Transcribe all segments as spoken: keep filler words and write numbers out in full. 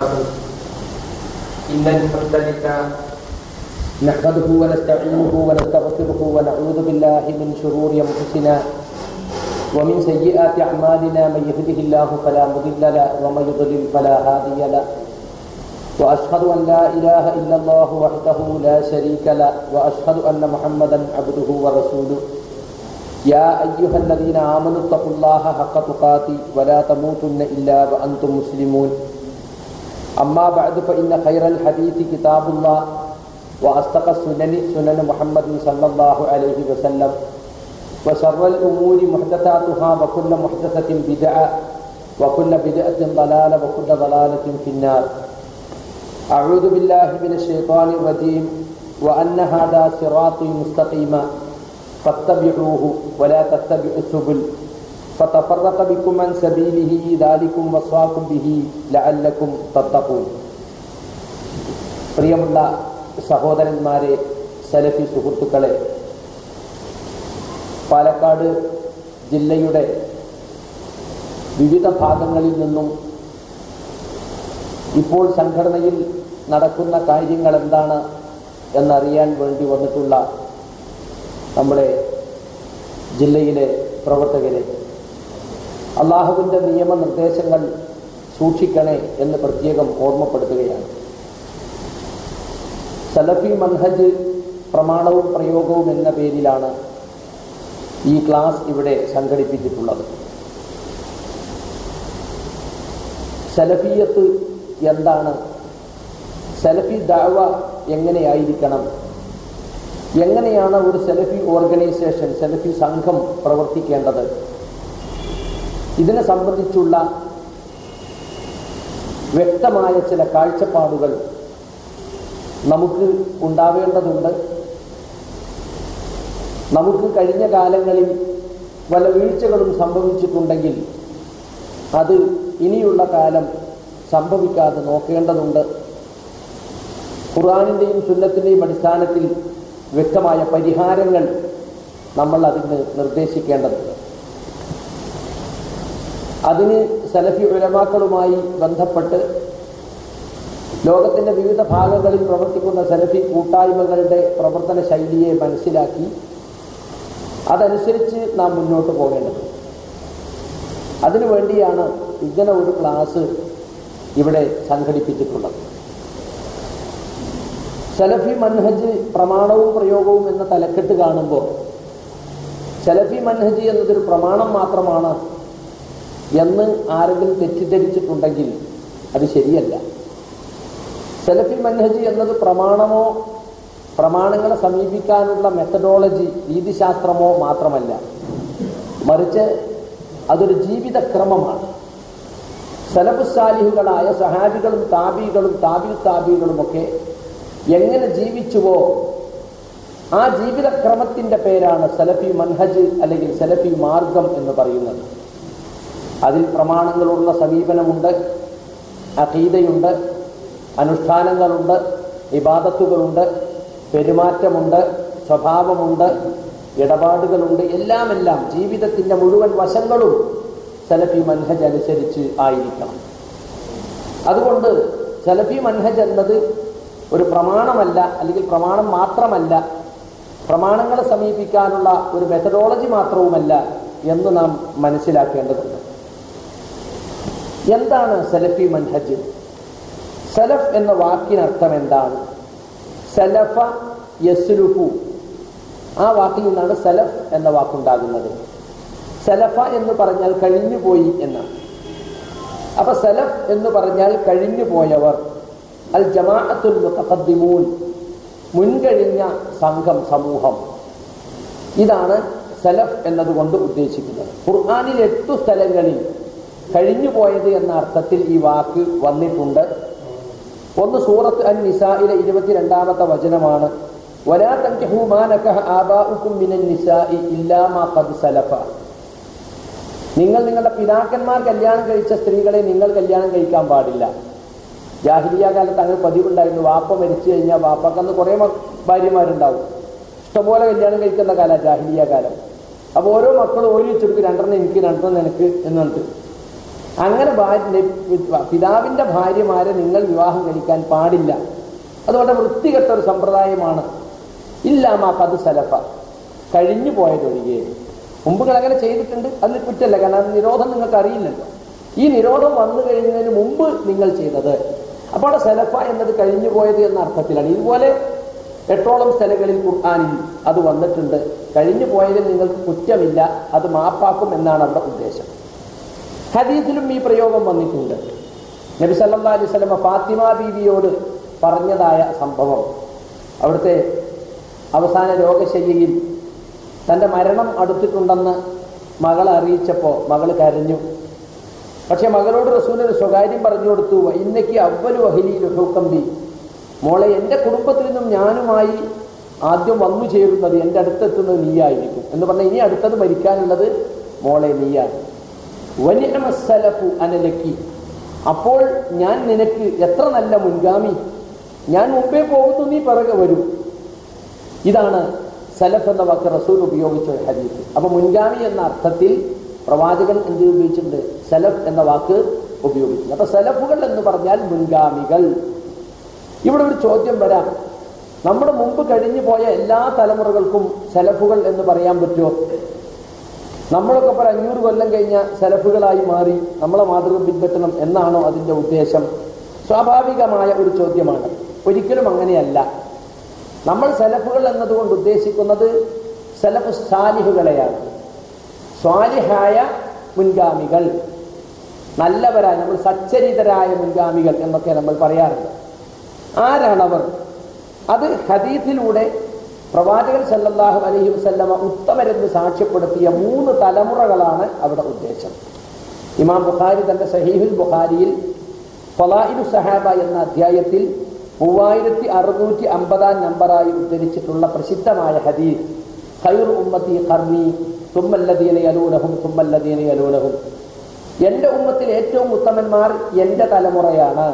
إن الحمد لله نحمده ونستعينه ونستغفره ونعوذ بالله من شرور أنفسنا ومن سيئات أعمالنا من يهده الله فلا مضل له ومن يضلل فلا هادي له وأشهد أن لا إله إلا الله وحده لا شريك له وأشهد أن محمدا عبده ورسوله يا أيها الذين آمنوا اتقوا الله حق تقاته ولا تموتن إلا وأنتم مسلمون أما بعد فإن خير الحديث كتاب الله وأصدق السنن سنن محمد صلى الله عليه وسلم وشر الأمور محدثاتها وكل محدثة بدعة وكل بدعة ضلالة وكل ضلالة في النار. أعوذ بالله من الشيطان الرجيم وأن هذا صراطي مستقيما فاتبعوه ولا تتبعوا السبل فتفرق بكم عن سبيله ذلكم وصاكم به لعلكم تتقون. പ്രിയമുള്ള സഹോദരന്മാരെ, സലഫി സുഹൃത്തുക്കളെ, പാലക്കാട് ജില്ലയുടെ വിവിധ ഭാഗങ്ങളിൽ നിന്നും ഇപ്പോൾ സംഘടനയിൽ നടക്കുന്ന കാര്യങ്ങൾ എന്താണ് എന്നറിയാൻ വേണ്ടി വന്നിട്ടുള്ള നമ്മുടെ ജില്ലയിലെ പ്രവർത്തകരെ, അള്ളാഹുവിൻ്റെ നിയമനിർദ്ദേശങ്ങൾ സൂക്ഷിക്കണേ എന്ന് പ്രത്യേകം ഓർമ്മപ്പെടുത്തുകയാണ്. സലഫി മൻഹജ് പ്രമാണവും പ്രയോഗവും എന്ന പേരിലാണ് ഈ ക്ലാസ് ഇവിടെ സംഘടിപ്പിച്ചിട്ടുള്ളത്. സലഫിയത്ത് എന്താണ്? സലഫി ദഅവ എങ്ങനെയായിരിക്കണം? എങ്ങനെയാണ് ഒരു സലഫി ഓർഗനൈസേഷൻ, സലഫി സംഘം പ്രവർത്തിക്കേണ്ടത്? ഇതിനെ സംബന്ധിച്ചുള്ള വ്യക്തമായ ചില കാഴ്ചപ്പാടുകൾ നമുക്ക് ഉണ്ടാവേണ്ടതുണ്ട്. നമുക്ക് കഴിഞ്ഞ കാലങ്ങളിൽ പല വീഴ്ചകളും സംഭവിച്ചിട്ടുണ്ടെങ്കിൽ അത് ഇനിയുള്ള കാലം സംഭവിക്കാതെ നോക്കേണ്ടതുണ്ട്. ഖുർആനിൻ്റെയും സുന്നത്തിൻ്റെയും അടിസ്ഥാനത്തിൽ വ്യക്തമായ പരിഹാരങ്ങൾ നമ്മൾ അതിന് നിർദ്ദേശിക്കേണ്ടതുണ്ട്. അതിന് സലഫി ഉലമാക്കളുമായി ബന്ധപ്പെട്ട് ലോകത്തിൻ്റെ വിവിധ ഭാഗങ്ങളിൽ പ്രവർത്തിക്കുന്ന സലഫി കൂട്ടായ്മകളുടെ പ്രവർത്തന ശൈലിയെ മനസ്സിലാക്കി അതനുസരിച്ച് നാം മുന്നോട്ട് പോകേണ്ടത്. അതിനു വേണ്ടിയാണ് ഇങ്ങനെ ഒരു ക്ലാസ് ഇവിടെ സംഘടിപ്പിച്ചിട്ടുള്ളത്. സലഫി മൻഹജ് പ്രമാണവും പ്രയോഗവും എന്ന തലക്കെട്ട് കാണുമ്പോൾ സലഫി മൻഹജ് എന്നതൊരു പ്രമാണം മാത്രമാണ് എന്ന് ആരെങ്കിലും തെറ്റിദ്ധരിച്ചിട്ടുണ്ടെങ്കിൽ അത് ശരിയല്ല. സലഫി മൻഹജ് എന്നത് പ്രമാണമോ പ്രമാണങ്ങളെ സമീപിക്കാനുള്ള മെത്തഡോളജി, രീതിശാസ്ത്രമോ മാത്രമല്ല, മറിച്ച് അതൊരു ജീവിതക്രമമാണ്. സലഫു സാലിഹുകളായ സഹാബികളും താബികളും താബി താബികളുമൊക്കെ എങ്ങനെ ജീവിച്ചുവോ ആ ജീവിതക്രമത്തിൻ്റെ പേരാണ് സലഫി മൻഹജ് അല്ലെങ്കിൽ സലഫി മാർഗം എന്ന് പറയുന്നത്. അതിൽ പ്രമാണങ്ങളുള്ള സമീപനമുണ്ട്, അഖീദയുണ്ട്, അനുഷ്ഠാനങ്ങളുണ്ട്, ഇബാദത്തുകളുണ്ട്, പെരുമാറ്റമുണ്ട്, സ്വഭാവമുണ്ട്, ഇടപാടുകളുണ്ട്. എല്ലാം എല്ലാം ജീവിതത്തിൻ്റെ മുഴുവൻ വശങ്ങളും സലഫി മൻഹജ് അനുസരിച്ച് ആയിരിക്കണം. അതുകൊണ്ട് സലഫി മൻഹജ് എന്നത് ഒരു പ്രമാണമല്ല, അല്ലെങ്കിൽ പ്രമാണം മാത്രമല്ല, പ്രമാണങ്ങളെ സമീപിക്കാനുള്ള ഒരു മെത്തഡോളജി മാത്രവുമല്ല എന്ന് നാം മനസ്സിലാക്കേണ്ടതുണ്ട്. എന്താണ് സലഫി മൻഹജ്? സലഫ് എന്ന വാക്കിനർത്ഥം എന്താണ്? സലഫ യസ്ലുഫു, ആ വാക്കിൽ നിന്നാണ് സലഫ് എന്ന വാക്കുണ്ടാകുന്നത്. സലഫ എന്ന് പറഞ്ഞാൽ കഴിഞ്ഞുപോയി എന്നാണ്. അപ്പൊ സലഫ് എന്ന് പറഞ്ഞാൽ കഴിഞ്ഞു പോയവർ, അൽ ജമാഅത്തുൽ മുതഖദ്ദിമൂൻ, മുൻകഴിഞ്ഞ സംഘം, സമൂഹം. ഇതാണ് സലഫ് എന്നതുകൊണ്ട് ഉദ്ദേശിക്കുന്നത്. ഖുർആനിൽ എട്ടു സ്ഥലങ്ങളിൽ കഴിഞ്ഞു പോയത് എന്ന അർത്ഥത്തിൽ ഈ വാക്ക് വന്നിട്ടുണ്ട്. ഒന്ന് സൂറത്ത് അൻ നിസായിലെ ഇരുപത്തിരണ്ടാമത്തെ വചനമാണ്, വലാ തൻകിഹൂ മാ നകഹ ആബാഉകും മിനൻ നിസാഇ ഇല്ലാ മാ ഖദ് സലഫ. നിങ്ങൾ നിങ്ങളുടെ പിതാക്കന്മാർ കല്യാണം കഴിച്ച സ്ത്രീകളെ നിങ്ങൾ കല്യാണം കഴിക്കാൻ പാടില്ല. ജാഹിലിയ കാലത്ത് അങ്ങനെ പതിവുണ്ടായിരുന്നു. വാപ്പ മരിച്ചു കഴിഞ്ഞാൽ വാപ്പക്കന്ന് കുറേ ഭാര്യമാരുണ്ടാവും, ഇഷ്ടംപോലെ കല്യാണം കഴിക്കുന്ന കാലം ജാഹിലിയ കാലം. അപ്പോൾ ഓരോ മക്കളും ഓരോ ചെറുക്ക് രണ്ടെണ്ണം എനിക്ക് രണ്ടെണ്ണം നിനക്ക് എന്ന് പറഞ്ഞിട്ട് അങ്ങനെ പിതാവിന്റെ ഭാര്യമാരെ നിങ്ങൾ വിവാഹം കഴിക്കാൻ പാടില്ല. അതുകൊണ്ട് വൃത്തികെട്ട ഒരു സമ്പ്രദായമാണ്. ഇല്ലാമാ കത് സലഫ, കഴിഞ്ഞു പോയതൊഴികെ. മുമ്പ് നിങ്ങൾ അങ്ങനെ ചെയ്തിട്ടുണ്ട്, അതിൽ കുറ്റല്ല, കാരണം നിരോധം നിങ്ങൾക്ക് അറിയില്ലല്ലോ. ഈ നിരോധം വന്നു കഴിഞ്ഞതിന് മുമ്പ് നിങ്ങൾ ചെയ്തത്, അപ്പോൾ അവിടെ സലഫ എന്നത് കഴിഞ്ഞു പോയത് എന്ന അർത്ഥത്തിലാണ്. ഇതുപോലെ എട്ടോളം സ്ഥലങ്ങളിൽ ഖുർആനിൽ അത് വന്നിട്ടുണ്ട്. കഴിഞ്ഞു പോയതിൽ നിങ്ങൾക്ക് കുറ്റമില്ല, അത് മാപ്പാക്കും എന്നാണ് അവിടെ ഉദ്ദേശം. ഹദീസിലും ഈ പ്രയോഗം വന്നിട്ടുണ്ട്. നബി സല്ലല്ലാഹു അലൈഹി വസല്ലം ഫാത്തിമ ബീവിയോട് പറഞ്ഞതായ സംഭവം, അവിടുത്തെ അവസാന രോഗശയ്യയിൽ തൻ്റെ മരണം അടുത്തിട്ടുണ്ടെന്ന് മകളെ അറിയിച്ചപ്പോൾ മകൾ കരഞ്ഞു. പക്ഷെ മകളോട് റസൂൽ ഒരു സ്വകാര്യം പറഞ്ഞു കൊടുത്തു. ഇന്നയ്ക്ക് അവ്വലു അഹ്ലി ലുഹൂഖി, മോളെ എൻ്റെ കുടുംബത്തിൽ നിന്നും ഞാനുമായി ആദ്യം വന്നു ചേരുന്നത്, എൻ്റെ അടുത്തെത്തുന്നത് നീയായിരിക്കും എന്ന് പറഞ്ഞാൽ ഇനി അടുത്തത് മരിക്കാനുള്ളത് മോളെ നീയാണ്. വനിഅമസ്സലഫു അനലക്കി, അപ്പോൾ ഞാൻ നിനക്ക് എത്ര നല്ല മുൻഗാമി, ഞാൻ മുമ്പേ പോകുന്നു, നീ പിറകെ വരും. ഇതാണ് സലഫ് എന്ന വാക്ക് റസൂൽ ഉപയോഗിച്ച ഒരു ഹദീസ്. അപ്പൊ മുൻഗാമി എന്ന അർത്ഥത്തിൽ പ്രവാചകൻ എന്ത് ഉപയോഗിച്ചിട്ടുണ്ട്? സലഫ് എന്ന വാക്ക് ഉപയോഗിച്ചിട്ടുണ്ട്. അപ്പൊ സലഫുകൾ എന്ന് പറഞ്ഞാൽ മുൻഗാമികൾ. ഇവിടെ ഒരു ചോദ്യം വരാം, നമ്മുടെ മുമ്പ് കഴിഞ്ഞു പോയ എല്ലാ തലമുറകൾക്കും സലഫുകൾ എന്ന് പറയാൻ പറ്റുമോ? നമ്മളൊക്കെ ഇപ്പോൾ അഞ്ഞൂറ് കൊല്ലം കഴിഞ്ഞ സലഫുകളായി മാറി നമ്മളെ മാതൃക പിൻപറ്റണം എന്നാണോ അതിൻ്റെ ഉദ്ദേശം? സ്വാഭാവികമായ ഒരു ചോദ്യമാണ്. ഒരിക്കലും അങ്ങനെയല്ല. നമ്മൾ സലഫുകൾ എന്നതുകൊണ്ട് ഉദ്ദേശിക്കുന്നത് സലഫു സാലിഹുകളെയാണ്. സ്വാലിഹായ മുൻഗാമികൾ, നല്ലവരായ, നമ്മൾ സച്ചരിതരായ മുൻഗാമികൾ എന്നൊക്കെ നമ്മൾ പറയാറുണ്ട്. ആരാണവർ? അത് ഹദീസിലൂടെ പ്രവാചകൻ സല്ലല്ലാഹു അലൈഹി വസല്ലമ ഉത്തമരെന്ന് സാക്ഷ്യപ്പെടുത്തിയ മൂന്ന് തലമുറകളാണ് അവിടെ ഉദ്ദേശം. ഇമാം ബുഖാരി തന്റെ സഹീഹുൽ ബുഖാരിയിൽ ഫളായിലു സഹാബ എന്ന അധ്യായത്തിൽ മൂവായിരത്തി അറുന്നൂറ്റി അമ്പതാം നമ്പറായി ഉദ്ധരിച്ചിട്ടുള്ള പ്രസിദ്ധമായ ഹദീസ്, ഖൈറു ഉമ്മത്തി ഖർനി തുമ്മല്ലദീന യലൂനഹും തുമ്മല്ലദീന യലൂനഹും, എൻ്റെ ഉമ്മത്തിൽ ഏറ്റവും ഉത്തമന്മാർ എൻ്റെ തലമുറയാണ്.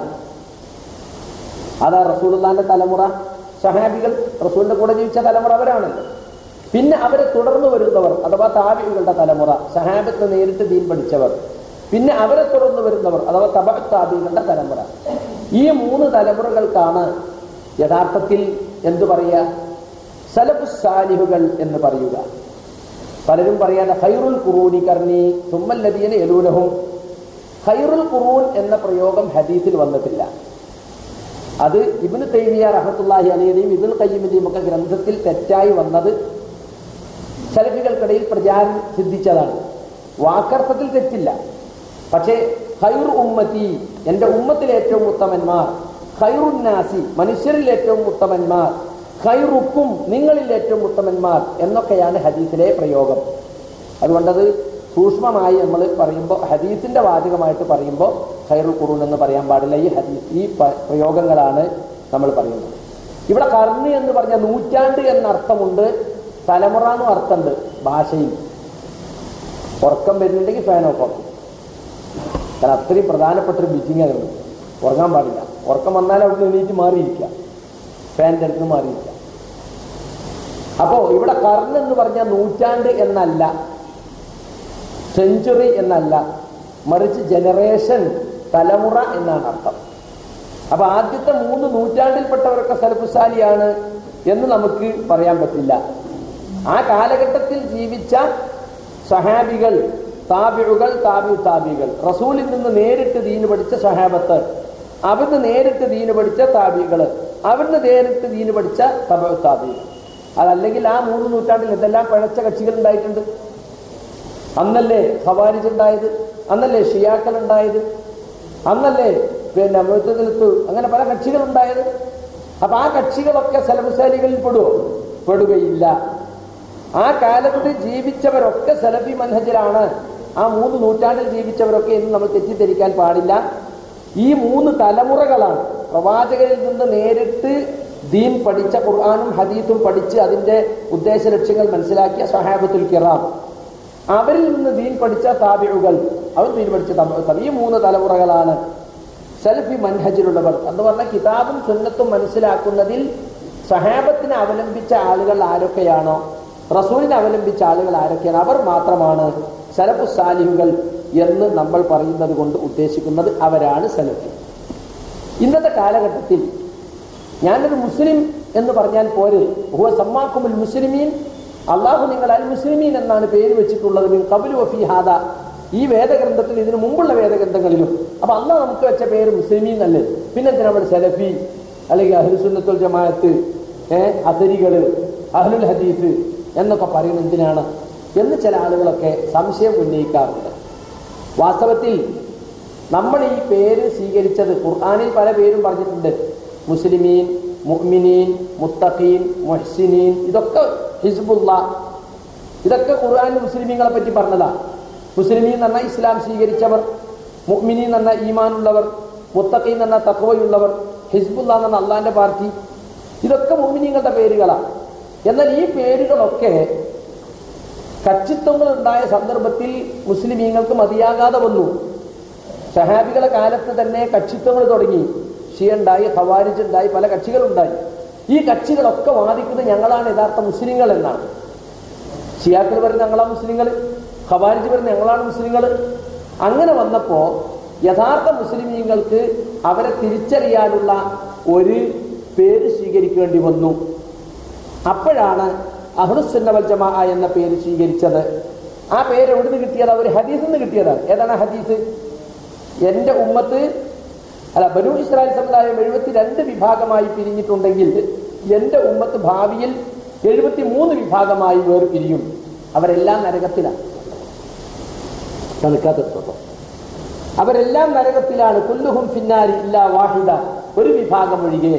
അതാ റസൂലുള്ളാഹിന്റെ തലമുറ, സഹാബികൾ, റസൂലിന്റെ കൂടെ ജീവിച്ച തലമുറ അവരാണല്ലോ. പിന്നെ അവരെ തുടർന്ന് വരുന്നവർ അഥവാ താബികളുടെ തലമുറ, സഹാബത്ത് നേരിട്ട് ദീൻ പഠിച്ചവർ. പിന്നെ അവരെ തുടർന്ന് വരുന്നവർ അഥവാ തബഅ താബികളുടെ തലമുറ. ഈ മൂന്ന് തലമുറകൾക്കാണ് യഥാർത്ഥത്തിൽ എന്തു പറയുക? സലഫു സാലിഹുകൾ എന്ന് പറയുക. പലരും പറയാതെ ഖൈറുൽ ഖുറൂനി ഖർനി തുമ്മല്ലദീന യലൂനഹും. ഖൈറുൽ ഖുറൂൻ എന്ന പ്രയോഗം ഹദീസിൽ വന്നിട്ടില്ല. അത് ഇബ്നു തൈമിയ്യ റഹ്മത്തുള്ളാഹി അലൈഹിയും ഇബ്നുൽ ഖയ്യിമിന്റെയും ഒക്കെ ഗ്രന്ഥത്തിൽ തെറ്റായി വന്നത് സലഫികൾക്കിടയിൽ പ്രചാരം സിദ്ധിച്ചതാണ്. വാക്കർത്ഥത്തിൽ തെറ്റില്ല. പക്ഷേ ഖൈറു ഉമ്മത്തി, എൻ്റെ ഉമ്മത്തിൽ ഏറ്റവും ഉത്തമന്മാർ, ഖൈറുന്നാസി, മനുഷ്യരിൽ ഏറ്റവും ഉത്തമന്മാർ, ഖൈറുക്കും, നിങ്ങളിൽ ഏറ്റവും ഉത്തമന്മാർ എന്നൊക്കെയാണ് ഹദീസിലെ പ്രയോഗം. അതുകൊണ്ടത് സൂക്ഷ്മമായി നമ്മൾ പറയുമ്പോൾ, ഹദീസിന്റെ വാചകമായിട്ട് പറയുമ്പോൾ ഖൈറുൽ ഖുറൂൻ എന്ന് പറയാൻ പാടില്ല. ഈ ഹദീസ്, ഈ പ്രയോഗങ്ങളാണ് നമ്മൾ പറയുന്നത്. ഇവിടെ കർണി എന്ന് പറഞ്ഞ നൂറ്റാണ്ട് എന്ന അർത്ഥമുണ്ട്, തലമുറ എന്നും അർത്ഥമുണ്ട് ഭാഷയിൽ. ഉറക്കം വരുന്നുണ്ടെങ്കിൽ ഫാൻ ഓഫ് ആക്കും. കാരണം അത്രയും പ്രധാനപ്പെട്ടൊരു ബിസിങ് ആണ്. ഉറങ്ങാൻ പാടില്ല. ഉറക്കം വന്നാൽ അവിടെ എണീറ്റ് മാറിയിരിക്കുക, ഫാനിൻ്റെ അടുത്ത് മാറിയിരിക്കുക. അപ്പോ ഇവിടെ കർൺ എന്ന് പറഞ്ഞാൽ നൂറ്റാണ്ട് എന്നല്ല, സെഞ്ചുറി എന്നല്ല, മറിച്ച് ജനറേഷൻ, തലമുറ എന്നാണ് അർത്ഥം. അപ്പൊ ആദ്യത്തെ മൂന്ന് നൂറ്റാണ്ടിൽപ്പെട്ടവരൊക്കെ സലഫുസാലിയാണ് എന്ന് നമുക്ക് പറയാൻ പറ്റില്ല. ആ കാലഘട്ടത്തിൽ ജീവിച്ച സഹാബികൾ, താബിഉകൾ, താബിഉ താബികൾ, റസൂലിൽ നിന്ന് നേരിട്ട് ദീന് പഠിച്ച സഹാബത്ത്, അവിടുന്ന് നേരിട്ട് ദീന് പഠിച്ച താബികള്, അവിടുന്ന് നേരിട്ട് ദീന് പഠിച്ച തബഉ താബികൾ. അതല്ലെങ്കിൽ ആ മൂന്ന് നൂറ്റാണ്ടിൽ എന്തെല്ലാം പിഴച്ച കക്ഷികൾ ഉണ്ടായിട്ടുണ്ട്. അന്നല്ലേ ഖവാരിജ് ഉണ്ടായത്, അന്നല്ലേ ഷിയാക്കൾ ഉണ്ടായത്, അന്നല്ലേ പിന്നെ മുഅ്തസിലത്ത്, അങ്ങനെ പല കക്ഷികൾ ഉണ്ടായത്. അപ്പൊ ആ കക്ഷികളൊക്കെ സലഫുസാലികളിൽ പെടുവോ? പെടുകയില്ല. ആ കാലത്ത് ജീവിച്ചവരൊക്കെ സലഫി മൻഹജിലാണ്. ആ മൂന്ന് നൂറ്റാണ്ടിൽ ജീവിച്ചവരൊക്കെ എന്ന് നമ്മൾ തെറ്റിദ്ധരിക്കാൻ പാടില്ല. ഈ മൂന്ന് തലമുറകളാണ് പ്രവാചകരിൽ നിന്ന് നേരിട്ട് ദീൻ പഠിച്ച, ഖുർആനും ഹദീസും പഠിച്ച് അതിന്റെ ഉദ്ദേശ ലക്ഷ്യങ്ങൾ മനസ്സിലാക്കിയ സഹാബത്തുൽ കിറാം, അവരിൽ നിന്ന് ദീൻ പഠിച്ച താബിഉകൾ, അവർ ദീൻ പഠിച്ച തബഉ. ഈ മൂന്ന് തലമുറകളാണ് സലഫി മൻഹജിലുള്ളവർ എന്ന് പറഞ്ഞാൽ കിതാബും സുന്നത്തും മനസ്സിലാക്കുന്നതിൽ സഹാബത്തിനെ അവലംബിച്ച ആളുകൾ ആരൊക്കെയാണോ, റസൂലിനെ അവലംബിച്ച ആളുകൾ ആരൊക്കെയാണ്, അവർ മാത്രമാണ് സലഫു സാലിഹുകൾ എന്ന് നമ്മൾ പറയുന്നത് കൊണ്ട് ഉദ്ദേശിക്കുന്നത് അവരാണ് സലഫി. ഇന്നത്തെ കാലഘട്ടത്തിൽ ഞാനൊരു മുസ്ലിം എന്ന് പറഞ്ഞാൽ പോരെ, ഹുവ സമ്മാക്കുമുൽ മുസ്ലിമീൻ, അള്ളാഹു നിങ്ങൾ അൽ മുസ്ലിമീൻ എന്നാണ് പേര് വെച്ചിട്ടുള്ളത് മിൻ ഖബ്ലു വഫീ ഹാദാ, ഈ വേദഗ്രന്ഥത്തിൽ ഇതിനു മുമ്പുള്ള വേദഗ്രന്ഥങ്ങളിലും. അപ്പൊ അള്ളാഹ് നമുക്ക് വെച്ച പേര് മുസ്ലിമീൻ അല്ലേ, പിന്നെ എന്തിനാ നമ്മൾ സലഫി അല്ലെങ്കിൽ അഹ്ലു സുന്നത്തുൽ ജമാഅത്ത്, ഏഹ് അസരികള്, അഹ്ലുൽ ഹദീസ് എന്നൊക്കെ പറയുന്നത് എന്തിനാണ് എന്ന് ചില ആളുകളൊക്കെ സംശയം ഉന്നയിക്കാറുണ്ട്. വാസ്തവത്തിൽ നമ്മൾ ഈ പേര് സ്വീകരിച്ചത് ഖുർആനിൽ പല പേരും പറഞ്ഞിട്ടുണ്ട്. മുസ്ലിമീൻ, മുഅ്മിനീൻ, മുത്തഖീൻ, മുഹ്സിനീൻ, ഇതൊക്കെ ഹിസ്ബുള്ള, ഇതൊക്കെ ഖുർആനിൽ മുസ്ലിമീങ്ങളെ പറ്റി പറഞ്ഞതാ. മുസ്ലിമീൻ എന്ന് പറഞ്ഞാൽ ഇസ്ലാം സ്വീകരിച്ചവർ, മുഅ്മിനീൻ എന്ന് പറഞ്ഞാൽ ഈമാനുള്ളവർ, മുത്തഖീൻ എന്ന് പറഞ്ഞാൽ തഖ്വയുള്ളവർ, ഹിസ്ബുള്ള എന്ന് പറഞ്ഞാൽ അള്ളാന്റെ പാർട്ടി, ഇതൊക്കെ മുഅ്മിനീങ്ങളുടെ പേരുകളാണ്. എന്നാൽ ഈ പേരുകളൊക്കെ കച്ചിത്വങ്ങൾ ഉണ്ടായ സന്ദർഭത്തിൽ മുസ്ലിമീങ്ങൾക്ക് മതിയാകാതെ വന്നു. സഹാബികളെ കാലത്ത് തന്നെ കക്ഷിത്വങ്ങൾ തുടങ്ങി. ഷിയ ഉണ്ടായി, ഖവാരിജ് ഉണ്ടായി, പല കക്ഷികളുണ്ടായി. ഈ കക്ഷികളൊക്കെ വാദിക്കുന്നത് ഞങ്ങളാണ് യഥാർത്ഥ മുസ്ലിങ്ങൾ എന്നാണ്. ഷിയാക്കൾ പറയുന്നത് ഞങ്ങളാണ് മുസ്ലിങ്ങൾ, ഖവാരിജ് പറയുന്നത് ഞങ്ങളാണ് മുസ്ലിങ്ങൾ. അങ്ങനെ വന്നപ്പോ യഥാർത്ഥ മുസ്ലിമീങ്ങൾക്ക് അവരെ തിരിച്ചറിയാനുള്ള ഒരു പേര് സ്വീകരിക്കേണ്ടി വന്നു. അപ്പോഴാണ് അഹ്ലുസുന്ന വൽ ജമാഅ എന്ന പേര് സ്വീകരിച്ചത്. ആ പേര് എവിടുന്ന് കിട്ടിയതാണ്? ഒരു ഹദീസിൽ നിന്ന് കിട്ടിയതാണ്. ഏതാണ് ഹദീസ്? എന്റെ ഉമ്മത്ത് അല്ല ബനൂ ഇസ്രായേൽ സമുദായം എഴുപത്തിരണ്ട് വിഭാഗമായി പിരിഞ്ഞിട്ടുണ്ടെങ്കിൽ എന്റെ ഉമ്മത്ത് ഭാവിയിൽ എഴുപത്തി മൂന്ന് വിഭാഗമായി വേർപിരിയും. അവരെല്ലാം നരകത്തിലാണ്. തണുക്കാത്തോ അവരെല്ലാം നരകത്തിലാണ്. കുല്ലുഹും ഫിന്നാരി ഇല്ലാ വാഹിദ, ഒരു വിഭാഗം ഒഴികെ.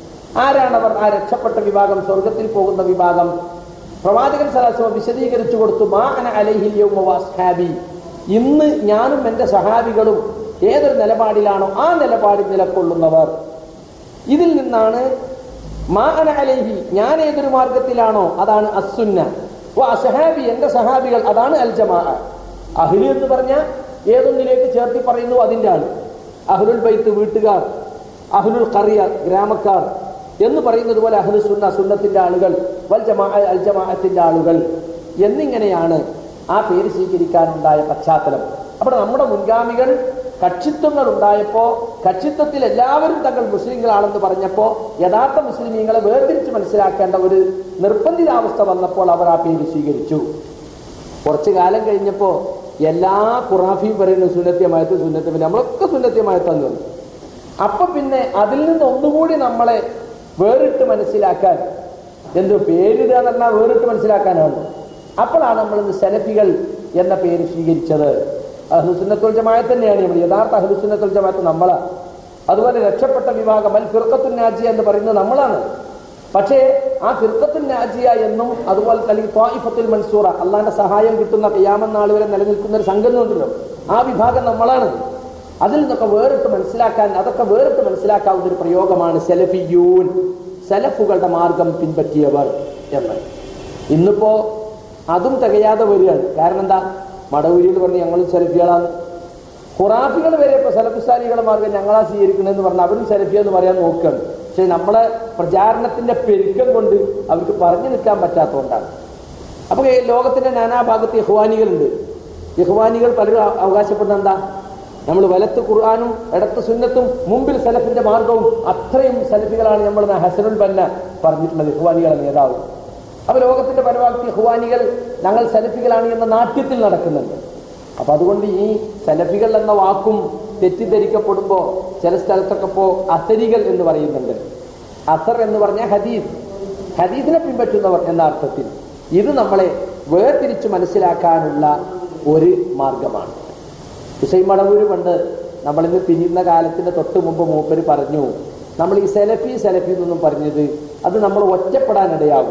ആരാണവർ? ആ രക്ഷപ്പെട്ട വിഭാഗം, സ്വർഗത്തിൽ പോകുന്ന വിഭാഗം. പ്രവാചകൻ സല്ലല്ലാഹു അലൈഹി വസല്ലം വിശദീകരിച്ചു കൊടുത്തു, മാ അന അലൈഹിൽ യൗമ വഅസ്ഹാബി, ഇന്ന് ഞാനും എന്റെ സഹാബികളും ഏതൊരു നിലപാടിലാണോ ആ നിലപാടിൽ നിലകൊള്ളുന്നവർ. ഇതിൽ നിന്നാണ് മാ അന അലൈഹി, ഞാൻ ഏതൊരു മാർഗത്തിലാണോ അതാണ് അസ്സുന്ന. വ അസ്ഹാബി, എന്റെ സഹാബികൾ അതാണ് അൽ ജമാഅ. അഹ്ലു എന്ന് പറഞ്ഞാൽ ഏതൊന്നിലേക്ക് ചേർത്തി പറയുന്നു അതിന്റെ ആൾ. അഹ്ലുൽ ബൈത്ത് വീട്ടുകാർ, അഹ്ലുൽ ഖറിയ ഗ്രാമക്കാർ എന്ന് പറയുന്നത് പോലെ അഹ്ലു സുന്ന സുന്നത്തിന്റെ ആളുകൾ, വൽ ജമാഅ അൽ ജമാഅത്തിന്റെ ആളുകൾ എന്നിങ്ങനെയാണ് ആ പേര് സ്വീകരിക്കാനുണ്ടായ പശ്ചാത്തലം. അപ്പോൾ നമ്മുടെ മുൻഗാമികൾ കക്ഷിത്വങ്ങൾ ഉണ്ടായപ്പോ, കക്ഷിത്വത്തിൽ എല്ലാവരും തങ്ങൾ മുസ്ലിങ്ങളാണെന്ന് പറഞ്ഞപ്പോ യഥാർത്ഥ മുസ്ലിമീങ്ങളെ വേർതിരിച്ച് മനസ്സിലാക്കേണ്ട ഒരു നിർബന്ധിതാവസ്ഥ വന്നപ്പോൾ അവർ ആ പേര് സ്വീകരിച്ചു. കുറച്ചു കാലം കഴിഞ്ഞപ്പോ എല്ലാ ഖുറാഫിയും പറയുന്ന സുന്നത്യമായത്ത് സുന്നത്യമായി, നമ്മളൊക്കെ സുന്നത്യമായത്താന്ന് പറഞ്ഞു. അപ്പൊ പിന്നെ അതിൽ നിന്ന് ഒന്നുകൂടി നമ്മളെ വേറിട്ട് മനസ്സിലാക്കാൻ, എന്തോ പേരിടുക എന്ന് പറഞ്ഞാൽ വേറിട്ട് മനസ്സിലാക്കാനാണ്. അപ്പോഴാണ് നമ്മൾ ഇന്ന് സലഫികൾ എന്ന പേര് സ്വീകരിച്ചത്. അഹ്ലുസുന്നത്തുൽ ജമാഅത്ത് തന്നെയാണ് നമ്മൾ, യഥാർത്ഥ അഹ്ലുസുന്നത്തുൽ ജമാഅത്ത് നമ്മളാണ്. അതുപോലെ രക്ഷപ്പെട്ട വിഭാഗം അൽ ഫിർഖത്തുൻ നാജിയ എന്ന് പറയുന്നത് നമ്മളാണ്. പക്ഷേ ആ ഫിർഖത്തുൻ നാജിയ എന്നും അതുപോലെ അല്ലെങ്കിൽ ത്വായിഫത്തുൽ മൻസൂറ, അള്ളാന്റെ സഹായം കിട്ടുന്ന ഖിയാമത്ത് നാൾ വരെ നിലനിൽക്കുന്ന ഒരു സംഘം ഉണ്ടല്ലോ, ആ വിഭാഗം നമ്മളാണ്. അതിൽ നിന്നൊക്കെ വേറിട്ട് മനസ്സിലാക്കാൻ, അതൊക്കെ വേറിട്ട് മനസ്സിലാക്കാവുന്ന ഒരു പ്രയോഗമാണ് സലഫിയൂൻ, സലഫുകളുടെ മാർഗം പിൻപറ്റിയവർ എന്ന്. ഇന്നിപ്പോ അതും തികയാതെ വരികയാണ്. കാരണം എന്താ? മടവൂരിയിൽ പറഞ്ഞ് ഞങ്ങളും സലഫികളാണ്. ഖുറാഫികൾ വരെ ഇപ്പൊ സലഫുസാലികളുടെ മാർഗം ഞങ്ങളാ സ്വീകരിക്കണമെന്ന് പറഞ്ഞാൽ അവരും സലഫിയ എന്ന് പറയാൻ നോക്കുകയാണ്. പക്ഷെ നമ്മളെ പ്രചാരണത്തിന്റെ പെരുക്കം കൊണ്ട് അവർക്ക് പറഞ്ഞു നിൽക്കാൻ പറ്റാത്തതുകൊണ്ടാണ്. അപ്പൊ ലോകത്തിന്റെ നാനാഭാഗത്ത് ഇഖ്വാനികളുണ്ട്. ഇഖ്വാനികൾ പലരും അവകാശപ്പെടുന്ന എന്താ? നമ്മൾ വലത്ത് ഖുർആനും ഇടത്ത് സുന്നത്തും മുമ്പിൽ സലഫിന്റെ മാർഗവും, അത്രയും സലഫികളാണ് നമ്മൾ ഹസനുൽ ബന്ന പറഞ്ഞിട്ടുള്ളത്, ഇഖ്വാനികളുടെ നേതാവ്. അപ്പൊ ലോകത്തിന്റെ പരമാവധി ഇഖ്വാനികൾ ഞങ്ങൾ സലഫികളാണ് എന്ന നാട്യത്തിൽ നടക്കുന്നുണ്ട്. അപ്പൊ അതുകൊണ്ട് ഈ സലഫികൾ എന്ന വാക്കും തെറ്റിദ്ധരിക്കപ്പെടുമ്പോ ചില സ്ഥലത്തൊക്കെ ഇപ്പോ അസരികൾ എന്ന് പറയുന്നുണ്ട്. അസർ എന്ന് പറഞ്ഞാൽ ഹദീസ്, ഹദീസിനെ പിൻപറ്റുന്നവർ എന്ന അർത്ഥത്തിൽ. ഇത് നമ്മളെ വേർതിരിച്ച് മനസ്സിലാക്കാനുള്ള ഒരു മാർഗമാണ്. ഹുസൈൻ മടവൂര് പണ്ട് നമ്മളിന്ന് പിരിയുന്ന കാലത്തിന്റെ തൊട്ട് മുമ്പ് മൂപ്പര് പറഞ്ഞു, നമ്മൾ ഈ സലഫി സലഫി എന്നൊന്നും പറഞ്ഞത് അത് നമ്മൾ ഒറ്റപ്പെടാനിടയാകും.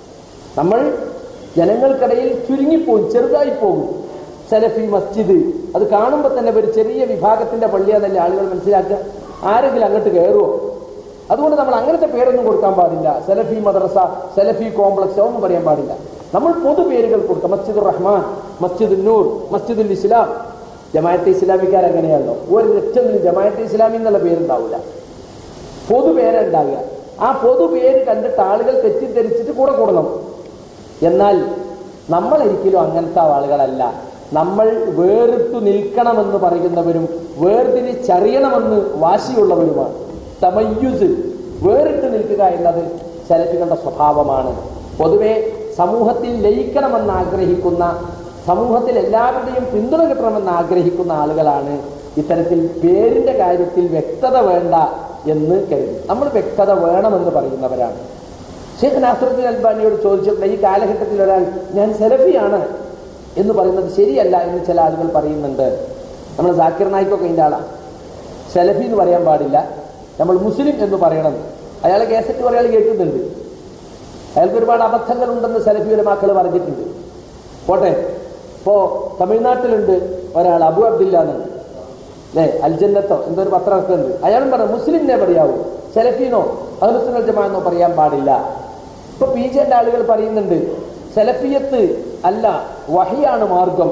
നമ്മൾ ജനങ്ങൾക്കിടയിൽ ചുരുങ്ങിപ്പോകും, ചെറുതായി പോകും. സലഫി മസ്ജിദ് അത് കാണുമ്പോൾ തന്നെ ഒരു ചെറിയ വിഭാഗത്തിന്റെ പള്ളിയാന്നല്ലേ ആളുകൾ മനസ്സിലാക്കുക. ആരെങ്കിലും അങ്ങോട്ട് കയറുമോ? അതുകൊണ്ട് നമ്മൾ അങ്ങനത്തെ പേരൊന്നും കൊടുക്കാൻ പാടില്ല. സലഫി മദ്രസ, സലഫി കോംപ്ലക്സ് ഒന്നും പറയാൻ പാടില്ല. നമ്മൾ പൊതുപേരുകൾ കൊടുക്കാം. മസ്ജിദുർ റഹ്മാൻ, മസ്ജിദുൽ നൂർ, മസ്ജിദുൽ ഇസ്ലാം. ജമാഅത്തെ ഇസ്ലാമിക്കാർ അങ്ങനെയാണല്ലോ, ഒരു ലക്ഷത്തിന് ജമാഅത്തെ ഇസ്ലാമി എന്നുള്ള പേരുണ്ടാവില്ല, പൊതുപേരുണ്ടാവുക. ആ പൊതുപേര് കണ്ടിട്ട് ആളുകൾ തെറ്റിദ്ധരിച്ചിട്ട് കൂടെ കൂടണം. എന്നാൽ നമ്മളൊരിക്കലും അങ്ങനത്തെ ആളുകളല്ല. നമ്മൾ വേറിട്ടു നിൽക്കണമെന്ന് പറയുന്നവരും വേർതിരിച്ചറിയണമെന്ന് വാശിയുള്ളവരുമാണ്. തമയ്യുസ്, വേറിട്ട് നിൽക്കുക എന്നത് സലഫികളുടെ സ്വഭാവമാണ്. പൊതുവെ സമൂഹത്തിൽ ലയിക്കണമെന്ന് ആഗ്രഹിക്കുന്ന, സമൂഹത്തിൽ എല്ലാവരുടെയും പിന്തുണ കിട്ടണമെന്ന് ആഗ്രഹിക്കുന്ന ആളുകളാണ് ഇത്തരത്തിൽ പേരിന്റെ കാര്യത്തിൽ വ്യക്തത വേണ്ട എന്ന് കരുതി. നമ്മൾ വ്യക്തത വേണമെന്ന് പറയുന്നവരാണ്. ഷെയ്ഖ് നാസറുദ്ദീൻ അൽബാനിയോട് ചോദിച്ചിട്ടുണ്ട്, ഈ കാലഘട്ടത്തിൽ ഒരാൾ ഞാൻ സലഫിയാണ് എന്ന് പറയുന്നത് ശരിയല്ല എന്ന് ചില ആളുകൾ പറയുന്നുണ്ട്. നമ്മൾ സാക്കിർ നായിക്കൊക്കെ ഇതിൻ്റെ ആളാണ്. സലഫി എന്ന് പറയാൻ പാടില്ല, നമ്മൾ മുസ്ലിം എന്ന് പറയണം. അയാൾ കേസറ്റ് പറയാൻ കേട്ടിട്ടുണ്ട്. അയാൾക്ക് ഒരുപാട് അബദ്ധങ്ങളുണ്ടെന്ന് സലഫി ഉലമാക്കൾ പറഞ്ഞിട്ടുണ്ട്. പോട്ടെ, ഇപ്പോ തമിഴ്നാട്ടിലുണ്ട് ഒരാൾ അബു അബ്ദില്ല എന്നുണ്ട്, അല്ലേ, അൽജന്നത്തോ എന്തൊരു പത്രമൊക്കെ ഉണ്ട്. അയാളും പറഞ്ഞു മുസ്ലിമിനെ പറയാവൂ, സലഫീനോ അഹ്ലുസുന്നൽ ജമാഅത്തോ പറയാൻ പാടില്ല. ഇപ്പൊ പി ജെന്റെ ആളുകൾ പറയുന്നുണ്ട് സലഫിയത്ത് അല്ല, വഹിയാണ് മാർഗം.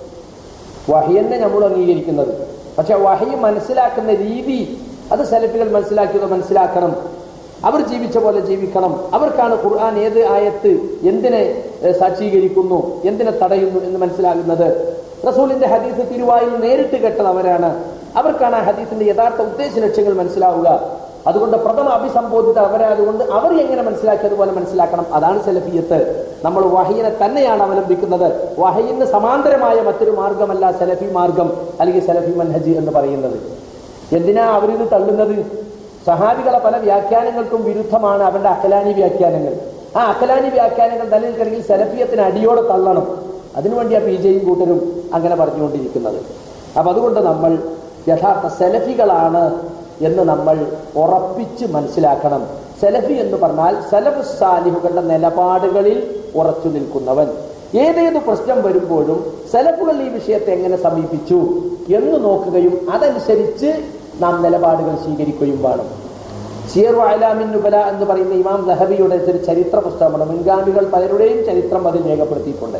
വഹിയെന്നെ നമ്മൾ അംഗീകരിക്കുന്നത്, പക്ഷെ വഹി മനസ്സിലാക്കുന്ന രീതി അത് സലഫികൾ മനസ്സിലാക്കിയത് മനസ്സിലാക്കണം. അവർ ജീവിച്ച പോലെ ജീവിക്കണം. അവർക്കാണ് ഖുർആൻ ഏത് ആയത്ത് എന്തിനെ സാക്ഷീകരിക്കുന്നു, എന്തിനെ തടയുന്നു എന്ന് മനസ്സിലാകുന്നത്. റസൂലിന്റെ ഹദീസ് തിരുവായിൽ നേരിട്ട് കേട്ടത് അവരാണ്. അവർക്കാണ് ആ ഹദീസിന്റെ യഥാർത്ഥ ഉദ്ദേശ ലക്ഷ്യങ്ങൾ മനസ്സിലാവുക. അതുകൊണ്ട് പ്രഥമ അഭിസംബോധിത അവരായതുകൊണ്ട് അവർ എങ്ങനെ മനസ്സിലാക്കിയതുപോലെ മനസ്സിലാക്കണം. അതാണ് സലഫിയത്ത്. നമ്മൾ വഹയിനെ തന്നെയാണ് അവലംബിക്കുന്നത്. വഹയിന് സമാന്തരമായ മറ്റൊരു മാർഗമല്ല സലഫി മാർഗം അല്ലെങ്കിൽ സലഫി മൻഹജ് എന്ന് പറയുന്നത്. എന്തിനാ അവരിത് തള്ളുന്നത്? സഹാബികളെ പല വ്യാഖ്യാനങ്ങൾക്കും വിരുദ്ധമാണ് അവരുടെ അഖലാനി വ്യാഖ്യാനങ്ങൾ. ആ അഖലാനി വ്യാഖ്യാനങ്ങൾ നിലനിൽക്കണമെങ്കിൽ സലഫിയത്തിന് അടിയോടെ തള്ളണം. അതിനുവേണ്ടിയാ പി ജെയും കൂട്ടരും അങ്ങനെ പറഞ്ഞുകൊണ്ടിരിക്കുന്നത്. അപ്പൊ അതുകൊണ്ട് നമ്മൾ യഥാർത്ഥ സലഫികളാണ് എന്ന് നമ്മൾ ഉറപ്പിച്ച് മനസ്സിലാക്കണം. സലഫി എന്ന് പറഞ്ഞാൽ സലഫ് സാലിഹുകളുടെ നിലപാടുകളിൽ ഉറച്ചു നിൽക്കുന്നവൻ. ഏതേത് പ്രശ്നം വരുമ്പോഴും സലഫുകൾ ഈ വിഷയത്തെ എങ്ങനെ സമീപിച്ചു എന്ന് നോക്കുകയും അതനുസരിച്ച് നാം നിലപാടുകൾ സ്വീകരിക്കുകയും വേണം. സിയറു അലാമിൻ നുബല എന്ന് പറയുന്ന ഇമാം ദഹബിയുടെ ഒരു ചരിത്ര പുസ്തകമാണ്. മുൻഗാമികൾ പലരുടെയും ചരിത്രം അതിൽ രേഖപ്പെടുത്തിയിട്ടുണ്ട്.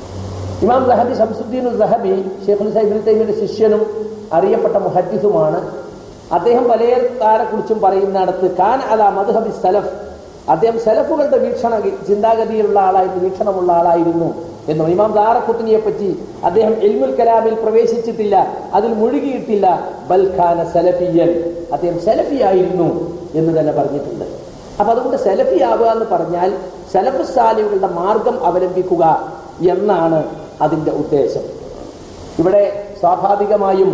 ഇമാം ദഹബി ശംസുദ്ദീൻ ദഹബി ഷെയ്ഖുൽ ഇസ്ലാം ഇബ്നു തൈമിയ്യയുടെ ശിഷ്യനും അറിയപ്പെട്ട മുഹദ്ദിസുമാണ്. അദ്ദേഹം പലരെ കുറിച്ചും പറയുന്നിടത്ത് കാൻ അലാ മദ്ഹബി സലഫ്, അദ്ദേഹം സലഫുകളുടെ വീക്ഷണ ചിന്താഗതിയിലുള്ള ആളായിരുന്നു, വീക്ഷണമുള്ള ആളായിരുന്നു എന്നും. ഇമാം ദാറഖുത്നിയെ പറ്റി അദ്ദേഹം ഇൽമുൽ കലാമിൽ പ്രവേശിച്ചിട്ടില്ല, അതിൽ മുഴുകിയിട്ടില്ല. ബൽ ഖാന സലഫിയൻ, അദ്ദേഹം സലഫിയായിരുന്നു എന്ന് തന്നെ പറഞ്ഞിട്ടുണ്ട്. അപ്പൊ അതുകൊണ്ട് സലഫി ആവുക എന്ന് പറഞ്ഞാൽ സലഫ് സാലിഹുകളുടെ മാർഗം അവലംബിക്കുക എന്നാണ് അതിന്റെ ഉദ്ദേശം. ഇവിടെ സ്വാഭാവികമായും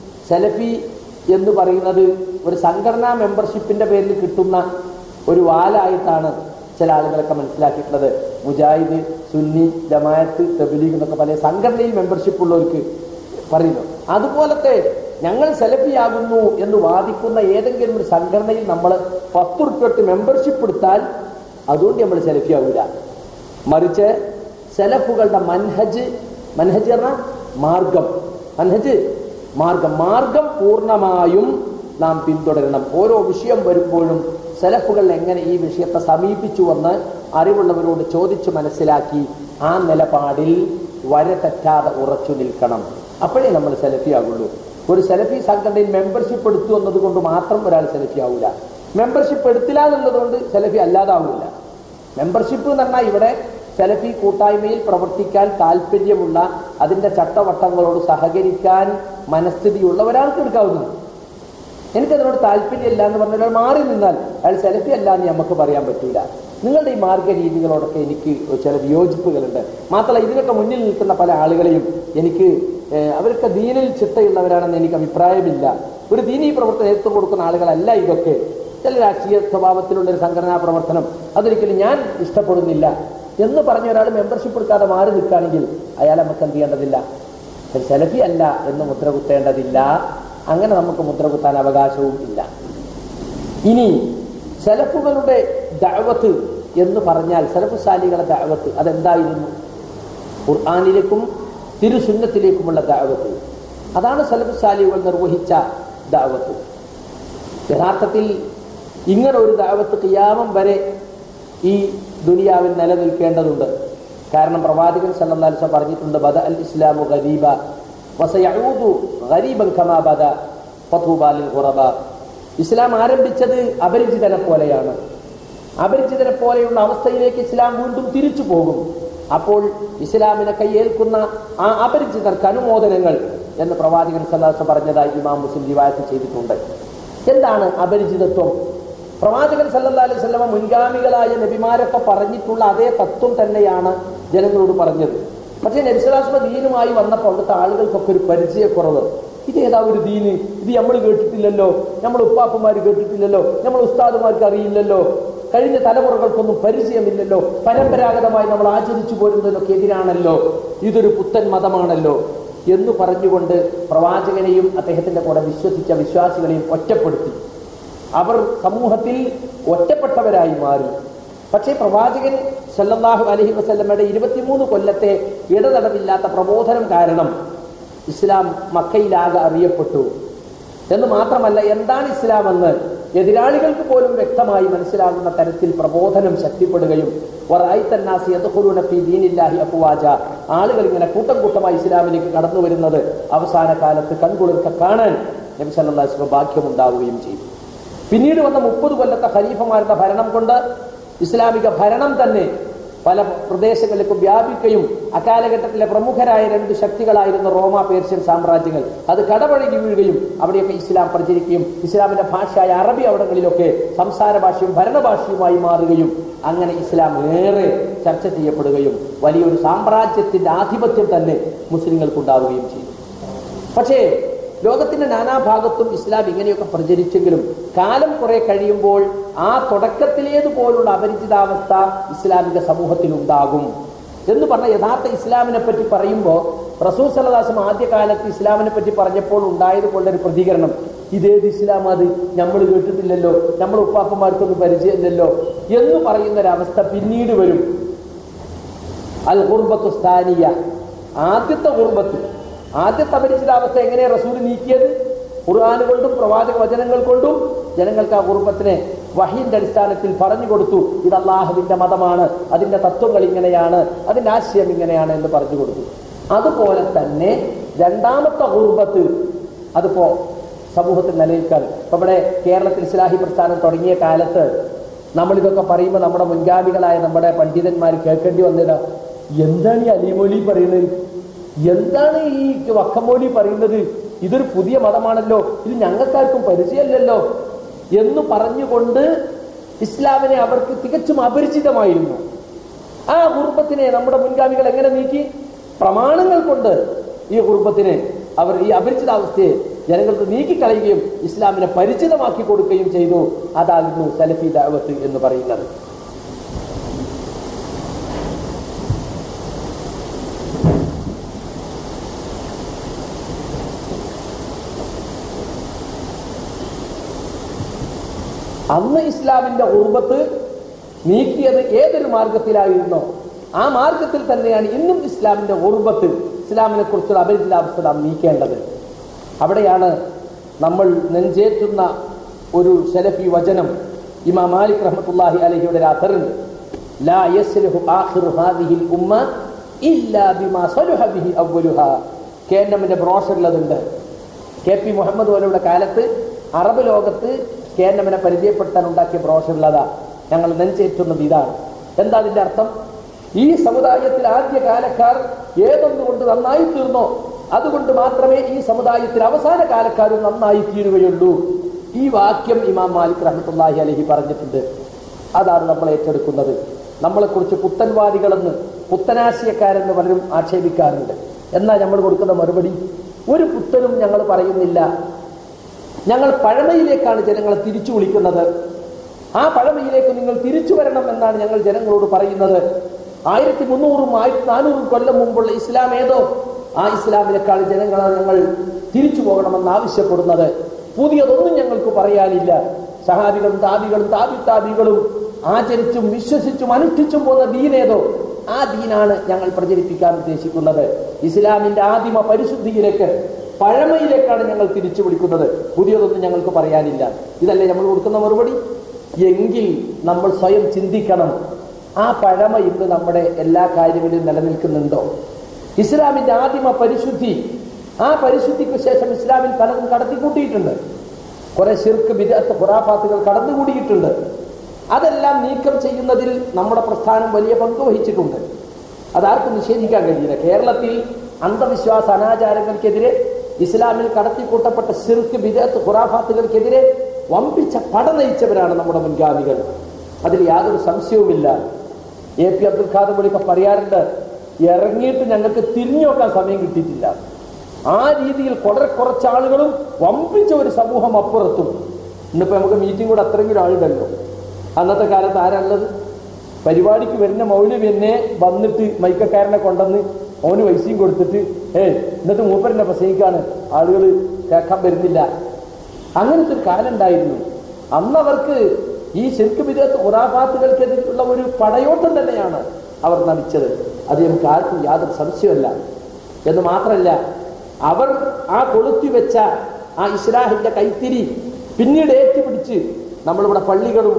സലഫി എന്ന് പറയുന്നത് ഒരു സംഘടനാ മെമ്പർഷിപ്പിന്റെ പേരിൽ കിട്ടുന്ന ഒരു വാലായിട്ടാണ് ചില ആളുകളൊക്കെ മനസ്സിലാക്കിയിട്ടുള്ളത്. മുജാഹിദ്, സുന്നി, ജമാഅത്ത്, തബ്ലീഗ് എന്നൊക്കെ പല സംഘടനയിൽ മെമ്പർഷിപ്പ് ഉള്ളവർക്ക് പറയുന്നു. അതുപോലത്തെ ഞങ്ങൾ സലഫിയാകുന്നു എന്ന് വാദിക്കുന്ന ഏതെങ്കിലും ഒരു സംഘടനയിൽ നമ്മൾ പത്ത് റുപ്യ മെമ്പർഷിപ്പ് എടുത്താൽ അതുകൊണ്ട് നമ്മൾ സലഫിയാവില്ല. മറിച്ച് സലഫുകളുടെ മൻഹജ്, മൻഹജ് പറഞ്ഞാൽ മാർഗം, മൻഹജ് മാർഗം, മാർഗം പൂർണ്ണമായും നാം പിന്തുടരണം. ഓരോ വിഷയം വരുമ്പോഴും സലഫുകൾ എങ്ങനെ ഈ വിഷയത്തെ സമീപിച്ചുവെന്ന് അറിവുള്ളവരോട് ചോദിച്ചു മനസ്സിലാക്കി ആ നിലപാടിൽ വര തെറ്റാതെ ഉറച്ചു നിൽക്കണം. അപ്പോഴേ നമ്മൾ സലഫിയാകുള്ളൂ. ഒരു സലഫി സംഘടനയിൽ മെമ്പർഷിപ്പ് എടുത്തു എന്നതുകൊണ്ട് മാത്രം ഒരാൾ സലഫിയാവില്ല. മെമ്പർഷിപ്പ് എടുത്തില്ല എന്നുള്ളതുകൊണ്ട് സലഫി അല്ലാതാവില്ല. മെമ്പർഷിപ്പ് എന്ന് പറഞ്ഞാൽ ഇവിടെ സലഫി കൂട്ടായ്മയിൽ പ്രവർത്തിക്കാൻ താല്പര്യമുള്ള, അതിന്റെ ചട്ടവട്ടങ്ങളോട് സഹകരിക്കാൻ മനസ്ഥിതിയുള്ള ഒരാൾക്ക് എടുക്കാവുന്നതാണ്. എനിക്കതിനോട് താല്പര്യമില്ല എന്ന് പറഞ്ഞാൽ മാറി നിന്നാൽ അയാൾ സലഫി അല്ല എന്ന് നമുക്ക് പറയാൻ പറ്റില്ല. നിങ്ങളുടെ ഈ മാർഗ രീതികളോടൊക്കെ എനിക്ക് ചില വിയോജിപ്പുകളുണ്ട്. മാത്രമല്ല ഇതിനൊക്കെ മുന്നിൽ നിൽക്കുന്ന പല ആളുകളെയും എനിക്ക് അവരൊക്കെ ദീനിൽ ചിട്ടയുള്ളവരാണെന്ന് എനിക്ക് അഭിപ്രായമില്ല. ഒരു ദീനീ പ്രവർത്തനം നേതൃത്വം കൊടുക്കുന്ന ആളുകളല്ല ഇതൊക്കെ. ചില രാഷ്ട്രീയ സ്വഭാവത്തിലുള്ള ഒരു സംഘടനാ പ്രവർത്തനം അതൊരിക്കലും ഞാൻ ഇഷ്ടപ്പെടുന്നില്ല എന്ന് പറഞ്ഞ ഒരാൾ മെമ്പർഷിപ്പ് എടുക്കാതെ മാറി നിൽക്കുകയാണെങ്കിൽ അയാളെ നമുക്ക് എന്ത് ചെയ്യേണ്ടതില്ല, സലഫി അല്ല എന്ന് മുദ്ര കുത്തേണ്ടതില്ല. അങ്ങനെ നമുക്ക് മുദ്ര കുത്താൻ അവകാശവും ഇല്ല. ഇനി സലഫുകളുടെ ദഅവത്ത് എന്ന് പറഞ്ഞാൽ സലഫു സാലികളുടെ ദഅവത്ത് അതെന്തായിരുന്നു? ഖുർആനിലേക്കും തിരുസുന്നത്തിലേക്കുമുള്ള ദഅവത്ത്. അതാണ് സലഫു സാലികൾ നിർവഹിച്ച ദഅവത്ത്. യഥാർത്ഥത്തിൽ ഇങ്ങനെ ഒരു ദഅവത്ത് ഖിയാമം വരെ ഈ ദുനിയാവിൽ നിലനിൽക്കേണ്ടതുണ്ട്. കാരണം പ്രവാചകൻ സല്ലല്ലാഹു അലൈഹി വസല്ലം പറഞ്ഞിട്ടുണ്ട്, ബദ അൽ ഇസ്ലാമു ഗരീബ വസയഊദു ഗരീബൻ കമാ ബദ ഫതൂബാ ലിൽ ഖുറബ. ഇസ്ലാം ആരംഭിച്ചത് അപരിചിതനെ പോലെയാണ്. അപരിചിതനെ പോലെയുള്ള അവസ്ഥയിലേക്ക് ഇസ്ലാം വീണ്ടും തിരിച്ചു പോകും. അപ്പോൾ ഇസ്ലാമിനെ കയ്യേൽക്കുന്ന ആ അപരിചിതർക്ക് അനുമോദനങ്ങൾ എന്ന് പ്രവാചകൻ സല്ലല്ലാഹു അലൈഹി വസല്ലം പറഞ്ഞതായി ഇമാം മുസ്ലിം റിവായത്ത് ചെയ്തിട്ടുണ്ട്. എന്താണ് അപരിചിതത്വം? പ്രവാചകൻ സല്ലല്ലാഹു അലൈഹി വസല്ലം മുൻഗാമികളായ നബിമാരൊക്കെ പറഞ്ഞിട്ടുള്ള അതേ തത്വം തന്നെയാണ് ജനങ്ങളോട് പറഞ്ഞത്. പക്ഷേ നബി സല്ലല്ലാഹു അലൈഹി വസല്ലം ദീനുമായി വന്നപ്പോൾ അവിടുത്തെ ആളുകൾക്കൊക്കെ ഒരു പരിചയക്കുറവ്. ഇത് ഏതാ ഒരു ദീന്? ഇത് നമ്മൾ കേട്ടിട്ടില്ലല്ലോ, നമ്മൾ ഉപ്പാപ്പന്മാർ കേട്ടിട്ടില്ലല്ലോ, നമ്മൾ ഉസ്താദുമാർക്ക് അറിയില്ലല്ലോ, കഴിഞ്ഞ തലമുറകൾക്കൊന്നും പരിചയമില്ലല്ലോ, പരമ്പരാഗതമായി നമ്മൾ ആചരിച്ചു പോരുന്നതിനൊക്കെ എതിരാണല്ലോ, ഇതൊരു പുത്തൻ മതമാണല്ലോ എന്ന് പറഞ്ഞുകൊണ്ട് പ്രവാചകനെയും അദ്ദേഹത്തിന്റെ കൂടെ വിശ്വസിച്ച വിശ്വാസികളെയും ഒറ്റപ്പെടുത്തി. അവർ സമൂഹത്തിൽ ഒറ്റപ്പെട്ടവരായി മാറി. പക്ഷേ പ്രവാചകൻ സല്ലല്ലാഹു അലൈഹി വസല്ലമയുടെ ഇരുപത്തിമൂന്ന് കൊല്ലത്തെ ഇടതടവില്ലാത്ത പ്രബോധനം കാരണം ഇസ്ലാം മക്കയിലാകെ അറിയപ്പെട്ടു എന്ന് മാത്രമല്ല, എന്താണ് ഇസ്ലാം എന്ന് എതിരാളികൾക്ക് പോലും വ്യക്തമായി മനസ്സിലാകുന്ന തരത്തിൽ പ്രബോധനം ശക്തിപ്പെടുകയും ആളുകൾ ഇങ്ങനെ കൂട്ടം കൂട്ടമായി ഇസ്ലാമിലേക്ക് കടന്നു വരുന്നത് അവസാന കാലത്ത് കൺകുളിർക്ക കാണാൻ നബി സല്ലല്ലാഹു അലൈഹി വസല്ലം ഭാഗ്യമുണ്ടാവുകയും ചെയ്തു. പിന്നീട് വന്ന മുപ്പത് കൊല്ലത്തെ ഖലീഫമാരുടെ ഭരണം കൊണ്ട് ഇസ്ലാമിക ഭരണം തന്നെ പല പ്രദേശങ്ങളിലേക്കും വ്യാപിക്കുകയും അക്കാലഘട്ടത്തിലെ പ്രമുഖരായ രണ്ട് ശക്തികളായിരുന്ന റോമ പേർഷ്യൻ സാമ്രാജ്യങ്ങൾ അത് കടപഴകി വീഴുകയും അവിടെയൊക്കെ ഇസ്ലാം പ്രചരിക്കുകയും ഇസ്ലാമിന്റെ ഭാഷയായ അറബി അവിടങ്ങളിലൊക്കെ സംസാര ഭാഷയും ഭരണഭാഷയുമായി മാറുകയും അങ്ങനെ ഇസ്ലാം ഏറെ ചർച്ച ചെയ്യപ്പെടുകയും വലിയൊരു സാമ്രാജ്യത്തിന്റെ ആധിപത്യം തന്നെ മുസ്ലിങ്ങൾക്കുണ്ടാവുകയും ചെയ്തു. പക്ഷേ ലോകത്തിന്റെ നാനാഭാഗത്തും ഇസ്ലാം ഇങ്ങനെയൊക്കെ പ്രചരിച്ചെങ്കിലും കാലം കുറെ കഴിയുമ്പോൾ ആ തുടക്കത്തിലേതുപോലുള്ള അപരിചിതാവസ്ഥ ഇസ്ലാമിക സമൂഹത്തിൽ ഉണ്ടാകും എന്ന് പറഞ്ഞ യഥാർത്ഥ ഇസ്ലാമിനെ പറ്റി പറയുമ്പോൾ റസൂൽ സല്ലല്ലാഹു അലൈഹി വസല്ലം ആദ്യകാലത്ത് ഇസ്ലാമിനെ പറ്റി പറഞ്ഞപ്പോൾ ഉണ്ടായതുപോലൊരു പ്രതികരണം, ഇതേത് ഇസ്ലാം, അത് നമ്മൾ കേട്ടിട്ടില്ലല്ലോ, നമ്മൾ ഉപ്പാപ്പന്മാർക്കൊന്നും പരിചയമില്ലല്ലോ എന്ന് പറയുന്നൊരവസ്ഥ പിന്നീട് വരും. അൽ ഖുർബത്തു സ്ഥാനിയ, ആദ്യത്തെ ഖുർബത്ത്, ആദ്യത്തെ അപരിചിതാവസ്ഥ എങ്ങനെ റസൂൽ നീക്കിയത്? ഖുർആൻ കൊണ്ടും പ്രവാചക വചനങ്ങൾ കൊണ്ടും ജനങ്ങൾക്ക് ആ ഖുർബത്തിനെ വഹീന്റെ അടിസ്ഥാനത്തിൽ പറഞ്ഞു കൊടുത്തു. ഇത് അല്ലാഹുവിന്റെ മതമാണ്, അതിന്റെ തത്വങ്ങൾ ഇങ്ങനെയാണ്, അതിന്റെ ആശയം ഇങ്ങനെയാണ് എന്ന് പറഞ്ഞു കൊടുത്തു. അതുപോലെ തന്നെ രണ്ടാമത്തെ ഖുർബത്ത് അതിപ്പോ സമൂഹത്തിൽ നിലനിൽക്കാൻ ഇപ്പൊ ഇവിടെ കേരളത്തിൽ ഇസ്ലാഹി പ്രസ്ഥാനം തുടങ്ങിയ കാലത്ത് നമ്മളിതൊക്കെ പറയുമ്പോൾ നമ്മുടെ മുൻഗാമികളായ നമ്മുടെ പണ്ഡിതന്മാർ കേൾക്കേണ്ടി വന്നത്, എന്താണ് ഈ അലിമൊലി പറയുന്നത്, എന്താണ് ഈ വക്കമോലി പറയുന്നത്, ഇതൊരു പുതിയ മതമാണല്ലോ, ഇത് ഞങ്ങൾക്കാർക്കും പരിചയമല്ലല്ലോ എന്ന് പറഞ്ഞുകൊണ്ട് ഇസ്ലാമിനെ അവർക്ക് തികച്ചും അപരിചിതമായിരുന്നു. ആ ഖുർബത്തിനെ നമ്മുടെ മുൻഗാമികൾ എങ്ങനെ നീക്കി? പ്രമാണങ്ങൾ കൊണ്ട് ഈ ഖുർബത്തിനെ അവർ, ഈ അപരിചിതാവസ്ഥയെ ജനങ്ങൾക്ക് നീക്കിക്കളയുകയും ഇസ്ലാമിനെ പരിചിതമാക്കി കൊടുക്കുകയും ചെയ്തു. അതായിരുന്നു സലഫി ദഅവത്ത് എന്ന് പറയുന്നത്. അന്ന് ഇസ്ലാമിന്റെ ഖുർബത്ത് നീക്കിയത് ഏതൊരു മാർഗത്തിലായിരുന്നോ ആ മാർഗത്തിൽ തന്നെയാണ് ഇന്നും ഇസ്ലാമിന്റെ ഖുർബത്ത്, ഇസ്ലാമിനെ കുറിച്ചുള്ള അപരിചിതാവസ്ഥ നാം നീക്കേണ്ടത്. അവിടെയാണ് നമ്മൾ നെഞ്ചേറ്റുന്ന ഒരു സലഫി വചനം ഇമാം മാലിക് റഹ്മത്തുള്ളാഹി അലൈഹിയുടെ അഥറുണ്ട്. ലാ യസ്ലഹു ആഖിറു ഹാദിഹിൽ ഉമ്മ ഇല്ലാ ബിമാ സലഹ ബിഹി അവ്വലുഹാ. കേന്നമിന്റെ ബ്രോഷറിൽ അതുണ്ട്. കെ പി മുഹമ്മദ് വലയുടെ കാലത്ത് അറബ് ലോകത്ത് കേന്നമിനെ പരിചയപ്പെടുത്താൻ ഉണ്ടാക്കിയ ബ്രോഷറിലതാ ഞങ്ങൾ നെഞ്ചേറ്റുന്നത് ഇതാണ്. എന്താ അതിന്റെ അർത്ഥം? ഈ സമുദായത്തിൽ ആദ്യ കാലക്കാർ ഏതൊന്നുകൊണ്ട് നന്നായി തീർന്നോ അതുകൊണ്ട് മാത്രമേ ഈ സമുദായത്തിൽ അവസാന കാലക്കാരും നന്നായി തീരുകയുള്ളൂ. ഈ വാക്യം ഇമാം മാലിക് റഹ്മത്തുള്ളാഹി അലൈഹി പറഞ്ഞിട്ടുണ്ട്. അതാണ് നമ്മൾ ഏറ്റെടുക്കുന്നത്. നമ്മളെക്കുറിച്ച് പുത്തൻവാദികളെന്ന്, പുത്തനാശയക്കാരെന്ന് പലരും ആക്ഷേപിക്കാറുണ്ട്. എന്നാൽ നമ്മൾ കൊടുക്കുന്ന മറുപടി, ഒരു പുത്തനും ഞങ്ങൾ പറയുന്നില്ല, ഞങ്ങൾ പഴമയിലേക്കാണ് ജനങ്ങളെ തിരിച്ചു വിളിക്കുന്നത്. ആ പഴമയിലേക്ക് നിങ്ങൾ തിരിച്ചു വരണം എന്നാണ് ഞങ്ങൾ ജനങ്ങളോട് പറയുന്നത്. ആയിരത്തി മുന്നൂറും ആയിരത്തി നാനൂറും കൊല്ലം മുമ്പുള്ള ഇസ്ലാം ഏതോ ആ ഇസ്ലാമിനേക്കാൾ ജനങ്ങളെ ഞങ്ങൾ തിരിച്ചു പോകണമെന്ന് ആവശ്യപ്പെടുന്നത്. പുതിയതൊന്നും ഞങ്ങൾക്ക് പറയാനില്ല. സഹാബികളും താബികളും താബി താബികളും ആചരിച്ചും വിശ്വസിച്ചും അനുഷ്ഠിച്ചും പോകുന്ന ദീനേതോ ആ ദീനാണ് ഞങ്ങൾ പ്രചരിപ്പിക്കാൻ ഉദ്ദേശിക്കുന്നത്. ഇസ്ലാമിന്റെ ആദിമ പരിശുദ്ധിയിലേക്ക്, പഴമയിലേക്കാണ് ഞങ്ങൾ തിരിച്ചു വിളിക്കുന്നത്. പുതിയതൊന്നും ഞങ്ങൾക്ക് പറയാനില്ല. ഇതല്ലേ നമ്മൾ കൊടുക്കുന്ന മറുപടി? എങ്കിൽ നമ്മൾ സ്വയം ചിന്തിക്കണം, ആ പഴമ ഇന്ന് നമ്മുടെ എല്ലാ കാര്യങ്ങളിലും നിലനിൽക്കുന്നുണ്ടോ? ഇസ്ലാമിന്റെ ആദിമ പരിശുദ്ധി, ആ പരിശുദ്ധിക്ക് ശേഷം ഇസ്ലാമിൽ പലതും കടത്തിക്കൂട്ടിയിട്ടുണ്ട്. കുറെ ശിർക്ക്, ബിദ്അത്ത്, ഖുറാഫാത്തുകൾ കടന്നുകൂടിയിട്ടുണ്ട്. അതെല്ലാം നീക്കം ചെയ്യുന്നതിൽ നമ്മുടെ പ്രസ്ഥാനം വലിയ പങ്ക് വഹിച്ചിട്ടുണ്ട്. അതാർക്കും നിഷേധിക്കാൻ കഴിയില്ല. കേരളത്തിൽ അന്ധവിശ്വാസ അനാചാരങ്ങൾക്കെതിരെ, ഇസ്ലാമിൽ കടത്തിക്കൂട്ടപ്പെട്ട ശിർക്ക്, ബിദ്അത്ത്, ഖുറാഫാത്തുകൾക്കെതിരെ വമ്പിച്ച പട നയിച്ചവരാണ് നമ്മുടെ മുൻഗാമികൾ. അതിൽ യാതൊരു സംശയവുമില്ല. എ പി അബ്ദുൽ ഖാദർ പോലെയൊക്കെ പറയാറുണ്ട്, ഇറങ്ങിയിട്ട് ഞങ്ങൾക്ക് തിരിഞ്ഞു നോക്കാൻ സമയം കിട്ടിയിട്ടില്ല. ആ രീതിയിൽ വളരെ കുറച്ച് ആളുകളും വമ്പിച്ച ഒരു സമൂഹം അപ്പുറത്തും. ഇന്നിപ്പോ നമുക്ക് മീറ്റിംഗ് കൂടെ അത്രയെങ്കിലും ആളുണ്ടല്ലോ. അന്നത്തെ കാലത്ത് ആരാണുള്ളത്? പരിപാടിക്ക് വരുന്ന മൗലവി എന്നെ വന്നിട്ട് മൈക്കക്കാരനെ കൊണ്ടുവന്ന് അവന് പൈസയും കൊടുത്തിട്ട് ഏയ് എന്നിട്ട് മൂപ്പരനെ പ്രസംഗിക്കാണ്, ആളുകൾ കേൾക്കാൻ വരുന്നില്ല. അങ്ങനത്തെ ഒരു കാലം ഉണ്ടായിരുന്നു. അന്നവർക്ക് ഈ ശിർക്ക്, ബിദ്അത്ത്, ഖുറാഫാത്തുകൾക്കെതിരെയുള്ള ഒരു പടയോട്ടം തന്നെയാണ് അവർ നടിച്ചത്. അത് നമുക്ക് ആർക്കും യാതൊരു സംശയമല്ല. എന്ന് മാത്രമല്ല, അവർ ആ കൊളുത്തി വെച്ച ആ ഇസ്ലാഹിന്റെ കൈത്തിരി പിന്നീട് ഏറ്റുപിടിച്ച് നമ്മളിവിടെ പള്ളികളും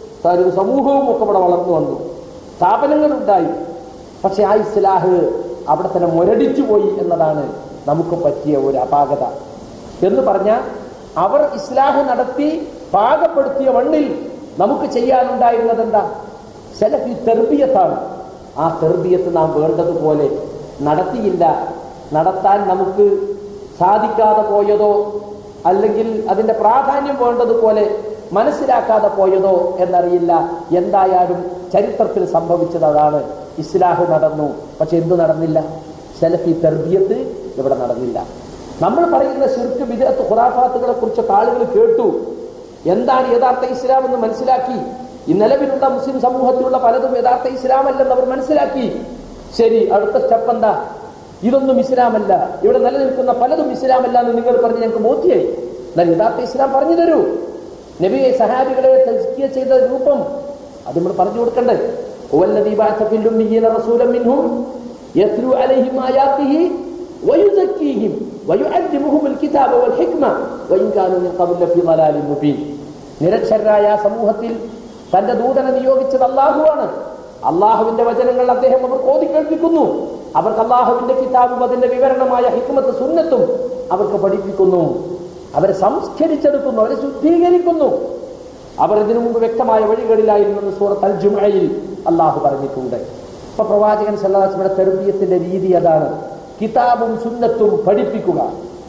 സമൂഹവും ഒക്കെ ഇവിടെ വളർന്നു വന്നു, സ്ഥാപനങ്ങളുണ്ടായി. പക്ഷെ ആ ഇസ്ലാഹ് അവിടെ തന്നെ മുരടിച്ചു പോയി എന്നതാണ് നമുക്ക് പറ്റിയ ഒരു അപാകത. എന്ന് പറഞ്ഞാൽ അവർ ഇസ്ലാഹ് നടത്തി പാകപ്പെടുത്തിയ മണ്ണിൽ നമുക്ക് ചെയ്യാനുണ്ടായിരുന്നത് എന്താ? സലഫി തെർബിയത്താണ്. ആ തെർബിയത്ത് നാം വേണ്ടതുപോലെ നടത്തിയില്ല. നടത്താൻ നമുക്ക് സാധിക്കാതെ പോയതോ അല്ലെങ്കിൽ അതിന്റെ പ്രാധാന്യം വേണ്ടതുപോലെ മനസ്സിലാക്കാതെ പോയതോ എന്നറിയില്ല. എന്തായാലും ചരിത്രത്തിൽ സംഭവിച്ചത് അതാണ്. ഇസ്ലാഹ് നടന്നു, പക്ഷെ എന്തു നടന്നില്ല? സലഫി തെർബിയത്ത് ഇവിടെ നടന്നില്ല. നമ്മൾ പറയുന്ന ശിർക്ക്, ബിദ്അത്ത്, ഖുറാഫാത്തുകളെ കുറിച്ചൊക്കെ ആളുകൾ കേട്ടു. എന്താണ് യഥാർത്ഥ ഇസ്ലാം എന്ന് മനസ്സിലാക്കി. ഈ നിലവിലുള്ള മുസ്ലിം സമൂഹത്തിലുള്ള പലതും യഥാർത്ഥ ഇസ്ലാമല്ലെന്ന് അവർ മനസ്സിലാക്കി. ശരി, അടുത്ത സ്റ്റെപ്പ് എന്താ? ഇതൊന്നും ഇസ്ലാമല്ല, ഇവിടെ നിലനിൽക്കുന്ന പലതും ഇസ്ലാമല്ല എന്ന് നിങ്ങൾ പറഞ്ഞ് ഞങ്ങൾക്ക് ബോധ്യായി. എന്നാൽ യഥാർത്ഥ ഇസ്ലാം പറഞ്ഞു തരൂ. നബിയെ, സഹാബികളെ തസ്കിയ ചെയ്ത രൂപം അത് നമ്മൾ പറഞ്ഞു കൊടുക്കണ്ടേ? ഹുവല്ലദീ ബഅസ ഫിൽ ഉമ്മീന റസൂലൻ മിൻഹും യത്ലു അലൈഹിം ആയാതിഹി വയുസക്കീഹിം വയുഅല്ലിമുഹുൽ കിതാബ വൽ ഹിക്മ വഇൻ കാനൂ മിൻ ഖബ്ല ഫീ ളലാലിൻ മുബീൻ. നിരക്ഷരരായ സമൂഹത്തിൽ തന്റെ ദൂതനെ നിയോഗിച്ചത് അല്ലാഹുവാണ്. അള്ളാഹുവിന്റെ വചനങ്ങൾ അദ്ദേഹം അവർക്ക് ഓതി കേൾപ്പിക്കുന്നു. അവർക്ക് അള്ളാഹുവിന്റെ കിതാബും അതിന്റെ വിവരണമായ ഹിക്മത്ത്, സുന്നത്തും അവർക്ക് പഠിപ്പിക്കുന്നു. അവരെ സംസ്കരിച്ചെടുക്കുന്നു, അവരെ ശുദ്ധീകരിക്കുന്നു. അവർ ഇതിനു മുമ്പ് വ്യക്തമായ വഴികളിലായിരുന്നു സൂറത്ത് അൽ ജുമുഅയിൽ അള്ളാഹു പറഞ്ഞിട്ടുണ്ട്. ഇപ്പൊ പ്രവാചകൻ സല്ലല്ലാഹു അലൈഹി വസല്ലം തെർബിയത്തിന്റെ രീതി അതാണ്. കിതാബും സുന്നത്തും പഠിപ്പിക്കുക.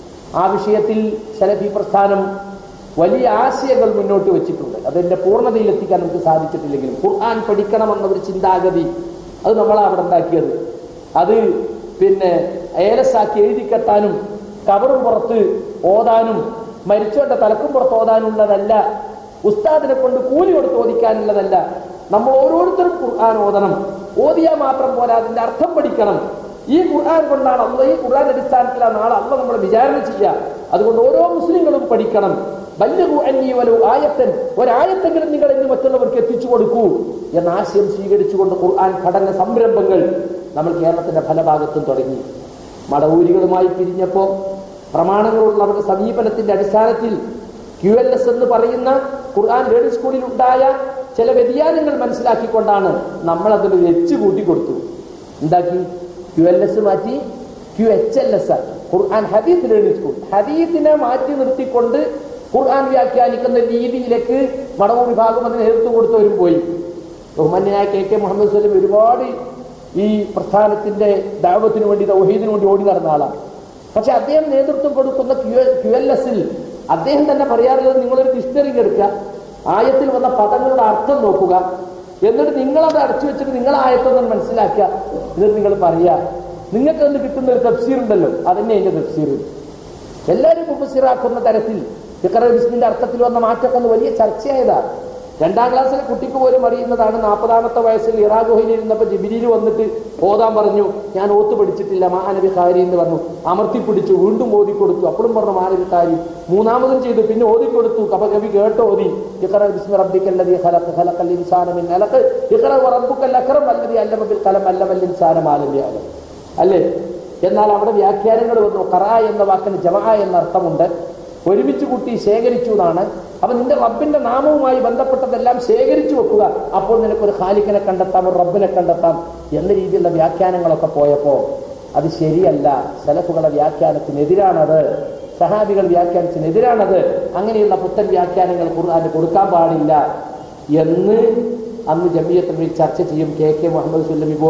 ആ വിഷയത്തിൽ സലഫി പ്രസ്ഥാനം വലിയ ആശയങ്ങൾ മുന്നോട്ട് വെച്ചിട്ടുണ്ട്. അതിന്റെ പൂർണ്ണതയിൽ എത്തിക്കാൻ നമുക്ക് സാധിച്ചിട്ടില്ലെങ്കിലും ഖുർആൻ പഠിക്കണമെന്ന ഒരു ചിന്താഗതി അത് നമ്മളാണ് അവിടെ ഉണ്ടാക്കിയത്. അത് പിന്നെ ഏലസാക്കി എഴുതിക്കെട്ടാനും കവറും പുറത്ത് ഓതാനും മരിച്ചവന്റെ തലക്കും പുറത്ത് ഓതാനുള്ളതല്ല. ഉസ്താദിനെ കൊണ്ട് കൂലി കൊടുത്ത് ഓദിക്കാനുള്ളതല്ല. നമ്മൾ ഓരോരുത്തരും ഖുർആൻ ഓതണം. ഓതിയാൽ മാത്രം പോരാ, അതിന്റെ അർത്ഥം പഠിക്കണം. ഈ ഖുർആൻ കൊണ്ടാണ് അള്ളാഹ്, ഈ ഖുർആൻ അടിസ്ഥാനത്തിലാണ് നാളെ അള്ളാഹ് നമ്മളെ വിചാരണ ചെയ്യുക. അതുകൊണ്ട് ഓരോ മുസ്ലിങ്ങളും പഠിക്കണം. ബല്ലിഗു അന്നീ വലൗ ആയത്തൻ, ഒരായത്തെങ്കിലും നിങ്ങൾ ഇന്ന് മറ്റുള്ളവർക്ക് എത്തിച്ചു കൊടുക്കൂ എന്ന ആശയം സ്വീകരിച്ചുകൊണ്ട് ഖുർആൻ പഠന സംരംഭങ്ങൾ നമ്മൾ കേരളത്തിന്റെ ഫലഭാഗത്തും തുടങ്ങി. മടവൂരികളുമായി പിരിഞ്ഞപ്പോൾ പ്രമാണങ്ങളുള്ള അവരുടെ സമീപനത്തിന്റെ അടിസ്ഥാനത്തിൽ ക്യു എൽ എസ് എന്ന് പറയുന്ന ഖുർആൻ ലേണിംഗ് സ്കൂളിൽ ഉണ്ടായ ചില വ്യതിയാനങ്ങൾ മനസ്സിലാക്കിക്കൊണ്ടാണ് നമ്മൾ അതിൽ വെച്ച് കൂട്ടി കൊടുത്തു. എന്താക്കി? ക്യു എൽ എസ് മാറ്റി ക്യു എച്ച് എൽ എസ് ആക്കി. ഖുർആൻ ഹദീസ് ലേണിംഗ് സ്കൂൾ. ഹദീസിനെ മാറ്റി നിർത്തിക്കൊണ്ട് ഖുർആൻ വ്യാഖ്യാനിക്കുന്ന രീതിയിലേക്ക് മടവൂർ വിഭാഗം അതിന് നേതൃത്വം കൊടുത്തവരും പോയി. ബഹുമാന്യനായ കെ കെ മുഹമ്മദ് സലീം ഒരുപാട് ഈ പ്രസ്ഥാനത്തിന്റെ ദഅവത്തിന് വേണ്ടി, തൗഹീദിന് വേണ്ടി ഓടി നടന്ന ആളാണ്. പക്ഷെ അദ്ദേഹം നേതൃത്വം കൊടുക്കുന്ന ക്യു എൽ എസിൽ അദ്ദേഹം തന്നെ പറയാറുള്ളത്, നിങ്ങളൊരു ഡിക്ഷണറി എടുക്കുക, ആയത്തിൽ വന്ന പദങ്ങളുടെ അർത്ഥം നോക്കുക, എന്നിട്ട് നിങ്ങളത് അടച്ചു വെച്ചിട്ട് നിങ്ങൾ ആയത്തൊന്നും മനസ്സിലാക്കുക, എന്നിട്ട് നിങ്ങൾ പറയുക. നിങ്ങൾക്ക് അതിന് കിട്ടുന്ന ഒരു തഫ്സീർ ഉണ്ടല്ലോ, അതന്നെ അതിന്റെ തഫ്സീർ. എല്ലാവരും മുഫസ്സിറാക്കുന്ന തരത്തിൽ ഇഖ്റ ബിസ്മിന്റെ അർത്ഥത്തിൽ വന്ന മാറ്റമൊക്കെ വലിയ ചർച്ചയായതാണ്. രണ്ടാം ക്ലാസ്സിലെ കുട്ടിക്ക് പോലും അറിയുന്നതാണ്. നാൽപ്പതാമത്തെ വയസ്സിൽ ഇറാ ഗുഹയിൽ ഇരുന്നപ്പോൾ ജിബ്രീൽ വന്നിട്ട് ഓതാൻ പറഞ്ഞു. ഞാൻ ഓത്ത് പഠിച്ചിട്ടില്ല, മഹാനബി ഖാരി എന്ന് പറഞ്ഞു. അമർത്തിപ്പിടിച്ചു, വീണ്ടും ഓതി കൊടുത്തു. അപ്പോഴും പറഞ്ഞു മഹാനബി ഖാരി. മൂന്നാമതും ചെയ്തു, പിന്നെ ഓതി കൊടുത്തു. അപ്പൊ നബി കേട്ടോ ഓതി, ഇഖ്റ ബിസ്മി റബ്ബിക്കല്ലദീ ഖലഖ ഖലഖൽ ഇൻസാന മിൻ അലഖ് ഇഖ്റ വറബ്ബുക്കൽ അക്രം അല്ലദീ അല്ലമ ബിൽ ഖലം അല്ലമൽ ഇൻസാന മാ ലം യഅലം. അല്ലേ? എന്നാൽ അവിടെ വ്യാഖ്യാനങ്ങൾ വന്നു. ഖറ എന്ന വാക്കിന് ജമഅ എന്ന അർത്ഥമുണ്ട്. ഒരുമിച്ച് കൂട്ടി ശേഖരിച്ചു എന്നാണ്. അപ്പൊ നിന്റെ റബ്ബിന്റെ നാമവുമായി ബന്ധപ്പെട്ടതെല്ലാം ശേഖരിച്ചു വെക്കുക, അപ്പോൾ നിനക്കൊരു ഖാലിഖിനെ കണ്ടെത്താം, ഒരു റബ്ബിനെ കണ്ടെത്താം എന്ന രീതിയിലുള്ള വ്യാഖ്യാനങ്ങളൊക്കെ പോയപ്പോ അത് ശരിയല്ല. സലഫുകളുടെ വ്യാഖ്യാനത്തിനെതിരാണത്, സഹാബികൾ വ്യാഖ്യാനത്തിനെതിരാണത്. അങ്ങനെയുള്ള പുത്തൻ വ്യാഖ്യാനങ്ങൾ ഖുർആന് കൊടുക്കാൻ പാടില്ല എന്ന് അന്ന് ജമിയത്തുൽ ചർച്ച ചെയ്യും. കെ കെ മുഹമ്മദ് സുല്ലമി പോലും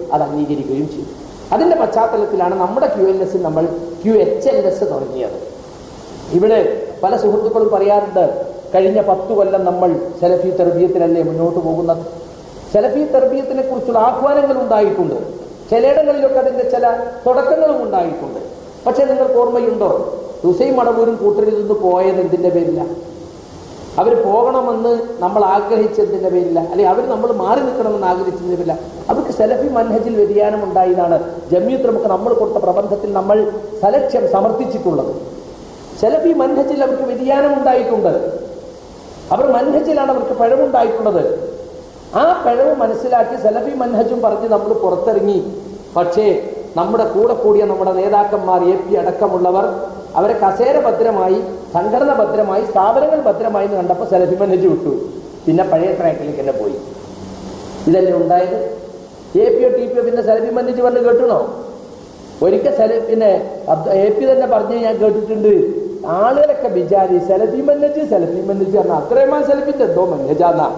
അത് അംഗീകരിക്കുകയും ചെയ്തു. അതിന്റെ പശ്ചാത്തലത്തിലാണ് നമ്മുടെ ക്യു എൽ എസ് നമ്മൾ ക്യു എച്ച് എൽ എസ് തുടങ്ങിയത്. ഇവിടെ പല സുഹൃത്തുക്കളും പറയാറുണ്ട്, കഴിഞ്ഞ പത്തു കൊല്ലം നമ്മൾ സലഫി തർബിയത്തിലല്ലേ മുന്നോട്ട് പോകുന്നത്. സലഫി തർബിയത്തിനെ കുറിച്ചുള്ള ആഹ്വാനങ്ങൾ ഉണ്ടായിട്ടുണ്ട്, ചിലയിടങ്ങളിലൊക്കെ അതിന്റെ ചില തുടക്കങ്ങളും ഉണ്ടായിട്ടുണ്ട്. പക്ഷെ നിങ്ങൾക്ക് ഓർമ്മയുണ്ടോ, ഹുസൈൻ മടവൂരും കൂട്ടരിൽ നിന്ന് പോയത് എന്തിന്റെ പേരില്ല? അവർ പോകണമെന്ന് നമ്മൾ ആഗ്രഹിച്ചതിന്റെ പേരില്ല, അല്ലെങ്കിൽ അവർ നമ്മൾ മാറി നിൽക്കണമെന്ന് ആഗ്രഹിച്ചതിന്റെ പേരില്ല. അവർക്ക് സലഫി മൻഹജിൽ വ്യതിയാനം ഉണ്ടായതാണ് ജമിയത്ത് നമുക്ക് നമ്മൾ കൊടുത്ത പ്രബന്ധത്തിൽ നമ്മൾ സലക്ഷ്യം സമർത്ഥിച്ചിട്ടുള്ളത്. സലഫി മൻഹജിൽ അവർക്ക് വ്യതിയാനം ഉണ്ടായിട്ടുണ്ട്. അവർ മൻഹജിലാണ് അവർക്ക് പിഴവുണ്ടായിട്ടുള്ളത്. ആ പിഴവ് മനസ്സിലാക്കി സലഫി മൻഹജും പറഞ്ഞ് നമ്മൾ പുറത്തിറങ്ങി. പക്ഷേ നമ്മുടെ കൂടെ കൂടിയ നമ്മുടെ നേതാക്കന്മാർ എ പി അടക്കമുള്ളവർ അവരെ കസേര ഭദ്രമായി, സംഘടന ഭദ്രമായി, സ്ഥാപനങ്ങൾ ഭദ്രമായി എന്ന് കണ്ടപ്പോൾ സലഫി മൻഹജ് വിട്ടു. പിന്നെ പഴയ ട്രാക്കിലേക്ക് തന്നെ പോയി. ഇതല്ലേ ഉണ്ടായത്. എ പിയോ ടി പിയോ പിന്നെ സലഫി മൻഹജ് പറഞ്ഞ് കേട്ടണോ? ഒരിക്കൽ സലഫി പിന്നെ എ പി തന്നെ പറഞ്ഞ് ഞാൻ കേട്ടിട്ടുണ്ട്, ആളുകളൊക്കെ വിചാരി സലഫി മൻഹജ് സലഫി മൻഹജ് പറഞ്ഞ അത്രയുമാ സലഫിന്റെ എന്തോ മൻഹജാന്നാ.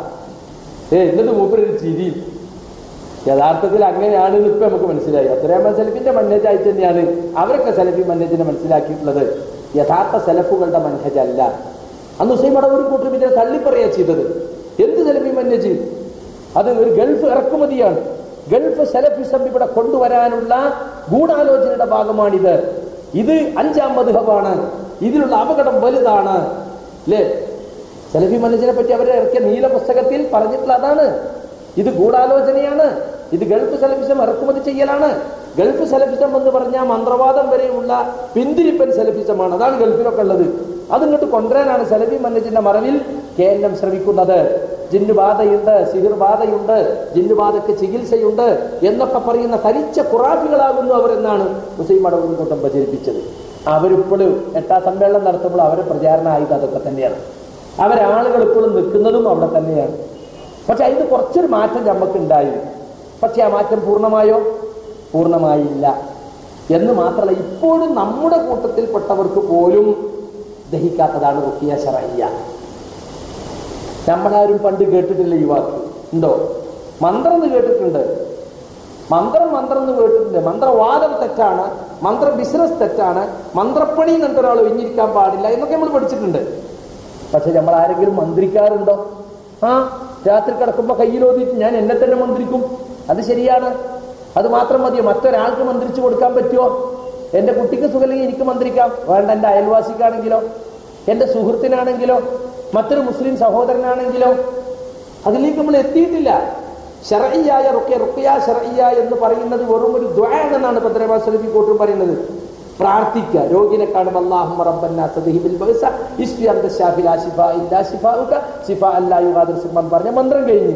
ഏ എന്നിട്ട് മൂപ്പരൊരു ചിരി. യഥാർത്ഥത്തിൽ അങ്ങനെയാണ് ഇപ്പൊ നമുക്ക് മനസ്സിലായി. അത്രയുമാ സലഫിന്റെ മൻഹജായി തന്നെയാണ് അവരൊക്കെ സലഫി മൻഹജിനെ മനസ്സിലാക്കിയിട്ടുള്ളത്. യഥാർത്ഥ സലഫുകളുടെ മൻഹജ് അല്ല. അന്ന് ഹുസൈൻ മടവൂരും കൂട്ടരും ഇതിനെ തള്ളിപ്പറയാ ചെയ്തത്. എന്ത് സലഫി മൻഹജ്? അത് ഒരു ഗൾഫ് ഇറക്കുമതിയാണ്. ഗൾഫ് സലഫിസം ഇവിടെ കൊണ്ടുവരാനുള്ള ഗൂഢാലോചനയുടെ ഭാഗമാണിത്. ഇത് അഞ്ചാം മദ്ഹബാണ്, ഇതിലുള്ള അപകടം വലുതാണ് അല്ലേ? സലഫി മൻഹജിനെ പറ്റി അവരെ ഇറക്കിയ നീല പുസ്തകത്തിൽ പറഞ്ഞിട്ടുള്ള അതാണ്. ഇത് ഗൂഢാലോചനയാണ്, ഇത് ഗൾഫ് സലഫിസം ഇറക്കുമതി ചെയ്യലാണ്. ഗൾഫ് സലഫിസം എന്ന് പറഞ്ഞാൽ മന്ത്രവാദം വരെയുള്ള പിന്തിരിപ്പൻ സലഫിസമാണ്. അതാണ് ഗൾഫിലൊക്കെ ഉള്ളത്. അതിങ്ങോട്ട് കൊണ്ടുവരാനാണ് സലഫി മൻഹജിന്റെ മറവിൽ കെ എൻ എം ശ്രമിക്കുന്നത്. ജിന്നുബാധയുണ്ട്, സിഹിർ ബാധയുണ്ട്, ജിന്നുബാധയ്ക്ക് ചികിത്സയുണ്ട് എന്നൊക്കെ പറയുന്ന തരിച്ച ഖുറാഫികളാകുന്നു അവർ എന്നാണ് ഹുസൈൻ മടവൂർ കൂട്ടം പ്രചരിപ്പിച്ചത്. അവരിപ്പോഴും എട്ടാം സമ്മേളനം നടത്തുമ്പോൾ അവരെ പ്രചാരണ ആയുധം അതൊക്കെ തന്നെയാണ്. അവരാളുകൾ ഇപ്പോഴും നിൽക്കുന്നതും അവിടെ തന്നെയാണ്. പക്ഷെ അതിന് കുറച്ചൊരു മാറ്റം നമുക്കുണ്ടായി. പക്ഷെ ആ മാറ്റം പൂർണ്ണമായോ? പൂർണ്ണമായില്ല എന്ന് മാത്രമല്ല, ഇപ്പോഴും നമ്മുടെ കൂട്ടത്തിൽപ്പെട്ടവർക്ക് പോലും ദഹിക്കാത്തതാണ് റുഖിയ ശർഇയ്യ. നമ്മളാരും പണ്ട് കേട്ടിട്ടില്ല ഈ വാക്ക്. ഉണ്ടോ? മന്ത്രം എന്ന് കേട്ടിട്ടുണ്ട്, മന്ത്രം മന്ത്രം എന്ന് കേട്ടിട്ടുണ്ട്. മന്ത്രവാദം തെറ്റാണ്, മന്ത്ര ബിസിനസ് തെറ്റാണ്, മന്ത്രപ്പണി എന്നിട്ട് ഒരാൾ ഒഴിഞ്ഞിരിക്കാൻ പാടില്ല എന്നൊക്കെ നമ്മൾ പഠിച്ചിട്ടുണ്ട്. പക്ഷെ നമ്മൾ ആരെങ്കിലും മന്ത്രിക്കാറുണ്ടോ? ആ രാത്രി കിടക്കുമ്പോ കയ്യിലോതിയിട്ട് ഞാൻ എന്നെ തന്നെ മന്ത്രിക്കും, അത് ശരിയാണ്. അത് മാത്രം മതിയോ? മറ്റൊരാൾക്ക് മന്ത്രിച്ചു കൊടുക്കാൻ പറ്റുമോ? എന്റെ കുട്ടിക്ക് സുഖമില്ലെങ്കിൽ എനിക്ക് മന്ത്രിക്കാം, വേണ്ട എന്റെ അയൽവാസിക്കാണെങ്കിലോ, എന്റെ സുഹൃത്തിനാണെങ്കിലോ, മറ്റൊരു മുസ്ലിം സഹോദരനാണെങ്കിലോ? അതിലേക്ക് നമ്മൾ എത്തിയിട്ടില്ല. ശർഇയ്യായ റുഖ്യ, റുഖ്യ ശർഇയ്യ എന്ന് പറയുന്നത് വെറും ഒരു ദുആ എന്നാണ് പദ്രമാ സലഫി കൂട്ടർ പറയുന്നത്. പ്രാർത്ഥിക്കുക, രോഗിനെ കാണുമ്പോൾ അല്ലാഹുമ്മ റബ്ബന്നാസ് അദ്ഹിബിൽ ബഅസ ഇശ്ഫി അൻത ശാഫി ലാ ശിഫാ ഇല്ലാ ശിഫാഉക ശിഫാ അല്ലാ യുഗാദിർ സുഖം പറഞ്ഞ മന്ത്രം കഴിഞ്ഞു.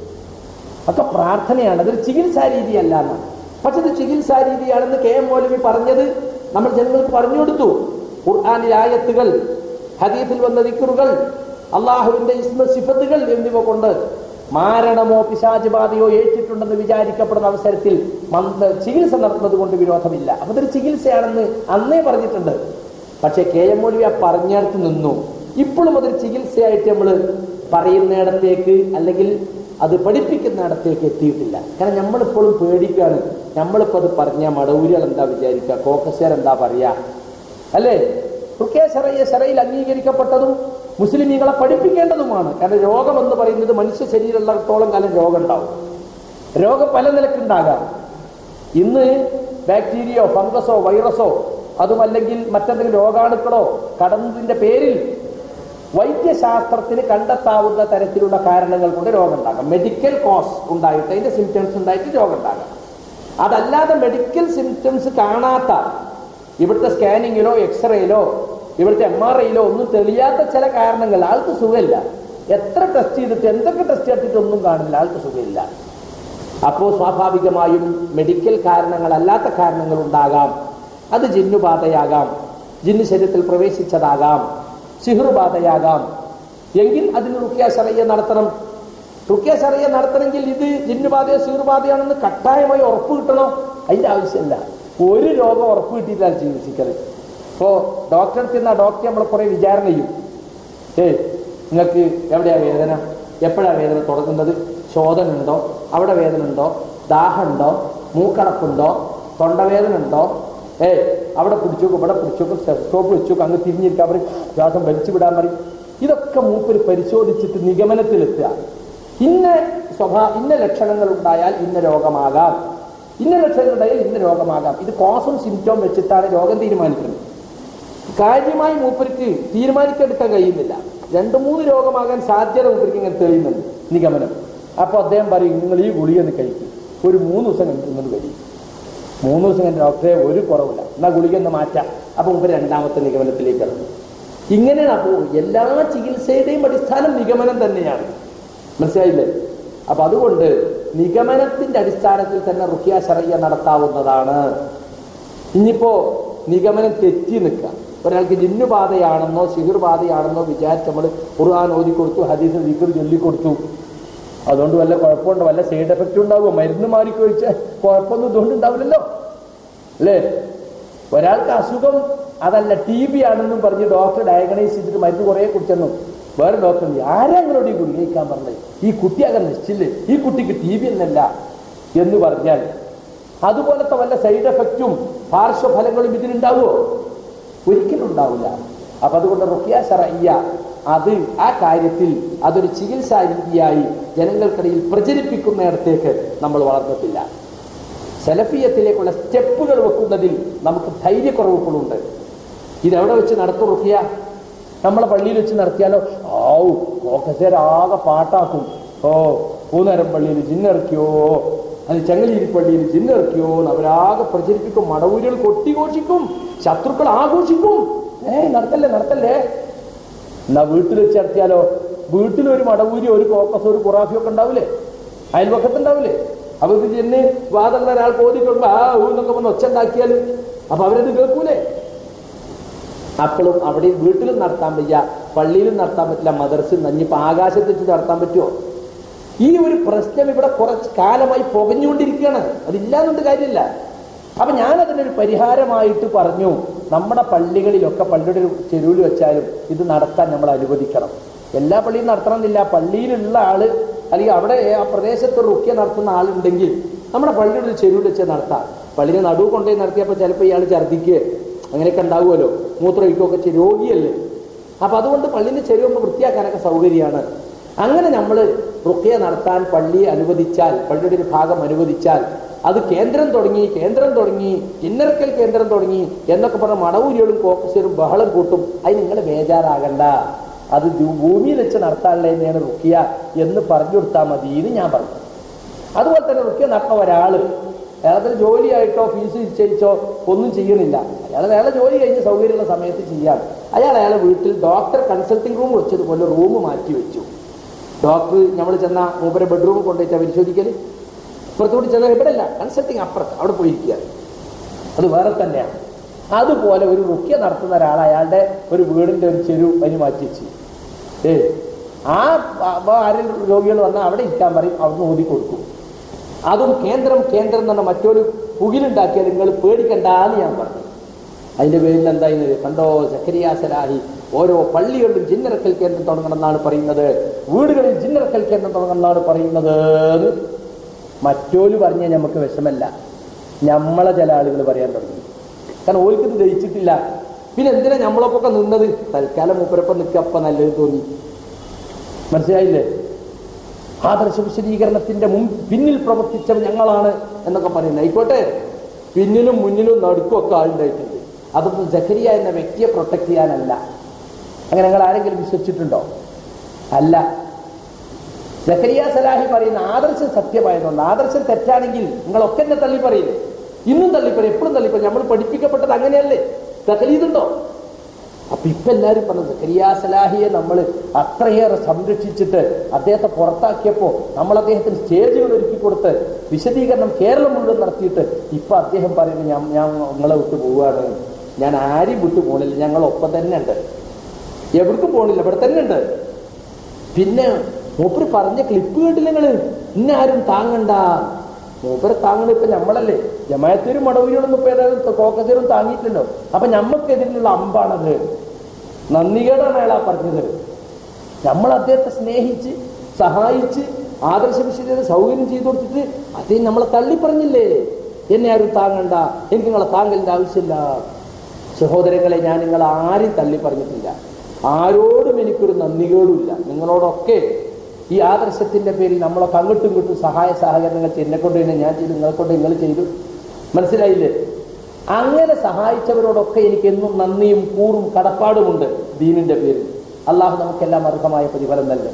ഒക്കെ പ്രാർത്ഥനയാണ്, അതൊരു ചികിത്സാ രീതിയല്ല എന്നാണ്. പക്ഷെ ഇത് ചികിത്സാ രീതിയാണെന്ന് കെ എം മൗലവി പറഞ്ഞത് നമ്മൾ ജനങ്ങൾക്ക് പറഞ്ഞു കൊടുത്തു. ഖുർആനിലെ ആയത്തുകൾ, ഹദീസിൽ വന്ന ദിക്റുകൾ, അള്ളാഹുവിന്റെ ഇസ്മ സിഫത്തുകൾ എന്നിവ കൊണ്ട് മാരണമോ പിശാച് ബാധയോ ഏറ്റിട്ടുണ്ടെന്ന് വിചാരിക്കപ്പെടുന്ന അവസരത്തിൽ ചികിത്സ നടത്തുന്നത് കൊണ്ട് വിരോധമില്ല. അപ്പൊ ഇതൊരു ചികിത്സയാണെന്ന് അന്നേ പറഞ്ഞിട്ടുണ്ട്. പക്ഷെ കെ എം മൗലവി ആ പറഞ്ഞിടത്ത് നിന്നു. ഇപ്പോഴും അതൊരു ചികിത്സയായിട്ട് നമ്മൾ പറയുന്നിടത്തേക്ക് അല്ലെങ്കിൽ അത് പഠിപ്പിക്കുന്നിടത്തേക്ക് എത്തിയിട്ടില്ല. കാരണം നമ്മളിപ്പോഴും പേടിക്കാണ്. നമ്മളിപ്പോ അത് പറഞ്ഞാൽ മടവൂരികൾ എന്താ വിചാരിക്കുക, കോക്കസ്യർ എന്താ പറയാ അല്ലേ? റുഖ്യ ശർഇയ്യ ശർഇയിൽ അംഗീകരിക്കപ്പെട്ടതും മുസ്ലിമീങ്ങളെ പഠിപ്പിക്കേണ്ടതുമാണ്. കാരണം രോഗം എന്ന് പറയുന്നത് മനുഷ്യ ശരീരമുള്ളിടത്തോളം കാലം രോഗം ഉണ്ടാവും. രോഗം പല നിലക്കുണ്ടാകാം. ഇന്ന് ബാക്ടീരിയയോ ഫംഗസോ വൈറസോ അതുമല്ലെങ്കിൽ മറ്റെന്തെങ്കിലും രോഗാണുക്കളോ കടന്നതിന്റെ പേരിൽ വൈദ്യശാസ്ത്രത്തിന് കണ്ടെത്താവുന്ന തരത്തിലുള്ള കാരണങ്ങൾ കൊണ്ട് രോഗം ഉണ്ടാകാം. മെഡിക്കൽ കോസ് ഉണ്ടായിട്ട് അതിന്റെ സിംറ്റംസ് ഉണ്ടായിട്ട് രോഗം ഉണ്ടാകാം. അതല്ലാതെ മെഡിക്കൽ സിംറ്റംസ് കാണാത്ത, ഇവിടുത്തെ സ്കാനിങ്ങിലോ എക്സ്റേയിലോ ഇവിടുത്തെ എം ആർ ഐയിലോ ഒന്നും തെളിയാത്ത ചില കാരണങ്ങൾ, ആൾക്ക് സുഖമില്ല. എത്ര ടെസ്റ്റ് ചെയ്തിട്ട് എന്തൊക്കെ ടെസ്റ്റ് ചെയ്തിട്ട് ഒന്നും കാണില്ല, ആൾക്ക് സുഖമില്ല. അപ്പോൾ സ്വാഭാവികമായും മെഡിക്കൽ കാരണങ്ങളല്ലാത്ത കാരണങ്ങൾ ഉണ്ടാകാം. അത് ജിന്നുബാധയാകാം, ജിന്നു ശരീരത്തിൽ പ്രവേശിച്ചതാകാം, സിഹ്റുബാധയാകാം. എങ്കിൽ അതിന് റുഖ്യ ശർഇയ്യ നടത്തണം. റുഖ്യ ശർഇയ്യ നടത്തണമെങ്കിൽ ഇത് ജിന്നുബാധയോ സിഹ്റുബാധയാണെന്ന് കട്ടായമായി ഉറപ്പ് കിട്ടണോ? അതിന്റെ ആവശ്യമില്ല. ഒരു രോഗം ഉറപ്പ് കിട്ടിയിട്ടാണ് ചികിത്സിക്കൽ. ഇപ്പോ ഡോക്ടറെ ചെന്ന ഡോക്ടർ നമ്മളെ കുറെ വിചാരണ ചെയ്യും. ഏ നിങ്ങൾക്ക് എവിടെയാ വേദന, എപ്പോഴാ വേദന തുടങ്ങുന്നത്, ശോധന ഉണ്ടോ, അവിടെ വേദന ഉണ്ടോ, ദാഹമുണ്ടോ, മൂക്കടപ്പുണ്ടോ, തൊണ്ടവേദന ഉണ്ടോ, ഏ അവിടെ പിടിച്ചോക്കും ഇവിടെ പിടിച്ചോക്കും, സ്റ്റെത്തോപ്പ് വെച്ചോക്കും, അങ്ങ് തിരിഞ്ഞിരിക്കാൻ പറയും, ശ്വാസം വലിച്ചു വിടാൻ പറയും. ഇതൊക്കെ മൂപ്പര് പരിശോധിച്ചിട്ട് നിഗമനത്തിലെത്തുക. ഇന്ന സ്വഭാ ഇന്ന ലക്ഷണങ്ങൾ ഉണ്ടായാൽ ഇന്ന രോഗമാകാം, ഇന്ന ലക്ഷണങ്ങൾ ഉണ്ടായാൽ ഇന്ന രോഗമാകാം. ഇത് കോസും സിംറ്റവും വെച്ചിട്ടാണ് രോഗം തീരുമാനിക്കുന്നത്. കാര്യമായി മൂപ്പർക്ക് തീരുമാനിക്കെടുക്കാൻ കഴിയുന്നില്ല. രണ്ടു മൂന്ന് രോഗമാകാൻ സാധ്യത മൂപ്പർക്ക് ഇങ്ങനെ തെളിയുന്നുണ്ട് നിഗമനം. അപ്പൊ അദ്ദേഹം പറയും, നിങ്ങൾ ഈ ഗുളികന്ന് കഴിക്കും, ഒരു മൂന്ന് ദിവസം കഴിക്കുന്നത് കഴിയും. മൂന്ന് ദിവസം കഴിഞ്ഞ ഡോക്ടറെ ഒരു കുറവില്ല, എന്നാ ഗുളികന്ന് മാറ്റാം. അപ്പൊ മൂപ്പര് രണ്ടാമത്തെ നിഗമനത്തിലേക്ക് ഇറങ്ങും. ഇങ്ങനെയാണ്. അപ്പോൾ എല്ലാ ചികിത്സയുടെയും അടിസ്ഥാനം നിഗമനം തന്നെയാണ്. മനസ്സിലായില്ലേ? അപ്പൊ അതുകൊണ്ട് നിഗമനത്തിന്റെ അടിസ്ഥാനത്തിൽ തന്നെ റുഖ്യ ശർഇയ്യ നടത്താവുന്നതാണ്. ഇനിയിപ്പോ നിഗമനം തെറ്റി നിൽക്കുക, ഒരാൾക്ക് ജിന്നുബാധയാണെന്നോ സിഹിർ ബാധയാണെന്നോ വിചാരിച്ച് നമ്മൾ ഖുർആൻ ഓതി കൊടുത്തു, ഹദീസ് ദിക്ർ ചൊല്ലിക്കൊടുത്തു, അതുകൊണ്ട് വല്ല കുഴപ്പമുണ്ടോ, വല്ല സൈഡ് എഫക്റ്റ് ഉണ്ടാവുമോ? മരുന്ന് മാറിക്കൊഴിച്ച് കുഴപ്പമൊന്നും ഇതുകൊണ്ട് ഉണ്ടാവില്ലല്ലോ, അല്ലേ? ഒരാൾക്ക് അസുഖം അതല്ല ടി ബി ആണെന്നും പറഞ്ഞ് ഡോക്ടർ ഡയഗ്നൈസ് ചെയ്തിട്ട് മരുന്ന് കുറേ കുടിച്ചെന്നു വേറെ ഡോക്ടർ ആരാ നിങ്ങളോട് ഈ ഗുളിക കഴിക്കാൻ പറഞ്ഞത്? ഈ കുട്ടി അങ്ങനെ നശിച്ചില്ലേ, ഈ കുട്ടിക്ക് ടി ബി എന്നല്ല എന്ന് പറഞ്ഞാൽ അതുപോലത്തെ വല്ല സൈഡ് എഫക്റ്റും പാർശ്വഫലങ്ങളും ഇതിനുണ്ടാവുമോ? ഒരിക്കലും ഉണ്ടാവില്ല. അപ്പൊ അതുകൊണ്ട് റുഖ്യ ശർഇയ്യ അത് ആ കാര്യത്തിൽ അതൊരു ചികിത്സാ രീതിയായി ജനങ്ങൾക്കിടയിൽ പ്രചരിപ്പിക്കുന്നിടത്തേക്ക് നമ്മൾ വളർന്നിട്ടില്ല. സലഫിയത്തിലേക്കുള്ള സ്റ്റെപ്പുകൾ വെക്കുന്നതിൽ നമുക്ക് ധൈര്യക്കുറവുകളുണ്ട്. ഇതെവിടെ വെച്ച് നടത്തും റുഖ്യ? നമ്മളെ പള്ളിയിൽ വെച്ച് നടത്തിയാലോ, ആവു കോക്കസേരാകെ പാട്ടാക്കും. ഓ പൂനരം പള്ളിയിൽ ജിന്നിറക്കിയോ, അത് ചെങ്ങലീരി പള്ളിയിൽ ജിന്നിറക്കിയോ എന്ന് അവരാകെ പ്രചരിപ്പിക്കും. മടവൂരികൾ കൊട്ടിഘോഷിക്കും, ശത്രുക്കൾ ആഘോഷിക്കും. ഏയ് നടത്തല്ലേ നടത്തല്ലേ. എന്നാ വീട്ടിൽ വെച്ച് നടത്തിയാലോ, വീട്ടിലൊരു മടവൂരി ഒരു കോക്കസ് ഒരു ഖുറാഫിയൊക്കെ ഉണ്ടാവില്ലേ, അയൽവക്കത്തുണ്ടാവില്ലേ? അവർക്ക് ചെന്ന് വാദമുള്ള ഒരാൾ കോതിക്കൊടുമ്പോ ആ ഊന്നൊക്കെ വന്ന് ഒച്ച ഉണ്ടാക്കിയാൽ അപ്പൊ അവരത് കേൾക്കൂലേ? അപ്പോഴും അവിടെ വീട്ടിലും നടത്താൻ വയ്യ, പള്ളിയിലും നടത്താൻ പറ്റില്ല, മദർസിൽ നഞ്ഞിപ്പോ ആകാശത്ത് വെച്ച് നടത്താൻ പറ്റുമോ? ഈ ഒരു പ്രശ്നം ഇവിടെ കുറച്ച് കാലമായി പുകഞ്ഞുകൊണ്ടിരിക്കുകയാണ്. അതില്ലാന്നുണ്ട് കാര്യമില്ല. അപ്പൊ ഞാൻ അതിനൊരു പരിഹാരമായിട്ട് പറഞ്ഞു, നമ്മുടെ പള്ളികളിലൊക്കെ പള്ളിയുടെ ഒരു ചെരുവിൽ വെച്ചാലും ഇത് നടത്താൻ നമ്മൾ അനുവദിക്കണം. എല്ലാ പള്ളിയും നടത്തണമെന്നില്ല. പള്ളിയിലുള്ള ആള് അല്ലെങ്കിൽ അവിടെ ആ പ്രദേശത്ത് റുഖ്യ നടത്തുന്ന ആളുണ്ടെങ്കിൽ നമ്മുടെ പള്ളിയുടെ ഒരു ചെരുവിൽ വെച്ച് നടത്താം. പള്ളിയെ നടുവ് കൊണ്ടുപോയി നടത്തിയപ്പോൾ ചിലപ്പോൾ ഇയാൾ ഛർദ്ദിക്കുക അങ്ങനെയൊക്കെ ഉണ്ടാവുമല്ലോ, മൂത്രമൊഴിക്കുകയൊക്കെ രോഗിയല്ലേ. അപ്പൊ അതുകൊണ്ട് പള്ളിന്റെ ചെരുവൊന്ന് വൃത്തിയാക്കാനൊക്കെ സൗകര്യമാണ്. അങ്ങനെ നമ്മൾ റുഖ്യ നടത്താൻ പള്ളി അനുവദിച്ചാൽ, പള്ളിയുടെ ഒരു ഭാഗം അനുവദിച്ചാൽ, അത് കേന്ദ്രം തുടങ്ങി കേന്ദ്രം തുടങ്ങി ചിന്നർക്കൽ കേന്ദ്രം തുടങ്ങി എന്നൊക്കെ പറഞ്ഞ മടവൂരികളും കോക്കസേരും ബഹളം കൂട്ടും. അതിന് നിങ്ങൾ ബേജാറാകണ്ട, അത് ഭൂമിയിൽ വെച്ച് നടത്താനുള്ള തന്നെയാണ് റുഖ്യ എന്ന് പറഞ്ഞു കൊടുത്താൽ മതി എന്ന് ഞാൻ പറഞ്ഞു. അതുപോലെ തന്നെ റുഖ്യ നടത്തുന്ന ഒരാള് അയാളെ ജോലിയായിട്ടോ ഫീസ് നിശ്ചയിച്ചോ ഒന്നും ചെയ്യണില്ല. അയാൾ അയാളെ ജോലി കഴിഞ്ഞ് സൗകര്യമുള്ള സമയത്ത് ചെയ്യാം. അയാൾ അയാളെ വീട്ടിൽ ഡോക്ടർ കൺസൾട്ടിംഗ് റൂം വെച്ചതുപോലെ റൂം മാറ്റി വെച്ചു. ഡോക്ടർ നമ്മൾ ചെന്ന മൂപ്പരെ ബെഡ്റൂം കൊണ്ടുപോയിട്ടാ പരിശോധിക്കല്. ഇപ്പുറത്തുകൂടി ചെന്നാൽ ഇവിടെ അല്ല, കൺസൾട്ടിങ് അപ്പുറത്ത് അവിടെ പോയിരിക്കുക, അത് വേറെ തന്നെയാണ്. അതുപോലെ ഒരു റുഖ്യ നടത്തുന്ന ഒരാൾ അയാളുടെ ഒരു വീടിന്റെ ഒരു ചെരു അതിന് മാറ്റി വെച്ചു. ഏ ആ ആരെങ്കിലും രോഗികൾ വന്നാൽ അവിടെ ഇരിക്കാൻ പറയും, അവിടുന്ന് ഓതി കൊടുക്കും. അതും കേന്ദ്രം കേന്ദ്രം എന്ന് പറഞ്ഞാൽ മറ്റൊരു പുകിലുണ്ടാക്കിയാൽ നിങ്ങൾ പേടിക്കണ്ടെന്ന് ഞാൻ പറഞ്ഞു. അതിന്റെ പേരിൽ എന്തായിരുന്നത് കണ്ടോ, സക്കരിയ സലാഹി ഓരോ പള്ളികളിലും ജിന്നിറക്കൽ കേന്ദ്രം തുടങ്ങണമെന്നാണ് പറയുന്നത്, വീടുകളിൽ ജിന്നിറക്കൽ കേന്ദ്രം തുടങ്ങണമെന്നാണ് പറയുന്നത്. മറ്റോല് പറഞ്ഞാൽ നമുക്ക് വിഷമല്ല, നമ്മളെ ചില ആളുകൾ പറയാൻ തുടങ്ങി. കാരണം ഓൽക്കിത് ദഹിച്ചിട്ടില്ല. പിന്നെ എന്തിനാ നമ്മളൊക്കെ നിന്നത്? തൽക്കാലം മൂപ്പരപ്പം നിൽക്കപ്പം നല്ലത് തോന്നി. മനസ്സിലായില്ലേ? ആദർശ വിശദീകരണത്തിന്റെ മുൻ പിന്നിൽ പ്രവർത്തിച്ച ഞങ്ങളാണ് എന്നൊക്കെ പറയുന്നത്. ആയിക്കോട്ടെ, പിന്നിലും മുന്നിലും നടുക്കും ഒക്കെ ആളുണ്ടായിട്ടുണ്ട്. അതൊന്നും സക്കരിയ എന്ന വ്യക്തിയെ പ്രൊട്ടക്ട് ചെയ്യാനല്ല. അങ്ങനെ നിങ്ങൾ ആരെങ്കിലും വിശ്വസിച്ചിട്ടുണ്ടോ? അല്ല. സക്കരിയ സലാഹി പറയുന്ന ആദർശം സത്യമായതുകൊണ്ട്, ആദർശം തെറ്റാണെങ്കിൽ നിങ്ങളൊക്കെ എന്നെ തള്ളി പറയില്ലേ? ഇന്നും തള്ളിപ്പറയും, എപ്പോഴും തള്ളിപ്പറയും. നമ്മൾ പഠിപ്പിക്കപ്പെട്ടത് അങ്ങനെയല്ലേ? തകലീതുണ്ടോ? അപ്പൊ ഇപ്പൊ എല്ലാവരും പറഞ്ഞു സക്കരിയ സലാഹിയെ നമ്മൾ അത്രയേറെ സംരക്ഷിച്ചിട്ട് അദ്ദേഹത്തെ പുറത്താക്കിയപ്പോ നമ്മൾ അദ്ദേഹത്തിന് സ്റ്റേജുകൾ ഒരുക്കി കൊടുത്ത് വിശദീകരണം കേരളം മുഴുവൻ നടത്തിയിട്ട് ഇപ്പൊ അദ്ദേഹം പറയുന്നത് ഞാൻ ഞാൻ നിങ്ങളെ വിട്ടു പോവുകയാണ്, ഞാൻ ആരും വിട്ടു പോണില്ല, ഞങ്ങൾ ഒപ്പം തന്നെ ഉണ്ട്, എവിടേക്കും പോണില്ല, ഇവിടെ തന്നെ ഉണ്ട്. പിന്നെ മൂപ്പര് പറഞ്ഞ ക്ലിപ്പ് കേട്ടില്ല നിങ്ങള്, ഇന്ന ആരും താങ്ങണ്ട. മൂപ്പര് താങ്ങണ ഇപ്പൊ നമ്മളല്ലേ, ജമാഅത്തേരും മടവൂരികളൊന്നും ഇപ്പൊ ഏതായാലും കോക്കസേരും താങ്ങിയിട്ടില്ലോ. അപ്പൊ ഞമ്മക്കെതിരെയുള്ള അമ്പാണത്, നന്ദികേടാണ് അയാളാ പറഞ്ഞത്. നമ്മൾ അദ്ദേഹത്തെ സ്നേഹിച്ച് സഹായിച്ച് ആദർശവിശുദ്ധ സൗകര്യം ചെയ്തു കൊടുത്തിട്ട് അതേ നമ്മളെ തള്ളി പറഞ്ഞില്ലേ, എന്നെ ആരും താങ്ങണ്ട, എനിക്ക് നിങ്ങളെ താങ്കലിന്റെ ആവശ്യമില്ല. സഹോദരങ്ങളെ, ഞാൻ നിങ്ങളെ ആരും തള്ളി പറഞ്ഞിട്ടില്ല, ആരോടും എനിക്കൊരു നന്ദികേടുമില്ല. നിങ്ങളോടൊക്കെ ഈ ആദർശത്തിന്റെ പേരിൽ നമ്മളൊക്കെ അങ്ങോട്ടും ഇങ്ങോട്ടും സഹായ സഹകരണങ്ങൾ എന്നെ കൊണ്ട് തന്നെ ഞാൻ ചെയ്തു, നിങ്ങളെ കൊണ്ട് നിങ്ങൾ ചെയ്തു. മനസ്സിലായില്ലേ? അങ്ങനെ സഹായിച്ചവരോടൊക്കെ എനിക്ക് എന്നും നന്ദിയും കൂറും കടപ്പാടുമുണ്ട് ദീനിന്റെ പേരിൽ. അള്ളാഹു നമുക്കെല്ലാം അർഹമായ പ്രതിഫലം നൽകും.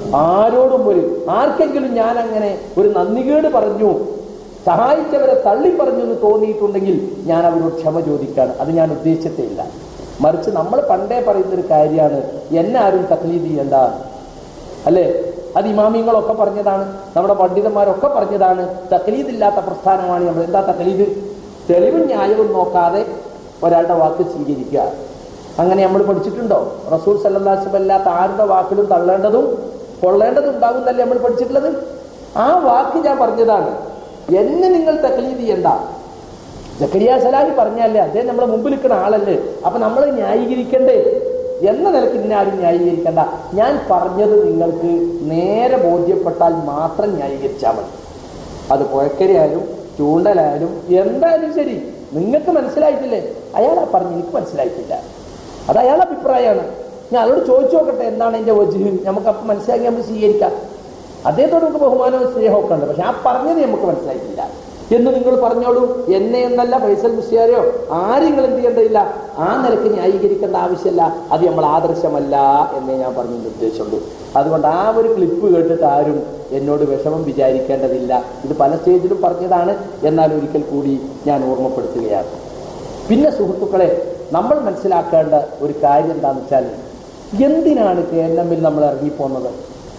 ആരോടും ഒരു ആർക്കെങ്കിലും ഞാൻ അങ്ങനെ ഒരു നന്ദികേട് പറഞ്ഞു, സഹായിച്ചവരെ തള്ളി പറഞ്ഞു എന്ന് തോന്നിയിട്ടുണ്ടെങ്കിൽ ഞാൻ അവരോട് ക്ഷമ ചോദിക്കാണ്. അത് ഞാൻ ഉദ്ദേശിച്ചിട്ടില്ല. മറിച്ച് നമ്മൾ പണ്ടേ പറയുന്നൊരു കാര്യമാണ്, എന്നെ ആരും തക്ലീദ് ചെയ്യണ്ട, അല്ലേ? അത് ഇമാമിങ്ങളൊക്കെ പറഞ്ഞതാണ്, നമ്മുടെ പണ്ഡിതന്മാരൊക്കെ പറഞ്ഞതാണ്. തക്ലീദില്ലാത്ത പ്രസ്ഥാനമാണ് നമ്മൾ. എന്താ തക്ലീദ്? തെളിവും ന്യായവും നോക്കാതെ ഒരാളുടെ വാക്ക് സ്വീകരിക്കുക. അങ്ങനെ നമ്മൾ പഠിച്ചിട്ടുണ്ടോ? റസൂൽ സല്ലല്ലാഹു അലൈഹി വസല്ലം അല്ലാത്ത ആരുടെ വാക്കിലും തള്ളേണ്ടതും കൊള്ളേണ്ടതും ഉണ്ടാകുന്നല്ലേ നമ്മൾ പഠിച്ചിട്ടുള്ളത്. ആ വാക്ക് ഞാൻ പറഞ്ഞതാണ്, എന്നെ നിങ്ങൾ തക്ലീദ് ചെയ്യണ്ട. സക്കരിയ സലാഹി പറഞ്ഞല്ലേ, അദ്ദേഹം നമ്മളെ മുമ്പിൽ നിൽക്കുന്ന ആളല്ലേ, അപ്പൊ നമ്മൾ ന്യായീകരിക്കണ്ടേ എന്ന നിലയ്ക്ക് ഇന്നെ ആരും ന്യായീകരിക്കണ്ട. ഞാൻ പറഞ്ഞത് നിങ്ങൾക്ക് നേരെ ബോധ്യപ്പെട്ടാൽ മാത്രം ന്യായീകരിച്ചാൽ മതി. അത് പുഴക്കരയായാലും ചൂണ്ടലായാലും എന്തായാലും ശരി, നിങ്ങൾക്ക് മനസ്സിലായിട്ടില്ലേ? അയാളാ പറഞ്ഞു, എനിക്ക് മനസ്സിലായിട്ടില്ല, അത് അയാളുടെ അഭിപ്രായമാണ്. ഞാൻ അതോട് ചോദിച്ചു നോക്കട്ടെ, എന്താണ് എൻ്റെ വജ്ഹ്, നമുക്ക് അപ്പം മനസ്സിലാക്കി നമുക്ക് സ്വീകരിക്കാം. അദ്ദേഹത്തോട് നമുക്ക് ബഹുമാനവും സ്നേഹമൊക്കെ ഉണ്ട്, പക്ഷെ ആ പറഞ്ഞത് നമുക്ക് മനസ്സിലായിട്ടില്ല എന്ന് നിങ്ങൾ പറഞ്ഞോളൂ. എന്നെ എന്നല്ല, ഫൈസൽ മുസ്ലിയാരെയോ ആരും നിങ്ങൾ എന്ത് ചെയ്യേണ്ടതില്ല, ആ നിലയ്ക്ക് ന്യായീകരിക്കേണ്ട ആവശ്യമില്ല. അത് നമ്മൾ ആദർശമല്ല എന്നേ ഞാൻ പറഞ്ഞു ഉദ്ദേശമുള്ളൂ. അതുകൊണ്ട് ആ ഒരു ക്ലിപ്പ് കേട്ടിട്ട് ആരും എന്നോട് വിഷമം വിചാരിക്കേണ്ടതില്ല. ഇത് പല സ്റ്റേജിലും പറഞ്ഞതാണ്, എന്നാൽ ഒരിക്കൽ കൂടി ഞാൻ ഓർമ്മപ്പെടുത്തുകയാണ്. പിന്നെ സുഹൃത്തുക്കളെ, നമ്മൾ മനസ്സിലാക്കേണ്ട ഒരു കാര്യം എന്താണെന്ന് വെച്ചാൽ, എന്തിനാണ് കെ എൻ എമ്മിൽ നമ്മൾ ഇറങ്ങിപ്പോന്നത്?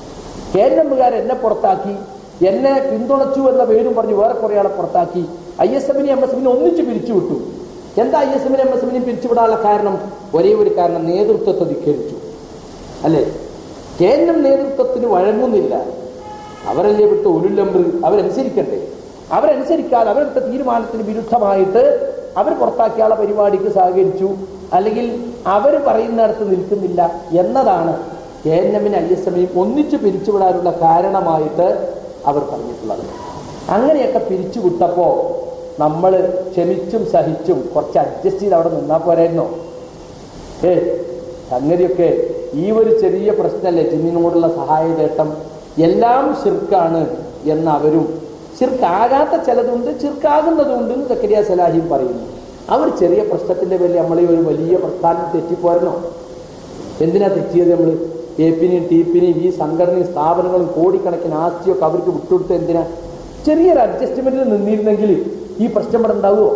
കെ എൻ എമ്മുകാർ എന്നെ പുറത്താക്കി, എന്നെ പിന്തുണച്ചു എന്ന പേരും പറഞ്ഞ് വേറെ കുറെ ആളെ പുറത്താക്കി. ഐ എസ് എമ്മിനെ എം എസ് എമ്മിനെ ഒന്നിച്ച് പിരിച്ചുവിട്ടു. എന്താ ഐ എസ് എമ്മിനെ എം എസ് എമ്മിനെയും പിരിച്ചുവിടാനുള്ള കാരണം? ഒരേ ഒരു കാരണം, നേതൃത്വത്തെ ധിക്കരിച്ചു, അല്ലേ? കെ എൻ എം നേതൃത്വത്തിന് വഴങ്ങുന്നില്ല. അവരല്ലേ വിട്ട് ഉരുളമ്പ്, അവരനുസരിക്കണ്ടേ? അവരനുസരിക്കാതെ അവരെടുത്ത തീരുമാനത്തിന് വിരുദ്ധമായിട്ട് അവർ പുറത്താക്കിയാളെ പരിപാടിക്ക് സഹകരിച്ചു, അല്ലെങ്കിൽ അവർ പറയുന്നിടത്ത് നിൽക്കുന്നില്ല എന്നതാണ് കെ എൻ എമ്മിനെ ഐ എസ് എമ്മിനെയും ഒന്നിച്ച് പിരിച്ചുവിടാനുള്ള കാരണമായിട്ട് അവർ പറഞ്ഞിട്ടുള്ളത്. അങ്ങനെയൊക്കെ പിരിച്ചുവിട്ടപ്പോ നമ്മൾ ക്ഷമിച്ചും സഹിച്ചും കുറച്ച് അഡ്ജസ്റ്റ് ചെയ്ത് അവിടെ നിന്നാ പോരായിരുന്നോ? ഏ സംഗതിയൊക്കെ ഈ ഒരു ചെറിയ പ്രശ്നമല്ലേ, ജിന്നിനോടുള്ള സഹായതേട്ടം എല്ലാം ശിർക്കാണ് എന്ന് അവരും, ശിർക്കാകാത്ത ചിലതുണ്ട്, ശിർക്കാകുന്നതുണ്ട് എന്ന് സക്കരിയ സലാഹിയും പറയുന്നു. അവർ ചെറിയ പ്രശ്നത്തിന്റെ പേരിൽ നമ്മളെ ഒരു വലിയ പ്രസ്ഥാനം തെറ്റിപ്പോരണോ? എന്തിനാ തെറ്റിയത്? നമ്മൾ എപ്പിനെയും ടീപ്പിനെയും ഈ സംഘടനയും സ്ഥാപനങ്ങളും കോടിക്കണക്കിന് ആസ്തിയൊക്കെ അവർക്ക് വിട്ടുകൊടുത്ത് എന്തിനാ? ചെറിയൊരു അഡ്ജസ്റ്റ്മെന്റിൽ നിന്നിരുന്നെങ്കിൽ ഈ പ്രശ്നം ഇവിടെ ഉണ്ടാവുമോ?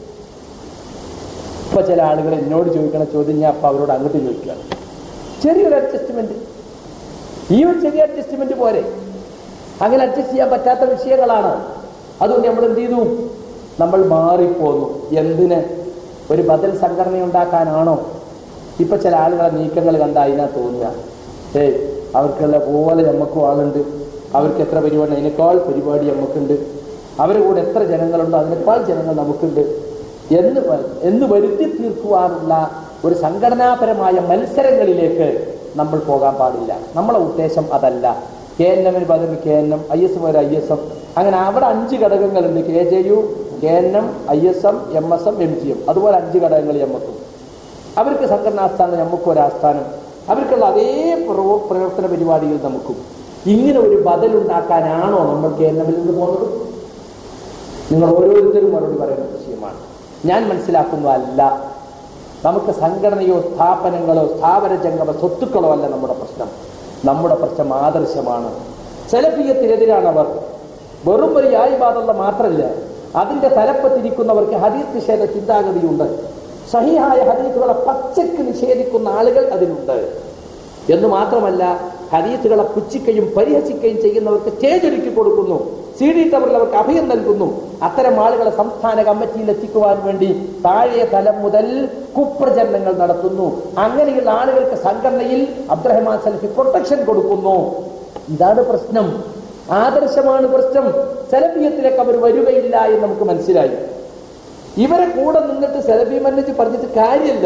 ഇപ്പൊ ചില ആളുകൾ എന്നോട് ചോദിക്കണ ചോദ്യം ഞാൻ അപ്പൊ അവരോട് അങ്ങോട്ട് ചോദിക്കുകയാണ്. ചെറിയൊരു അഡ്ജസ്റ്റ്മെന്റ്, ഈ ഒരു ചെറിയ അഡ്ജസ്റ്റ്മെന്റ് പോരെ? അങ്ങനെ അഡ്ജസ്റ്റ് ചെയ്യാൻ പറ്റാത്ത വിഷയങ്ങളാണ്. അതുകൊണ്ട് നമ്മൾ എന്ത് ചെയ്തു? നമ്മൾ മാറിപ്പോന്നു. എന്തിന്? ഒരു ബദൽ സംഘടന ഉണ്ടാക്കാനാണോ? ഇപ്പൊ ചില ആളുകളെ നീക്കങ്ങൾ കണ്ട അതിനാ തോന്നുക, ഏയ് അവർക്കുള്ള പോലെ നമുക്കും ആളുണ്ട്, അവർക്ക് എത്ര പരിപാടി, അതിനേക്കാൾ പരിപാടി നമുക്കുണ്ട്, അവരുടെ കൂടെ എത്ര ജനങ്ങളുണ്ടോ അതിനേക്കാൾ ജനങ്ങൾ നമുക്കുണ്ട് എന്ന് എന്ന് വരുത്തി തീർക്കുവാനുള്ള ഒരു സംഘടനാപരമായ മത്സരങ്ങളിലേക്ക് നമ്മൾ പോകാൻ പാടില്ല. നമ്മളെ ഉദ്ദേശം അതല്ല. കെ എൻ എമ്മിന് പകരം K N M, I S M ഒരു ഐ എസ് എം, അങ്ങനെ അവിടെ അഞ്ച് ഘടകങ്ങളുണ്ട്. K J U, K N M, I S M, M S M, M G M, അതുപോലെ അഞ്ച് ഘടകങ്ങൾ നമുക്കും. അവർക്ക് സംഘടനാസ്ഥാനം, നമുക്കും ഒരാസ്ഥാനം, അവർക്കുള്ള അതേ പ്രവർത്തന പരിപാടികൾ നമുക്കും. ഇങ്ങനെ ഒരു ബദലുണ്ടാക്കാനാണോ നമ്മൾ കെ എൻ എമ്മിൽ നിന്ന് പോകുന്നത്? നിങ്ങൾ ഓരോരുത്തരും മറുപടി പറയുന്ന വിഷയമാണ്. ഞാൻ മനസ്സിലാക്കുന്നതല്ല. നമുക്ക് സംഘടനയോ സ്ഥാപനങ്ങളോ സ്ഥാപന ജംഗമ സ്വത്തുക്കളോ അല്ല നമ്മുടെ പ്രശ്നം. നമ്മുടെ പ്രശ്നം ആദർശമാണ്. സലഫിയത്തിനെതിരാണ് അവർ. വെറും ഒരു യായിബാദുള്ള മാത്രമല്ല, അതിന്റെ തലപ്പത്തിരിക്കുന്നവർക്ക് ഹദീസ് നിഷേധ ചിന്താഗതിയുണ്ട്. സഹിഹായ ഹദീസുകളെ പച്ചക്ക് നിഷേധിക്കുന്ന ആളുകൾ അതിലുണ്ട് എന്ന് മാത്രമല്ല, ഹദീസുകളെ പുച്ഛിക്കുകയും പരിഹസിക്കുകയും ചെയ്യുന്നവർക്ക് സ്റ്റേജ് ഒരുക്കി കൊടുക്കുന്നു, സി ഡി ടവറിൽ അവർക്ക് അഭയം നൽകുന്നു. അത്തരം ആളുകളെ സംസ്ഥാന കമ്മിറ്റിയിൽ എത്തിക്കുവാൻ വേണ്ടി താഴെ തലം മുതൽ കുപ്രചരണങ്ങൾ നടത്തുന്നു. അങ്ങനെയുള്ള ആളുകൾക്ക് സംഘടനയിൽ അബ്ദുറഹ്മാൻ സലഫി പ്രൊട്ടക്ഷൻ കൊടുക്കുന്നു. ഇതാണ് പ്രശ്നം. ആദർശമാണ് പ്രശ്നം. സലഫിയത്തിലേക്ക് അവർ വരികയില്ല എന്ന് നമുക്ക് മനസ്സിലായി. ഇവരെ കൂടെ നിന്നിട്ട് സലഫി മനേജ് പറഞ്ഞിട്ട് കാര്യമില്ല.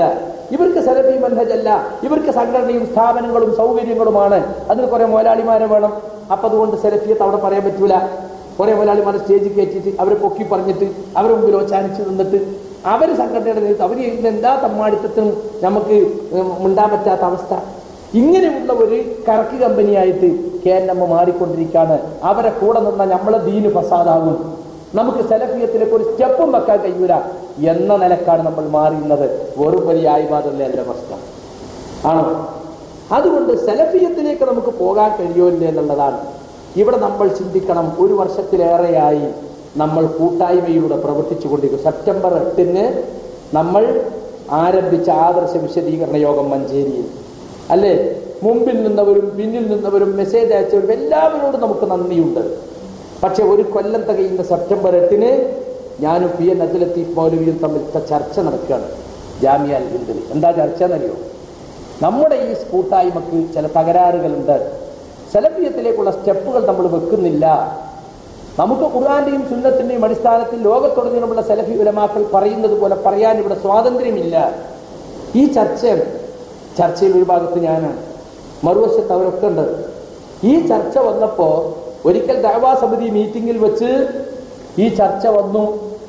ഇവർക്ക് സലഫി മൻഹജല്ല, ഇവർക്ക് സംഘടനയും സ്ഥാപനങ്ങളും സൗകര്യങ്ങളുമാണ്, അതിന് കുറെ മുതലാളിമാരെ വേണം. അപ്പൊ അതുകൊണ്ട് സലഫിയത്ത് അവിടെ പറയാൻ പറ്റൂല. കുറെ മുതലാളിമാരെ സ്റ്റേജിൽ കയറ്റിയിട്ട് അവരെ പൊക്കി പറഞ്ഞിട്ട് അവരെ മുമ്പിൽ ഓച്ചാനിച്ച് നിന്നിട്ട് അവർ സംഘടനയുടെ നേതൃത്വം അവർ എന്താ തമ്മാടിത്തത്തിനും നമുക്ക് ഉണ്ടാൻ പറ്റാത്ത അവസ്ഥ. ഇങ്ങനെയുള്ള ഒരു കറക്ക് കമ്പനിയായിട്ട് കെ എൻ എം മാറിക്കൊണ്ടിരിക്കുകയാണ്. അവരെ കൂടെ നിന്നാൽ നമ്മളെ ദീന് ഫസാദാകും, നമുക്ക് സലഫിയത്തിലേക്ക് ഒരു സ്റ്റെപ്പും വെക്കാൻ കഴിയൂല എന്ന നിലക്കാണ് നമ്മൾ മാറിയുന്നത്. വെറും ഒരു ആയിബാദല്ലേ എന്റെ പ്രശ്നം ആണോ? അതുകൊണ്ട് സലഫിയത്തിലേക്ക് നമുക്ക് പോകാൻ കഴിയുമില്ല എന്നുള്ളതാണ് ഇവിടെ നമ്മൾ ചിന്തിക്കണം. ഒരു വർഷത്തിലേറെയായി നമ്മൾ കൂട്ടായ്മയിലൂടെ പ്രവർത്തിച്ചു കൊണ്ടിരിക്കും. സെപ്റ്റംബർ എട്ടിന് നമ്മൾ ആരംഭിച്ച ആദർശ വിശദീകരണ യോഗം മഞ്ചേരിയിൽ അല്ലേ, മുമ്പിൽ നിന്നവരും പിന്നിൽ നിന്നവരും മെസ്സേജ് അയച്ചവരും എല്ലാവരോടും നമുക്ക് നന്ദിയുണ്ട്. പക്ഷെ ഒരു കൊല്ലം തികയുന്ന സെപ്റ്റംബർ എട്ടിന് ഞാനും പി എൻ അബ്ദുൽ ലത്തീഫ് മൗലവിയും തമ്മിൽ ചർച്ച നടക്കുകയാണ് ജാമിയ അൽ ഹിന്ദിൽ. എന്താ ചർച്ച എന്നറിയോ? നമ്മുടെ ഈ കൂട്ടായ്മക്ക് ചില തകരാറുകളുണ്ട്, സലഫിയത്തിലേക്കുള്ള സ്റ്റെപ്പുകൾ നമ്മൾ വെക്കുന്നില്ല. നമുക്ക് ഖുർആന്റെയും സുന്നത്തിന്റെയും അടിസ്ഥാനത്തിൽ ലോകത്തുടനീളമുള്ള സലഫി ഉലമാക്കൾ പറയുന്നത് പോലെ പറയാൻ ഇവിടെ സ്വാതന്ത്ര്യമില്ല. ഈ ചർച്ച ചർച്ചയിൽ ഒരു ഭാഗത്ത് ഞാനാണ്, മറുവശത്ത് അവരൊക്കെ ഉണ്ട്. ഈ ചർച്ച വന്നപ്പോ ഒരിക്കൽ ദഅവാ സമിതി മീറ്റിംഗിൽ വെച്ച് ഈ ചർച്ച വന്നു.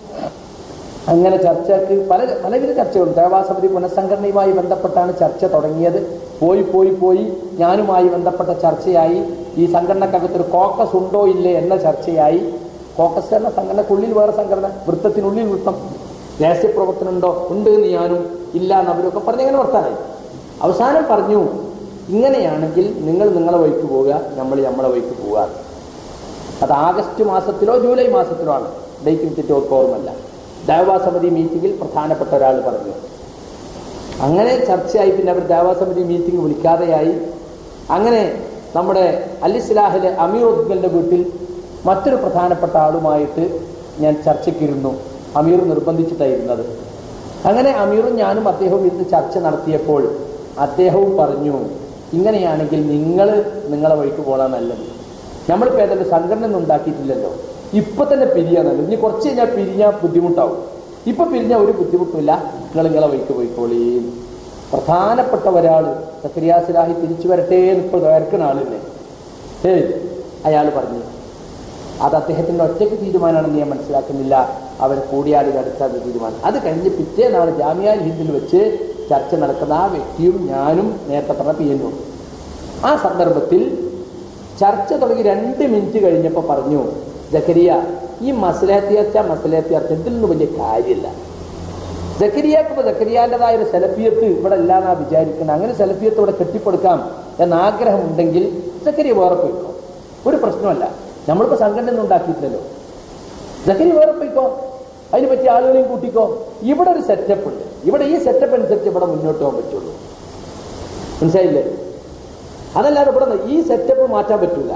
അങ്ങനെ ചർച്ചക്ക് പല പലവിധ ചർച്ചകളും ദഅവാ സമിതി പുനഃസംഘടനയുമായി ബന്ധപ്പെട്ടാണ് ചർച്ച തുടങ്ങിയത്. പോയി പോയി പോയി ഞാനുമായി ബന്ധപ്പെട്ട ചർച്ചയായി. ഈ സംഘടനക്കകത്തൊരു കോക്കസ് ഉണ്ടോ ഇല്ലേ എന്ന ചർച്ചയായി. കോക്കസ് എന്ന സംഘടനക്കുള്ളിൽ വേറെ സംഘടന, വൃത്തത്തിനുള്ളിൽ വൃത്തം, രഹസ്യപ്രവർത്തനം ഉണ്ടോ ഉണ്ട് എന്ന് ഞാനും ഇല്ല എന്ന് അവരൊക്കെ പറഞ്ഞങ്ങനെ വർത്താനായി. അവസാനം പറഞ്ഞു, ഇങ്ങനെയാണെങ്കിൽ നിങ്ങൾ നിങ്ങളെ വഴിക്ക് പോവുക, നമ്മൾ നമ്മളെ വഴിക്ക് പോവുക. അത് ആഗസ്റ്റ് മാസത്തിലോ ജൂലൈ മാസത്തിലോ ആണ്, ഡേറ്റ് വിട്ടിട്ട് ഓർമ്മല്ല. ദഅവാ സമിതി മീറ്റിംഗിൽ പ്രധാനപ്പെട്ട ഒരാൾ പറഞ്ഞു. അങ്ങനെ ചർച്ചയായി. പിന്നെ അവർ ദഅവാ സമിതി മീറ്റിംഗ് വിളിക്കാതെയായി. അങ്ങനെ നമ്മുടെ അൽ ഇസ്ലാഹിലെ അമീർ ഉദ്ഗലിന്റെ വീട്ടിൽ മറ്റൊരു പ്രധാനപ്പെട്ട ആളുമായിട്ട് ഞാൻ ചർച്ചയ്ക്കിരുന്നു. അമീർ നിർബന്ധിച്ചിട്ടായിരുന്നത്. അങ്ങനെ അമീറും ഞാനും അദ്ദേഹവും ഇരുന്ന് ചർച്ച നടത്തിയപ്പോൾ അദ്ദേഹവും പറഞ്ഞു, ഇങ്ങനെയാണെങ്കിൽ നിങ്ങൾ നിങ്ങളെ വഴിക്ക് പോകാൻ നല്ലത്. നമ്മളിപ്പോൾ ഏതായാലും സംഘടന ഒന്നും ഉണ്ടാക്കിയിട്ടില്ലല്ലോ, ഇപ്പൊ തന്നെ പിരിയാൻ നല്ലത്. ഇനി കുറച്ച് കഴിഞ്ഞാൽ പിരിഞ്ഞാൽ ബുദ്ധിമുട്ടാവും. ഇപ്പൊ പിരിഞ്ഞാൽ ഒരു ബുദ്ധിമുട്ടില്ല, നിങ്ങൾ നിങ്ങളെ വഴിക്ക് പോയിക്കോളീ. പ്രധാനപ്പെട്ട ഒരാൾ സക്കരിയ സിലാഹി തിരിച്ചു വരട്ടെ ഇപ്പോൾ വരക്കുന്ന ആളില്ലേ, ഏയ് അയാൾ പറഞ്ഞു. അത് അദ്ദേഹത്തിന്റെ ഒറ്റയ്ക്ക് തീരുമാനമാണെന്ന് ഞാൻ മനസ്സിലാക്കുന്നില്ല. അവർ കൂടിയാടി നടത്താൻ തീരുമാനം. അത് കഴിഞ്ഞ് പിറ്റേന്നാണ് ജാമിയ അൽ ഹിന്ദിൽ വെച്ച് ചർച്ച നടക്കുന്ന ആ വ്യക്തിയും ഞാനും നേരത്തെ പറഞ്ഞ പി എന്നും. ആ സന്ദർഭത്തിൽ ചർച്ച തുടങ്ങി രണ്ട് മിനിറ്റ് കഴിഞ്ഞപ്പോൾ പറഞ്ഞു, സക്കരിയ ഈ മസലഹത്തിയർച്ച മസലഹത്തിയർച്ച ഇതിൽ നിന്ന് വലിയ കാര്യമില്ല. സക്കരിയക്ക് ഇപ്പോൾ സക്കരിയാൻ്റെതായ ഒരു സെലഫിയത്ത് ഇവിടെ ഇല്ലാന്നാ വിചാരിക്കുന്നത്. അങ്ങനെ സെലഫിയത്ത് ഇവിടെ കെട്ടിപ്പടുക്കാം എന്ന ആഗ്രഹമുണ്ടെങ്കിൽ സക്കരിയ വേറെ പോയിക്കോ, ഒരു പ്രശ്നമല്ല. നമ്മളിപ്പോൾ സംഘടന ഒന്നും ഉണ്ടാക്കിയിട്ടില്ലല്ലോ. സക്കരിയ വേറെ പോയിക്കോ, അതിന് പറ്റിയ ആളുകളെയും കൂട്ടിക്കോ. ഇവിടെ ഒരു സെറ്റപ്പ് ഉണ്ട്. ഇവിടെ ഈ സെറ്റപ്പ് അനുസരിച്ച് ഇവിടെ മുന്നോട്ട് പോകാൻ പറ്റുള്ളൂ. മനസ്സിലായില്ലേ? അതല്ലാതെ ഇവിടെ ഈ സെറ്റപ്പ് മാറ്റാൻ പറ്റൂല.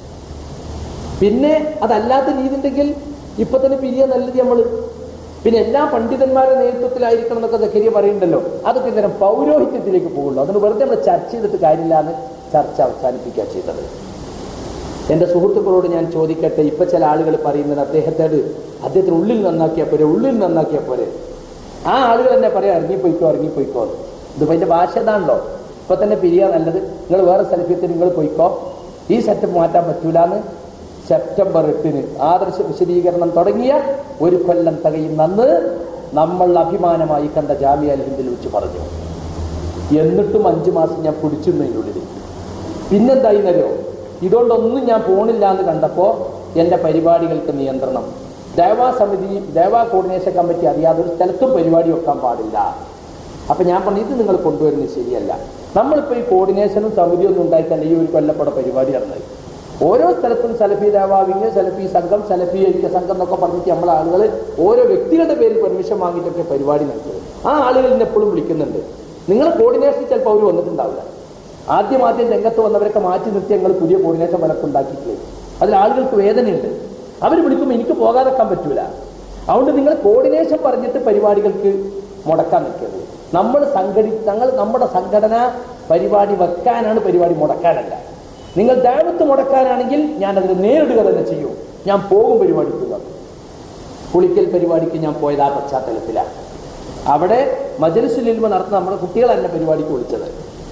പിന്നെ അതല്ലാത്ത രീതി ഉണ്ടെങ്കിൽ ഇപ്പൊ തന്നെ പിരിയാൻ നല്ലത് നമ്മൾ. പിന്നെ എല്ലാ പണ്ഡിതന്മാരുടെ നേതൃത്വത്തിലായിരിക്കണം എന്നൊക്കെ സക്കരിയ പറയുന്നുണ്ടല്ലോ. അതൊക്കെ ഇന്നേരം പൗരോഹിത്യത്തിലേക്ക് പോകുള്ളൂ. അതിന് വെറുതെ നമ്മൾ ചർച്ച ചെയ്തിട്ട് കാര്യമില്ലാന്ന് ചർച്ച അവസാനിപ്പിക്കുക ചെയ്തത്. എന്റെ സുഹൃത്തുക്കളോട് ഞാൻ ചോദിക്കട്ടെ, ഇപ്പൊ ചില ആളുകൾ പറയുന്നത് അദ്ദേഹത്തോട് അദ്ദേഹത്തിന് ഉള്ളിൽ നന്നാക്കിയാൽ പോരെ, ഉള്ളിൽ നന്നാക്കിയാൽ പോരെ. ആ ആളുകൾ തന്നെ പറയാം ഇറങ്ങിപ്പോയിക്കോ ഇറങ്ങിപ്പോയിക്കോ. ഇതിപ്പോ അതിന്റെ ഭാഷ ഇതാണല്ലോ, ഇപ്പൊ തന്നെ പിരിയാ നല്ലത്, നിങ്ങൾ വേറെ സ്ഥലത്ത് നിങ്ങൾ പോയിക്കോ, ഈ സെറ്റപ്പ് മാറ്റാൻ പറ്റൂലെന്ന് സെപ്റ്റംബർ എട്ടിന് ആദർശ വിശദീകരണം തുടങ്ങിയ ഒരു കൊല്ലം തികയുന്നന്ന് നമ്മൾ അഭിമാനമായി കണ്ട ജാമിയ അൽ ഹിന്ദിൽ വെച്ച് പറഞ്ഞു. എന്നിട്ടും അഞ്ചു മാസം ഞാൻ പിടിച്ചിരുന്നതിനുള്ളിൽ. പിന്നെന്തായിന്നല്ലോ, ഇതുകൊണ്ടൊന്നും ഞാൻ പോണില്ല എന്ന് കണ്ടപ്പോൾ എൻ്റെ പരിപാടികൾക്ക് നിയന്ത്രണം. ദേവാ സമിതി ദേവാ കോർഡിനേഷൻ കമ്മിറ്റി അറിയാതെ ഒരു സ്ഥലത്തും പരിപാടി വെക്കാൻ പാടില്ല. അപ്പൊ ഞാൻ പറഞ്ഞു, ഇത് നിങ്ങൾ കൊണ്ടുവരുന്നത് ശരിയല്ല. നമ്മളിപ്പോ ഈ കോർഡിനേഷനും സമിതിയും ഒന്നും ഉണ്ടായിട്ടല്ല ഈ ഒരു കൊല്ലപ്പെട്ട പരിപാടി നടന്നത്. ഓരോ സ്ഥലത്തും സലഫി ദേവാ വിങ്, സലഫി സംഘം, സലഫി ഐക്യ സംഘം എന്നൊക്കെ പറഞ്ഞിട്ട് നമ്മളെ ആളുകൾ ഓരോ വ്യക്തികളുടെ പേരിൽ പെർമിഷൻ വാങ്ങിയിട്ടൊക്കെ പരിപാടി നടത്തുന്നത്. ആ ആളുകൾ ഇന്ന് എപ്പോഴും വിളിക്കുന്നുണ്ട്. നിങ്ങളെ കോർഡിനേഷൻ ചിലപ്പോൾ അവർ വന്നിട്ടുണ്ടാവില്ല. ആദ്യം ആദ്യം രംഗത്ത് വന്നവരൊക്കെ മാറ്റി നിർത്തി ഞങ്ങൾ പുതിയ കോർഡിനേഷൻ പലർക്കും ഉണ്ടാക്കിയിട്ടില്ലേ. അതിൽ ആളുകൾക്ക് വേദനയുണ്ട്. അവർ വിളിക്കുമ്പോൾ എനിക്ക് പോകാതെക്കാൻ പറ്റൂല. അതുകൊണ്ട് നിങ്ങൾ കോർഡിനേഷൻ പറഞ്ഞിട്ട് പരിപാടികൾക്ക് മുടക്കാൻ നിൽക്കരുത്. നമ്മൾ സംഘടി ഞങ്ങൾ നമ്മുടെ സംഘടന പരിപാടി വെക്കാനാണ്, പരിപാടി മുടക്കാനല്ല. നിങ്ങൾ ദഅവത്ത് മുടക്കാനാണെങ്കിൽ ഞാൻ അതിന് നേരിടുക തന്നെ ചെയ്യും. ഞാൻ പോകും പരിപാടിക്ക്. പുളിക്കൽ പരിപാടിക്ക് ഞാൻ പോയത് ആ പശ്ചാത്തലത്തിലാണ്. അവിടെ മജ്‌ലിസുൽ ഇൽമ നടത്തുന്ന നമ്മുടെ കുട്ടികളെ എന്നെ പരിപാടിക്ക് വിളിച്ചത്.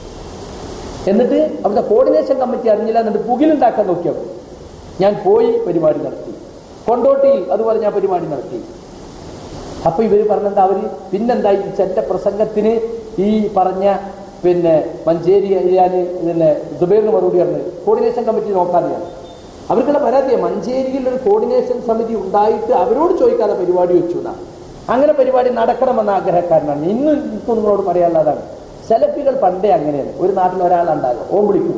എന്നിട്ട് അവിടുത്തെ കോർഡിനേഷൻ കമ്മിറ്റി അറിഞ്ഞില്ല, എന്നിട്ട് പുകിലുണ്ടാക്കാൻ നോക്കിയാൽ ഞാൻ പോയി പരിപാടി നടത്തി. കൊണ്ടോട്ടിയിൽ അതുപോലെ ഞാൻ പരിപാടി നടത്തി. അപ്പൊ ഇവര് പറഞ്ഞെന്താ, അവര് പിന്നെന്താ എന്റെ പ്രസംഗത്തിന് ഈ പറഞ്ഞ പിന്നെ മഞ്ചേരി ഞാൻ പിന്നെ ദുബൈറിന് മറുപടി പറഞ്ഞത് കോർഡിനേഷൻ കമ്മിറ്റി നോക്കാതെയാണ്. അവർക്കുള്ള പരാതിയാണ്, മഞ്ചേരിയിൽ ഒരു കോർഡിനേഷൻ സമിതി ഉണ്ടായിട്ട് അവരോട് ചോദിക്കാതെ പരിപാടി വെച്ചു. അങ്ങനെ പരിപാടി നടക്കണമെന്ന ആഗ്രഹക്കാരനാണ്. ഇന്നും ഇപ്പം നിങ്ങളോട് പറയാനുള്ളതാണ്, സെലഫികൾ പണ്ടേ അങ്ങനെയാണ്. ഒരു നാട്ടിൽ ഒരാളുണ്ടാകും, ഓം വിളിക്കും,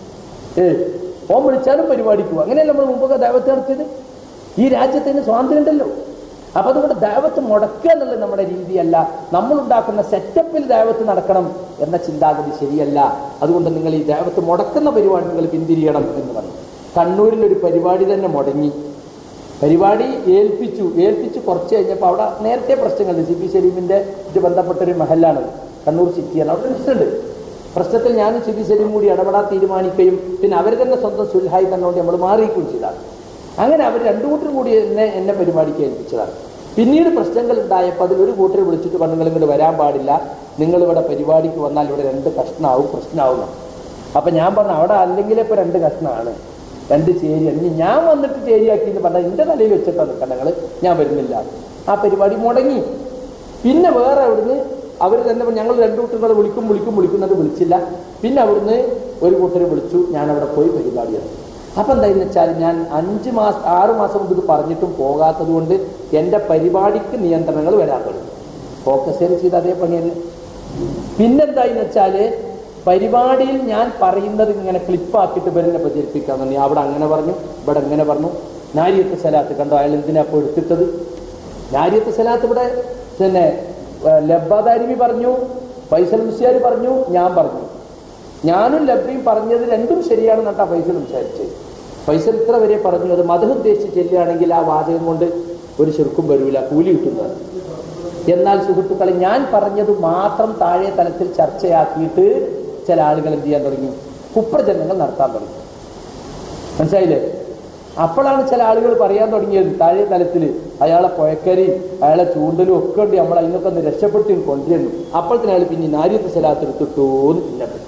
ഏ ഓം വിളിച്ചാലും പരിപാടിക്കുക. അങ്ങനെയല്ല നമ്മൾ മുമ്പൊക്കെ ദഅവത്ത് നടത്തിയത്. ഈ രാജ്യത്തിന് സ്വാതന്ത്ര്യം ഉണ്ടല്ലോ. അപ്പൊ അതുകൊണ്ട് ദഅവത്ത് മുടക്കുക എന്നുള്ളത് നമ്മുടെ രീതിയല്ല. നമ്മളുണ്ടാക്കുന്ന സെറ്റപ്പിൽ ദഅവത്ത് നടക്കണം എന്ന ചിന്താഗതി ശരിയല്ല. അതുകൊണ്ട് നിങ്ങൾ ഈ ദഅവത്ത് മുടക്കുന്ന പരിപാടി നിങ്ങൾ പിന്തിരിയണം എന്ന് പറഞ്ഞു. കണ്ണൂരിൽ ഒരു പരിപാടി തന്നെ മുടങ്ങി. പരിപാടി ഏൽപ്പിച്ചു ഏൽപ്പിച്ച് കുറച്ച് കഴിഞ്ഞപ്പോൾ അവിടെ നേരത്തെ പ്രശ്നങ്ങളുണ്ട്. സി പി സലീമിന്റെ ഇത് ബന്ധപ്പെട്ടൊരു മഹലാണ് കണ്ണൂർ സിറ്റിയാണ്. അവിടെ പ്രശ്നമുണ്ട്. പ്രശ്നത്തിൽ ഞാനും സി പി സലീം കൂടി ഇടപെടാൻ തീരുമാനിക്കുകയും പിന്നെ അവർ തന്നെ സ്വന്തം സുൽഹായി തന്നുകൊണ്ട് നമ്മൾ മാറിയിരിക്കുകയും ചെയ്താണ്. അങ്ങനെ അവർ രണ്ടു കൂട്ടരും കൂടി എന്നെ എന്നെ പരിപാടിക്ക് ഏൽപ്പിച്ചതാണ്. പിന്നീട് പ്രശ്നങ്ങൾ ഉണ്ടായപ്പോൾ അതിൽ ഒരു കൂട്ടർ വിളിച്ചിട്ട് പറഞ്ഞു, നിങ്ങൾ ഇങ്ങോട്ട് വരാൻ പാടില്ല, നിങ്ങളിവിടെ പരിപാടിക്ക് വന്നാൽ ഇവിടെ രണ്ട് കഷ്ണമാവും, പ്രശ്നമാവും. അപ്പൊ ഞാൻ പറഞ്ഞു, അവിടെ അല്ലെങ്കിലേ ഇപ്പൊ രണ്ട് കഷ്ണമാണ്, രണ്ട് ചേരി. അല്ലെങ്കിൽ ഞാൻ വന്നിട്ട് ചേരിയാക്കി എന്ന് പറഞ്ഞാൽ എന്റെ തലയിൽ വെച്ചിട്ടാണ് നിൽക്കണ്ട, നിങ്ങൾ ഞാൻ വരുന്നില്ല. ആ പരിപാടി മുടങ്ങി. പിന്നെ വേറെ അവിടുന്ന് അവർ തന്നെ ഞങ്ങൾ രണ്ടു കൂട്ടങ്ങൾ വിളിക്കും വിളിക്കും വിളിക്കുന്നത് വിളിച്ചില്ല. പിന്നെ അവിടുന്ന് ഒരു കൂട്ടർ വിളിച്ചു, ഞാൻ അവിടെ പോയി പരിപാടിയാണ്. അപ്പം എന്താണെന്ന് വെച്ചാൽ ഞാൻ അഞ്ച് മാസം ആറു മാസം മുമ്പ് ഇത് പറഞ്ഞിട്ടും പോകാത്തത് കൊണ്ട് എൻ്റെ പരിപാടിക്ക് നിയന്ത്രണങ്ങൾ വരാൻ തുടങ്ങി. ഫോക്കസ് ചെയ്ത് അതേ പണിയല്ലേ. പിന്നെന്തായെന്ന് വെച്ചാൽ പരിപാടിയിൽ ഞാൻ പറയുന്നത് ഇങ്ങനെ ക്ലിപ്പാക്കിയിട്ട് വരുന്ന പ്രചരിപ്പിക്കാൻ തുടങ്ങി. അവിടെ അങ്ങനെ പറഞ്ഞു, ഇവിടെ എങ്ങനെ പറഞ്ഞു. നാരിയത്ത് സലാത്ത് കണ്ടോ, അയാൾ എന്തിനാ അപ്പോൾ എടുത്തിട്ടത്? നാരിയത്ത് സലാത്ത് ഇവിടെ പിന്നെ ലബ്ബാദാരിമി പറഞ്ഞു, ഫൈസൽ മുസ്ലിയാർ പറഞ്ഞു, ഞാൻ പറഞ്ഞു. ഞാനും ലബ്ബിയും പറഞ്ഞത് രണ്ടും ശരിയാണെന്ന് കേട്ടാ ഫൈസൽ സംസാരിച്ചത്. ഫൈസൽ ഇത്ര വരെ പറഞ്ഞു, അത് മതം ഉദ്ദേശിച്ച് ചെല്ലുകയാണെങ്കിൽ ആ വാചകം കൊണ്ട് ഒരു ശിർക്കും വരൂല, കൂലി കിട്ടുന്നത്. എന്നാൽ സുഹൃത്തുക്കളെ, ഞാൻ പറഞ്ഞത് മാത്രം താഴെ തലത്തിൽ ചർച്ചയാക്കിയിട്ട് ചില ആളുകൾ എന്ത് ചെയ്യാൻ തുടങ്ങി, കുപ്രചരണങ്ങൾ നടത്താൻ തുടങ്ങി. മനസ്സിലായില്ലേ? അപ്പോഴാണ് ചില ആളുകൾ പറയാൻ തുടങ്ങിയത് താഴെ തലത്തിൽ അയാളെ പുഴക്കരിയും അയാളെ ചൂണ്ടലും ഒക്കെ ഉണ്ട്, നമ്മൾ അതിനൊക്കെ ഒന്ന് രക്ഷപ്പെട്ട് കൊണ്ടുവരുന്നു. അപ്പോഴത്തേന് അയാൾ പിന്നെ നാരിയത്ത് സലാത്ത് എടുത്തിട്ടോന്ന് പിന്നെ പറ്റി.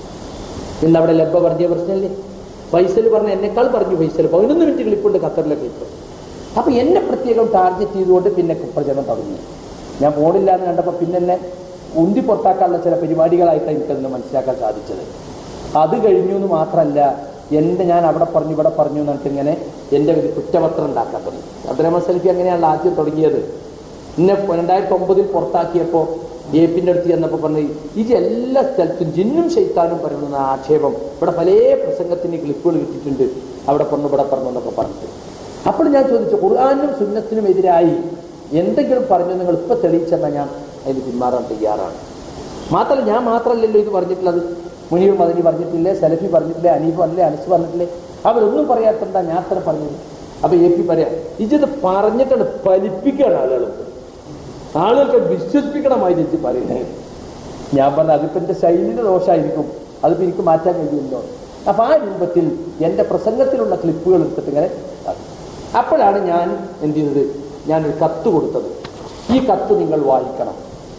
ഇന്ന് അവിടെ ലബ്ബ പറഞ്ഞ പ്രശ്നമല്ലേ? ഫൈസൽ പറഞ്ഞ എന്നെക്കാൾ പറഞ്ഞു ഫൈസൽ. പതിനൊന്ന് മിനിറ്റ് ക്ലിപ്പുണ്ട് ഖത്തറിലെ ക്ലിപ്പ്. അപ്പൊ എന്നെ പ്രത്യേകം ടാർഗറ്റ് ചെയ്തുകൊണ്ട് പിന്നെ കുപ്രചരണം തുടങ്ങി. ഞാൻ പോണില്ല എന്ന് കണ്ടപ്പോൾ പിന്നെ എന്നെ ഉന്തി പുറത്താക്കാനുള്ള ചില പരിപാടികളായിട്ടാണ് എനിക്കതിന് മനസ്സിലാക്കാൻ സാധിച്ചത്. അത് കഴിഞ്ഞു എന്ന് മാത്രമല്ല, എൻ്റെ ഞാൻ അവിടെ പറഞ്ഞു ഇവിടെ പറഞ്ഞു എന്നിട്ട് ഇങ്ങനെ എൻ്റെ ഒരു കുറ്റപത്രം ഉണ്ടാക്കാൻ തുടങ്ങി. അബ്ദുറഹ്മാൻ സലഫി അങ്ങനെയാണല്ലോ ആദ്യം തുടങ്ങിയത്. ഇന്നെ രണ്ടായിരത്തി ഒമ്പതിൽ പുറത്താക്കിയപ്പോൾ എ പിൻ്റെ അടുത്ത് ചെന്നപ്പോൾ പറഞ്ഞു, ഇത് എല്ലാ സ്ഥലത്തും ജിന്നും ശൈത്താനും പറയുന്ന ആക്ഷേപം, ഇവിടെ പല പ്രസംഗത്തിന് ക്ലിപ്പുകൾ കിട്ടിയിട്ടുണ്ട്, അവിടെ പറഞ്ഞു ഇവിടെ പറഞ്ഞു എന്നൊക്കെ പറഞ്ഞിട്ട്. അപ്പോൾ ഞാൻ ചോദിച്ചു, ഖുർആനും സുന്നത്തിനും എതിരായി എന്തെങ്കിലും പറഞ്ഞു നിങ്ങൾ ഇപ്പം തെളിയിച്ചെന്നാൽ ഞാൻ അതിന് പിന്മാറാൻ തയ്യാറാണ്. മാത്രമല്ല, ഞാൻ മാത്രമല്ലല്ലോ ഇത് പറഞ്ഞിട്ടുള്ളത്, മുനീർ മദനി പറഞ്ഞിട്ടില്ലേ, സലഫി പറഞ്ഞിട്ടില്ലേ, അനീഫ് പറഞ്ഞില്ലേ, അനസ് പറഞ്ഞിട്ടില്ലേ, അവരൊന്നും പറയാത്തെന്താ ഞാൻ അത്ര പറഞ്ഞത്. അപ്പൊ എ പി പറയാം, ഇത് പറഞ്ഞിട്ടാണ് ഫലിപ്പിക്കുകയാണ് ആളുകൾ, ആളുകൾക്ക് വിശ്വസിപ്പിക്കണമായി ചേച്ചി പറയുന്നത്. ഞാൻ പറഞ്ഞ അതിപ്പോ എന്റെ ശൈലിയുടെ ദോഷമായിരിക്കും, അതിപ്പോ എനിക്ക് മാറ്റാൻ കഴിയുമല്ലോ. അപ്പൊ ആ രൂപത്തിൽ എന്റെ പ്രസംഗത്തിലുള്ള ക്ലിപ്പുകൾ എടുത്തിട്ട് ഇങ്ങനെ. അപ്പോഴാണ് ഞാൻ എന്ത് ചെയ്തത്, ഞാനൊരു കത്ത് കൊടുത്തത്. ഈ കത്ത് നിങ്ങൾ വായിക്കണം.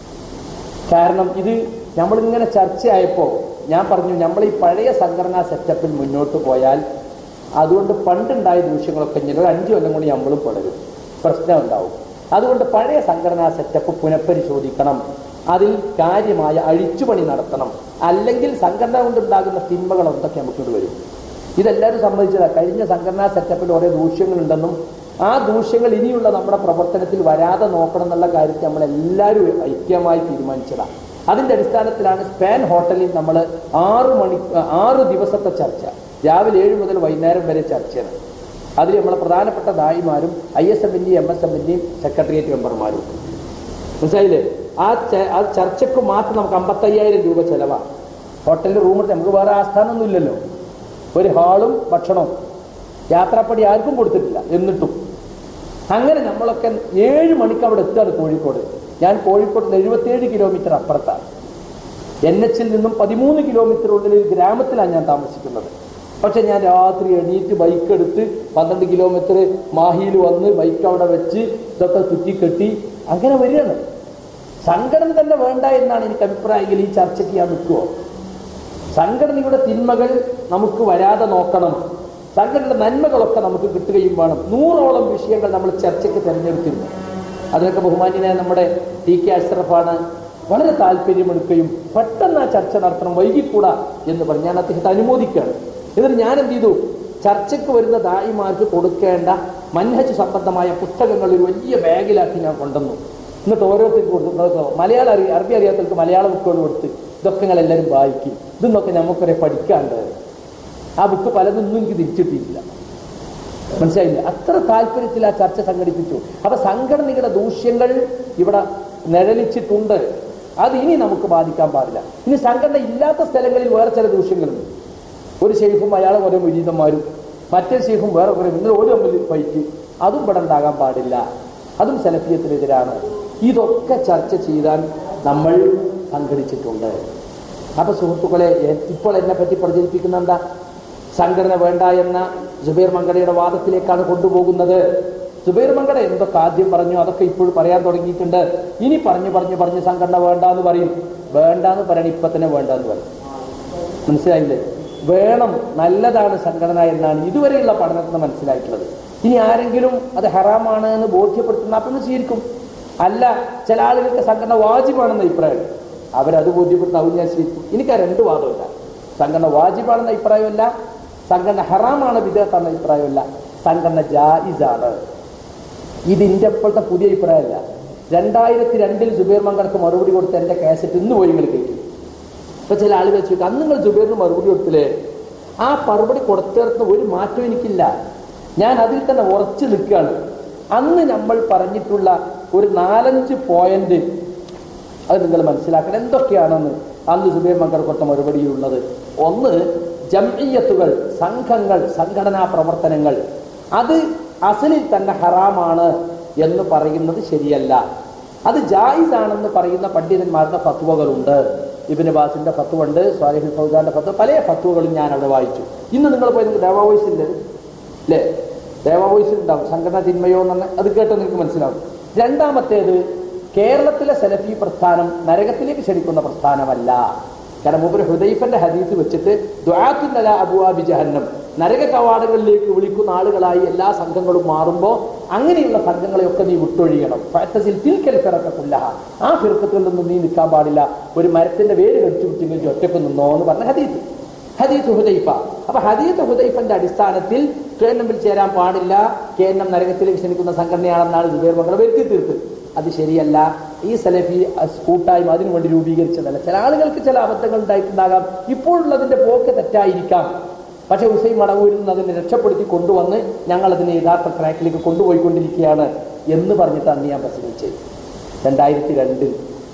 കാരണം ഇത് നമ്മളിങ്ങനെ ചർച്ചയായപ്പോൾ ഞാൻ പറഞ്ഞു, നമ്മൾ ഈ പഴയ സംഘടനാ സെറ്റപ്പിൽ മുന്നോട്ട് പോയാൽ അതുകൊണ്ട് പണ്ടുണ്ടായ ദൂഷ്യങ്ങളൊക്കെ ഇങ്ങനെ ഒരു അഞ്ചു കൊല്ലം കൊണ്ട് നമ്മളും തുടരും, പ്രശ്നം ഉണ്ടാവും. അതുകൊണ്ട് പഴയ സംഘടനാ സെറ്റപ്പ് പുനഃപരിശോധിക്കണം, അതിൽ കാര്യമായ അഴിച്ചുപണി നടത്തണം. അല്ലെങ്കിൽ സംഘടന കൊണ്ടുണ്ടാകുന്ന തിന്മകൾ എന്തൊക്കെ നമുക്കിവിടെ വരും. ഇതെല്ലാവരും സമ്മതിച്ചതാണ്. കഴിഞ്ഞ സംഘടനാ സെറ്റപ്പിൽ ഓരോ ദൂഷ്യങ്ങളുണ്ടെന്നും ആ ദൂഷ്യങ്ങൾ ഇനിയുള്ള നമ്മുടെ പ്രവർത്തനത്തിൽ വരാതെ നോക്കണം എന്നുള്ള കാര്യത്തിൽ നമ്മളെല്ലാവരും ഐക്യമായി തീരുമാനിച്ചതാണ്. അതിൻ്റെ അടിസ്ഥാനത്തിലാണ് സ്പാൻ ഹോട്ടലിൽ നമ്മൾ ആറ് മണി ആറ് ദിവസത്തെ ചർച്ച, രാവിലെ ഏഴ് മുതൽ വൈകുന്നേരം വരെ ചർച്ചയാണ്. അതിൽ നമ്മളെ പ്രധാനപ്പെട്ട ദായിമാരും ഐ എസ് എമ്മിൻ്റെയും എം എസ് എമ്മിൻ്റെയും സെക്രട്ടേറിയറ്റ് മെമ്പർമാരും. മനസ്സിലായില്ലേ? ആ ആ ചർച്ചയ്ക്ക് മാത്രം നമുക്ക് അമ്പത്തയ്യായിരം രൂപ ചിലവാണ്. ഹോട്ടലിൽ റൂമെടുത്ത് നമുക്ക് വേറെ ആസ്ഥാനമൊന്നും ഇല്ലല്ലോ, ഒരു ഹാളും ഭക്ഷണവും, യാത്രാപ്പടി ആർക്കും കൊടുത്തിട്ടില്ല. എന്നിട്ടും അങ്ങനെ നമ്മളൊക്കെ ഏഴ് മണിക്ക് അവിടെ എത്തുകയാണ് കോഴിക്കോട്. ഞാൻ കോഴിക്കോട് എഴുപത്തിയേഴ് കിലോമീറ്റർ അപ്പുറത്താണ്. എൻ എച്ചിൽ നിന്നും പതിമൂന്ന് കിലോമീറ്റർ ഉള്ളിൽ ഒരു ഗ്രാമത്തിലാണ് ഞാൻ താമസിക്കുന്നത്. പക്ഷെ ഞാൻ രാത്രി എണീറ്റ് ബൈക്ക് എടുത്ത് പന്ത്രണ്ട് കിലോമീറ്റർ മാഹിയിൽ വന്ന് ബൈക്ക് അവിടെ വെച്ച് ഇതൊക്കെ ചുറ്റിക്കെട്ടി അങ്ങനെ വരികയാണ്. സംഘടന തന്നെ വേണ്ട എന്നാണ് എനിക്ക് അഭിപ്രായമെങ്കിൽ ഈ ചർച്ചയ്ക്ക് ഞാൻ നിൽക്കുമോ? സംഘടനയുടെ തിന്മകൾ നമുക്ക് വരാതെ നോക്കണം, സംഘടനയുടെ നന്മകളൊക്കെ നമുക്ക് കിട്ടുകയും വേണം. നൂറോളം വിഷയങ്ങൾ നമ്മൾ ചർച്ചയ്ക്ക് തിരഞ്ഞെടുത്തിരുന്നു. അതിനൊക്കെ ബഹുമാന്യനായ നമ്മുടെ ടി കെ അഷ്റഫാണ് വളരെ താല്പര്യമെടുക്കുകയും പെട്ടെന്ന് ആ ചർച്ച നടത്തണം, വൈകിക്കൂടാ എന്ന് പറഞ്ഞ് ഞാൻ അദ്ദേഹത്തെ അനുമോദിക്കുകയാണ്. എന്നിട്ട് ഞാൻ എന്ത് ചെയ്തു, ചർച്ചയ്ക്ക് വരുന്ന ദായിമാർക്ക് കൊടുക്കേണ്ട മൻഹജ് സംബന്ധമായ പുസ്തകങ്ങൾ ഒരു വലിയ ബാഗിലാക്കി ഞാൻ കൊണ്ടുവന്നു. എന്നിട്ട് ഓരോരുത്തർക്ക് കൊടുത്തു. മലയാളം അറിയ അറബി അറിയാത്തവർക്ക് മലയാള ബുക്കുകൾ കൊടുത്ത് ഇതൊക്കെ നിങ്ങൾ എല്ലാവരും വായിക്കും, ഇതൊന്നൊക്കെ നമുക്കൊരെ പഠിക്കാണ്ട്. ആ ബുക്ക് പലതൊന്നും എനിക്ക് തിരിച്ചിട്ടില്ല, മനസ്സിലായില്ല. അത്ര താല്പര്യത്തിൽ ആ ചർച്ച സംഘടിപ്പിച്ചു. അപ്പൊ സംഘടനയുടെ ദൂഷ്യങ്ങൾ ഇവിടെ നിഴലിച്ചിട്ടുണ്ട്. അത് ഇനി നമുക്ക് ബാധിക്കാൻ പാടില്ല. ഇനി സംഘടന ഇല്ലാത്ത സ്ഥലങ്ങളിൽ വേറെ ചില ദൂഷ്യങ്ങളുണ്ട്. ഒരു ഷെയ്ഖും അയാളെ ഓരോ മുരീദന്മാരും, മറ്റേ ഷെയ്ഖും വേറെ കുറെ, നിങ്ങൾ ഒരു തമ്മിൽ ഫൈറ്റ്, അതും ഇവിടെ ഉണ്ടാകാൻ പാടില്ല, അതും സലഫിയത്തിനെതിരാണ്. ഇതൊക്കെ ചർച്ച ചെയ്താൽ നമ്മൾ സംഘടിച്ചിട്ടുണ്ട്. അപ്പൊ സുഹൃത്തുക്കളെ, ഇപ്പോൾ എന്നെ പറ്റി പ്രചരിപ്പിക്കുന്ന എന്താ? സംഘടന വേണ്ട എന്ന സുബൈർ മങ്കടയുടെ വാദത്തിലേക്കാണ് കൊണ്ടുപോകുന്നത്. സുബൈർ മങ്കട എന്തൊക്കെ ആദ്യം പറഞ്ഞു അതൊക്കെ ഇപ്പോൾ പറയാൻ തുടങ്ങിയിട്ടുണ്ട്. ഇനി പറഞ്ഞു പറഞ്ഞു പറഞ്ഞ് സംഘടന വേണ്ട എന്ന് പറയും. വേണ്ട എന്ന് പറയണം, ഇപ്പൊ തന്നെ വേണ്ട എന്ന് പറയും. മനസ്സിലായില്ലേ? വേണം, നല്ലതാണ് സംഘടന എന്നാണ് ഇതുവരെയുള്ള പഠനത്തിന് മനസ്സിലായിട്ടുള്ളത്. ഇനി ആരെങ്കിലും അത് ഹറാമാണ് എന്ന് ബോധ്യപ്പെടുത്തുന്ന അപ്പം സ്വീകരിക്കും. അല്ല, ചില ആളുകൾക്ക് സംഘടന വാജിബാണെന്ന അഭിപ്രായം, അവരത് ബോധ്യപ്പെടുത്തുന്ന അവൻ ഞാൻ സ്വീകരിക്കും. എനിക്ക് ആ രണ്ട് വാദമല്ല. സംഘടന വാജിബാണെന്ന അഭിപ്രായമല്ല, സംഘടന ഹറാമാണ് വിദേഹത്താണെന്ന അഭിപ്രായമല്ല, സംഘടന ജായിസാണ്. ഇതിൻ്റെ ഇപ്പോഴത്തെ പുതിയ അഭിപ്രായമല്ല. രണ്ടായിരത്തി രണ്ടിൽ സുബൈർ മങ്കടക്ക് മറുപടി കൊടുത്ത എൻ്റെ കാസറ്റ് ഇന്ന് പോയി നിങ്ങൾ കേൾക്കും. ഇപ്പൊ ചില ആളുകൾ ചോദിക്കും, അന്ന് നിങ്ങൾ സുബൈറിന് മറുപടി കൊടുത്തില്ലേ? ആ മറുപടി കൊടുത്തേർത്ത് ഒരു മാറ്റം എനിക്കില്ല, ഞാൻ അതിൽ തന്നെ ഉറച്ചു നിൽക്കുകയാണ്. അന്ന് നമ്മൾ പറഞ്ഞിട്ടുള്ള ഒരു നാലഞ്ച് പോയിന്റ് അത് നിങ്ങൾ മനസ്സിലാക്കണം എന്തൊക്കെയാണെന്ന്. അന്ന് സുബൈർ മങ്കട കൊടുത്ത മറുപടിയിലുള്ളത് ഒന്ന്, ജംഇയ്യത്തുകൾ, സംഘങ്ങൾ, സംഘടനാ പ്രവർത്തനങ്ങൾ അത് അസലിൽ തന്നെ ഹറാമാണ് എന്ന് പറയുന്നത് ശരിയല്ല. അത് ജായിസാണെന്ന് പറയുന്ന പണ്ഡിതന്മാരുടെ ഫത്വകളുണ്ട്. ഇബ്നു ബാസിന്റെ ഫത്വ ഉണ്ട്, സ്വാലിഹുൽ ഫൗസാന്റെ ഫത്വ, പല ഫത്വകളും ഞാൻ അവിടെ വായിച്ചു. ഇന്ന് നിങ്ങൾ പോയി നിങ്ങൾക്ക് ദേവാ വോയിസില്ലേ അല്ലേ? ദേവാ വോയിസിൽ ഉണ്ടാവും സംഘടന തിന്മയോ എന്ന്, അത് കേട്ടോ നിങ്ങൾക്ക് മനസ്സിലാവും. രണ്ടാമത്തേത്, കേരളത്തിലെ സലഫി പ്രസ്ഥാനം നരകത്തിലേക്ക് ക്ഷണിക്കുന്ന പ്രസ്ഥാനമല്ല. കാരണം മൂപ്പര് ഹുദൈഫന്റെ ഹദീസ് വെച്ചിട്ട് ദുആത്തുൻ അലാ അബ്വാബി ജഹന്നം, നരക കവാടങ്ങളിലേക്ക് വിളിക്കുന്ന ആളുകളായി എല്ലാ സംഘങ്ങളും മാറുമ്പോൾ അങ്ങനെയുള്ള സംഘങ്ങളെയൊക്കെ നീ വിട്ടൊഴിയണം. ഫഅ്തസിൽ തിൽക്കൽ ഫിറഖ കുല്ലഹ, ആ ഫിർഖത്തിൽ നിന്നും നീ നിൽക്കാൻ പാടില്ല. ഒരു മരത്തിന്റെ വേര് കടിച്ചു പിടിച്ചെങ്കിൽ ഒറ്റക്ക് നിന്നോ എന്ന് പറഞ്ഞ ഹദീസ്, ഹദീസ് ഹുദൈഫ. അപ്പൊ ഹദീസ് ഹുദൈഫന്റെ അടിസ്ഥാനത്തിൽ കെ എൻ എമ്മിൽ ചേരാൻ പാടില്ല, കെ എൻ എം നരകത്തിലേക്ക് ക്ഷണിക്കുന്ന സംഘടനയാണെന്നാണ് സുബൈർ മങ്കട വരുത്തി തീർത്ത്. അത് ശരിയല്ല. ഈ സലഫി കൂട്ടായ്മ അതിനു വേണ്ടി രൂപീകരിച്ചതല്ല. ചില ആളുകൾക്ക് ചില അബദ്ധങ്ങൾ ഉണ്ടായിട്ടുണ്ടാകാം, ഇപ്പോഴുള്ളതിന്റെ പോക്ക് തെറ്റായിരിക്കാം. പക്ഷെ ഹുസൈൻ മടവൂരിൽ നിന്ന് അതിനെ രക്ഷപ്പെടുത്തി കൊണ്ടുവന്ന് ഞങ്ങൾ അതിനെ യഥാർത്ഥ ട്രാക്കിലേക്ക് കൊണ്ടുപോയിക്കൊണ്ടിരിക്കുകയാണ് എന്ന് പറഞ്ഞിട്ടാണ് ഞാൻ പ്രസംഗിച്ചത് രണ്ടായിരത്തി രണ്ടിൽ.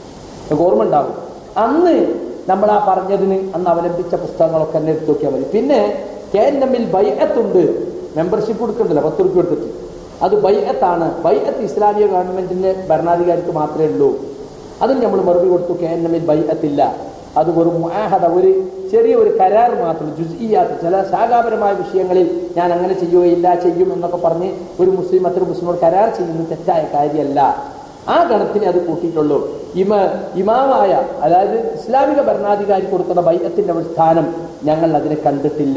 ഓർമ്മ ഉണ്ടാവും. അന്ന് നമ്മൾ ആ പറഞ്ഞതിന് അന്ന് അവലംബിച്ച പുസ്തകങ്ങളൊക്കെ തന്നെ എടുത്തു നോക്കിയാൽ മതി. പിന്നെ കെ എൻ എമ്മിൽ ബൈഅത്തുണ്ട്, മെമ്പർഷിപ്പ് കൊടുക്കണ്ടല്ലോ, പത്ത് റുപ്യ എടുത്തിട്ട്, അത് ബൈഅത്താണ്. ബൈഅത്ത് ഇസ്ലാമിക ഗവൺമെന്റിന്റെ ഭരണാധികാരിക്ക് മാത്രമേ ഉള്ളൂ. അതിന് നമ്മൾ മറുപടി കൊടുത്തു, കെ എൻ എമ്മിൽ ബൈഅത്തില്ല, അത് വെറും മുആഹദ, ഒരു ചെറിയ ഒരു കരാർ മാത്രം, ജുസ്ഇയാത്ത്, ചില ശാഖാപരമായ വിഷയങ്ങളിൽ ഞാൻ അങ്ങനെ ചെയ്യുകയില്ല ചെയ്യും എന്നൊക്കെ പറഞ്ഞ് ഒരു മുസ്ലിം മറ്റൊരു മുസ്ലിമോട് കരാർ ചെയ്യുന്നത് തെറ്റായ കാര്യമല്ല. ആ ഗണത്തിനെ അത് കൂട്ടിയിട്ടുള്ളൂ. ഇമ ഇമാമായ അതായത് ഇസ്ലാമിക ഭരണാധികാരി കൊടുക്കുന്ന ബൈഅത്തിന്റെ ഒരു സ്ഥാനം ഞങ്ങൾ അതിനെ കണ്ടിട്ടില്ല.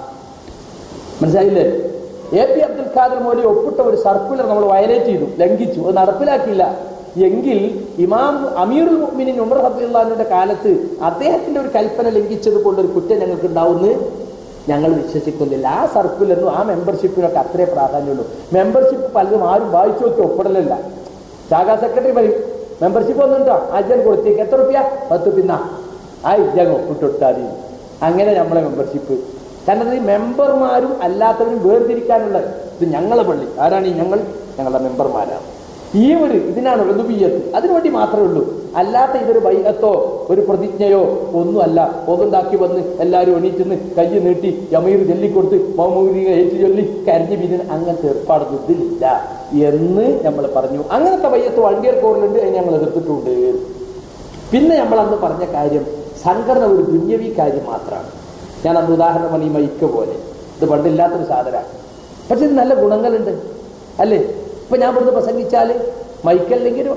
മനസ്സിലായില്ലേ? എ പി അബ്ദുൽ ഖാദർ മൗലവി ഒപ്പിട്ട ഒരു സർക്കുലർ നമ്മൾ വയലേറ്റ് ചെയ്തു, ലംഘിച്ചു, അത് നടപ്പിലാക്കിയില്ല എങ്കിൽ ഇമാം അമീറുൽ മുഅ്മിനീൻ ഉമർ റളിയല്ലാഹു അൻഹുവിന്റെ കാലത്ത് അദ്ദേഹത്തിന്റെ ഒരു കൽപ്പന ലംഘിച്ചത് കൊണ്ടൊരു കുറ്റം ഞങ്ങൾക്ക് ഉണ്ടാവുമെന്ന് ഞങ്ങൾ വിശ്വസിക്കുന്നില്ല. ആ സർക്കുലറിനും ആ മെമ്പർഷിപ്പിനൊക്കെ അത്രേ പ്രാധാന്യമുള്ളൂ. മെമ്പർഷിപ്പ് പലതും ആരും വായിച്ചു നോക്കി ഒപ്പിടലില്ല. ശാഖാ സെക്രട്ടറി പറയും മെമ്പർഷിപ്പ് ഒന്നുണ്ടോ, അജ്ജൻ കൊടുത്തേക്ക്, എത്ര റുപ്യ, പത്ത്, പിന്ന ആ ഇജ്ജൻ ഒപ്പിട്ടൊട്ടാതി. അങ്ങനെ നമ്മളെ മെമ്പർഷിപ്പ്. കാരണം ഈ മെമ്പർമാരും അല്ലാത്തവരും വേർതിരിക്കാനുള്ള ഇത് ഞങ്ങളെ പള്ളി ആരാണ് ഈ ഞങ്ങൾ ഞങ്ങളുടെ മെമ്പർമാരാണ്. ഈ ഒരു ഇതിനാണ് റുബൂബിയ്യത്ത്, അതിനുവേണ്ടി മാത്രമേ ഉള്ളൂ. അല്ലാത്ത ഇതൊരു ബൈഅത്തോ ഒരു പ്രതിജ്ഞയോ ഒന്നുമല്ല. ഒന്നുണ്ടാക്കി വന്ന് എല്ലാവരും എണീറ്റിന്ന് കൈ നീട്ടി യമീർ ചൊല്ലിക്കൊടുത്ത് മൗമൂദിക ഏറ്റി ചൊല്ലി കരഞ്ഞു പിരിന് അങ്ങനത്തെ ഏർപ്പാടൊന്നും ഇതിലില്ല എന്ന് നമ്മൾ പറഞ്ഞു. അങ്ങനത്തെ ബൈഅത്ത് വണ്ടിയർ കോറിലുണ്ട്, അതിന് ഞങ്ങൾ എതിർത്തിട്ടുണ്ട്. പിന്നെ നമ്മൾ അന്ന് പറഞ്ഞ കാര്യം സംഘടന ഒരു ദുന്യവി കാര്യം മാത്രമാണ്. ഞാൻ അന്ന് ഉദാഹരണം പറഞ്ഞ ഈ മൈക്ക് പോലെ, ഇത് പണ്ടില്ലാത്തൊരു സാധനമാണ്, പക്ഷെ ഇത് നല്ല ഗുണങ്ങളുണ്ട് അല്ലേ? ഇപ്പൊ ഞാൻ ഇവിടുന്ന് പ്രസംഗിച്ചാൽ മൈക്കല്ലെങ്കിലും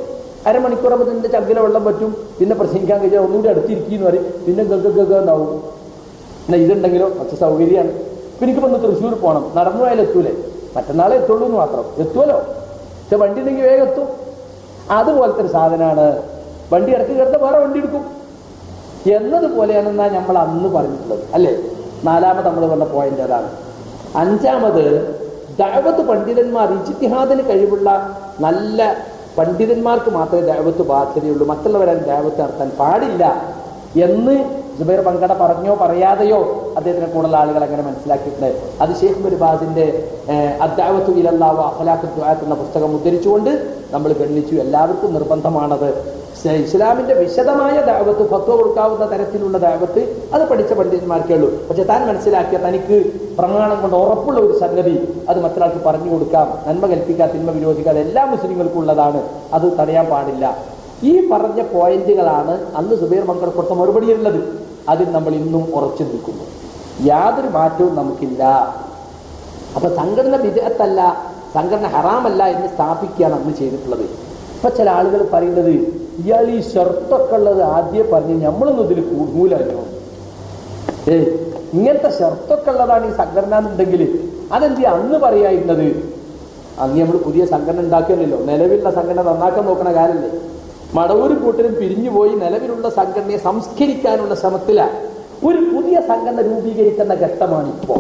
അരമണിക്കൂറാകുമ്പോൾ നിന്റെ ചങ്കിലെ വെള്ളം പറ്റും, പിന്നെ പ്രസംഗിക്കാൻ കഴിഞ്ഞാൽ ഒന്നുകൂടി അടുത്തിരിക്കുന്നു പറയും, പിന്നെ ഗഗഗഗാവും. എന്നാൽ ഇതുണ്ടെങ്കിലോ കുറച്ച് സൗകര്യമാണ്. പിന്നെ എനിക്ക് വന്ന് തൃശ്ശൂർ പോകണം, നടന്നു പോയാലും എത്തൂലേ, മറ്റന്നാളെ എത്തുള്ളൂ എന്ന് മാത്രം, എത്തുമല്ലോ. പക്ഷെ വണ്ടി ഉണ്ടെങ്കിൽ വേഗം എത്തും. അതുപോലത്തെ ഒരു സാധനമാണ്. വണ്ടി ഇടയ്ക്ക് കിടന്ന് വേറെ വണ്ടി എടുക്കും എന്നതുപോലെയാണെന്നാ നമ്മൾ അന്ന് പറഞ്ഞിട്ടുള്ളത് അല്ലേ. നാലാമത് നമ്മൾ പറഞ്ഞ പോയിന്റ് അതാണ്. അഞ്ചാമത്, ദഅവത്ത് പണ്ഡിതന്മാർ, ഇജ്തിഹാദിന് കഴിവുള്ള നല്ല പണ്ഡിതന്മാർക്ക് മാത്രമേ ദഅവത്ത് ബാധ്യതയുള്ളൂ, മറ്റുള്ളവരാരും ദഅവത്ത് നടത്താൻ പാടില്ല എന്ന് ജുബൈർ പങ്കട പറഞ്ഞോ പറയാതെയോ അദ്ദേഹത്തിനെ കൂടുതൽ ആളുകൾ അങ്ങനെ മനസ്സിലാക്കിയിട്ടുണ്ട്. അത് ഷെയ്ഖ് ഇബ്നു ബാസിന്റെ അദ്ദഅവത്തു ഇലല്ലാഹി വ അഖ്ലാഖു ദുആത്ത് എന്ന പുസ്തകം ഉദ്ധരിച്ചുകൊണ്ട് നമ്മൾ ഗണ്ണിച്ചു. എല്ലാവർക്കും നിർബന്ധമാണത്. ഇസ്ലാമിന്റെ വിശദമായ ദഅവത്ത്, ഫത്വ കൊടുക്കാവുന്ന തരത്തിലുള്ള ദഅവത്ത് അത് പഠിച്ച പണ്ഡിതന്മാർക്കേ ഉള്ളൂ. പക്ഷെ താൻ മനസ്സിലാക്കിയ തനിക്ക് പ്രമാണം കൊണ്ട് ഉറപ്പുള്ള ഒരു സംഗതി അത് മറ്റൊരാൾക്ക് പറഞ്ഞു കൊടുക്കാം, നന്മ കൽപ്പിക്കുക, തിന്മ വിരോധിക്കുക, അതെല്ലാ മുസ്ലിങ്ങൾക്കും ഉള്ളതാണ്, അത് തടയാൻ പാടില്ല. ഈ പറഞ്ഞ പോയിന്റുകളാണ് അന്ന് സുബൈർ മങ്കട കൊടുത്ത മറുപടിയുള്ളത്. അതിൽ നമ്മൾ ഇന്നും ഉറച്ചു നിൽക്കുന്നു, യാതൊരു മാറ്റവും നമുക്കില്ല. അപ്പൊ സംഘടന ബിദ്അത്തല്ല, സംഘടന ഹറാമല്ല എന്ന് സ്ഥാപിക്കുകയാണ് അന്ന് ചെയ്തിട്ടുള്ളത്. ഇപ്പൊ ചില ആളുകൾ പറയുന്നത്, ഇയാൾ ഈ ഷർത്തൊക്കെ ഉള്ളത് ആദ്യം പറഞ്ഞ് നമ്മളൊന്നും ഇതിൽ കൂടുമൂലോ, ഏയ് ഇങ്ങനത്തെ ഷർത്തൊക്കെ ഉള്ളതാണ് ഈ സംഘടന എന്നുണ്ടെങ്കിൽ അതെന്ത് അന്ന് പറയായിരുന്നത്? അന്ന് നമ്മൾ പുതിയ സംഘടന ഉണ്ടാക്കിയല്ലോ, നിലവിലുള്ള സംഘടന നന്നാക്കാൻ നോക്കണ കാര്യമല്ലേ. മടവൂരും കൂട്ടരും പിരിഞ്ഞുപോയി നിലവിലുള്ള സംഘടനയെ സംസ്കരിക്കാനുള്ള ശ്രമത്തിലാണ്. ഒരു പുതിയ സംഘടന രൂപീകരിക്കുന്ന ഘട്ടമാണ് ഇപ്പോ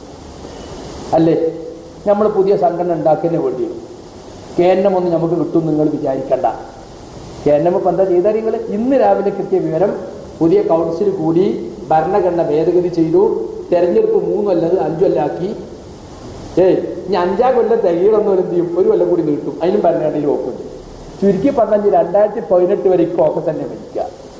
അല്ലേ. നമ്മൾ പുതിയ സംഘടന ഉണ്ടാക്കുന്നതിന് വേണ്ടി കേന്ദ്രമൊന്നും നമുക്ക് കിട്ടും നിങ്ങൾ വിചാരിക്കണ്ട. കേന്ദ്രം ഇപ്പം എന്താ ചെയ്താൽ നിങ്ങൾ ഇന്ന് രാവിലെ കിട്ടിയ വിവരം, പുതിയ കൗൺസിൽ കൂടി ഭരണഘടന ഭേദഗതി ചെയ്തു, തെരഞ്ഞെടുപ്പ് മൂന്നും അല്ലത് അഞ്ചും അല്ലാക്കി. ഏയ് ഇനി അഞ്ചാം കൊല്ലം തികയണമെന്ന് എന്ത് ചെയ്യും, ഒരു കൊല്ലം കൂടി നീട്ടും, അതിനും ഭരണഘടനയിൽ ഒപ്പുണ്ട്. ചുരുക്കി പറഞ്ഞാൽ രണ്ടായിരത്തി പതിനെട്ട് വരെ ഒക്കെ തന്നെ ഭരിക്കുക.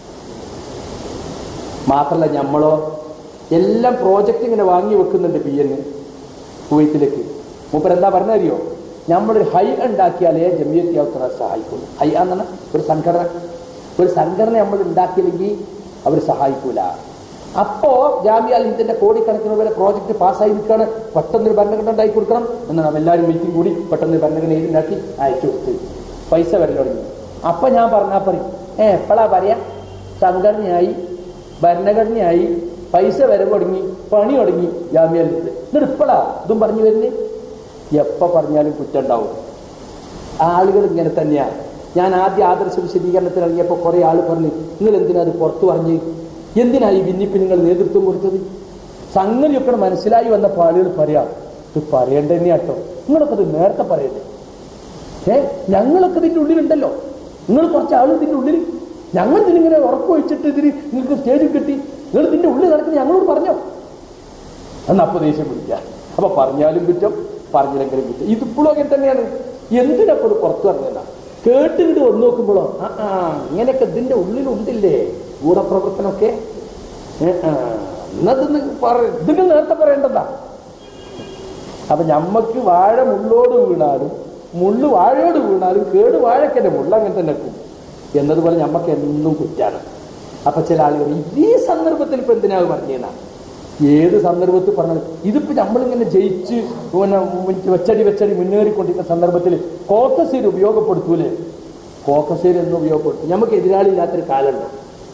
മാത്രമല്ല നമ്മളോ എല്ലാം പ്രോജക്റ്റ് ഇങ്ങനെ വാങ്ങി വെക്കുന്നുണ്ട്. പി എൻ കുവൈത്തിലേക്ക് മൂപ്പരെന്താ പറഞ്ഞറിയോ, നമ്മളൊരു ഹൈ ഉണ്ടാക്കിയാലേ ജമിയത്ത് ഉലമ സഹായിക്കുള്ളൂ. ഹൈ എന്നാണ് ഒരു സംഘടന. ഒരു സംഘടന നമ്മൾ ഉണ്ടാക്കിയില്ലെങ്കിൽ അവർ സഹായിക്കൂല. അപ്പോ ജാമിഅ അൽ ഹിന്ദിന്റെ കോടിക്കണക്കിന് വരെ പ്രോജക്റ്റ് പാസ്സായി നിൽക്കുകയാണ്. പെട്ടെന്നൊരു ഭരണഘടന ഉണ്ടാക്കി കൊടുക്കണം എന്നാണ് എല്ലാവരും മീറ്റിംഗ് കൂടി പെട്ടെന്ന് ഭരണഘടന എഴുതിണ്ടാക്കി അയച്ചു കൊടുത്ത് പൈസ വരൽ തുടങ്ങി. അപ്പൊ ഞാൻ പറഞ്ഞാൽ പറയും, ഏ എപ്പോഴാ പറയാ, സംഘടനയായി ഭരണഘടനയായി പൈസ വരവ് തുടങ്ങി പണി തുടങ്ങി ജാമിഅ അൽ ഹിന്ദ്, എന്നിട്ട് ഇപ്പോഴാ ഇതും പറഞ്ഞു വരുന്നത്. എപ്പോൾ പറഞ്ഞാലും കുറ്റം ഉണ്ടാവും. ആളുകൾ ഇങ്ങനെ തന്നെയാണ്. ഞാൻ ആദ്യ ആദർശ വിശദീകരണത്തിൽ ഇറങ്ങിയപ്പോൾ കുറെ ആൾ പറഞ്ഞു, നിങ്ങൾ എന്തിനാ അത് പുറത്തു പറഞ്ഞ്, എന്തിനാ ഈ ഭിന്നിപ്പിന് നിങ്ങൾ നേതൃത്വം കൊടുത്തത്? സംഗതിയൊക്കെ മനസ്സിലായി വന്നപ്പോൾ ആളുകൾ പറയാം, ഇത് പറയേണ്ട തന്നെയാട്ടോ, നിങ്ങളൊക്കെ ഇത് നേരത്തെ പറയണ്ടേ. ഏ ഞങ്ങളൊക്കെ ഇതിൻ്റെ ഉള്ളിലുണ്ടല്ലോ, നിങ്ങൾ കുറച്ച് ആളുകൾ ഇതിൻ്റെ ഉള്ളിൽ, ഞങ്ങൾ ഇതിനിങ്ങനെ ഉറപ്പുവെച്ചിട്ട് ഇതിന് നിങ്ങൾക്ക് സ്റ്റേജിൽ കിട്ടി, നിങ്ങൾ ഇതിൻ്റെ ഉള്ളിൽ നടക്കുന്നത് ഞങ്ങളോട് പറഞ്ഞോ എന്ന്. അപ്പോൾ ദേഷ്യം പിടിക്കുക. അപ്പൊ പറഞ്ഞാലും കുറ്റം, പറഞ്ഞില്ലെങ്കിലും കുറ്റം. ഇതിപ്പോഴും അങ്ങനെ തന്നെയാണ്. എന്തിനപ്പോൾ ഇത് പുറത്തു പറഞ്ഞാ കേട്ടിട്ട് വന്നു നോക്കുമ്പോഴോ ആ ആ ഇങ്ങനെയൊക്കെ ഇതിന്റെ ഉള്ളിലുണ്ടില്ലേ ഗൂഢപ്രവർത്തനമൊക്കെ, എന്നതൊന്ന് പറ, ഇതിന് നേരത്തെ പറയേണ്ടതാ. അപ്പൊ ഞമ്മക്ക് വാഴ മുള്ളോട് വീണാലും മുള്ളു വാഴയോട് വീണാലും കേട് വാഴക്കല്ലേ, മുള്ള അങ്ങനെ തന്നെ എത്തും എന്നതുപോലെ ഞമ്മക്ക് എന്നും കുറ്റാണ്. അപ്പൊ ചില ആളുകൾ ഈ സന്ദർഭത്തിൽ ഇപ്പൊ എന്തിനാ പറഞ്ഞാ, ഏത് സന്ദർഭത്തിൽ പറഞ്ഞത്, ഇതിപ്പോ നമ്മളിങ്ങനെ ജയിച്ച് പിന്നെ വെച്ചടി വെച്ചടി മുന്നേറിക്കൊണ്ടിരിക്കുന്ന സന്ദർഭത്തിൽ കോക്കസീര് ഉപയോഗപ്പെടുത്തൂലേ? കോക്കസീര് എന്ന് ഉപയോഗപ്പെടുത്തും. നമുക്ക് എതിരാളി ഇല്ലാത്തൊരു കാലമുണ്ടോ?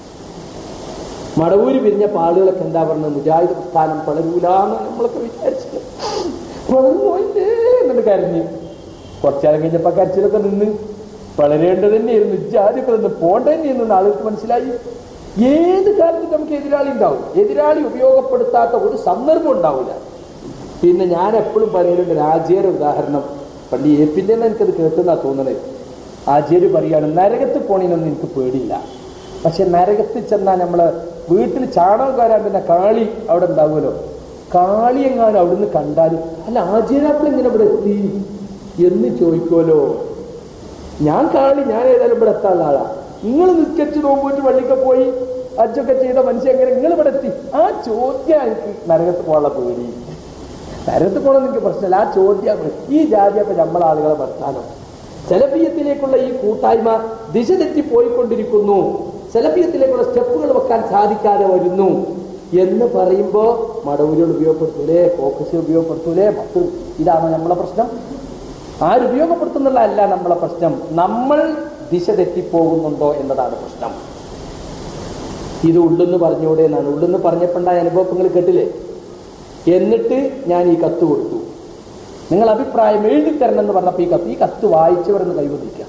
മടവൂര് പിരിഞ്ഞ ആളുകളൊക്കെ എന്താ പറഞ്ഞത്, മുജാഹിദ് പ്രസ്ഥാനം പളരൂലാന്ന് നമ്മളൊക്കെ വിചാരിച്ചിട്ട് വളർന്നോയില്ലേ എന്നിട്ട് കരഞ്ഞ്. കുറച്ചാലും കഴിഞ്ഞപ്പോ കരച്ചിലൊക്കെ നിന്ന് വളരേണ്ടത് തന്നെയായിരുന്നു, ജാതിയൊക്കെ നിന്ന് പോണ്ട തന്നെയെന്ന് ആളുകൾക്ക് മനസ്സിലായി. ഏത് കാലത്ത് നമുക്ക് എതിരാളി ഉണ്ടാവും. എതിരാളി ഉപയോഗപ്പെടുത്താത്ത ഒരു സന്ദർഭം ഉണ്ടാവില്ല. പിന്നെ ഞാൻ എപ്പോഴും പറയുന്നുണ്ട് രാജേര ഉദാഹരണം, പണ്ട് എ പിന്നെ എനിക്കത് കേട്ടെന്നാ തോന്നണേ. ആചാര്യ പറയാണ്, നരകത്ത് പോണീനൊന്നും എനിക്ക് പേടിയില്ല, പക്ഷെ നരകത്തിൽ ചെന്നാൽ നമ്മള് വീട്ടിൽ ചാണകം കാരാൻ പിന്നെ കാളി അവിടെ ഉണ്ടാവുമല്ലോ, കാളി എങ്ങാനും അവിടുന്ന് കണ്ടാലും അല്ല ആചാര്യപ്പോൾ ഇങ്ങനെ ഇവിടെ എത്തി എന്ന് ചോദിക്കുമല്ലോ. ഞാൻ കാളി, ഞാൻ ഏതായാലും ഇവിടെ എത്താനുള്ള ആളാ. നിങ്ങൾ നിസ്കരിച്ച് നോമ്പോട്ട് പള്ളിക്ക് പോയി അജ്ജൊക്കെ ചെയ്ത മനുഷ്യൻ എങ്ങനെ നിങ്ങൾ ഇവിടെ എത്തി? ആ ചോദ്യം എനിക്ക് നരകത്ത് പോകാനുള്ള പേടി. നരകത്ത് പോകണമെന്ന് എനിക്ക് പ്രശ്നമില്ല, ആ ചോദ്യം. ഈ ജാതിയൊക്കെ നമ്മളെ ആളുകളെ വർത്താനം. സലഫിയത്തിലേക്കുള്ള ഈ കൂട്ടായ്മ ദിശ തെറ്റി പോയിക്കൊണ്ടിരിക്കുന്നു, സലഫിയത്തിലേക്കുള്ള സ്റ്റെപ്പുകൾ വെക്കാൻ സാധിക്കാതെ വരുന്നു എന്ന് പറയുമ്പോ മടവൂരുകൾ ഉപയോഗപ്പെടുത്തൂലേ, ഫോക്കസ് ഉപയോഗപ്പെടുത്തൂലേ, മറ്റു ഇതാണ് നമ്മളെ പ്രശ്നം. ആരുപയോഗപ്പെടുത്തുന്നുള്ള അല്ല നമ്മളെ പ്രശ്നം. നമ്മൾ ദിശ തെറ്റിപ്പോകുന്നുണ്ടോ എന്നതാണ് പ്രശ്നം. ഇത് ഉള്ളെന്ന് പറഞ്ഞൂടെ എന്നാണ്. ഉള്ളെന്ന് പറഞ്ഞപ്പോണ്ടായ അനുഭവം നിങ്ങൾ കേട്ടില്ലേ? എന്നിട്ട് ഞാൻ ഈ കത്ത് കൊടുത്തു, നിങ്ങൾ അഭിപ്രായം എഴുതി തരണം എന്ന് പറഞ്ഞപ്പോൾ ഈ കത്ത് ഈ കത്ത് വായിച്ചവരെന്ന് കൈവന്നിരിക്കുക.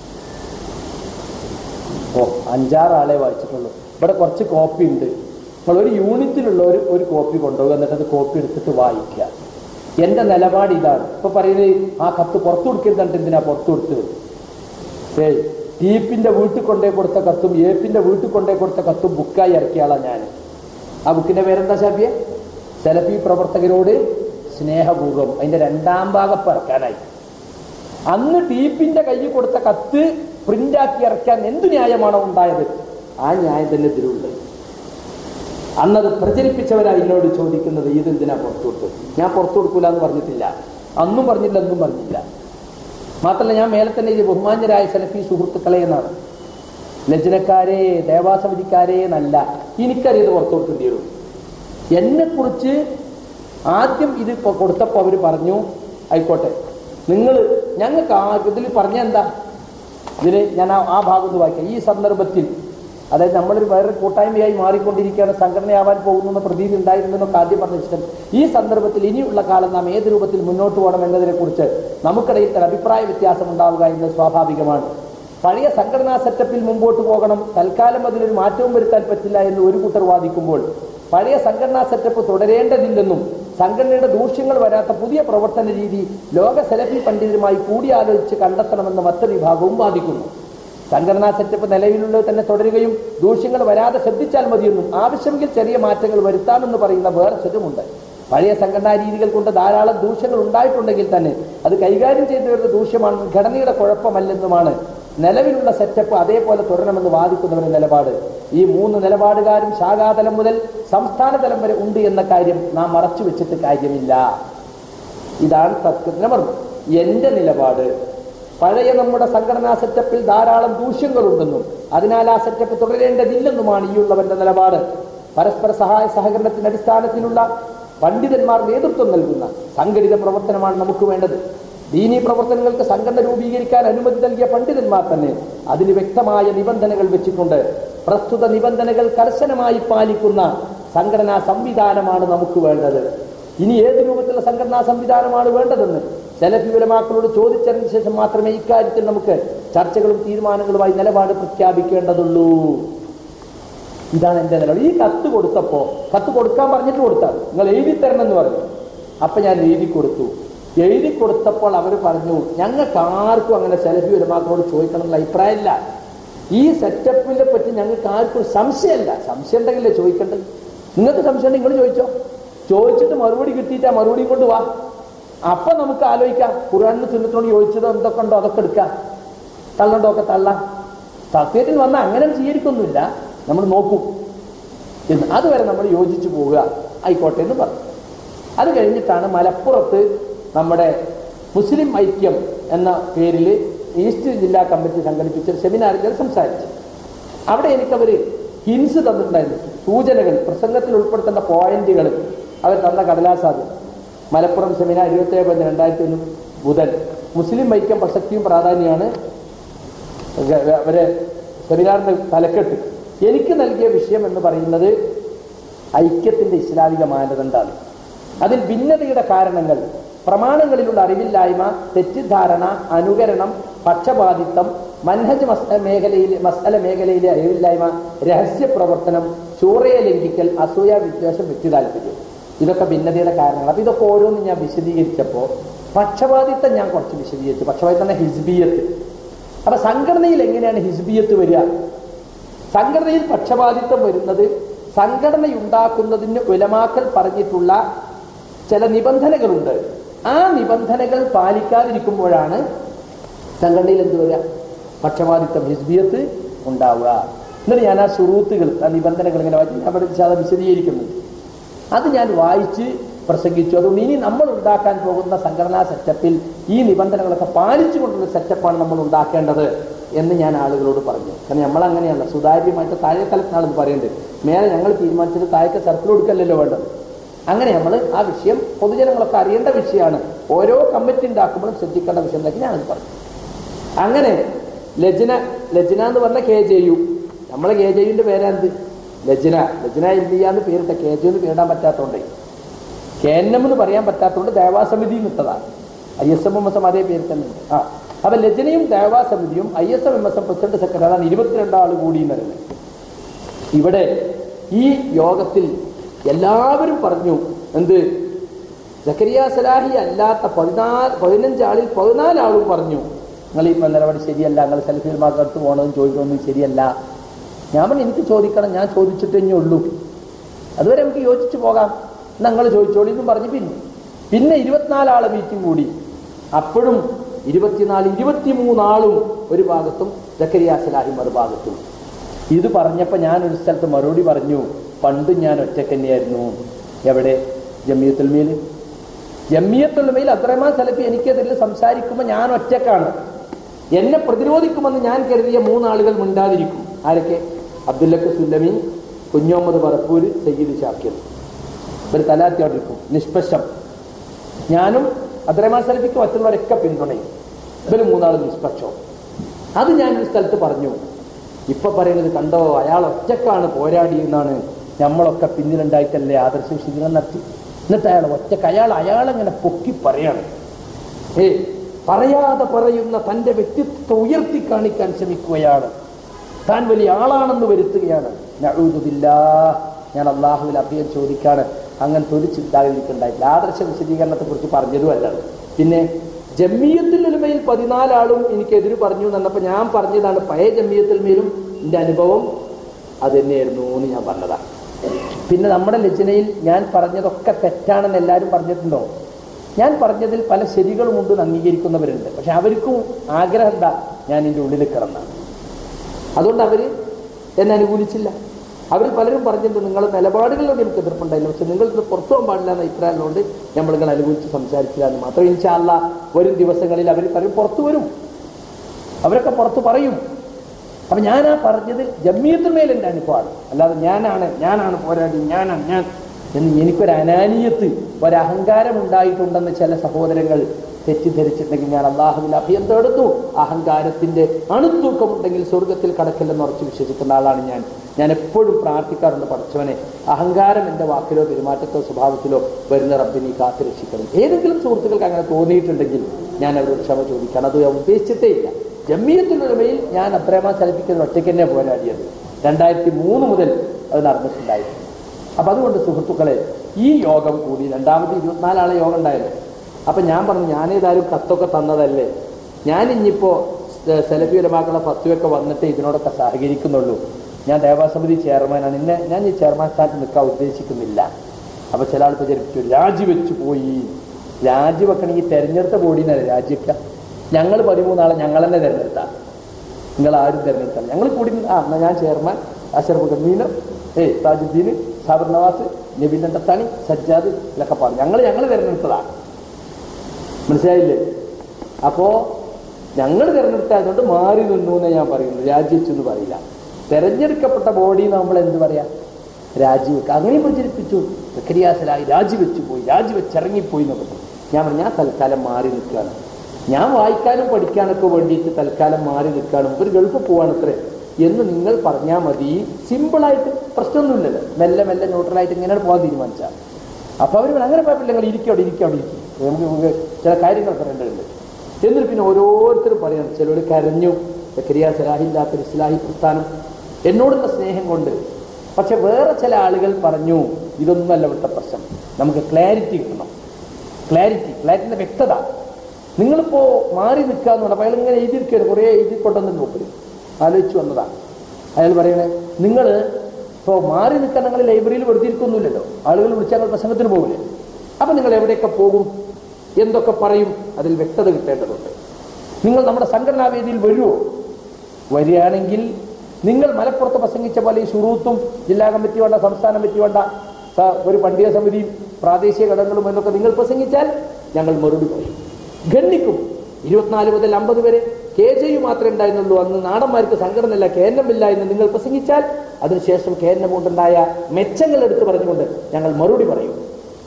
ഓ, അഞ്ചാറാളെ വായിച്ചിട്ടുള്ളൂ. ഇവിടെ കുറച്ച് കോപ്പി ഉണ്ട്. നിങ്ങൾ ഒരു യൂണിറ്റിലുള്ള ഒരു ഒരു കോപ്പി കൊണ്ടുപോകുക, എന്നിട്ട് അത് കോപ്പി എടുത്തിട്ട് വായിക്കുക. എന്റെ നിലപാട് ഇതാണ്. ഇപ്പൊ പറയുന്നത് ആ കത്ത് പുറത്തു കൊടുക്കരുത്, എന്തിനാ പുറത്തു കൊടുത്തത്? ഏയ് ടീപ്പിന്റെ വീട്ടിൽ കൊണ്ടേ കൊടുത്ത കത്തും ഏപ്പിന്റെ വീട്ടിൽ കൊണ്ടേ കൊടുത്ത കത്തും ബുക്കായി ഇറക്കിയാളാണ് ഞാൻ. ആ ബുക്കിന്റെ പേരെന്താ ഷാഫിയെ? സലഫി പ്രവർത്തകരോട് സ്നേഹപൂർവ്വം. അതിന്റെ രണ്ടാം ഭാഗം ഇറക്കാനായി. അന്ന് ടീപ്പിന്റെ കയ്യിൽ കൊടുത്ത കത്ത് പ്രിന്റാക്കി ഇറക്കാൻ എന്തു ന്യായമാണോ ഉണ്ടായത്? ആ ന്യായം തന്നെ ഇതിലുള്ളത്. അന്നത് പ്രചരിപ്പിച്ചവരാ എന്നോട് ചോദിക്കുന്നത്, ഇതെന്തിനാ പുറത്തു കൊടുത്തത്? ഞാൻ പുറത്തു കൊടുക്കൂല എന്ന് പറഞ്ഞിട്ടില്ല, അന്നും പറഞ്ഞില്ല, എന്നും പറഞ്ഞില്ല. മാത്രമല്ല, ഞാൻ മേലെ തന്നെ ഇത് ബഹുമാന്യരായ സലഫി സുഹൃത്തുക്കളെ എന്നാണ്, ലജ്നക്കാരെ ദേവാസമിതിക്കാരെ എന്നല്ല. എനിക്കറിയത് പുറത്തു കൊടുക്കേണ്ടി വരും. എന്നെക്കുറിച്ച് ആദ്യം ഇത് കൊടുത്തപ്പോൾ അവർ പറഞ്ഞു, ആയിക്കോട്ടെ നിങ്ങൾ ഞങ്ങൾക്ക് ആ ഇതിൽ പറഞ്ഞ എന്താ ഇതില് ഞാൻ ആ ഭാഗം ഒന്ന് വായിക്കാം. ഈ സന്ദർഭത്തിൽ, അതായത് നമ്മളൊരു വേറൊരു കൂട്ടായ്മയായി മാറിക്കൊണ്ടിരിക്കുകയാണ്, സംഘടനയാവാൻ പോകുന്ന പ്രതീതി ഉണ്ടായിരുന്നെന്നൊക്കെ ആദ്യം പറഞ്ഞ ഇഷ്ടം. ഈ സന്ദർഭത്തിൽ ഇനിയുള്ള കാലം നാം ഏത് രൂപത്തിൽ മുന്നോട്ട് പോകണം എന്നതിനെ കുറിച്ച് നമുക്കിടയിൽ തന്നെ അഭിപ്രായ വ്യത്യാസം ഉണ്ടാവുക എന്നത് സ്വാഭാവികമാണ്. പഴയ സംഘടനാ സെറ്റപ്പിൽ മുമ്പോട്ട് പോകണം, തൽക്കാലം അതിലൊരു മാറ്റവും വരുത്താൻ പറ്റില്ല എന്ന് ഒരു കൂട്ടർ വാദിക്കുമ്പോൾ, പഴയ സംഘടനാ സെറ്റപ്പ് തുടരേണ്ടതില്ലെന്നും സംഘടനയുടെ ദൂഷ്യങ്ങൾ വരാത്ത പുതിയ പ്രവർത്തന രീതി ലോക സലഫി പണ്ഡിതരുമായി കൂടിയാലോചിച്ച് കണ്ടെത്തണമെന്ന് മറ്റൊരു വിഭാഗവും വാദിക്കുന്നു. സംഘടനാ സെറ്റപ്പ് നിലവിലുള്ളത് തന്നെ തുടരുകയും ദൂഷ്യങ്ങൾ വരാതെ ശ്രദ്ധിച്ചാൽ മതിയെന്നും ആവശ്യമെങ്കിൽ ചെറിയ മാറ്റങ്ങൾ വരുത്താമെന്ന് പറയുന്ന വേറെ ചിലരുമുണ്ട്. പഴയ സംഘടനാ രീതികൾ കൊണ്ട് ധാരാളം ദൂഷ്യങ്ങൾ ഉണ്ടായിട്ടുണ്ടെങ്കിൽ തന്നെ അത് കൈകാര്യം ചെയ്തവരുടെ ദൂഷ്യമാണെന്നും ഘടനയുടെ കുഴപ്പമല്ലെന്നുമാണ് നിലവിലുള്ള സെറ്റപ്പ് അതേപോലെ തുടരണമെന്ന് വാദിക്കുന്നവരുടെ നിലപാട്. ഈ മൂന്ന് നിലപാടുകാരും ശാഖാതലം മുതൽ സംസ്ഥാന തലം വരെ ഉണ്ട് എന്ന കാര്യം നാം മറച്ചു വെച്ചിട്ട് കാര്യമില്ല. ഇതാണ് തത്വത്തിന് മർമ്മം. എന്റെ നിലപാട്, പഴയ നമ്മുടെ സംഘടനാ സെറ്റപ്പിൽ ധാരാളം ദൂഷ്യങ്ങളുണ്ടെന്നും അതിനാൽ ആ സെറ്റപ്പ് തുടരേണ്ടതില്ലെന്നുമാണ് ഈ ഉള്ളവന്റെ നിലപാട്. പരസ്പര സഹായ സഹകരണത്തിന്റെ അടിസ്ഥാനത്തിലുള്ള പണ്ഡിതന്മാർ നേതൃത്വം നൽകുന്ന സംഘടിത പ്രവർത്തനമാണ് നമുക്ക് വേണ്ടത്. ദീനീ പ്രവർത്തനങ്ങൾക്ക് സംഘടന രൂപീകരിക്കാൻ അനുമതി നൽകിയ പണ്ഡിതന്മാർ തന്നെ അതിന് വ്യക്തമായ നിബന്ധനകൾ വെച്ചിട്ടുണ്ട്. പ്രസ്തുത നിബന്ധനകൾ കർശനമായി പാലിക്കുന്ന സംഘടനാ സംവിധാനമാണ് നമുക്ക് വേണ്ടത്. ഇനി ഏത് രൂപത്തിലുള്ള സംഘടനാ സംവിധാനമാണ് വേണ്ടതെന്ന് സലഫി ഉലമാക്കളോട് ചോദിച്ചതിന് ശേഷം മാത്രമേ ഇക്കാര്യത്തിൽ നമുക്ക് ചർച്ചകളും തീരുമാനങ്ങളുമായി നിലപാട് പ്രഖ്യാപിക്കേണ്ടതുള്ളൂ. ഇതാണ് എന്റെ നിലപാട്. ഈ കത്ത് കൊടുത്തപ്പോ, കത്ത് കൊടുക്കാൻ പറഞ്ഞിട്ട് കൊടുത്താൽ നിങ്ങൾ എഴുതി തരണം എന്ന് പറഞ്ഞു. അപ്പൊ ഞാൻ എഴുതി കൊടുത്തു. എഴുതി കൊടുത്തപ്പോൾ അവർ പറഞ്ഞു, ഞങ്ങൾക്ക് ആർക്കും അങ്ങനെ സലഫി ഉലമാക്കളോട് ചോദിക്കണമെന്നുള്ള അഭിപ്രായമില്ല. ഈ സെറ്റപ്പിനെ പറ്റി ഞങ്ങൾക്ക് ആർക്കും സംശയമല്ല. സംശയം ഉണ്ടെങ്കിലേ ചോദിക്കണ്ടേ? നിങ്ങൾക്ക് സംശയം ഉണ്ടെങ്കിൽ നിങ്ങൾ ചോദിച്ചോ. ചോദിച്ചിട്ട് മറുപടി കിട്ടിയിട്ടാ മറുപടി കൊണ്ട് വാ. അപ്പൊ നമുക്ക് ആലോചിക്കാം, ഖുർആനിന് സുന്നത്തിനോട് ചോദിച്ചത് എന്തൊക്കെ ഉണ്ടോ അതൊക്കെ എടുക്കാം, തള്ളണ്ടോ ഒക്കെ തള്ളാം. സത്യത്തിൽ വന്നാൽ അങ്ങനെ സ്വീകരിക്കൊന്നുമില്ല, നമ്മൾ നോക്കും എന്ന്. അതുവരെ നമ്മൾ യോജിച്ചു പോവുക, ആയിക്കോട്ടെ എന്ന് പറഞ്ഞു. അത് കഴിഞ്ഞിട്ടാണ് മലപ്പുറത്ത് നമ്മുടെ മുസ്ലിം ഐക്യം എന്ന പേരിൽ ഈസ്റ്റ് ജില്ലാ കമ്മിറ്റി സംഘടിപ്പിച്ച സെമിനാറിൽ ഞാൻ സംസാരിച്ചു. അവിടെ എനിക്കവർ ഹിൻസ് തന്നിട്ടുണ്ടായിരുന്നു, സൂചനകൾ, പ്രസംഗത്തിൽ ഉൾപ്പെടുത്തേണ്ട പോയിന്റുകൾ അവർ തന്ന കടലാസാത്. മലപ്പുറം സെമിനാർ ഇരുപത്തേഴ് പതിനൊന്ന് രണ്ടായിരത്തി ഒന്ന് ബുധൻ. മുസ്ലിം ഐക്യം പ്രസക്തിയും പ്രാധാന്യമാണ് അവരെ സെമിനാറിന്റെ തലക്കെട്ട്. എനിക്ക് നൽകിയ വിഷയം എന്ന് പറയുന്നത് ഐക്യത്തിന്റെ ഇസ്ലാമിക മാനദണ്ഡമാണ്. അതിൽ ഭിന്നതയുടെ കാരണങ്ങൾ, പ്രമാണങ്ങളിലുള്ള അറിവില്ലായ്മ, തെറ്റിദ്ധാരണ, അനുകരണം, പക്ഷപാതിത്വം, മൻഹജ് മസ്അല മേഖലയിലെ മസ്അല മേഖലയിലെ അറിവില്ലായ്മ, രഹസ്യ പ്രവർത്തനം, ശൂറയെ ലംഘിക്കൽ, അസൂയ, വിദ്വേഷം, വ്യക്തി താല്പര്യം, ഇതൊക്കെ ഭിന്നതയുടെ കാരണങ്ങൾ. അപ്പൊ ഇതൊക്കെ ഓരോന്നും ഞാൻ വിശദീകരിച്ചപ്പോൾ പക്ഷപാതിത്വം ഞാൻ കുറച്ച് വിശദീകരിച്ചു. പക്ഷപാതിത്വം ഹിസ്ബിയത്ത്. അപ്പൊ സംഘടനയിൽ എങ്ങനെയാണ് ഹിസ്ബിയത്ത് വരിക? സംഘടനയിൽ പക്ഷപാതിത്വം വരുന്നത് സംഘടനയുണ്ടാക്കുന്നതിന് ഉലമാക്കൾ പറഞ്ഞിട്ടുള്ള ചില നിബന്ധനകളുണ്ട്. ആ നിബന്ധനകൾ പാലിക്കാതിരിക്കുമ്പോഴാണ് സംഘടനയിൽ എന്ത് വരിക? പക്ഷപാതിത്വം, ഹിസ്ബിയത്ത് ഉണ്ടാവുക. എന്നിട്ട് ഞാൻ ആ ശുറൂത്തുകൾ, ആ നിബന്ധനകൾ ഇങ്ങനെ വായിച്ച് ഞാൻ അവിടെ വിശദീകരിക്കുന്നത് അത് ഞാൻ വായിച്ച് പ്രസംഗിച്ചു. അതുകൊണ്ട് ഇനി നമ്മൾ ഉണ്ടാക്കാൻ പോകുന്ന സംഘടനാ സെറ്റപ്പിൽ ഈ നിബന്ധനകളൊക്കെ പാലിച്ചുകൊണ്ടുള്ള സെറ്റപ്പാണ് നമ്മൾ ഉണ്ടാക്കേണ്ടത് എന്ന് ഞാൻ ആളുകളോട് പറഞ്ഞു. കാരണം നമ്മളങ്ങനെയല്ല, സുതാര്യമായിട്ട് താഴെ തലത്തിനാണെന്ന് പറയേണ്ടത്. മേലെ ഞങ്ങൾ തീരുമാനിച്ചത് താഴേക്ക് സർക്കിൾ കൊടുക്കല്ലല്ലോ വേണ്ടത്. അങ്ങനെ നമ്മൾ ആ വിഷയം പൊതുജനങ്ങളൊക്കെ അറിയേണ്ട വിഷയമാണ്. ഓരോ കമ്മിറ്റി ഉണ്ടാക്കുമ്പോഴും ശ്രദ്ധിക്കേണ്ട വിഷയം എന്നൊക്കെ ഞാനത് പറഞ്ഞു. അങ്ങനെ ലജ്ന ലജ്ന എന്ന് പറഞ്ഞ കെ ജെ യു, നമ്മളെ കെ ജെ യുവിന്റെ പേരാന്ത് ലജ്ന. ലജ്ന ഇന്ത്യാന്ന് പേരിട്ട കെ ജെ എന്ന് പേരിടാൻ പറ്റാത്തതുകൊണ്ട്, കെ എൻ എം എന്ന് പറയാൻ പറ്റാത്തതുകൊണ്ട് ദേവാസമിതി നിട്ടതാണ്. I S M M S M അതേ പേര് തന്നെ ഉണ്ട്. ആ അപ്പൊ ലജ്നയും ദേവാസമിതിയും I S M M S M president secretary അതാണ് ഇരുപത്തിരണ്ടാൾ കൂടി എന്നറിയില്ല. ഇവിടെ ഈ യോഗത്തിൽ എല്ലാവരും പറഞ്ഞു എന്ത്, സക്കരിയ സലാഹി അല്ലാത്ത പതിനാല് പതിനഞ്ചാളിൽ പതിനാലാളും പറഞ്ഞു നിങ്ങൾ ഈ നിലപാട് ശരിയല്ല, നിങ്ങൾ സെൽഫി മാർക്കടുത്ത് പോകണമെന്ന് ചോദിക്കണമെന്ന് ശരിയല്ല. ഞാൻ പറഞ്ഞു എനിക്ക് ചോദിക്കണം, ഞാൻ ചോദിച്ചിട്ടേ ഉള്ളൂ, അതുവരെ നമുക്ക് യോജിച്ചു പോകാം, നിങ്ങൾ ചോദിച്ചോളൂ എന്നും പറഞ്ഞു. പിന്നെ പിന്നെ ഇരുപത്തിനാലാളെ മീറ്റിംഗ് കൂടി. അപ്പോഴും ഇരുപത്തിനാല് ഇരുപത്തിമൂന്നാളും ഒരു ഭാഗത്തും സക്കരിയ സലാഹി മറുഭാഗത്തും. ഇത് പറഞ്ഞപ്പോൾ ഞാൻ ഒരു സ്ഥലത്ത് മറുപടി പറഞ്ഞു, പണ്ട് ഞാൻ ഒറ്റക്ക് തന്നെയായിരുന്നു. എവിടെ? ജമിയത്തുൽ ഉലമയിൽ. ജമിയത്തുൽ ഉലമയിൽ അബ്ദുറഹ്മാൻ സലഫി എനിക്കെതിരിൽ സംസാരിക്കുമ്പോൾ ഞാൻ ഒറ്റക്കാണ്. എന്നെ പ്രതിരോധിക്കുമെന്ന് ഞാൻ കരുതിയ മൂന്നാളുകൾ മിണ്ടാതിരിക്കും. ആരൊക്കെ? അബ്ദുല്ലക്ക് സുല്ലമി, കുഞ്ഞോമ്മദ് പറപ്പൂര്, സയ്യിദ് ഷാക്കിർ. ഒരു തലാത്തിയോടിരിക്കും, നിഷ്പക്ഷം. ഞാനും അബ്ദുറഹ്മാൻ സലഫിക്ക് മറ്റുള്ളവരൊക്കെ പിന്തുണയും, ഇവര് മൂന്നാളും നിഷ്പക്ഷം. അത് ഞാൻ ഒരു സ്ഥലത്ത് പറഞ്ഞു. ഇപ്പൊ പറയുന്നത് കണ്ടോ, അയാൾ ഒറ്റക്കാണ് പോരാടിയെന്നാണ്, നമ്മളൊക്കെ പിന്നിലുണ്ടായിട്ടല്ലേ ആദർശ വിശദീകരണം നടത്തി. എന്നിട്ട് അയാൾ ഒറ്റക്ക് അയാൾ അയാളെങ്ങനെ പൊക്കി പറയാണ്. ഏ പറയാതെ പറയുന്ന തൻ്റെ വ്യക്തിത്വം ഉയർത്തി കാണിക്കാൻ ശ്രമിക്കുകയാണ്, താൻ വലിയ ആളാണെന്ന് വരുത്തുകയാണ്. നഊദു ബില്ലാഹ്. ഞാൻ അള്ളാഹുവിൽ അഭയം ചോദിക്കാണ്, അങ്ങനത്തെ ഒരു ചിന്താഗതിക്കുണ്ടായിട്ടില്ല. ആദർശ വിശദീകരണത്തെ കുറിച്ച് പറഞ്ഞതും അല്ല. പിന്നെ ജമിയത്തുൽ ഉലമയിൽ പതിനാലാളും എനിക്കെതിര് പറഞ്ഞു എന്നപ്പോൾ ഞാൻ പറഞ്ഞതാണ് പഴയ ജമിയത്തുൽ ഉലമയിലും എൻ്റെ അനുഭവം അത് തന്നെയായിരുന്നു എന്ന് ഞാൻ പറഞ്ഞതാണ്. പിന്നെ നമ്മുടെ ലജ്നയിൽ ഞാൻ പറഞ്ഞതൊക്കെ തെറ്റാണെന്ന് എല്ലാവരും പറഞ്ഞിട്ടുണ്ടോ? ഞാൻ പറഞ്ഞതിൽ പല ശരികളും ഉണ്ടെന്ന് അംഗീകരിക്കുന്നവരുണ്ട്. പക്ഷെ അവർക്കും ആഗ്രഹം എന്താ, ഞാൻ എൻ്റെ ഉള്ളിൽ കിടന്നാണ്. അതുകൊണ്ട് അവർ എന്നെ അനുകൂലിച്ചില്ല. അവർ പലരും പറഞ്ഞിട്ടുണ്ട് നിങ്ങൾ നിലപാടുകളിലൂടെ എനിക്ക് എതിർപ്പുണ്ടായില്ല, പക്ഷെ നിങ്ങൾ ഇത് പുറത്തു പോകാൻ പാടില്ല എന്ന അഭിപ്രായമുള്ളതുകൊണ്ട് നമ്മൾ നിങ്ങൾ അനുകൂലിച്ച് സംസാരിച്ചില്ല എന്ന് മാത്രം. ഇൻഷാ അല്ലാഹ് വരും ദിവസങ്ങളിൽ അവർ പലരും പുറത്തു വരും, അവരൊക്കെ പുറത്ത് പറയും. അപ്പൊ ഞാനാ പറഞ്ഞത് ജമിയത്തുൽ ഉലമയിൽ എൻ്റെ അനുഭവമാണ്, അല്ലാതെ ഞാനാണ് ഞാനാണ് പോരാടി ഞാനാണ് ഞാൻ എന്ന് എനിക്കൊരു അനാനിയത്ത് ഒരഹങ്കാരം ഉണ്ടായിട്ടുണ്ടെന്ന് ചില സഹോദരങ്ങൾ തെറ്റിദ്ധരിച്ചിട്ടുണ്ടെങ്കിൽ ഞാൻ അള്ളാഹുവിൽ അഭയം തേടുന്നു. അഹങ്കാരത്തിന്റെ അണുത്തൂക്കമുണ്ടെങ്കിൽ സ്വർഗത്തിൽ കടക്കില്ലെന്ന് ഉറച്ചു വിശ്വസിക്കുന്ന ആളാണ് ഞാൻ. ഞാൻ എപ്പോഴും പ്രാർത്ഥിക്കാറുണ്ട്, പഠിച്ചവനെ അഹങ്കാരം എൻ്റെ വാക്കിലോ പെരുമാറ്റത്തോ സ്വഭാവത്തിലോ വരുന്ന റബ്ബിനെ കാത്തുരക്ഷിക്കണം. ഏതെങ്കിലും സുഹൃത്തുക്കൾക്ക് അങ്ങനെ തോന്നിയിട്ടുണ്ടെങ്കിൽ ഞാൻ അവരോട് ക്ഷമ ചോദിക്കണം, അത് ഉദ്ദേശിച്ചിട്ടേ ഇല്ല. ജമിയത്തുൽ ഉലമയിൽ ഞാൻ അബ്ദുറഹ്മാൻ സലഫിക്ക് ഒറ്റയ്ക്ക് തന്നെ പോരാടിയത് രണ്ടായിരത്തി മൂന്ന് മുതൽ അത് നടന്നിട്ടുണ്ടായിരുന്നു. അപ്പം അതുകൊണ്ട് സുഹൃത്തുക്കളെ, ഈ യോഗം കൂടി രണ്ടാമത് ഇരുപത്തിനാലാളെ യോഗം ഉണ്ടായിരുന്നു. അപ്പം ഞാൻ പറഞ്ഞു, ഞാനേതായാലും കത്തൊക്കെ തന്നതല്ലേ, ഞാൻ ഇനിയിപ്പോൾ സലഫി ഉലമാക്കളുടെ ഫത്വയൊക്കെ വന്നിട്ട് ഇതിനോടൊക്കെ സഹകരിക്കുന്നുള്ളൂ. ഞാൻ ദേവാസമിതി ചെയർമാനാണ്, ഇന്നെ ഞാൻ ഈ ചെയർമാൻ സ്ഥാനത്ത് നിൽക്കാൻ ഉദ്ദേശിക്കുന്നില്ല. അപ്പോൾ ചില ആൾ പ്രചരിപ്പിച്ചു രാജിവെച്ചു പോയി. രാജിവെക്കണമെങ്കിൽ തെരഞ്ഞെടുത്ത ബോഡിന്നല്ല രാജിവെക്കുക. ഞങ്ങൾ പതിമൂന്നാളെ ഞങ്ങൾ തന്നെ തിരഞ്ഞെടുത്താണ്, നിങ്ങൾ ആരും തിരഞ്ഞെടുത്താണ്. ഞങ്ങൾ കൂടി ആ എന്നാൽ ഞാൻ ചെയർമാൻ, അഷറഫ് ഗമീനർ, ഏയ് താജുദ്ദീൻ, സാബിർ നവാസ്, നബീൻ അണ്ടത്താണി, സജ്ജാദ് ഇതൊക്കെ പറഞ്ഞു. ഞങ്ങൾ ഞങ്ങൾ തിരഞ്ഞെടുത്തതാണ്, മനസ്സിലായില്ലേ? അപ്പോൾ ഞങ്ങൾ തിരഞ്ഞെടുത്തതുകൊണ്ട് മാറി നിന്നു എന്നേ ഞാൻ പറയുന്നു, രാജിവെച്ചു എന്ന് പറയില്ല. തെരഞ്ഞെടുക്കപ്പെട്ട ബോഡി നമ്മൾ എന്ത് പറയാ, രാജിവെക്കുക. അങ്ങനെ പ്രചരിപ്പിച്ചു, സക്കരിയാസലായി രാജിവെച്ചു പോയി, രാജിവെച്ചിറങ്ങിപ്പോയി എന്നൊക്കെ. ഞാൻ പറഞ്ഞു ഞാൻ തൽക്കാലം മാറി നിൽക്കുകയാണ്, ഞാൻ വായിക്കാനും പഠിക്കാനൊക്കെ വേണ്ടിയിട്ട് തൽക്കാലം മാറി നിൽക്കുകയാണ്, ഒരു ഗൾഫ് പോവാണത്രേ എന്ന് നിങ്ങൾ പറഞ്ഞാൽ മതി. സിമ്പിളായിട്ട്, പ്രശ്നമൊന്നുമില്ലല്ലോ, മെല്ലെ മെല്ലെ ന്യൂട്രലായിട്ട് ഇങ്ങനെ പോകാൻ തീരുമാനിച്ചാൽ. അപ്പോൾ അവർ അങ്ങനെ പോയപ്പോൾ നിങ്ങൾ ഇരിക്കും അവിടെ ഇരിക്കും അവിടെ ഇരിക്കും, നമുക്ക് ചില കാര്യങ്ങൾ പറയേണ്ടതുണ്ട്. എന്നിട്ട് പിന്നെ ഓരോരുത്തരും പറയണം. ചിലർ കരഞ്ഞു, സക്കരിയ സലാഹില്ലാത്തൊരു ഇസ്ലാഹി പ്രസ്ഥാനം എന്നോടുള്ള സ്നേഹം കൊണ്ട്. പക്ഷെ വേറെ ചില ആളുകൾ പറഞ്ഞു ഇതൊന്നുമല്ല ഇവിടുത്തെ പ്രശ്നം, നമുക്ക് ക്ലാരിറ്റി കിട്ടണം. ക്ലാരിറ്റി ക്ലാരിറ്റിൻ്റെ വ്യക്തത. നിങ്ങളിപ്പോൾ മാറി നിൽക്കുക എന്ന് പറഞ്ഞപ്പോൾ അയാൾ ഇങ്ങനെ എഴുതിയിരിക്കുകയാണ്, കുറേ എഴുതിക്കൊണ്ടെന്ന് നോക്കി ആലോചിച്ച് വന്നതാണ്. അയാൾ പറയണേ, നിങ്ങൾ ഇപ്പോൾ മാറി നിൽക്കാൻ നിങ്ങൾ ലൈബ്രറിയിൽ വെറുതെ ഇരിക്കൊന്നുമില്ലല്ലോ, ആളുകൾ വിളിച്ചാൽ പ്രസംഗത്തിന് പോകില്ലേ, അപ്പം നിങ്ങൾ എവിടെയൊക്കെ പോകും, എന്തൊക്കെ പറയും, അതിൽ വ്യക്തത കിട്ടേണ്ടതുണ്ട്. നിങ്ങൾ നമ്മുടെ സംഘടനാ വേദിയിൽ വരുമോ? വരികയാണെങ്കിൽ നിങ്ങൾ മലപ്പുറത്ത് പ്രസംഗിച്ച പോലെ ഈ ഷുറൂത്തും ജില്ലാ കമ്മിറ്റി വേണ്ട, സംസ്ഥാന കമ്മിറ്റി വേണ്ട, ഒരു പണ്ഡിത സമിതിയും പ്രാദേശിക ഘടകങ്ങളും എന്നൊക്കെ നിങ്ങൾ പ്രസംഗിച്ചാൽ ഞങ്ങൾ മറുപടി പറയും, ഖണ്ഡിക്കും. ഇരുപത്തിനാല് മുതൽ അമ്പത് വരെ കെ ജെ യു മാത്രമേ ഉണ്ടായിരുന്നുള്ളൂ, അന്ന് നാടന്മാർക്ക് സംഘടനയില്ല, കെ എൻ എം ഇല്ല എന്ന് നിങ്ങൾ പ്രസംഗിച്ചാൽ അതിനുശേഷം കെ എൻ എം കൊണ്ടുണ്ടായ മെച്ചങ്ങൾ എടുത്തു പറഞ്ഞുകൊണ്ട് ഞങ്ങൾ മറുപടി പറയും.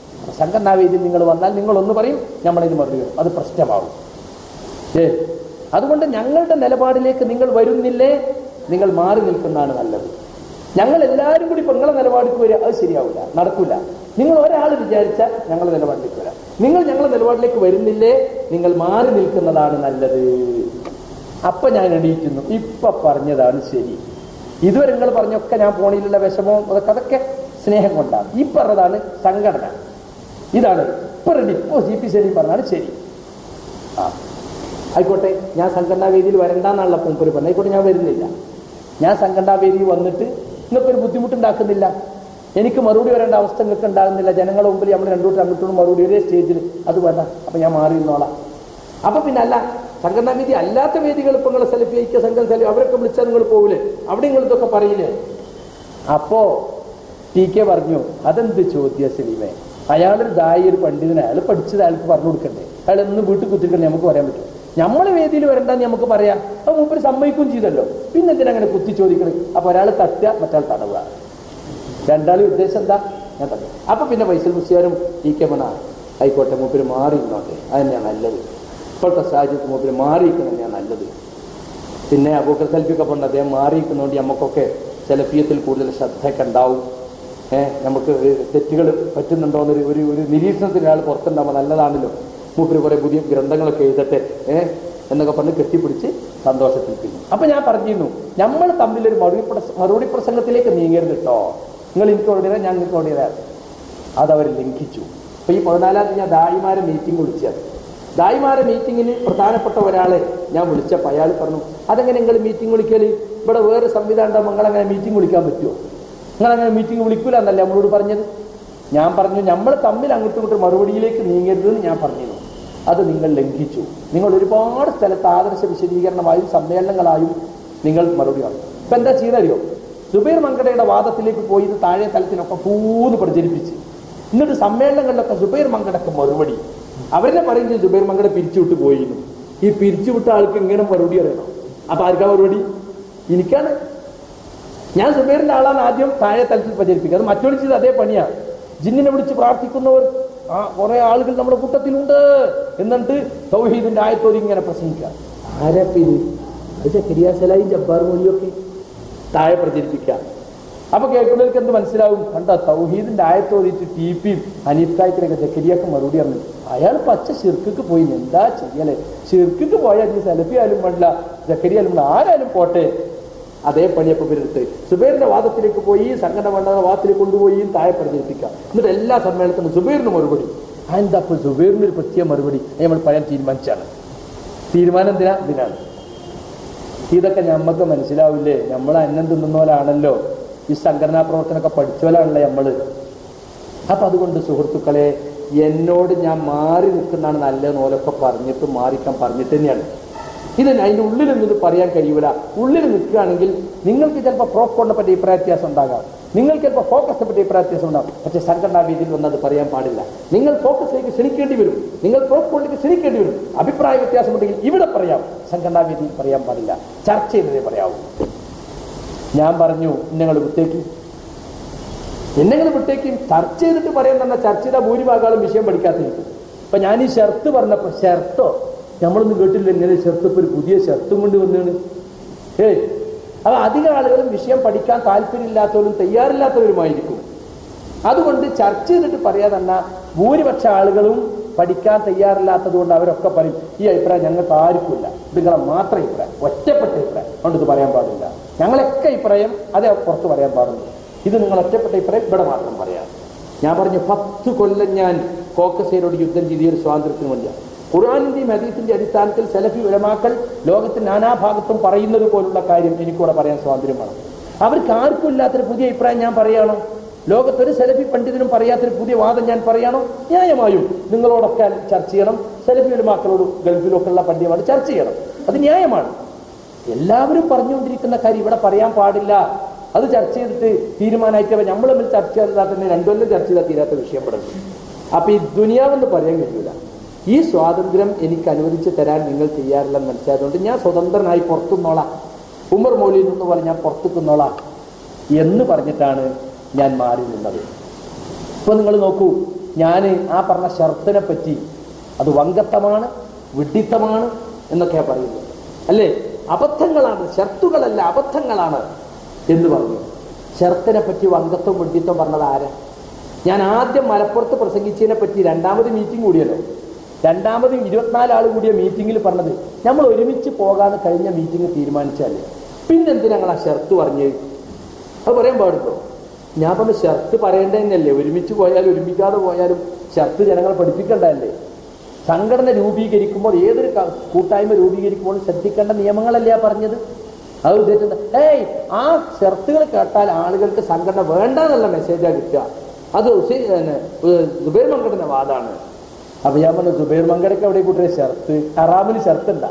സംഘടനാ വേദിയിൽ നിങ്ങൾ വന്നാൽ നിങ്ങളൊന്ന് പറയും, നമ്മളതിന് മറുപടി വരും, അത് പ്രശ്നമാവും. ഏ അതുകൊണ്ട് ഞങ്ങളുടെ നിലപാടിലേക്ക് നിങ്ങൾ വരുന്നില്ലേ, നിങ്ങൾ മാറി നിൽക്കുന്നതാണ് നല്ലത്. ഞങ്ങൾ എല്ലാവരും കൂടി ഇപ്പൊ നിങ്ങളെ നിലപാടിക്ക് വരിക, അത് ശരിയാവില്ല, നടക്കില്ല. നിങ്ങൾ ഒരാൾ വിചാരിച്ചാൽ ഞങ്ങളുടെ നിലപാടിലേക്ക് വരാം. നിങ്ങൾ ഞങ്ങളുടെ നിലപാടിലേക്ക് വരുന്നില്ലേ, നിങ്ങൾ മാറി നിൽക്കുന്നതാണ് നല്ലത്. അപ്പൊ ഞാൻ എണീക്കുന്നു, ഇപ്പൊ പറഞ്ഞതാണ് ശരി. ഇതുവരെ നിങ്ങൾ പറഞ്ഞൊക്കെ ഞാൻ ഫോണിലുള്ള വിഷമവും അതൊക്കെ അതൊക്കെ സ്നേഹം കൊണ്ടാണ്. ഈ പറഞ്ഞതാണ് സംഘടന, ഇതാണ് ഇപ്പൊ റെഡി. ഇപ്പൊ സി പി ശരി പറഞ്ഞാണ് ശരി. ആ ആയിക്കോട്ടെ, ഞാൻ സംഘടനാ വേദിയിൽ വരണ്ടെന്നുള്ള മുമ്പ് പറഞ്ഞു. ആയിക്കോട്ടെ, ഞാൻ വരുന്നില്ല. ഞാൻ സംഘടനാ വേദിയിൽ വന്നിട്ട് നിങ്ങൾക്കൊരു ബുദ്ധിമുട്ടുണ്ടാക്കുന്നില്ല, എനിക്ക് മറുപടി വരേണ്ട അവസ്ഥ നിങ്ങൾക്ക് ഉണ്ടാകുന്നില്ല. ജനങ്ങളുടെ മുമ്പിൽ നമ്മൾ രണ്ടോട്ട് അങ്ങോട്ടും മറുപടി ഒരേ സ്റ്റേജിൽ, അത് വേണ്ട. അപ്പൊ ഞാൻ മാറി നിന്നോളാം. അപ്പൊ പിന്നെ അല്ല, സംഘടനാ വേദി അല്ലാത്ത വേദികൾ ഇപ്പൊ നിങ്ങളെ സെൽഫി ഐക്യ സംഘം സെൽഫി അവരൊക്കെ വിളിച്ചാൽ നിങ്ങൾ പോകില്ലേ, അവിടെ നിങ്ങൾ ഇതൊക്കെ പറയില്ലേ? അപ്പോ ടി കെ പറഞ്ഞു, അതെന്ത് ചോദ്യ സലീമേ, അയാളൊരു ദായി ഒരു പണ്ഡിതനെ, അയാൾ പഠിച്ചത് അയാൾക്ക് പറഞ്ഞു കൊടുക്കണ്ടേ, അയാൾ എന്ന് വീട്ടിൽ കുത്തിക്കണ്ടേ, നമുക്ക് പറയാൻ പറ്റും. നമ്മളെ വേദിയിൽ വരണ്ടെന്ന് നമുക്ക് പറയാം. അപ്പൊ മുമ്പ് സമ്മതിക്കുകയും ചെയ്തല്ലോ, പിന്നെ എന്തിനങ്ങനെ കുത്തി ചോദിക്കണേ? അപ്പൊ ഒരാൾ തട്ടുക, മറ്റാൾ തടവുക, രണ്ടാളും ഉദ്ദേശം എന്താ? ഞാൻ തടവ്. അപ്പൊ പിന്നെ ഫൈസൽ മുസ്ലിയാരും ടി കെ മണ ആയിക്കോട്ടെ, മൂപ്പര് മാറി നിന്നോട്ടെ, അതന്നെയാണ് നല്ലത്. ഇപ്പോഴത്തെ സാഹചര്യത്തിൽ മൂപ്പര് മാറിയിരിക്കുന്നത് തന്നെയാണ് നല്ലത്. പിന്നെ അബൂബക്കർ സൽഫിയൊക്കെ പറഞ്ഞ അദ്ദേഹം മാറിയിരിക്കുന്നതുകൊണ്ട് നമുക്കൊക്കെ സെലഫിയത്തിൽ കൂടുതൽ ശ്രദ്ധയൊക്കെ ഉണ്ടാവും. ഏഹ് നമുക്ക് തെറ്റുകൾ പറ്റുന്നുണ്ടോ എന്നൊരു ഒരു ഒരു നിരീക്ഷണത്തിൽ ഒരാൾ പുറത്തുണ്ടാകുമ്പോൾ നല്ലതാണല്ലോ. മൂപ്പര് കുറെ പുതിയ ഗ്രന്ഥങ്ങളൊക്കെ എഴുതട്ടെ ഏഹ് എന്നൊക്കെ പറഞ്ഞ് കെട്ടിപ്പിടിച്ച് സന്തോഷത്തിൽ പിന്നു. അപ്പൊ ഞാൻ പറഞ്ഞിരുന്നു, നമ്മൾ തമ്മിലൊരു മറുപടി മറുപടി പ്രസംഗത്തിലേക്ക് നീങ്ങരുത് കേട്ടോ. നിങ്ങൾ എനിക്ക് ഓടിയതാ, ഞാൻ നിങ്ങൾക്ക് ഓടിയതാ. അതവർ ലംഘിച്ചു. അപ്പൊ ഈ പതിനാലാം തീയതി ഞാൻ ദായിമാരെ മീറ്റിംഗ് വിളിച്ചത്. ദായിമാരെ മീറ്റിങ്ങിന് പ്രധാനപ്പെട്ട ഒരാളെ ഞാൻ വിളിച്ചപ്പോൾ അയാൾ പറഞ്ഞു, അതെങ്ങനെ നിങ്ങൾ മീറ്റിംഗ് വിളിക്കല്? ഇവിടെ വേറെ സംവിധാനം ഉണ്ടാകുമ്പോൾ നിങ്ങളങ്ങനെ മീറ്റിംഗ് വിളിക്കാൻ പറ്റുമോ? നിങ്ങളങ്ങനെ മീറ്റിംഗ് വിളിക്കൂല എന്നല്ലേ നമ്മളോട് പറഞ്ഞത്? ഞാൻ പറഞ്ഞു, നമ്മൾ തമ്മിൽ അങ്ങോട്ടും ഇങ്ങോട്ടും മറുപടിയിലേക്ക് നീങ്ങരുതെന്ന് ഞാൻ പറഞ്ഞിരുന്നു. അത് നിങ്ങൾ ലംഘിച്ചു. നിങ്ങൾ ഒരുപാട് സ്ഥലത്ത് ആദർശ വിശദീകരണമായും സമ്മേളനങ്ങളായും നിങ്ങൾ മറുപടി പറഞ്ഞു. ഇപ്പൊ എന്താ ചെയ്തറിയോ? സുബൈർ മങ്കടയുടെ വാദത്തിലേക്ക് പോയി ഇത് താഴെ തലത്തിനൊക്കെ പൂന്ന് പ്രചരിപ്പിച്ച്, എന്നിട്ട് സമ്മേളനങ്ങളിലൊക്കെ സുബൈർ മങ്കടക്ക് മറുപടി. അവരെന്നെ പറയുന്നത് സുബൈർ മങ്കട പിരിച്ചുവിട്ട് പോയിരുന്നു. ഈ പിരിച്ചുവിട്ട ആൾക്ക് ഇങ്ങനെ മറുപടി അറിയണം. അപ്പൊ ആർക്കാ മറുപടി? എനിക്കാണ്. ഞാൻ സുബൈറിന്റെ ആളാണ് ആദ്യം താഴെ തലത്തിൽ പ്രചരിപ്പിക്കുക. അത് മറ്റൊരു ചെയ്ത് അതേ പണിയാണ്. ജിന്നിനെ വിളിച്ച് പ്രാർത്ഥിക്കുന്നവർ ആ കുറെ ആളുകൾ നമ്മുടെ കൂട്ടത്തിലുണ്ട് എന്നിട്ട് തൗഹീദിന്റെ ആയത്തോതി ഇങ്ങനെ പ്രസംഗിക്കുക. ആരപ്പിത്? അത് സക്കരിയ സലായും ജബ്ബാർ മോലിയൊക്കെ താഴെ പ്രചരിപ്പിക്കുക. അപ്പൊ കേൾക്കുന്നവർക്ക് എന്ത് മനസ്സിലാവും? കണ്ട തൗഹീദിന്റെ ആയത്തോതിട്ട് ടി പിയും ഹനീഫ് കായ്ക്കലൊക്കെ സക്കരിയാക്ക് മറുപടി പറഞ്ഞു. അയാൾ പച്ച ഷിർക്കിക്ക് പോയി, എന്താ ചെയ്യലേ? ഷിർക്കിക്ക് പോയാൽ നീ സെലഫി ആയാലും വേണ്ട, സക്കരിയ ആയാലും വേണ്ട, ആരായാലും പോട്ടെ. അതേ പണിയപ്പം ഇവരെടുത്ത് സുബൈറിന്റെ വാദത്തിലേക്ക് പോയി, സംഘടന വേണ്ട വാദത്തിലേക്ക് കൊണ്ടുപോയി താഴെ പ്രചരിപ്പിക്കാം. എന്നിട്ട് എല്ലാ സമ്മേളനത്തിനും സുബൈറിന് മറുപടി. എന്താ ഇപ്പൊ സുബൈറിന് ഒരു പ്രത്യേക മറുപടി നമ്മൾ പറയാൻ തീരുമാനിച്ചാണ്. തീരുമാനം എന്തിനാ? ഇതിനാണ്. ഇതൊക്കെ നമ്മക്ക് മനസ്സിലാവില്ലേ? നമ്മൾ അന്നം തിന്നുന്നവരാണല്ലോ, ഈ സംഘടനാ പ്രവർത്തനമൊക്കെ പഠിച്ചവരാണല്ലോ നമ്മള്. അപ്പൊ അതുകൊണ്ട് സുഹൃത്തുക്കളെ, എന്നോട് ഞാൻ മാറി നിൽക്കുന്നതാണ് നല്ലതെന്ന് ഓലൊക്കെ പറഞ്ഞിട്ട് മാറിക്കാൻ പറഞ്ഞിട്ട് തന്നെയാണ്. ഇത് അതിൻ്റെ ഉള്ളിൽ നിന്ന് പറയാൻ കഴിയൂല. ഉള്ളിൽ നിൽക്കുകയാണെങ്കിൽ നിങ്ങൾക്ക് ചിലപ്പോൾ പ്രോക്കോണിനെ പറ്റി അഭിപ്രായ വ്യത്യാസം ഉണ്ടാകാം, നിങ്ങൾക്ക് ചിലപ്പോൾ ഫോക്കസിനെ പറ്റി അഭിപ്രായ വ്യത്യാസം ഉണ്ടാകും. പക്ഷേ സംഘടനാ വേദിയിൽ വന്നത് പറയാൻ പാടില്ല. നിങ്ങൾ ഫോക്കസിലേക്ക് ക്ഷണിക്കേണ്ടി വരും, നിങ്ങൾ പ്രോക്കോണിലേക്ക് ക്ഷണിക്കേണ്ടി വരും. അഭിപ്രായ വ്യത്യാസമുണ്ടെങ്കിൽ ഇവിടെ പറയാം, സംഘടനാ വേദിയിൽ പറയാൻ പാടില്ല. ചർച്ച ചെയ്തതേ പറയാവൂ. ഞാൻ പറഞ്ഞു, നിങ്ങൾ വിട്ടേക്ക്, എന്നെങ്ങൾ വിട്ടേക്ക്. ചർച്ച ചെയ്തിട്ട് പറയാൻ തന്നെ ചർച്ച ചെയ്താൽ ഭൂരിഭാഗം വിഷയം പഠിക്കാത്തിരിക്കും. അപ്പൊ ഞാൻ ഈ ഷർത്ത് പറഞ്ഞപ്പോ, ഷർട്ടോ നമ്മളൊന്നും കേട്ടില്ല, ഇങ്ങനെ ഷർത്ത് ഇപ്പൊ ഒരു പുതിയ ഷർത്തും കൊണ്ട് വന്നാണ്. ഏയ് അപ്പൊ അധികം ആളുകളും വിഷയം പഠിക്കാൻ താല്പര്യമില്ലാത്തവരും തയ്യാറില്ലാത്തവരുമായിരിക്കും. അതുകൊണ്ട് ചർച്ച ചെയ്തിട്ട് പറയാതെ തന്നെ ഭൂരിപക്ഷ ആളുകളും പഠിക്കാൻ തയ്യാറില്ലാത്തത് കൊണ്ട് അവരൊക്കെ പറയും, ഈ അഭിപ്രായം ഞങ്ങൾക്ക് ആർക്കുമില്ല, നിങ്ങളെ മാത്രം അഭിപ്രായം, ഒറ്റപ്പെട്ട അഭിപ്രായം അതുകൊണ്ട് ഇത് പറയാൻ പാടില്ല. ഞങ്ങളൊക്കെ അഭിപ്രായം അതേ പുറത്ത് പറയാൻ പാടുള്ളൂ, ഇത് നിങ്ങൾ ഒറ്റപ്പെട്ട അഭിപ്രായം ഇവിടെ മാത്രം പറയാം. ഞാൻ പറഞ്ഞു, പത്ത് കൊല്ലം ഞാൻ കോക്കസേരോട് യുദ്ധം ചെയ്ത ഒരു സ്വാതന്ത്ര്യത്തിന് വേണ്ടിയാണ്. ഖുർആനിന്റെയും ഹദീസിന്റെ അടിസ്ഥാനത്തിൽ സലഫി ഉലമാക്കൾ ലോകത്തിന്റെ നാനാഭാഗത്തും പറയുന്നത് പോലുള്ള കാര്യം എനിക്കൂടെ പറയാൻ സ്വാതന്ത്ര്യം വേണം. അവർക്ക് ആർക്കും ഇല്ലാത്തൊരു പുതിയ അഭിപ്രായം ഞാൻ പറയാണോ? ലോകത്തൊരു സലഫി പണ്ഡിതനും പറയാത്തൊരു പുതിയ വാദം ഞാൻ പറയാണോ? ന്യായമായും നിങ്ങളോടൊക്കെ ചർച്ച ചെയ്യണം, സലഫി ഉലമാക്കളോട് ഗൾഫിലൊക്കെ ഉള്ള പണ്ഡിതന്മാരോട് ചർച്ച ചെയ്യണം, അത് ന്യായമാണ്. എല്ലാവരും പറഞ്ഞുകൊണ്ടിരിക്കുന്ന കാര്യം ഇവിടെ പറയാൻ പാടില്ല, അത് ചർച്ച ചെയ്തിട്ട് തീരുമാനമായിട്ട് നമ്മൾ തമ്മിൽ ചർച്ച ചെയ്താൽ തന്നെ രണ്ടുകൊല്ലം ചർച്ച ചെയ്താൽ തീരാത്ത വിഷയപ്പെടുന്നു. അപ്പൊ ഈ ദുനിയാവെന്ന് പറയാൻ കഴിയില്ല. ഈ സ്വാതന്ത്ര്യം എനിക്ക് അനുവദിച്ച് തരാൻ നിങ്ങൾ ചെയ്യാറില്ലെന്ന് മനസ്സിലായതുകൊണ്ട് ഞാൻ സ്വതന്ത്രനായി പുറത്തുനിന്നോളാം, ഉമർ മൗലിയിൽ നിന്ന് പോലെ ഞാൻ പുറത്തുനിന്നോളാം എന്ന് പറഞ്ഞിട്ടാണ് ഞാൻ മാറി നിന്നത്. ഇപ്പൊ നിങ്ങൾ നോക്കൂ, ഞാൻ ആ പറഞ്ഞ ഷർത്തിനെ പറ്റി അത് വങ്കത്തമാണ്, വിഡ്ഢിത്തമാണ് എന്നൊക്കെയാ പറയുന്നത്. അല്ലേ? അബദ്ധങ്ങളാണ്, ഷർത്തുകളല്ല അബദ്ധങ്ങളാണ് എന്ന് പറഞ്ഞു. ഷർത്തിനെ പറ്റി വങ്കത്വം വെട്ടിത്വം പറഞ്ഞത് ആരാ? ഞാൻ ആദ്യം മലപ്പുറത്ത് പ്രസംഗിച്ചതിനെ പറ്റി രണ്ടാമത് മീറ്റിംഗ് കൂടിയല്ലോ, രണ്ടാമത് ഇരുപത്തിനാല് ആൾ കൂടിയ മീറ്റിംഗിൽ പറഞ്ഞത് നമ്മൾ ഒരുമിച്ച് പോകാന്ന് കഴിഞ്ഞ മീറ്റിംഗ് തീരുമാനിച്ചല്ലേ, പിന്നെന്തിനാ ഞങ്ങൾ ആ ഷർത്ത് പറഞ്ഞ്? അത് പറയാൻ പാടുള്ളൂ. ഞാൻ പറഞ്ഞ ഷർത്ത് പറയേണ്ടത് തന്നെയല്ലേ, ഒരുമിച്ച് പോയാലും ഒരുമിക്കാതെ പോയാലും ഷർത്ത് ജനങ്ങളെ പഠിപ്പിക്കേണ്ടതല്ലേ? സംഘടന രൂപീകരിക്കുമ്പോൾ ഏതൊരു കൂട്ടായ്മ രൂപീകരിക്കുമ്പോൾ ശ്രദ്ധിക്കേണ്ട നിയമങ്ങളല്ലേ പറഞ്ഞത്? അത് ഉദ്ദേശിച്ചത് ഏയ് ആ ഷർത്തുകൾ കേട്ടാൽ ആളുകൾക്ക് സംഘടന വേണ്ട എന്നുള്ള മെസ്സേജാണ് കിട്ടുക. അത് സുബൈർ മങ്കടന്റെ വാദമാണ്. അപ്പൊ ഞാൻ പറഞ്ഞു സുബൈർ മങ്കടക്ക് എവിടെ കൂട്ടിയ ഷർത്ത്? ഹറാമിന് ഷർത്തുണ്ടാ?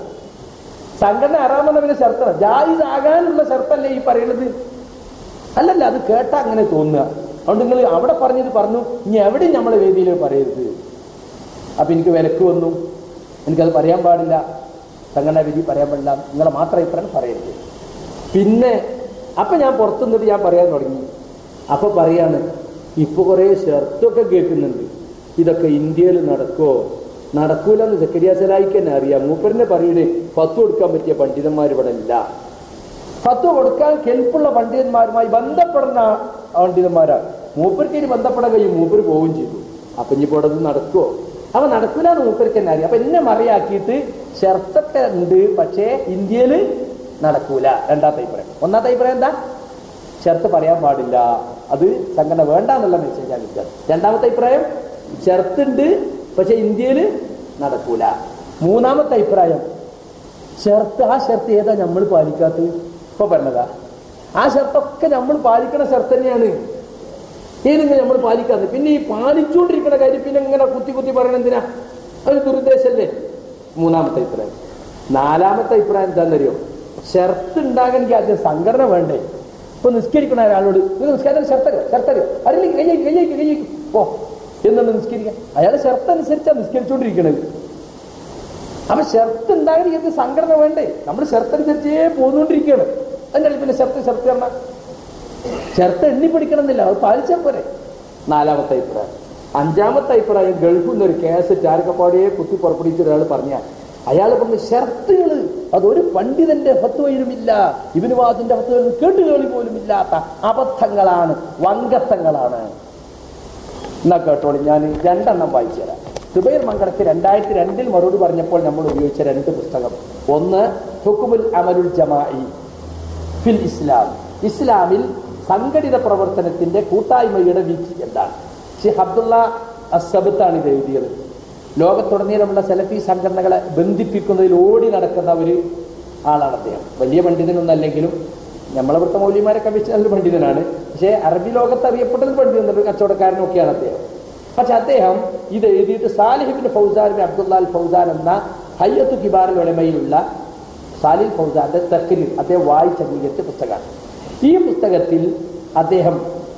സംഘടന ഹറാമെന്ന പിന്നെ ഷർത്താണ്, ജായിസ് ആകാനുള്ള ഷർത്തല്ലേ ഈ പറയുന്നത്? അല്ലല്ല, അത് കേട്ടാ അങ്ങനെ തോന്നുക. അതുകൊണ്ട് നിങ്ങൾ അവിടെ പറഞ്ഞത് പറഞ്ഞു, ഇനി എവിടെയും നമ്മളെ വേദിയിൽ പറയരുത്. അപ്പൊ എനിക്ക് വിലക്ക് വന്നു, എനിക്കത് പറയാൻ പാടില്ല, സംഘടനാ വിധി പറയാൻ പാടില്ല, നിങ്ങളെ മാത്രം അഭിപ്രായം പറയരുത്. പിന്നെ അപ്പൊ ഞാൻ പുറത്തു നിന്നിട്ട് ഞാൻ പറയാൻ തുടങ്ങി. അപ്പൊ പറയാണ്, ഇപ്പൊ കുറെ ഷർത്തൊക്കെ കേൾക്കുന്നുണ്ട്, ഇതൊക്കെ ഇന്ത്യയിൽ നടക്കുമോ? നടക്കൂലെന്ന് സക്കരിയ സലായിക്ക് തന്നെ അറിയാം. മൂപ്പരിനെ പറയൂലേ ഫത്വ കൊടുക്കാൻ പറ്റിയ പണ്ഡിതന്മാർ ഇവിടെ ഇല്ല. ഫത്വ കൊടുക്കാൻ കെൽപ്പുള്ള പണ്ഡിതന്മാരുമായി ബന്ധപ്പെടുന്ന പണ്ഡിതന്മാരാണ്. മൂപ്പർക്ക് ഇനി ബന്ധപ്പെടാൻ കഴിയും, മൂപ്പര് പോവുകയും ചെയ്തു. അപ്പൊ ഇനിയിപ്പോ ഇവിടെ നടക്കുമോ? അപ്പൊ നടക്കൂലെന്ന് മൂപ്പർക്ക് തന്നെ അറിയാം. അപ്പൊ എന്നെ മറിയാക്കിയിട്ട് ഷർത്തൊക്കെ ഉണ്ട്, പക്ഷേ ഇന്ത്യയിൽ നടക്കൂല. രണ്ടാമത്തെ അഭിപ്രായം. ഒന്നാമത്തെ അഭിപ്രായം എന്താ? ഷർത്ത് പറയാൻ പാടില്ല, അത് സംഘടന വേണ്ട എന്നുള്ള മെസ്സേജാണ് കിട്ടുക. രണ്ടാമത്തെ അഭിപ്രായം ഷർത്തുണ്ട്, പക്ഷെ ഇന്ത്യയിൽ നടക്കൂല. മൂന്നാമത്തെ അഭിപ്രായം ഷർത്ത്, ആ ഷർത്ത് ഏതാ നമ്മൾ പാലിക്കാത്തത്? ഇപ്പൊ പറഞ്ഞതാ ആ ഷർത്തൊക്കെ നമ്മൾ പാലിക്കണ ഷർത്ത് തന്നെയാണ്, ഏതെങ്കിലും നമ്മൾ പാലിക്കാത്തത്. പിന്നെ ഈ പാലിച്ചുകൊണ്ടിരിക്കുന്ന കാര്യം പിന്നെ ഇങ്ങനെ കുത്തി കുത്തി പറയണ എന്തിനാ? അത് ദുരുദ്ദേശല്ലേ? മൂന്നാമത്തെ അഭിപ്രായം. നാലാമത്തെ അഭിപ്രായം എന്താണെന്നറിയോ? ഷർത്ത് ഉണ്ടാകണമെങ്കിൽ ആദ്യം സംഘടന വേണ്ടേ? ഇപ്പൊ നിസ്കരിക്കണ ഒരാളോട് നിസ്കാരം ഷർത്തക ഷർത്തക അറിയില്ലെങ്കിൽ കയ്യേക്ക് കയ്യേക്ക് കയ്യേക്ക് ഓ എന്നുണ്ട് നിസ്കരിക്കാൻ, അയാൾ ഷർത്ത് അനുസരിച്ചാണ് നിസ്കരിച്ചുകൊണ്ടിരിക്കണത്. അപ്പൊ ഷർത്ത് ഉണ്ടാകണമെങ്കിൽ സംഘടന വേണ്ടേ? നമ്മൾ ഷർത്ത് അനുസരിച്ചേ പോന്നുകൊണ്ടിരിക്കുകയാണ്. അതിൻ്റെ പിന്നെ ഷർത്ത് ഷർത്ത് പറഞ്ഞാൽ ഷർത്ത് എണ്ണി പിടിക്കണം എന്നില്ല, അത് പാലിച്ചാൽ പോരെ. നാലാമത്തെ അഭിപ്രായം. അഞ്ചാമത്തെ അഭിപ്രായം, ഗൾഫിൽ നിന്നൊരു കേസ് ചാരക്കപ്പാടിയെ കുത്തി പുറപ്പെടുവിച്ച ഒരാൾ പറഞ്ഞാൽ അയാൾ പറഞ്ഞ ഷർത്തുകൾ അതൊരു പണ്ഡിതന്റെ ഫത്വയിലുമില്ല, ഇബ്നു വാസിന്റെ ഫത്വയിൽ കേട്ടുകേളി പോലും ഇല്ലാത്ത അബദ്ധങ്ങളാണ്, വങ്കത്തങ്ങളാണ്. എന്നാ കേട്ടോളി, ഞാൻ രണ്ടെണ്ണം വായിച്ചു തരാം. സുബൈർ മങ്കടക്ക് രണ്ടായിരത്തി രണ്ടിൽ മറുപടി പറഞ്ഞപ്പോൾ നമ്മൾ ഉപയോഗിച്ച രണ്ട് പുസ്തകം. ഒന്ന് ഹുക്മുൽ അമലുൽ ജമാഇ ഫിൽ ഇസ്ലാം, ഇസ്ലാമിൽ സംഘടിത പ്രവർത്തനത്തിന്റെ കൂട്ടായ്മയുടെ വീഴ്ച എന്താണ്? ഷെയ്ഖ് അബ്ദുള്ള അസ്സബത്താണ് ഇത് എഴുതിയത്. ലോകത്തുടനീളമുള്ള സലഫി സംഘടനകളെ ബന്ധിപ്പിക്കുന്നതിൽ ഓടി നടക്കുന്ന ഒരു ആളാണ് അദ്ദേഹം. വലിയ പണ്ഡിതനൊന്നല്ലെങ്കിലും നമ്മളവിടുത്തെ മൗലിമാരൊക്കെ അപേക്ഷിച്ച് നല്ലൊരു പണ്ഡിതനാണ്. പക്ഷേ അറബി ലോകത്ത് അറിയപ്പെട്ടൊരു പണ്ഡിതൻ, ഒരു കച്ചവടക്കാരനൊക്കെയാണ് അദ്ദേഹം. പക്ഷെ അദ്ദേഹം ഇത് എഴുതിയിട്ട് Salih ibn Fawzan bin Abdullah al Fawzan എന്ന ഹയ്യത്തു കിബാറുൽ ഉലമയിലുള്ള സാലിഹ് ഫൗസാന്റെ തഖ്രീർ അദ്ദേഹം വായിച്ചംഗീകരിച്ച പുസ്തകമാണ്. ഈ പുസ്തകത്തിൽ അദ്ദേഹം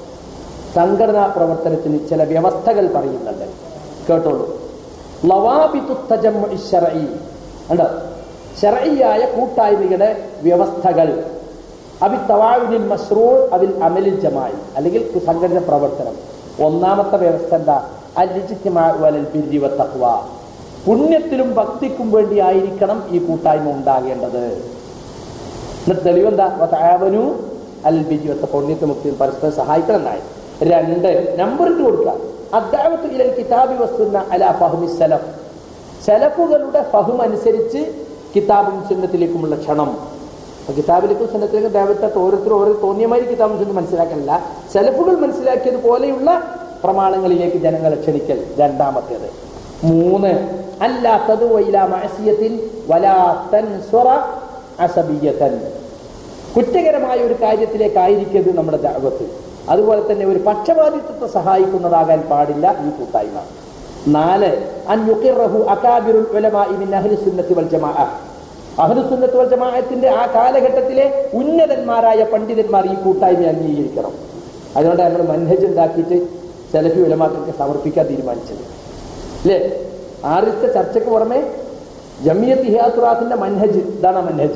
സംഘടനാ പ്രവർത്തനത്തിന് ചില വ്യവസ്ഥകൾ പറയുന്നുണ്ട്, കേട്ടോളൂ. ലവാബിത്തു തജമ്മുഇ ശർഈ, ഉണ്ട് ശർഈയായ കൂട്ടായ്മയുടെ വ്യവസ്ഥകൾ. അബി തവാഉനിൽ മശ്റൂഅ് അബിൽ അമലിൽ ജമാഇ, അല്ലെങ്കിൽ സംഘടന പ്രവർത്തനം. ഒന്നാമത്തെ വ്യവസ്ഥ എന്താ? അൽ ഇജ്തിമാഉ വലൽ ബിർരി വത്തഖ്വ, പുണ്യത്തിലും ഭക്തിക്കും വേണ്ടി ആയിരിക്കണം ഈ കൂട്ടായ്മ ഉണ്ടാകേണ്ടത്. എന്നിട്ട് തെളിവെന്താ? വതആവനു അൽ ബിർരി വത്തഖ്വ, പുണ്യത്തിലും ഭക്തിയും പരസ്പരം സഹായിക്കണം എന്നായി. രണ്ട്, നമ്പർ ഇട്ട് കൊടുക്കുക. അദ്ദഅവത്തു ഇലൽ കിതാബി വസ്സുന്ന അലാ ഫഹ്മി സലഫ്, സലഫുകളുടെ ഫഹ്ം അനുസരിച്ച് കിതാബും സുന്നത്തിലേക്കുമുള്ള ക്ഷണം. കിതാബിലേക്കും സുന്നത്തിലേക്കും ദേവത്തെ ഓരോരുത്തരും ഓരോ തോന്നിയമാതിരി കിതാബും സുന്നത്ത് മനസ്സിലാക്കാനല്ല, സലഫുകൾ മനസ്സിലാക്കിയത് പോലെയുള്ള പ്രമാണങ്ങളിലേക്ക് ജനങ്ങളെ ക്ഷണിക്കൽ രണ്ടാമത്തേത്. മൂന്ന്, അല്ലാ തദ്ഉ ഇലാ മഅസിയത്തിൻ വലാ തൻസുറ അസബിയതൻ, കുറ്റകരമായ ഒരു കാര്യത്തിലേക്കായിരിക്കരുത് നമ്മുടെ ദഅവത്ത്. അതുപോലെ തന്നെ ഒരു പക്ഷപാതിത്വത്തെ സഹായിക്കുന്നതാകാൻ പാടില്ല ഈ കൂട്ടായ്മ. നാല്, അൻ യുഖിറഹു അകാബിറുൽ ഉലമാഇ മിൻ അഹ്ലി സുന്നത്തി വൽ ജമാഅ, അഹ്ലു സുന്നത്ത് വൽ ജമാഅത്തിന്റെ ആ കാലഘട്ടത്തിലെ ഉന്നതന്മാരായ പണ്ഡിതന്മാർ ഈ കൂട്ടായ്മ അംഗീകരിക്കണം. അതുകൊണ്ട് നമ്മൾ മൻഹജ് ഉണ്ടാക്കിയിട്ട് സലഫി ഉലമാക്കൾക്ക് സമർപ്പിക്കാൻ തീരുമാനിച്ചത് അല്ലേ? ആറിത്തെ ചർച്ചയ്ക്ക് പുറമെ ജമിയത്ത് ഇഹ്യാത്തുറാത്തിന്റെ മൻഹജ്, ഇതാണ് മൻഹജ്.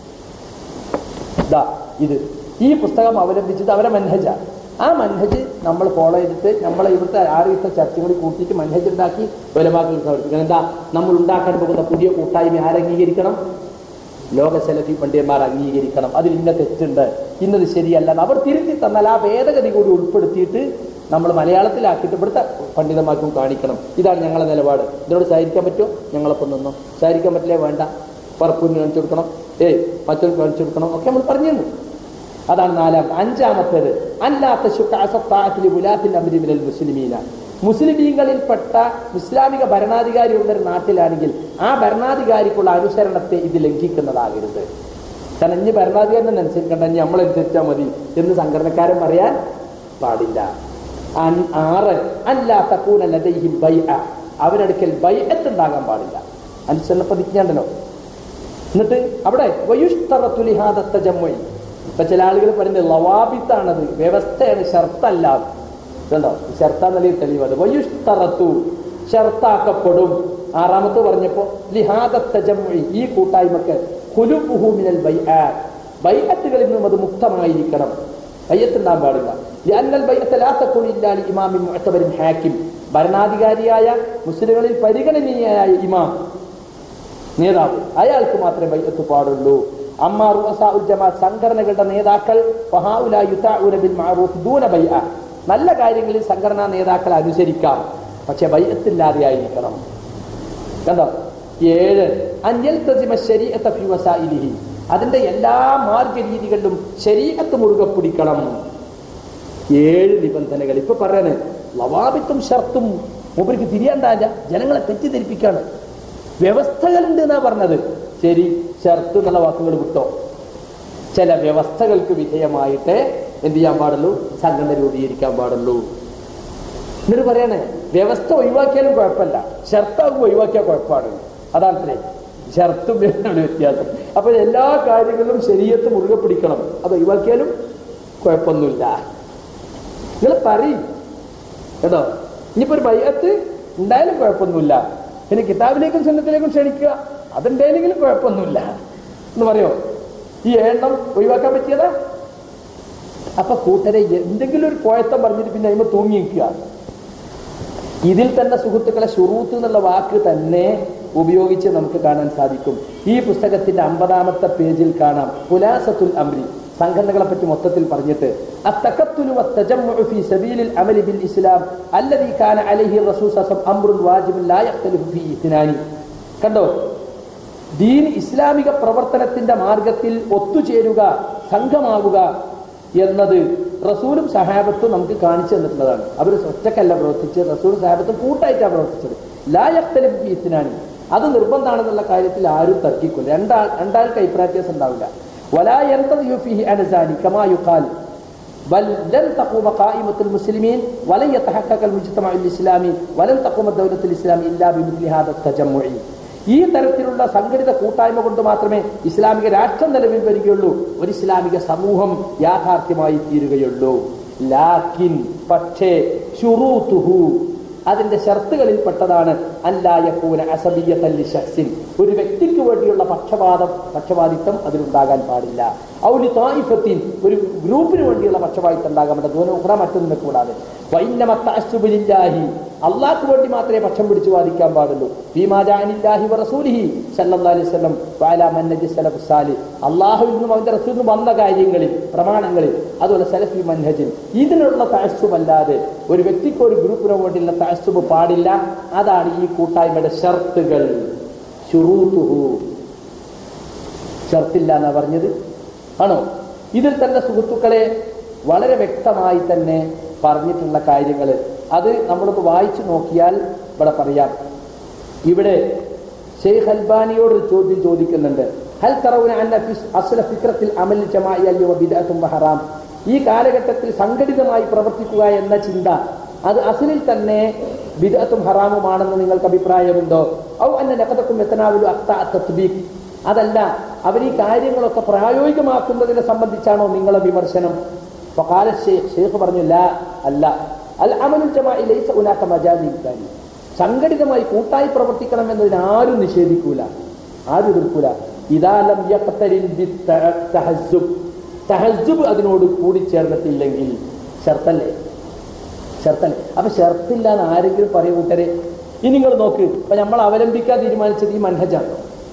ഇതാ ഇത് ഈ പുസ്തകം അവലംബിച്ചത് അവരെ മൻഹജാണ്. ആ മൻഹജ് നമ്മൾ ഫോളോ ചെയ്തിട്ട് നമ്മളെ ഇവിടുത്തെ ആറിത്തെ ചർച്ച കൂടി കൂട്ടിയിട്ട് മൻഹജ് ഉണ്ടാക്കി ഉലമാക്കൾക്ക് സമർപ്പിക്കണം. എന്താ? നമ്മൾ ഉണ്ടാക്കാൻ പോകുന്ന പുതിയ കൂട്ടായ്മ ആരംഗീകരിക്കണം? ലോക സലഫി പണ്ഡിതന്മാർ അംഗീകരിക്കണം, അതിൽ ഇന്ന തെറ്റുണ്ട്, ഇന്നത് ശരിയല്ല. അവർ തിരുത്തി തന്നാൽ ആ ഭേദഗതി കൂടി ഉൾപ്പെടുത്തിയിട്ട് നമ്മൾ മലയാളത്തിലാക്കിയിട്ട് ഇവിടുത്തെ പണ്ഡിതന്മാർക്കും കാണിക്കണം. ഇതാണ് ഞങ്ങളുടെ നിലപാട്. ഇതിനോട് സഹകരിക്കാൻ പറ്റുമോ? ഞങ്ങളൊപ്പം നിന്നോ. സഹകരിക്കാൻ പറ്റില്ലേ? വേണ്ട, പറപ്പൂരിന് കാണിച്ചു കൊടുക്കണം, ഏയ് മറ്റൊരു കാണിച്ചു കൊടുക്കണം ഒക്കെ നമ്മൾ പറഞ്ഞിരുന്നു. അതാണ് നാലാമത്തെ. അഞ്ചാമത്തേത് അല്ലാത്ത മുസ്ലിമീന, മുസ്ലിമീങ്ങളിൽപ്പെട്ട ഇസ്ലാമിക ഭരണാധികാരി ഉള്ള ഒരു നാട്ടിലാണെങ്കിൽ ആ ഭരണാധികാരിക്കുള്ള അനുസരണത്തെ ഇത് ലംഘിക്കുന്നതാകരുത്. കാരണം ഇനി ഭരണാധികാരിനെ അനുസരിക്കണ്ട, ഇനി നമ്മളനുസരിച്ചാൽ മതി എന്ന് സംഘടനക്കാരൻ പറയാൻ പാടില്ല. ആറ് അല്ലാത്ത കൂനലദൈഹിം ബൈഅ, അവരടുക്കൽ ബൈഅത്ത് ഉണ്ടാകാൻ പാടില്ല. അനുസരണ പ്രതിജ്ഞയുണ്ടല്ലോ. എന്നിട്ട് അവിടെ വയുഷ്തറത്തു ലിഹാദ തജമ്മുഇ, ഇപ്പൊ ചില ആളുകൾ പറയുന്നത് ലവാബിത്താണത്, വ്യവസ്ഥയാണ്, ഷർത്തല്ല. ഇതുണ്ടോ, ഷർത്താന്നല്ലേ തെളിവത്. വയുഷ്തറത്തു, ഷർത്താക്കപ്പെടും. ആറാമത്തെ പറഞ്ഞപ്പോ ലിഹാദ തജമ്മുഇ, ഈ കൂട്ടായ്മക്ക് ഖുലുഉഹു മിനൽ ബൈഅ, ബൈഅത്തുകളിൽ നിന്നും അത് മുക്തമായിരിക്കണം, ബൈഅത്തുണ്ടാകാൻ പാടില്ല. ലിഅന്നൽ ബൈഅത ലാ തകൂനു ഇല്ലാ ലിഇമാമിൻ മുഅ്തബരിൻ ഹാക്കിം, ഭരണാധികാരിയായ മുസ്ലിങ്ങളിൽ പരിഗണനീയനായ ഇമാം, നേതാവ്, അയാൾക്ക് മാത്രമേ ബൈഅത്ത് പാടുള്ളൂ. അമ്മാ റുഅസാഉൽ ജമാഅത്ത്, സംഘടനകളുടെ നേതാക്കൾ, ഫഹൗലാ യുതഉന ബിൽ മഅറൂഫ് ദൂന ബൈഅ, നല്ല കാര്യങ്ങളിൽ സംഘടനാ നേതാക്കളെ അനുസരിക്കാം, പക്ഷെ ബൈഅത്തില്ലാതെയായിരിക്കണം. കണ്ടോ? ഏഴ് അൻയൽതസിമ ശരീഅത ഫി വസായിലിഹി, അതിന്റെ എല്ലാ മാർഗരീതികളിലും ശരീഅത്ത് മുറുകെ പിടിക്കണം. ഏഴ് നിബന്ധനകൾ ഇപ്പൊ പറയാണ്. ലവാബിത്തും ഷർത്തും മൂപ്പർക്ക് തിരിയാണ്ടാല്ല, ജനങ്ങളെ തെറ്റിദ്ധരിപ്പിക്കാണ്. വ്യവസ്ഥകളുണ്ട് എന്നാ പറഞ്ഞത്. ശരി, ഷർത്ത് എന്നുള്ള വാക്കുകൾ വിട്ടോ. ചില വ്യവസ്ഥകൾക്ക് വിധേയമായിട്ട് എന്ത് ചെയ്യാൻ പാടുള്ളൂ? സംഘടന രൂപീകരിക്കാൻ പാടുള്ളൂ. എന്നിട്ട് പറയണേ വ്യവസ്ഥ ഒഴിവാക്കിയാലും കുഴപ്പമില്ല, ഷർത്താകുമ്പോൾ ഒഴിവാക്കിയാൽ കുഴപ്പമാണ്. അതാണ് ഷർത്തും വ്യത്യാസം. അപ്പൊ എല്ലാ കാര്യങ്ങളിലും ശരീഅത്ത് മുറുകെ പിടിക്കണം, അത് ഒഴിവാക്കിയാലും കുഴപ്പമൊന്നുമില്ല. നിങ്ങൾ പറയും കേട്ടോ. ഇനിയിപ്പോ ഒരു ബൈഅത്ത് ഉണ്ടായാലും കുഴപ്പമൊന്നുമില്ല, പിന്നെ കിതാബിലേക്കും സുന്നത്തിലേക്കും ക്ഷണിക്കുക, അതുണ്ടായില്ലെങ്കിലും കുഴപ്പമൊന്നുമില്ല എന്ന് പറയോ? ഈ എണ്ണം ഒഴിവാക്കാൻ പറ്റിയതാ? അപ്പൊ കൂട്ടരെ എന്തെങ്കിലും ഒരു കോയത്തം പറഞ്ഞിട്ട് പിന്നെ അതിന് തൂങ്ങി നിൽക്കുക. ഇതിൽ തന്നെ സുഹൃത്തുക്കളെ ശുറൂത്ത് എന്നുള്ള വാക്ക് തന്നെ ഉപയോഗിച്ച് നമുക്ക് കാണാൻ സാധിക്കും. ഈ പുസ്തകത്തിന്റെ അമ്പതാമത്തെ പേജിൽ കാണാം ഖുലാസത്തുൽ അംരി, സംഘടനകളെ പറ്റി മൊത്തത്തിൽ പറഞ്ഞിട്ട് അത്തഖത്തുലു വത്തജമ്മുഉ ഫീ സബീലിൽ അമലി ബിൽ ഇസ്ലാം അല്ലദീ കാന അലൈഹി റസൂൽ സല്ലല്ലാഹു അംറുൻ വാജിബുൻ ലാ യഖ്തലിഫു ഫീ ഇത്നാനി. കണ്ടോ, ദീൻ ഇസ്ലാമിക പ്രവർത്തനത്തിന്റെ മാർഗത്തിൽ ഒത്തുചേരുക, സംഘമാകുക എന്നത് റസൂലും സഹാബത്തും നമുക്ക് കാണിച്ചു തന്നിട്ടുള്ളതാണ്. അവർ ഒറ്റക്കല്ല പ്രവർത്തിച്ചത്, റസൂലും സഹാബത്തും കൂട്ടായിട്ടാണ് പ്രവർത്തിച്ചത്. ലാ യഖ്തലിഫു ഫീ ഇത്നാനി, അത് നിർബന്ധമാണെന്നുള്ള കാര്യത്തിൽ ആരും തർക്കിക്കില്ല. രണ്ടാൾ രണ്ടാൾക്ക് അഭിപ്രായവ്യത്യാസം ഉണ്ടാവില്ല. വലാ യൻതദിയു ഫീഹി അൻസാനി കമാ യുഖാൽ ബൽ ലൻ തഖൂമ ഖായിമത്തുൽ മുസ്ലിമീൻ വലൻ യതഹഖഖൽ മുജ്തമഉൽ ഇസ്ലാമി വലൻ തഖൂമ ദൗലത്തുൽ ഇസ്ലാമി ഇല്ലാ ബിമിത്ലി ഹാദ തജമ്മുഇ. ഈ തരത്തിലുള്ള സംഘടിത കൂട്ടായ്മ കൊണ്ട് മാത്രമേ ഇസ്ലാമിക രാഷ്ട്രം നിലവിൽ വരികയുള്ളൂ, ഒരു ഇസ്ലാമിക സമൂഹം യാഥാർത്ഥ്യമായി തീരുകയുള്ളൂ. ലാകിൻ, പക്ഷേ, ശുറൂതുഹു, അതിന്റെ ഷർത്തുകളിൽ പെട്ടതാണ് അല്ലാ യകൂന അസബിയ്യതൻ ലിശഖ്സിൻ, ഒരു വ്യക്തിക്ക് വേണ്ടിയുള്ള പക്ഷപാതം പക്ഷപാതിത്വം അതിലുണ്ടാകാൻ പാടില്ല. ഔ ലിതായിഫത്തിൻ, ഒരു ഗ്രൂപ്പിന് വേണ്ടിയുള്ള പക്ഷപാതിത്വം ഉണ്ടാകാൻ പാടില്ല. ദൂന ഉഖറ മറ്റൊന്നിനെ കൂടാതെ. വഇന്നമ തഅസ്സുബു ലില്ലാഹി, അല്ലാഹുവിന് വേണ്ടി മാത്രമേ പക്ഷം പിടിച്ചു വാദിക്കാൻ പാടുള്ളൂ. ഫീമാ ജാഅനില്ലാഹി വറസൂലിഹി സല്ലല്ലാഹു അലൈഹി വസല്ലം വഅലാ മൻഹജി സലഫുസ് സാലിഹ്, അല്ലാഹുവിൽ നിന്നും അവന്റെ റസൂലിൽ നിന്നും വന്ന കാര്യങ്ങളിൽ, പ്രമാണങ്ങളിൽ, അതുപോലെ സലഫി മൻഹജിൽ ഇതിനുള്ള തഅസ്സുബ് അല്ലാതെ ഒരു വ്യക്തിക്ക് ഒരു ഗ്രൂപ്പിനോ വേണ്ടിയുള്ള തഅസ്സുബ് പാടില്ല. അതാണ് ഈ കൂട്ടായ്മയുടെ ഷർത്തുകൾ. ശുറൂതുഹു, ഷർത്തില്ല എന്നാ പറഞ്ഞത് ആണോ? ഇതിൽ തന്നെ സുഹൃത്തുക്കളെ വളരെ വ്യക്തമായി തന്നെ പറഞ്ഞിട്ടുള്ള കാര്യങ്ങൾ അത് നമ്മളൊന്ന് വായിച്ചു നോക്കിയാൽ ഇവിടെ പറയാം. ഇവിടെ ഷെയ്ഖ് അൽബാനിയോട് ഒരു ചോദ്യം ചോദിക്കുന്നുണ്ട്. ഹൽ തറൗന അന്ന അസ്ല ഫിക്രത്തിൽ അമൽ ജമാഇ അൽ ബിദ്അത്തും വഹറാം, ഈ കാലഘട്ടത്തിൽ സംഘടിതമായി പ്രവർത്തിക്കുക എന്ന ചിന്ത അത് അസ്ലിൽ തന്നെ ബിദ്അത്തും ഹറാമുമാണെന്ന് നിങ്ങൾക്ക് അഭിപ്രായമുണ്ടോ? ഔ അന്ന നഖദക്കും യതനാവലു അഖ്താ തത്ബീഖ്, അതല്ല അവർ ഈ കാര്യങ്ങളൊക്കെ പ്രായോഗികമാക്കുന്നതിനെ സംബന്ധിച്ചാണോ നിങ്ങളെ വിമർശനം? ഫഖാല ഷെയ്ഖ്, ഷെയ്ഖ് പറഞ്ഞു ലാ, അല്ല, അൽ അമലുൽ ജമാഇ ലൈസ ഉനാക മജാലി ഇൻസാനി, സംഘടിതമായി കൂട്ടായി പ്രവർത്തിക്കണം എന്നതിന് ആരും നിഷേധിക്കൂല, ആരും എതിർക്കൂല. ഇദാ ലം യഖ്തരിൻ ബിത്തഹസ്സുബ്, തഹസ്സുബ് അതിനോട് കൂടി ചേർന്നിട്ടില്ലെങ്കിൽ. ഷർത്തല്ലേ, ഷർത്തല്ലേ? അപ്പൊ ഷർത്തില്ല എന്ന് ആരെങ്കിലും പറയൂ കൂട്ടരെ? ഇനി നിങ്ങൾ നോക്ക്, അപ്പൊ നമ്മൾ അവലംബിക്കാൻ തീരുമാനിച്ചത് ഈ മൻഹജാണ്.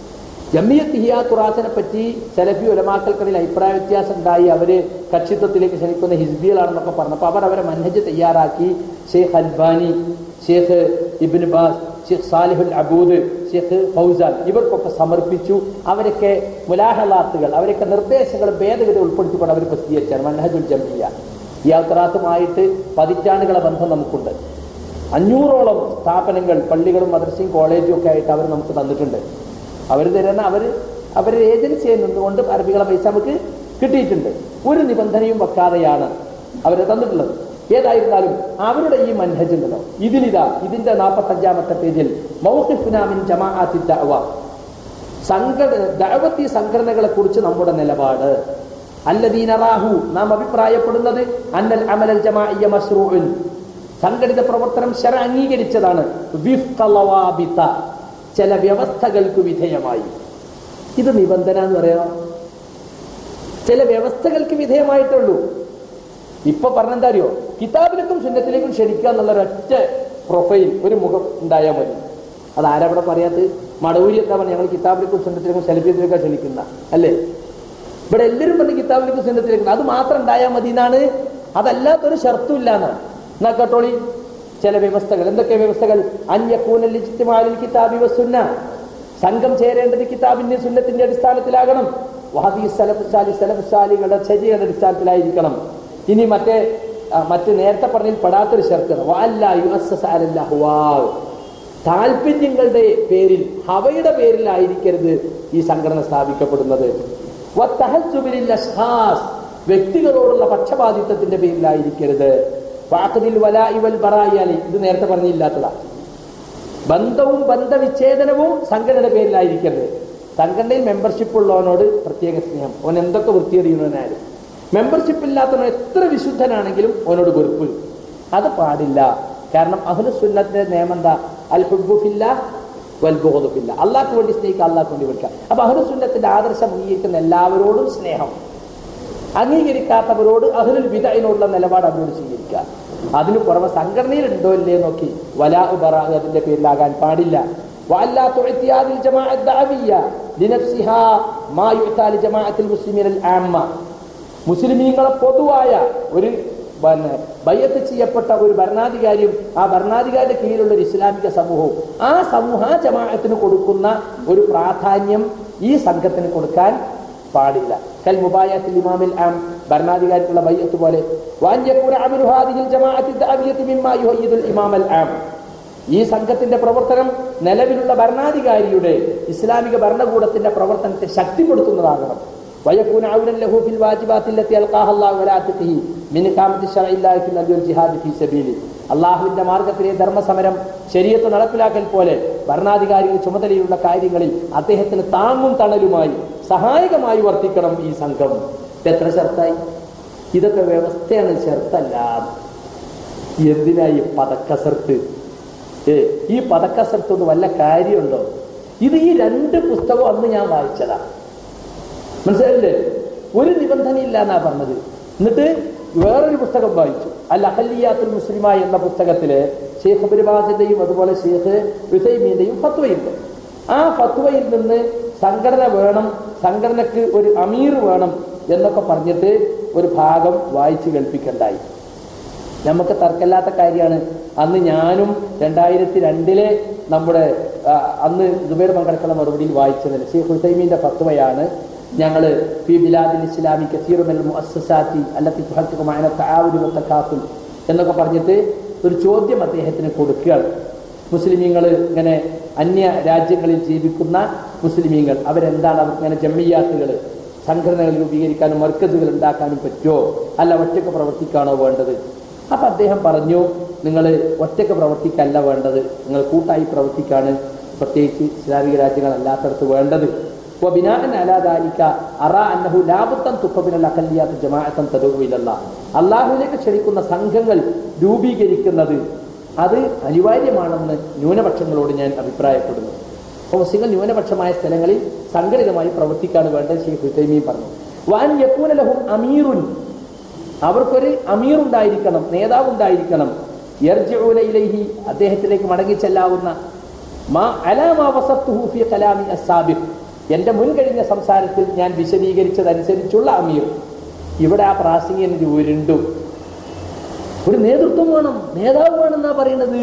ജമിയത്ത് ഇഹ്യാ തുറാസിനെ പറ്റി സലഫി ഉലമാക്കൾക്കിടയിൽ അഭിപ്രായ വ്യത്യാസം ഉണ്ടായി. അവര് കക്ഷിത്വത്തിലേക്ക് ക്ഷണിക്കുന്ന ഹിസ്ബികളാണെന്നൊക്കെ പറഞ്ഞപ്പോൾ അവർ അവരെ മനഹജ് തയ്യാറാക്കി. Sheikh Albani, Sheikh Ibn Baz, Sheikh സാലിഹുൽ അബൂദ്, ഷെയ്ഖ് ഫൗസാൻ ഇവർക്കൊക്കെ സമർപ്പിച്ചു. അവരൊക്കെ മുലാഹലാത്തുകൾ, അവരൊക്കെ നിർദ്ദേശങ്ങൾ ഭേദഗതി ഉൾപ്പെടുത്തിക്കൊണ്ട് അവർ പ്രസിദ്ധീകരിച്ചാണ് മൻഹജുൽ ജമിയ്യ. ഇഹ്യാ തുറാസുമായിട്ട് പതിറ്റാണ്ടുകളെ ബന്ധം നമുക്കുണ്ട്. അഞ്ഞൂറോളം സ്ഥാപനങ്ങൾ, പള്ളികളും മദ്രസയും കോളേജും ഒക്കെ ആയിട്ട് അവർ നമുക്ക് തന്നിട്ടുണ്ട്. അവർ തരുന്ന അവർ അവരുടെ ഏജൻസിയിൽ നിന്നുകൊണ്ട് അറബികളെ പൈസ നമുക്ക് കിട്ടിയിട്ടുണ്ട്. ഒരു നിബന്ധനയും വെക്കാതെയാണ് അവരെ തന്നിട്ടുള്ളത്. ഏതായിരുന്നാലും അവരുടെ ഈ മൻഹജ് ഉണ്ടല്ലോ, ഇതിലിതാ ഇതിന്റെ നാൽപ്പത്തഞ്ചാമത്തെ പേജിൽ മൗഖിഫുനാ മിൻ ജമാഅത്തി ദഅവ, സംഘട ദഅവത്തി സംഘടനകളെ കുറിച്ച് നമ്മുടെ നിലപാട്. അല്ലദീന റാഹു, നാം അഭിപ്രായപ്പെടുന്നത് അന്നൽ അമലൽ ജമാഇയ്യ മശ്റൂഉൻ, സംഘടിത പ്രവർത്തനം ശറഅ അംഗീകരിച്ചതാണ്. വിഫ്ഖ ലവാബിത, ചില വ്യവസ്ഥകൾക്ക് വിധേയമായി. ഇത് നിബന്ധന എന്ന് പറയാം, ചില വ്യവസ്ഥകൾക്ക് വിധേയമായിട്ടുള്ളൂ. ഇപ്പൊ പറഞ്ഞെന്താ അറിയോ, കിതാബിലേക്കും സുന്നത്തിലേക്കും ക്ഷണിക്കുക എന്നുള്ള ഒരൊറ്റ പ്രൊഫൈൽ, ഒരു മുഖം ഉണ്ടായാൽ മതി. അത് ആരവിടെ പറയാത്തത്? മടവൂരി എന്താ പറഞ്ഞ ഞങ്ങൾ കിതാബിലേക്കും സുന്നത്തിലേക്കും സെലിബ്രിയത്തിലേക്കാണ് ക്ഷണിക്കുന്ന അല്ലേ? ഇവിടെ എല്ലാവരും പറഞ്ഞ് കിതാബിലേക്കും സുന്നത്തിലേക്കും, അത് മാത്രം ഉണ്ടായാൽ മതി എന്നാണ്. അതല്ലാത്തൊരു ഷർത്തും ഇല്ലാന്നാണ്. എന്നാ കേട്ടോളി ചില വ്യവസ്ഥകൾ. എന്തൊക്കെ വ്യവസ്ഥകൾ? അൻയകൂനൽ ഇജ്തിമാഉൽ കിതാബി വസുന്ന, സംഘം ചേരേണ്ടത് കിതാബിന്റെ സുന്നത്തിന്റെ അടിസ്ഥാനത്തിലാകണം. വഹദി സലഫ് സാലി സലഫ് സാലികളുടെ ചര്യയുടെ അടിസ്ഥാനത്തിലായിരിക്കണം. ഇനി മറ്റേ മറ്റ് നേരത്തെ പറഞ്ഞതിൽ പെടാത്തൊരു ഷർത്ത്, വഅല്ലാ യുഅസ്സസ അലൽ അഹ്വാ, താല്പര്യങ്ങളുടെ പേരിൽ, ഹവയുടെ പേരിലായിരിക്കരുത് ഈ സംഘടന സ്ഥാപിക്കപ്പെടുന്നത്. വതഹസ്സുബിൽ അശ്ഖാസ്, വ്യക്തികളോടുള്ള പക്ഷപാതിത്വത്തിന്റെ പേരിലായിരിക്കരുത്. വാഖദിൽ വലാഇ വൽ ബറാഇ, ഇത് നേരത്തെ പറഞ്ഞില്ലാത്തതാ. ബന്ധവും ബന്ധവിച്ഛേദനവും സംഘടനയുടെ പേരിലായിരിക്കരുത്. സംഘടനയിൽ മെമ്പർഷിപ്പ് ഉള്ളവനോട് പ്രത്യേക സ്നേഹം, അവൻ എന്തൊക്കെ വൃത്തിയറിയുന്നവനായാലും. മെമ്പർഷിപ്പ് ഇല്ലാത്തവൻ എത്ര വിശുദ്ധനാണെങ്കിലും അവനോട് വെറുപ്പ്, അത് പാടില്ല. കാരണം അഹ്ലു സുന്നത്തിന്റെ നിയമം എന്താ? അൽ ഹുബ്ബു ഫില്ലാഹ് വൽ ബുഗ്ദു ഫില്ലാഹ്, അള്ളാഹ്ക്ക് വേണ്ടി സ്നേഹിക്കുക, അള്ളാഹ്ക്ക് വേണ്ടി വെക്കുക. അപ്പൊ അഹ്ലു സുന്നത്തിന്റെ ആദർശം അംഗീകരിക്കുന്ന എല്ലാവരോടും സ്നേഹം, അംഗീകരിക്കാത്തവരോട് അഹ്ലുൽ ബിദ്അഇനോടുള്ള നിലപാട് അവരോട് സ്വീകരിക്കുക. അതിന് പുറമെ സംഘടനയിൽ ഉണ്ടോ ഇല്ലേ നോക്കി വലാ ബറാ അതിന്റെ പേരിലാകാൻ പാടില്ല. വഅല്ലാ തുഅതിയാദിൽ ജമാഅത്ത് ദഅവിയ്യ ലിനഫ്സിഹാ മാ യുഅതാ ലി ജമാഅത്തിൽ മുസ്ലിമീനൽ ആമ്മ, മുസ്ലിമീങ്ങളെ പൊതുവായ ഒരു പിന്നെ ബയ്യത്ത് ചെയ്യപ്പെട്ട ഒരു ഭരണാധികാരിയും ആ ഭരണാധികാരിയുടെ കീഴിലുള്ള ഒരു ഇസ്ലാമിക സമൂഹവും ആ സമൂഹ ജമാഅത്തിന് കൊടുക്കുന്ന ഒരു പ്രാധാന്യം ഈ സംഘത്തിന് കൊടുക്കാൻ പാടില്ല. കൽ മുബായത്തിൽ ഇമാമിൽ ആം, ഭരണാധികാരിക്കുള്ള ബയ്യത്ത് പോലെ. ഈ സംഘത്തിന്റെ പ്രവർത്തനം നിലവിലുള്ള ഭരണാധികാരിയുടെ ഇസ്ലാമിക ഭരണകൂടത്തിന്റെ പ്രവർത്തനത്തെ ശക്തിപ്പെടുത്തുന്നതാകണം. അള്ളാഹുവിന്റെ മാർഗത്തിലെ ധർമ്മസമരം, ശരീഅത്ത് നടപ്പിലാക്കൽ പോലെ ഭരണാധികാരിയുടെ ചുമതലയുള്ള കാര്യങ്ങളിൽ അദ്ദേഹത്തിന് താങ്ങും തണലുമായി സഹായകമായി വർത്തിക്കണം ഈ സംഘം. എത്ര ഷർത്തായി? ഇതൊക്കെ വ്യവസ്ഥയാണ്, ഷർത്തല്ല. എന്തിനായി പദക്കസർത്ത്? ഏ ഈ പദക്കസർത്തൊന്നും വല്ല കാര്യമുണ്ടോ? ഇത് ഈ രണ്ട് പുസ്തകവും അന്ന് ഞാൻ വായിച്ചതാ, മനസ്സിലായില്ലേ? ഒരു നിബന്ധനയില്ല എന്നാ പറഞ്ഞത്. എന്നിട്ട് വേറൊരു പുസ്തകം വായിച്ചു, അൽ അഖല്ലിയാത്തുൽ മുസ്ലിമ എന്ന പുസ്തകത്തില് ഷെയ്ഖ് ഇബ്നു ബാസിന്റെയും അതുപോലെ ഷെയ്ഖ് ഉസൈമീന്റെയും ഫത്വയുണ്ട്. ആ ഫത്വയിൽ നിന്ന് സംഘടന വേണം, സംഘടനക്ക് ഒരു അമീർ വേണം എന്നൊക്കെ പറഞ്ഞിട്ട് ഒരു ഭാഗം വായിച്ചു കേൾപ്പിക്കണ്ടായി. നമുക്ക് തർക്കമില്ലാത്ത കാര്യമാണ്. അന്ന് ഞാനും രണ്ടായിരത്തി രണ്ടിലെ നമ്മുടെ അന്ന് സുബൈർ പങ്കെടുക്കുന്ന മറുപടിയിൽ വായിച്ചതിൽ ഷെയ്ഖ് ഉസൈമീന്റെ ഫത്വയാണ്. ഞങ്ങൾ ഫീ ബിലാദിൽ ഇസ്ലാമി കസീറു മിനൽ മുഅസ്സസാത്തി അല്ലത്തി തുഹഖിഖു മഅന തആവുദി വതകാഫുൽ എന്നൊക്കെ പറഞ്ഞിട്ട് ഒരു ചോദ്യം അദ്ദേഹത്തിന് കൊടുക്കുകയാണ്. മുസ്ലിമീങ്ങൾ ഇങ്ങനെ അന്യ രാജ്യങ്ങളിൽ ജീവിക്കുന്ന മുസ്ലിമീങ്ങൾ അവരെന്താണ്, അവർക്ക് ഇങ്ങനെ ജമ്മിയാത്തുകൾ, സംഘടനകൾ രൂപീകരിക്കാനും മർക്കസുകൾ ഉണ്ടാക്കാനും പറ്റുമോ, അല്ല ഒറ്റയ്ക്ക് പ്രവർത്തിക്കാണോ വേണ്ടത്? അപ്പൊ അദ്ദേഹം പറഞ്ഞു, നിങ്ങൾ ഒറ്റയ്ക്ക് പ്രവർത്തിക്കല്ല വേണ്ടത്, നിങ്ങൾ കൂട്ടായി പ്രവർത്തിക്കാണ് പ്രത്യേകിച്ച് ഇസ്ലാമിക രാജ്യങ്ങളല്ലാത്തടത്ത് വേണ്ടത്. അള്ളാഹുവിലേക്ക് ക്ഷണിക്കുന്ന സംഘങ്ങൾ രൂപീകരിക്കുന്നത് അത് അനിവാര്യമാണെന്ന് ന്യൂനപക്ഷങ്ങളോട് ഞാൻ അഭിപ്രായപ്പെടുന്നു. മുസ്ലിങ്ങൾ ന്യൂനപക്ഷമായ സ്ഥലങ്ങളിൽ സംഘടിതമായി പ്രവർത്തിക്കാണ് വേണ്ടത്. ഷെയ്ഖ് ഉസൈമീൻ പറഞ്ഞു, വാൻ യകൂന ലഹും അമീറുൻ, അവർക്കൊരു അമീർ ഉണ്ടായിരിക്കണം, നേതാവ് ഉണ്ടായിരിക്കണം. യർജിഊന ഇലൈഹി, അദ്ദേഹത്തിലേക്ക് മടങ്ങി ചെല്ലാവുന്ന. മാ അലാ മാ വസഫ്തുഹു ഫീ കലാമി അസ്സാബിഖ്, എൻ്റെ മുൻകഴിഞ്ഞ സംസാരത്തിൽ ഞാൻ വിശദീകരിച്ചതനുസരിച്ചുള്ള അമീർ. ഇവിടെ ആ പ്രാസംഗികൻ ഉരുണ്ടു. ഒരു നേതൃത്വം വേണം, നേതാവ് വേണമെന്നാ പറയുന്നത്.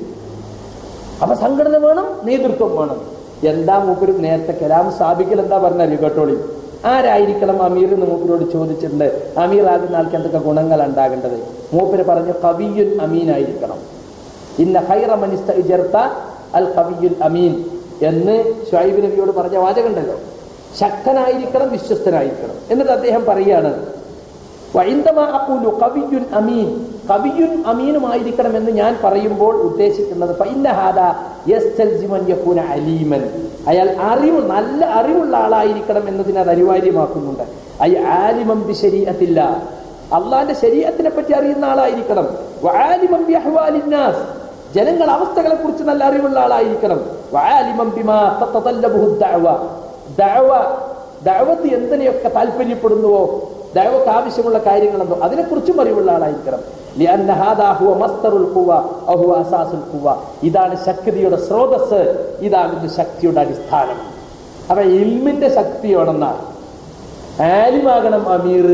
അപ്പൊ സംഘടന വേണം, നേതൃത്വം വേണം. എന്താ മൂപ്പര് നേരത്തെ കലാം സ്ഥാപിക്കൽ എന്താ പറഞ്ഞറിയോ? കേട്ടോളി. ആരായിരിക്കണം അമീർ എന്ന് മൂപ്പരോട് ചോദിച്ചിട്ടുണ്ട്. അമീർ ആകുന്ന ആൾക്ക് എന്തൊക്കെ ഗുണങ്ങൾ ഉണ്ടാകേണ്ടത്? മൂപ്പര് പറഞ്ഞു ഖവിയ്യുൻ അമീനായിരിക്കണം. ഇന്ന ഖൈറ മൻ ഇസ്തഅ്ജർത അൽ ഖവിയ്യുൽ അമീൻ എന്ന് ശുഐബ് നബിയോട് പറഞ്ഞ വാചകമുണ്ടല്ലോ. ശക്തനായിരിക്കണം, വിശ്വസ്തനായിരിക്കണം. എന്നിട്ട് അദ്ദേഹം പറയാണ് വഇൻദമാ അഖൂലു ഖവിയ്യുൻ അമീൻ, ഖവിയ്യുൻ അമീനുമായിരിക്കണം എന്ന് ഞാൻ പറയുമ്പോൾ ഉദ്ദേശിക്കുന്നത് ഫഇന്ന ഹാദാ യസ്തൽസിമു അൻ യകൂന അലീമൻ, അയാൾ അറിവ് നല്ല അറിവുള്ള ആളായിരിക്കണം എന്നതിനെ അത് അനിവാര്യമാക്കുന്നുണ്ട്. ഐ ആലിമൻ ബിശരീഅത്തില്ലാ, അള്ളാന്റെ ശരീഅത്തിനെ പറ്റി അറിയുന്ന ആളായിരിക്കണം. വആലിമൻ ബിഅഹ്വാലിന്നാസ്, ജനങ്ങൾ അവസ്ഥകളെ കുറിച്ച് നല്ല അറിവുള്ള ആളായിരിക്കണം. വആലിമൻ ബിമാ തതതല്ലബുഹു ദഅവ, ദഅവ ദഅവത്ത് എന്തിനെയൊക്കെ താല്പര്യപ്പെടുന്നുവോ, ദഅവക്ക് ആവശ്യമുള്ള കാര്യങ്ങളെന്നോ അതിനെക്കുറിച്ചും അറിവുള്ള ആളായിരിക്കണം. ലിഅന്ന ഹാദാ ഹുവ മസ്തറുൽ ഖുവ ഔ ഹുവ അസാസുൽ ഖുവ, ഇതാണ് ശക്തിയുടെ സ്രോതസ്, ഇതാണ് ശക്തിയുടെ അടിസ്ഥാനം. അപ്പൊ ഇൽമിന്റെ ശക്തിയോടെന്നാ ആലിമാകണം അമീർ.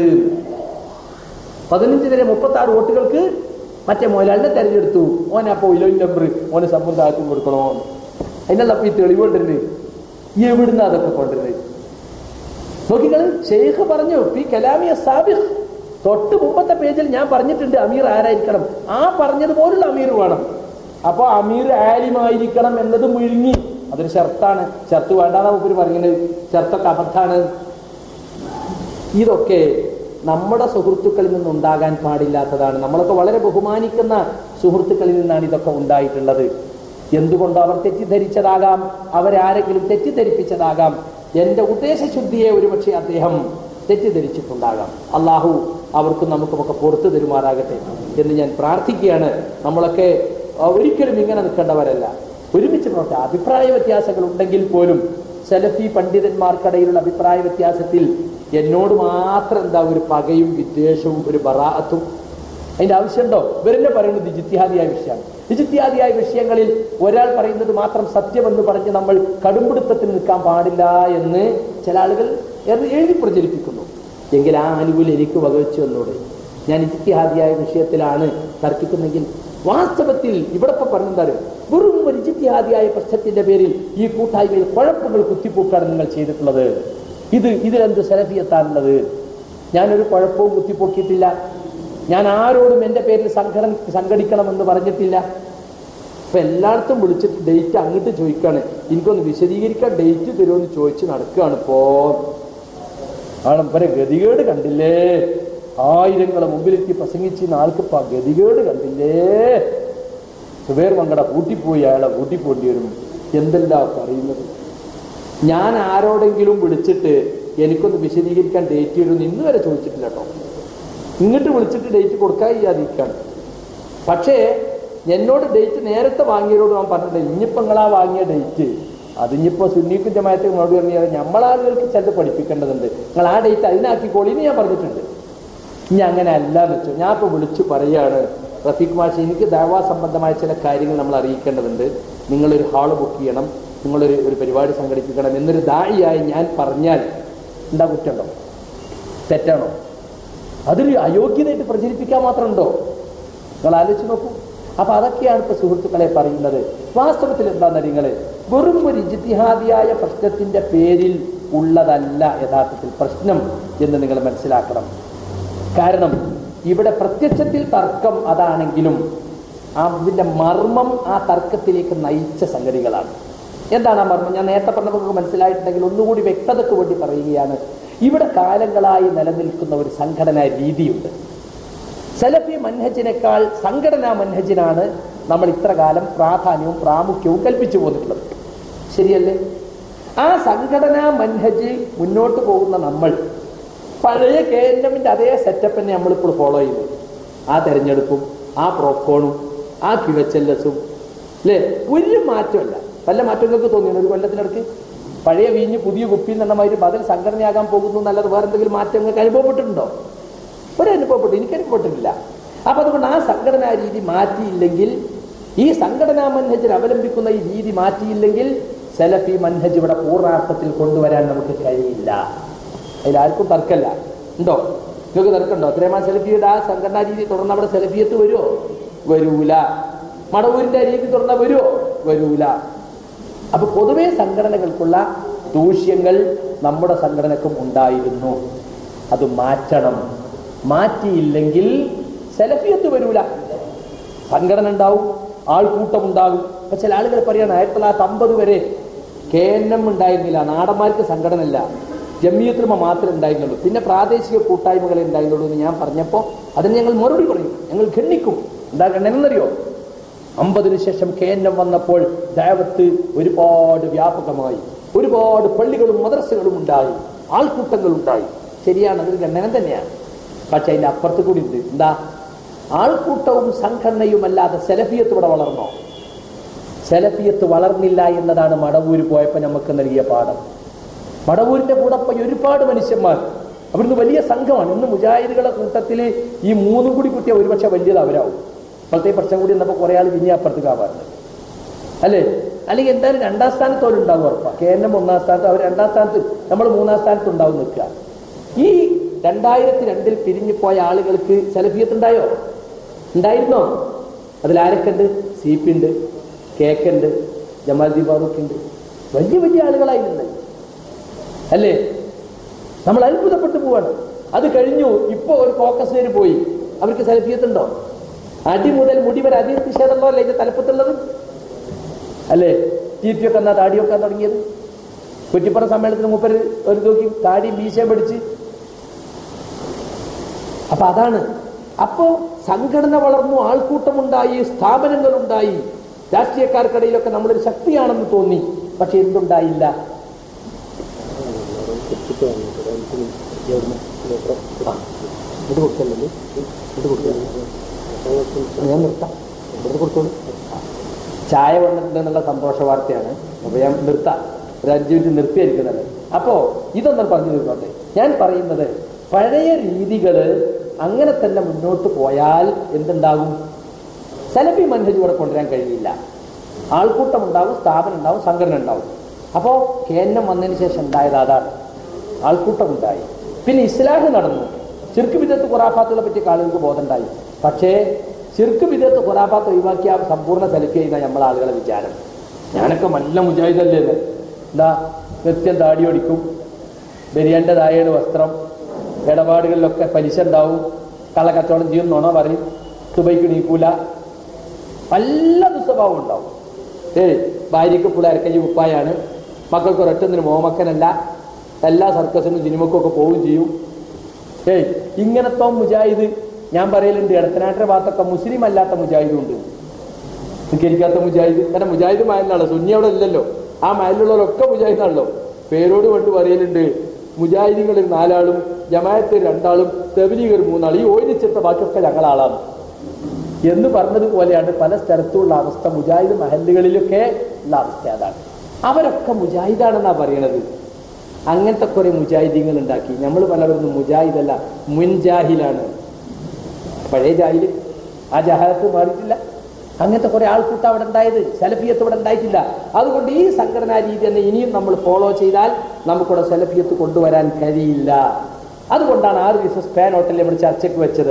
പതിനഞ്ചിനെ മുപ്പത്തി ആറ് വോട്ടുകൾക്ക് മറ്റേ മോലാലിനെ തെരഞ്ഞെടുത്തു. ഓനപ്പോ ഇലോ നമ്പർ ഓന് സമ്മർദ്ദാക്കും കൊടുക്കണോ? അതിനുള്ള ഈ തെളിവുകൊണ്ടിരുന്നത് എവിടുന്ന് അതൊക്കെ കൊണ്ടിരുന്നത് നോക്കിക്കള്. ഷെയ്ഖ് പറഞ്ഞു ഫി കലാമിയ സാബിഖ്, തൊട്ട് മുമ്പത്തെ പേജിൽ ഞാൻ പറഞ്ഞിട്ടുണ്ട് അമീർ ആരായിരിക്കണം. ആ പറഞ്ഞതുപോലുള്ള അമീർ വേണം. അപ്പൊ അമീർ ആലിമായിരിക്കണം എന്നത് മുഴുങ്ങി. അതൊരു ഷർത്താണ്. ഷർത്ത് വേണ്ടാന്നാ മൂപ്പര് പറയുന്നത്. ഷർത്തൊക്കെ അബദ്ധാണ്. ഇതൊക്കെ നമ്മുടെ സുഹൃത്തുക്കളിൽ നിന്നുണ്ടാകാൻ പാടില്ലാത്തതാണ്. നമ്മളൊക്കെ വളരെ ബഹുമാനിക്കുന്ന സുഹൃത്തുക്കളിൽ നിന്നാണ് ഇതൊക്കെ ഉണ്ടായിട്ടുള്ളത്. എന്തുകൊണ്ടോ അവർ തെറ്റിദ്ധരിച്ചതാകാം, അവരാരെങ്കിലും തെറ്റിദ്ധരിപ്പിച്ചതാകാം. എന്റെ ഉദ്ദേശശുദ്ധിയെ ഒരുപക്ഷെ അദ്ദേഹം തെറ്റിദ്ധരിച്ചിട്ടുണ്ടാകാം. അള്ളാഹു അവർക്കും നമുക്കുമൊക്കെ പുറത്തു തരുമാറാകട്ടെ എന്ന് ഞാൻ പ്രാർത്ഥിക്കുകയാണ്. നമ്മളൊക്കെ ഒരിക്കലും ഇങ്ങനെ നിൽക്കേണ്ടവരല്ല. ഒരുമിച്ച് പ്രവർത്തിക്കുക. അഭിപ്രായ വ്യത്യാസങ്ങൾ ഉണ്ടെങ്കിൽ പോലും സലഫി പണ്ഡിതന്മാർക്കിടയിലുള്ള അഭിപ്രായ വ്യത്യാസത്തിൽ എന്നോട് മാത്രം എന്താ ഒരു പകയും വിദ്വേഷവും ഒരു ബറാഅത്തും? അതിന്റെ ആവശ്യമുണ്ടോ? ഇവരെന്നെ പറയുന്നത് ഇജ്തിഹാദിയായ വിഷയമാണ്. ഇജ്തിഹാദിയായ വിഷയങ്ങളിൽ ഒരാൾ പറയുന്നത് മാത്രം സത്യമെന്ന് പറഞ്ഞ് നമ്മൾ കടുംപിടുത്തത്തിൽ നിൽക്കാൻ പാടില്ല എന്ന് ചില ആളുകൾ എഴുതി പ്രചരിപ്പിക്കുന്നു. എങ്കിൽ ആ ആനുകൂല്യം എനിക്ക് വകവെച്ചു എന്നോട് ഞാൻ ഇജ്തിഹാദിയായ വിഷയത്തിലാണ് തർക്കിക്കുന്നെങ്കിൽ വാസ്തവത്തിൽ ഇവിടെ ഇപ്പൊ പറഞ്ഞെന്താണ്, വെറും ഒരു ഇജ്തിഹാദിയായ പ്രശ്നത്തിന്റെ പേരിൽ ഈ കൂട്ടായ്മയിൽ കുഴപ്പങ്ങൾ കുത്തിപ്പൊക്കാണ് നിങ്ങൾ ചെയ്തിട്ടുള്ളത്. ഇത് ഇതിലെന്ത് സലഫിയത്താണുള്ളത്? ഞാനൊരു കുഴപ്പവും കുത്തിപ്പൊക്കിയിട്ടില്ല. ഞാൻ ആരോടും എൻ്റെ പേരിൽ സംഘടന സംഘടിക്കണമെന്ന് പറഞ്ഞിട്ടില്ല. അപ്പൊ എല്ലായിടത്തും വിളിച്ചിട്ട് ഡേറ്റ് അങ്ങോട്ട് ചോദിക്കാണ്. എനിക്കൊന്ന് വിശദീകരിക്കാൻ ഡേറ്റ് തരുമെന്ന് ചോദിച്ച് നടക്കുകയാണ്. ഇപ്പോ ആണ് ഇവരെ ഗതികേട് കണ്ടില്ലേ? ആയിരങ്ങളെ മുമ്പിലെത്തി പ്രസംഗിച്ചിരുന്ന ആൾക്കിപ്പോ ഗതികേട് കണ്ടില്ലേ? സുബൈർ മങ്കട കൂട്ടിപ്പോയി, അയാളെ കൂട്ടിപ്പോണ്ടി വരും. എന്തെല്ലാം പറയുന്നത്? ഞാൻ ആരോടെങ്കിലും വിളിച്ചിട്ട് എനിക്കൊന്ന് വിശദീകരിക്കാൻ ഡേറ്റ് തരുമെന്ന് ഇന്ന് വരെ ചോദിച്ചിട്ടില്ല കേട്ടോ. ഇങ്ങോട്ട് വിളിച്ചിട്ട് ഡേറ്റ് കൊടുക്കാൻ ചെയ്യാതിരിക്കാണ്. പക്ഷേ എന്നോട് ഡേറ്റ് നേരത്തെ വാങ്ങിയവരോട് ഞാൻ പറഞ്ഞിട്ടുണ്ട്, ഇനിയിപ്പോൾ നിങ്ങളാ വാങ്ങിയ ഡേറ്റ് അതിനിപ്പോൾ സുന്നീക്കും ജമാഅത്തും മറുപടി പറഞ്ഞാൽ നമ്മളാളുകൾക്ക് ചിലത് പഠിപ്പിക്കേണ്ടതുണ്ട്. നിങ്ങൾ ആ ഡേറ്റ് അതിനാക്കിക്കോളി എന്ന് ഞാൻ പറഞ്ഞിട്ടുണ്ട്. ഇനി അങ്ങനെ അല്ല എന്ന് വെച്ചു. ഞാൻ ഇപ്പോൾ വിളിച്ചു പറയുകയാണ്, റഫീഖ് മാഷ് എനിക്ക് ദഅവാ സംബന്ധമായ ചില കാര്യങ്ങൾ നമ്മൾ അറിയിക്കേണ്ടതുണ്ട്. നിങ്ങളൊരു ഹാള് ബുക്ക് ചെയ്യണം, നിങ്ങളൊരു ഒരു പരിപാടി സംഘടിപ്പിക്കണം എന്നൊരു ദാഇയായി ഞാൻ പറഞ്ഞാൽ എന്താ കുറ്റമുണ്ടോ? തെറ്റാണോ? അതൊരു അയോഗ്യതയായിട്ട് പ്രചരിപ്പിക്കാൻ മാത്രമുണ്ടോ? നിങ്ങൾ ആലോചിച്ച് നോക്കൂ. അപ്പൊ അതൊക്കെയാണ് ഇപ്പൊ സുഹൃത്തുക്കളെ പറയുന്നത്. വാസ്തവത്തിൽ എന്താണെന്ന് നിങ്ങൾ വെറും ഒരു ഇജ്തിഹാദിയായ പ്രശ്നത്തിന്റെ പേരിൽ ഉള്ളതല്ല യഥാർത്ഥത്തിൽ പ്രശ്നം എന്ന് നിങ്ങൾ മനസ്സിലാക്കണം. കാരണം ഇവിടെ പ്രത്യക്ഷത്തിൽ തർക്കം അതാണെങ്കിലും അതിന്റെ മർമ്മം ആ തർക്കത്തിലേക്ക് നയിച്ച സംഗതികളാണ്. എന്താണ് ആ മർമ്മം? ഞാൻ നേരത്തെ പറഞ്ഞപ്പോൾ മനസ്സിലായിട്ടുണ്ടെങ്കിൽ ഒന്നുകൂടി വ്യക്തതയ്ക്ക് വേണ്ടി പറയുകയാണ്. ഇവിടെ കാലങ്ങളായി നിലനിൽക്കുന്ന ഒരു സംഘടനാ രീതിയുണ്ട്. സലഫി മൻഹജിനേക്കാൾ സംഘടനാ മൻഹജിനാണ് നമ്മൾ ഇത്ര കാലം പ്രാധാന്യവും പ്രാമുഖ്യവും കൽപ്പിച്ചു പോന്നിട്ടുള്ളത്. ശരിയല്ലേ? ആ സംഘടനാ മൻഹജ് മുന്നോട്ട് പോകുന്ന നമ്മൾ പഴയ കെ എൻ എമ്മിന്റെ അതേ സെറ്റപ്പ് തന്നെ നമ്മളിപ്പോൾ ഫോളോ ചെയ്യുന്നു. ആ തെരഞ്ഞെടുപ്പും ആ പ്രോക്കോണും ആ കിഴച്ചെല്ലസും അല്ലേ? ഒരു മാറ്റമല്ല. വല്ല മാറ്റങ്ങൾക്ക് തോന്നിയാണ് ഒരു കൊല്ലത്തിനിടയ്ക്ക് പഴയ വീഞ്ഞ് പുതിയ കുപ്പി എന്ന മാതിരി ബദൽ സംഘടനയാകാൻ പോകുന്നു എന്നല്ലാതെ വേറെ എന്തെങ്കിലും മാറ്റങ്ങൾക്ക് അനുഭവപ്പെട്ടിട്ടുണ്ടോ? ഒരു അനുഭവപ്പെട്ടു, എനിക്ക് അനുഭവപ്പെട്ടിട്ടില്ല. അപ്പൊ അതുകൊണ്ട് ആ സംഘടനാ രീതി മാറ്റിയില്ലെങ്കിൽ, ഈ സംഘടനാ മൻഹജിൽ അവലംബിക്കുന്ന ഈ രീതി മാറ്റിയില്ലെങ്കിൽ സലഫി മൻഹജ് ഇവിടെ പൂർണ്ണാർത്ഥത്തിൽ കൊണ്ടുവരാൻ നമുക്ക് കഴിയില്ല. അതിലാർക്കും തർക്കമല്ല. ഉണ്ടോ? നിങ്ങൾക്ക് തർക്കമുണ്ടോ? സുലൈമാൻ സലഫിയുടെ ആ സംഘടനാ രീതി തുറന്ന അവിടെ സലഫിയത്ത് വരുമോ? വരൂല. മടവൂരിന്റെ രീതി തുറന്ന വരുമോ? വരൂല. അപ്പൊ പൊതുവെ സംഘടനകൾക്കുള്ള ദൂഷ്യങ്ങൾ നമ്മുടെ സംഘടനക്കും ഉണ്ടായിരുന്നു. അത് മാറ്റണം. മാറ്റിയില്ലെങ്കിൽ സലഫിയത്ത് വരൂല. സംഘടന ഉണ്ടാവും, ആൾക്കൂട്ടം ഉണ്ടാകും. ഇപ്പൊ ചില ആളുകൾ പറയാണ് ആയിരത്തി തൊള്ളായിരത്തി അമ്പത് വരെ കെ എൻ എം ഉണ്ടായിരുന്നില്ല, നാടന്മാർക്ക് സംഘടന ഇല്ല, ജമിയത്തുൽമ മാത്രമേ ഉണ്ടായിരുന്നുള്ളൂ, പിന്നെ പ്രാദേശിക കൂട്ടായ്മകളെ ഉണ്ടായിരുന്നുള്ളൂ എന്ന് ഞാൻ പറഞ്ഞപ്പോൾ അതിന് ഞങ്ങൾ മറുപടി പറയും, ഞങ്ങൾ ഖണ്ഡിക്കും. എന്താ ഖണ്ഡനെന്നറിയോ? അമ്പതിനു ശേഷം കെ എൻ എം വന്നപ്പോൾ ദഅവത്ത് ഒരുപാട് വ്യാപകമായി, ഒരുപാട് പള്ളികളും മദ്രസകളും ഉണ്ടായി, ആൾക്കൂട്ടങ്ങൾ ഉണ്ടായി. ശരിയാണ്, അതൊരു ഖണ്ഡനം തന്നെയാണ്. പക്ഷെ അതിന്റെ അപ്പുറത്ത് കൂടി ഉണ്ട്. എന്താ? ആൾക്കൂട്ടവും സംഘടനയും അല്ലാതെ സലഫിയത്ത് ഇവിടെ വളർന്നോ? സലഫിയത്ത് വളർന്നില്ല എന്നതാണ് മടവൂര് പോയപ്പോൾ നമുക്ക് നൽകിയ പാഠം. മടവൂരിന്റെ കൂടെ പോയി ഒരുപാട് മനുഷ്യന്മാർ, അവിടുന്ന് വലിയ സംഘമാണ്. ഇന്ന് മുജാഹിദുകളുടെ കൂട്ടത്തിൽ ഈ മൂന്നും കൂടി കുട്ടിയ ഒരുപക്ഷെ വലിയത് അവരാവും. ഇപ്പോഴത്തെ പ്രശ്നം കൂടി എന്നപ്പോൾ കുറെ ആൾ ഇനി അപ്പുറത്തേക്ക് ആവാറുണ്ട് അല്ലേ? അല്ലെങ്കിൽ എന്തായാലും രണ്ടാം സ്ഥാനത്തോലും ഉണ്ടാവും ഉറപ്പാ. കെ എൻ എം ഒന്നാം സ്ഥാനത്ത്, അവർ രണ്ടാം സ്ഥാനത്ത്, നമ്മൾ മൂന്നാം സ്ഥാനത്ത് ഉണ്ടാവും നിൽക്കുക. ഈ രണ്ടായിരത്തി രണ്ടിൽ പിരിഞ്ഞു പോയ ആളുകൾക്ക് സലഫിയത്ത് ഉണ്ടായോ? ഉണ്ടായിരുന്നോ? അതിലാരൊക്കെ ഉണ്ട്? സി പി ഉണ്ട്, കെ കെ ഉണ്ട്, ജമാൽദീൻ ഫാറൂഖ് ഉണ്ട്. വലിയ വലിയ ആളുകളായിരുന്നു അല്ലേ? നമ്മൾ അത്ഭുതപ്പെട്ടു പോവാണ്. അത് കഴിഞ്ഞു. ഇപ്പൊ ഒരു കോക്കസ്കാര് പോയി, അവർക്ക് സലഫിയത്ത് ഉണ്ടോ? അടി മുതൽ മുടി വരെ അതി നിഷേധമല്ലോ അല്ലേ ഇതിന്റെ തലപ്പത്തുള്ളത് അല്ലേ? ടി പി ഒക്കെ എന്നാ താടിയൊക്കെ തുടങ്ങിയത്? കുറ്റിപ്പുറ സമ്മേളനത്തിന് മുപ്പര് ഒരു നോക്കി താടി മീശയും പിടിച്ച്. അപ്പൊ അതാണ്. അപ്പോ സംഘടന വളർന്നു, ആൾക്കൂട്ടമുണ്ടായി, സ്ഥാപനങ്ങളുണ്ടായി, രാഷ്ട്രീയക്കാർക്കിടയിലൊക്കെ നമ്മളൊരു ശക്തിയാണെന്ന് തോന്നി. പക്ഷെ എന്തുണ്ടായില്ല? ഞാൻ നിർത്താം, കൊടുത്തോളൂ. ചായ വന്നിട്ടുണ്ടെന്നുള്ള സന്തോഷ വാർത്തയാണ്. അപ്പൊ ഞാൻ നിർത്താം, ഒരു അഞ്ചു മിനിറ്റ് നിർത്തിയായിരിക്കുന്നത്. അപ്പോ ഇതൊന്നും പറഞ്ഞു തീർന്നോട്ടെ. ഞാൻ പറയുന്നത് പഴയ രീതികള് അങ്ങനെ തന്നെ മുന്നോട്ട് പോയാൽ എന്തുണ്ടാകും? സലഫി മൻഹജ് ഇവിടെ കൊണ്ടുവരാൻ കഴിയില്ല. ആൾക്കൂട്ടം ഉണ്ടാവും, സ്ഥാപനം ഉണ്ടാവും, സംഘടന ഉണ്ടാവും. അപ്പോ കെ എൻ എം വന്നതിന് ശേഷം ഉണ്ടായത് അതാണ്, ആൾക്കൂട്ടം ഉണ്ടായി. പിന്നെ ഇസ്ലാഹ് നടന്നു. ശിർക്ക് ബിദഅത്ത് ഖുറാഫാത്തുകളെ പറ്റി ആളുകൾക്ക് ബോധമുണ്ടായി. പക്ഷേ ശിർക്ക് ബിദഅത്ത് ഖുറാഫാത്ത് ഒഴിവാക്കിയ സമ്പൂർണ്ണ സലഫി ചെയ്യുന്ന നമ്മളെ ആളുകളെ വിചാരം. ഞാനൊക്കെ നല്ല മുജാഹിദല്ലേ? എന്താ കൃത്യം താടി ഓടിക്കും, ബിരിയാണിൻ്റെതായാണ് വസ്ത്രം, ഇടപാടുകളിലൊക്കെ പലിശ ഉണ്ടാവും, കള്ളക്കച്ചവടം ചെയ്യും, നുണ പറയും, സുബൈക്ക് നീക്കൂല, നല്ല ദുസ്വഭാവം ഉണ്ടാവും. ഏയ് ഭാര്യയ്ക്ക് പിള്ളേർക്കൈ ഉപ്പായാണ്, മക്കൾക്ക് ഒരൊറ്റൊന്നിന് മോമക്കനല്ല, എല്ലാ സർക്കസിനും സിനിമക്കും ഒക്കെ പോവുകയും ചെയ്യും. ഏയ് ഇങ്ങനത്തെ മുജാഹിദ് ഞാൻ പറയലുണ്ട്. ഇടത്തനാട്ടിന്റെ ഭാഗത്തൊക്കെ മുസ്ലിം അല്ലാത്ത മുജാഹിദും ഉണ്ട്, നിസ്കരിക്കാത്ത മുജാഹിദ്. കാരണം മുജാഹിദ് മയലിനാണല്ലോ, സുന്നി അവിടെ ഇല്ലല്ലോ. ആ മയലിലുള്ളവരൊക്കെ മുജാഹിദാണല്ലോ. പേരോട് കൊണ്ട് പറയലുണ്ട്, മുജാഹിദീങ്ങളിൽ നാലാളും, ജമാഅത്ത് രണ്ടാളും, തബ്ലീഗ് മൂന്നാളും, ഈ ഓയിലിച്ചിട്ട ബാക്കിയൊക്കെ ഞങ്ങളാളാണ് എന്ന് പറഞ്ഞതുപോലെയാണ് പല സ്ഥലത്തുള്ള അവസ്ഥ. മുജാഹിദ് മഹല്ലുകളിലൊക്കെ ഉള്ള അവസ്ഥ അതാണ്. അവരൊക്കെ മുജാഹിദാണെന്നാ പറയണത്. അങ്ങനത്തെ കുറെ മുജാഹിദീങ്ങൾ ഉണ്ടാക്കി. നമ്മൾ പലവരും മുജാഹിദല്ല, മുൻജാഹിലാണ്. പഴയ ജാഹില്, ആ ജഹാലത്ത് മാറിയിട്ടില്ല. അങ്ങനത്തെ കുറെ ആൾക്കൂട്ടം അവിടെ ഉണ്ടായത്, സലഫിയത്ത് ഇവിടെ ഉണ്ടായിട്ടില്ല. അതുകൊണ്ട് ഈ സംഘടനാ രീതി തന്നെ ഇനിയും നമ്മൾ ഫോളോ ചെയ്താൽ നമുക്കിവിടെ സലഫിയത്ത് കൊണ്ടുവരാൻ കഴിയില്ല. അതുകൊണ്ടാണ് ആറ് ദിവസം സ്പാൻ ഹോട്ടലിൽ നമ്മൾ ചർച്ചയ്ക്ക് വെച്ചത്.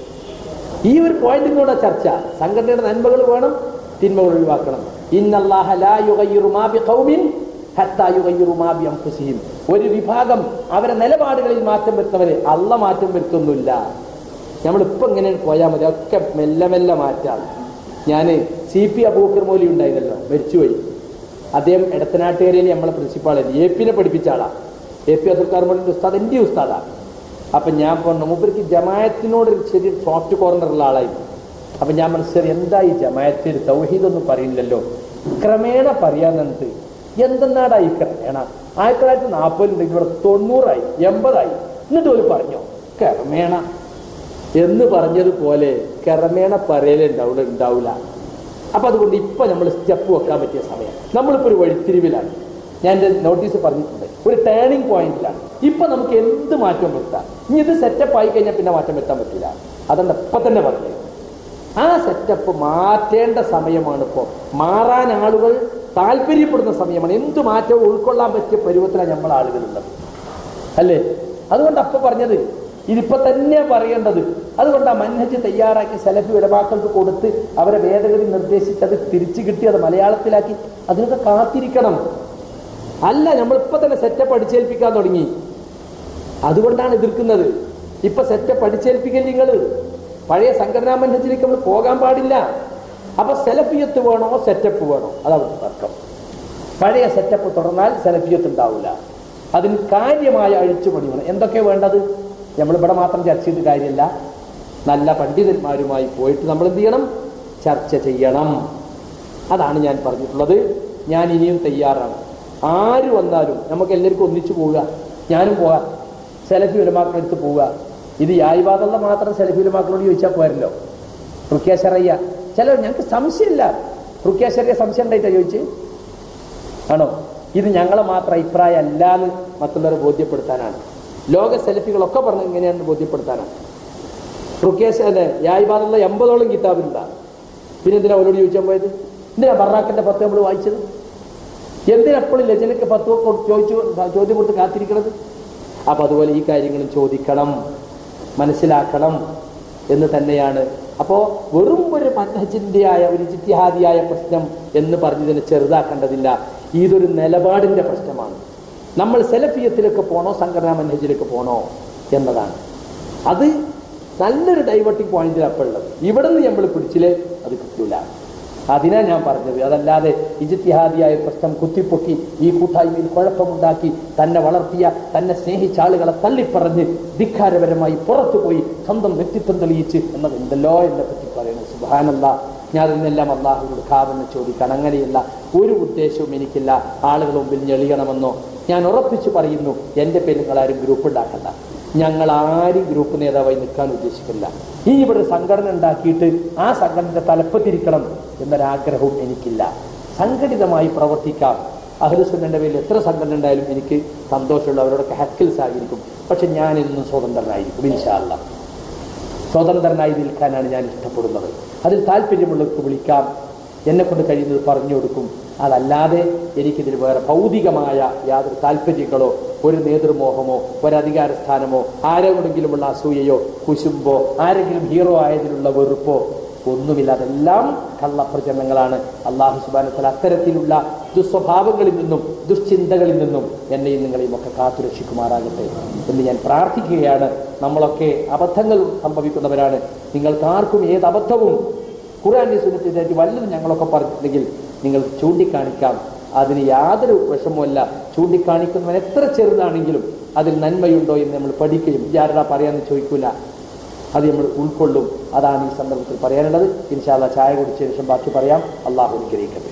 ഈ ഒരു പോയിന്റിനോടെ ചർച്ച. സംഘടനയുടെ നന്മകൾ വേണം, തിന്മകൾ ഒഴിവാക്കണം. ഇന്നല്ലാഹ ലാ യുഗയ്യിറു മാ ബിഖൗമിൻ ഹത്താ യുഗയ്യിറു മാ ബിഅൻഫുസിഹിം. ഒരു വിഭാഗം അവരെ നിലപാടുകളിൽ മാറ്റം വരുത്തുന്നവരെ അള്ളാഹ് മാറ്റം വരുത്തൊന്നുമില്ല. നമ്മളിപ്പോൾ ഇങ്ങനെ പോയാൽ മതി, ഒക്കെ മെല്ലെ മെല്ലെ മാറ്റാം. ഞാൻ സി പി അബൂബക്കർ മൗലവി ഉണ്ടായിരുന്നല്ലോ, മരിച്ചുപോയി. അദ്ദേഹം എടത്തനാട്ടുകരയിൽ നമ്മളെ പ്രിൻസിപ്പാളാണ്, എ പിനെ പഠിപ്പിച്ച ആളാണ്. എ പി അബ്ദുൽ ഖാദർ മൗലവിന്റെ ഉസ്താദ് എൻ്റെ ഉസ്താദാണ്. അപ്പം ഞാൻ പറഞ്ഞു, മൂപ്പർക്ക് ജമാഅത്തിനോട് ശരി സോഫ്റ്റ് കോർണറുള്ള ആളായിരുന്നു. അപ്പം ഞാൻ മനസ്സിലായി, എന്താ ഈ ജമാഅത്തിൽ തൗഹീദൊന്നും പറയില്ലല്ലോ, ക്രമേണ പറയാന്നുണ്ട്. എന്തെന്നാടാ ഈ ക്രമേണ? ആയിരത്തി തൊള്ളായിരത്തി നാൽപ്പതിലുണ്ടെങ്കിൽ ഇവിടെ തൊണ്ണൂറായി, എൺപതായി, എന്നിട്ട് ഒരു പറഞ്ഞോ ക്രമേണ എന്ന് പറഞ്ഞതുപോലെ ക്രമേണ പറയലുണ്ടാവില്ല ഉണ്ടാവില്ല. അപ്പൊ അതുകൊണ്ട് ഇപ്പൊ നമ്മൾ സ്റ്റെപ്പ് വെക്കാൻ പറ്റിയ സമയം. നമ്മളിപ്പോ ഒരു വഴിത്തിരിവിലാണ്. ഞാൻ എൻ്റെ നോട്ടീസ് പറഞ്ഞിട്ടുണ്ട്, ഒരു ടേണിംഗ് പോയിന്റിലാണ്. ഇപ്പൊ നമുക്ക് എന്ത് മാറ്റം വരുത്താം. ഇനി ഇത് സെറ്റപ്പ് ആയി കഴിഞ്ഞാൽ പിന്നെ മാറ്റം വരുത്താൻ പറ്റില്ല. അതുകൊണ്ട് ഇപ്പൊ തന്നെ പറഞ്ഞു, ആ സെറ്റപ്പ് മാറ്റേണ്ട സമയമാണ് ഇപ്പോൾ. മാറാൻ ആളുകൾ താല്പര്യപ്പെടുന്ന സമയമാണ്. എന്ത് മാറ്റവും ഉൾക്കൊള്ളാൻ പറ്റിയ പരുവത്തിലാണ് നമ്മൾ ആളുകളുള്ളത് അല്ലേ? അതുകൊണ്ട് അപ്പൊ പറഞ്ഞത് ഇതിപ്പോ തന്നെ പറയേണ്ടത്. അതുകൊണ്ട് ആ മൻഹജ് തയ്യാറാക്കി സലഫി ഉലമാക്കൾക്ക് കൊടുത്ത് അവരെ ഭേദഗതി നിർദ്ദേശിച്ചത് തിരിച്ചു കിട്ടി അത് മലയാളത്തിലാക്കി അതിനൊക്കെ കാത്തിരിക്കണം. അല്ല, നമ്മളിപ്പോ തന്നെ സെറ്റപ്പ് അടിച്ചേൽപ്പിക്കാൻ തുടങ്ങി. അതുകൊണ്ടാണ് എതിർക്കുന്നത്. ഇപ്പൊ സെറ്റപ്പ് അടിച്ചേൽപ്പിക്കൽ നിങ്ങൾ പഴയ സംഘടനാ മൻഹജിലേക്ക് നമ്മൾ പോകാൻ പാടില്ല. അപ്പൊ സെലഫിയത്ത് വേണോ സെറ്റപ്പ് വേണോ അതാണ് തർക്കം. പഴയ സെറ്റപ്പ് തുടർന്നാൽ സെലഫിയത്ത് ഉണ്ടാവില്ല. അതിന് കാര്യമായ അഴിച്ചുപണി വേണം. എന്തൊക്കെ വേണ്ടത് നമ്മളിവിടെ മാത്രം ചർച്ച ചെയ്ത് കാര്യമില്ല. നല്ല പണ്ഡിതന്മാരുമായി പോയിട്ട് നമ്മൾ എന്ത് ചെയ്യണം? ചർച്ച ചെയ്യണം. അതാണ് ഞാൻ പറഞ്ഞിട്ടുള്ളത്. ഞാൻ ഇനിയും തയ്യാറാണ്. ആര് വന്നാലും നമുക്ക് എല്ലാവർക്കും ഒന്നിച്ചു പോവുക. ഞാനും പോകാം. സെലഫി ഉലമാക്കളെടുത്ത് പോവുക. ഇത് യായ്വാദുള്ള മാത്രം സെലഫി ഉലമാക്കളോട് ചോദിച്ചാൽ പോരല്ലോ. റുക്കിയ ശറയ്യ ചില ഞങ്ങൾക്ക് സംശയമില്ല. റുക്കിയ ശറയ്യ സംശയം ഉണ്ടായിട്ടാ ചോദിച്ച് ആണോ? ഇത് ഞങ്ങളെ മാത്രം അഭിപ്രായം അല്ലാന്ന് മറ്റുള്ളവരെ ബോധ്യപ്പെടുത്താനാണ്. ലോക സെലഫികളൊക്കെ പറഞ്ഞത് ഇങ്ങനെയാണെന്ന് ബോധ്യപ്പെടുത്താനാണ്. റുക്കിയ യായ്വാദുള്ള എൺപതോളം കിതാബിലുണ്ടാ. പിന്നെ എന്തിനാ അവരോട് ചോദിച്ചാൽ പോയത്? എന്തിനാ ബറാക്കിന്റെ പത്ത് നമ്മൾ വായിച്ചത്? എന്തിനെപ്പോഴും ലജനക്ക് പത്ത് ചോദിച്ചു ചോദ്യം കൊടുത്ത് കാത്തിരിക്കണത്? അപ്പൊ അതുപോലെ ഈ കാര്യങ്ങളും ചോദിക്കണം, മനസ്സിലാക്കണം എന്ന് തന്നെയാണ്. അപ്പോ വെറും ഒരു മൻഹജിന്റെയായ ഒരു ഇജ്തിഹാദിയായ പ്രശ്നം എന്ന് പറഞ്ഞതിനെ ചെറുതാക്കേണ്ടതില്ല. ഇതൊരു നിലപാടിന്റെ പ്രശ്നമാണ്. നമ്മൾ സെലഫിയത്തിലേക്ക് പോണോ സംഘടനാ മൻഹജിലേക്ക് പോണോ എന്നതാണ്. അത് നല്ലൊരു ഡൈവേർട്ടിംഗ് പോയിന്റിൽ അപ്പോഴുള്ളത്. ഇവിടെ നിന്ന് നമ്മൾ പിടിച്ചില്ലേ അത് കിട്ടൂല. അതിനാ ഞാൻ പറഞ്ഞത്. അതല്ലാതെ ഇജ്തിഹാദിയായ പ്രശ്നം കുത്തിപ്പൊക്കി ഈ കൂട്ടായ്മയിൽ കുഴപ്പമുണ്ടാക്കി തന്നെ വളർത്തിയ തന്നെ സ്നേഹിച്ച ആളുകളെ തള്ളിപ്പറഞ്ഞ് ധിക്കാരപരമായി പുറത്തു പോയി സ്വന്തം വ്യക്തിത്വം തെളിയിച്ച് എന്നത് എന്തല്ലോ എന്നെ പറ്റി പറയുന്നത്. സുബ്ഹാനല്ലാഹ്, ഞാൻ അതിനെല്ലാം അള്ളാഹുവിനോട് കാവെന്ന് ചോദിക്കാൻ. അങ്ങനെയല്ല ഒരു ഉദ്ദേശവും എനിക്കില്ല ആളുകൾ മുമ്പിൽ ഞെളിയണമെന്നോ. ഞാൻ ഉറപ്പിച്ചു പറയുന്നു, എൻ്റെ പേര് നിങ്ങളാരും ഗ്രൂപ്പ് ഉണ്ടാക്കണ്ട. ഞങ്ങൾ ആരും ഗ്രൂപ്പ് നേതാവായി നിൽക്കാൻ ഉദ്ദേശിക്കില്ല. ഈ ഇവിടെ സംഘടന ഉണ്ടാക്കിയിട്ട് ആ സംഘടനയുടെ തലപ്പത്തിരിക്കണം എന്നൊരാഗ്രഹവും എനിക്കില്ല. സംഘടിതമായി പ്രവർത്തിക്കാം. അഹ്ലുസുന്നയുടെ പേരിൽ എത്ര സംഘടന ഉണ്ടായാലും എനിക്ക് സന്തോഷമുള്ള അവരോടൊക്കെ ഹക്കിൽസ് ആയിരിക്കും. പക്ഷെ ഞാൻ ഇന്നും സ്വതന്ത്രനായിരിക്കും. ഇൻഷാ അല്ലാഹ് സ്വതന്ത്രനായി നിൽക്കാനാണ് ഞാൻ ഇഷ്ടപ്പെടുന്നത്. അതിൽ താല്പര്യമുള്ളവർക്ക് വിളിക്കാം, എന്നെ കൊണ്ട് കഴിയുന്നത് പറഞ്ഞു കൊടുക്കും. അതല്ലാതെ എനിക്കിതിൽ വേറെ ഭൗതികമായ യാതൊരു താല്പര്യങ്ങളോ ഒരു നേതൃമോഹമോ ഒരധികാര സ്ഥാനമോ ആരെങ്കിലുമുള്ള അസൂയയോ കുശുമ്പോ ആരെങ്കിലും ഹീറോ ആയതിലുള്ള വെറുപ്പോ ഒന്നുമില്ല. അതെല്ലാം കള്ളപ്രചരണങ്ങളാണ്. അല്ലാഹു സുബ്ഹാനഹു വ തആല അത്തരത്തിലുള്ള ദുസ്വഭാവങ്ങളിൽ നിന്നും ദുശ്ചിന്തകളിൽ നിന്നും എന്നെയും നിങ്ങളെയും ഒക്കെ കാത്തുരക്ഷിക്കുമാറാകട്ടെ എന്ന് ഞാൻ പ്രാർത്ഥിക്കുകയാണ്. നമ്മളൊക്കെ അബദ്ധങ്ങൾ സംഭവിക്കുന്നവരാണ്. നിങ്ങൾക്കാർക്കും ഏത് അബദ്ധവും ഖുർആന്റെ സുന്നത്തിനെ വല്ലതും ഞങ്ങളൊക്കെ പറഞ്ഞിട്ടുണ്ടെങ്കിൽ നിങ്ങൾ ചൂണ്ടിക്കാണിക്കാം. അതിന് യാതൊരു വിഷമവുമല്ല. ചൂണ്ടിക്കാണിക്കുന്നവൻ എത്ര ചെറുതാണെങ്കിലും അതിൽ നന്മയുണ്ടോ എന്ന് നമ്മൾ പഠിക്കുകയും ആരാ പറയാമെന്ന് ചോദിക്കൂല, അത് നമ്മൾ ഉൾക്കൊള്ളും. അതാണ് ഈ സന്ദർഭത്തിൽ പറയാനുള്ളത്. ഇൻഷാ അല്ലാഹ് ചായ കുടിച്ച ശേഷം ബാക്കി പറയാം. അള്ളാഹു അനുഗ്രഹിക്കട്ടെ.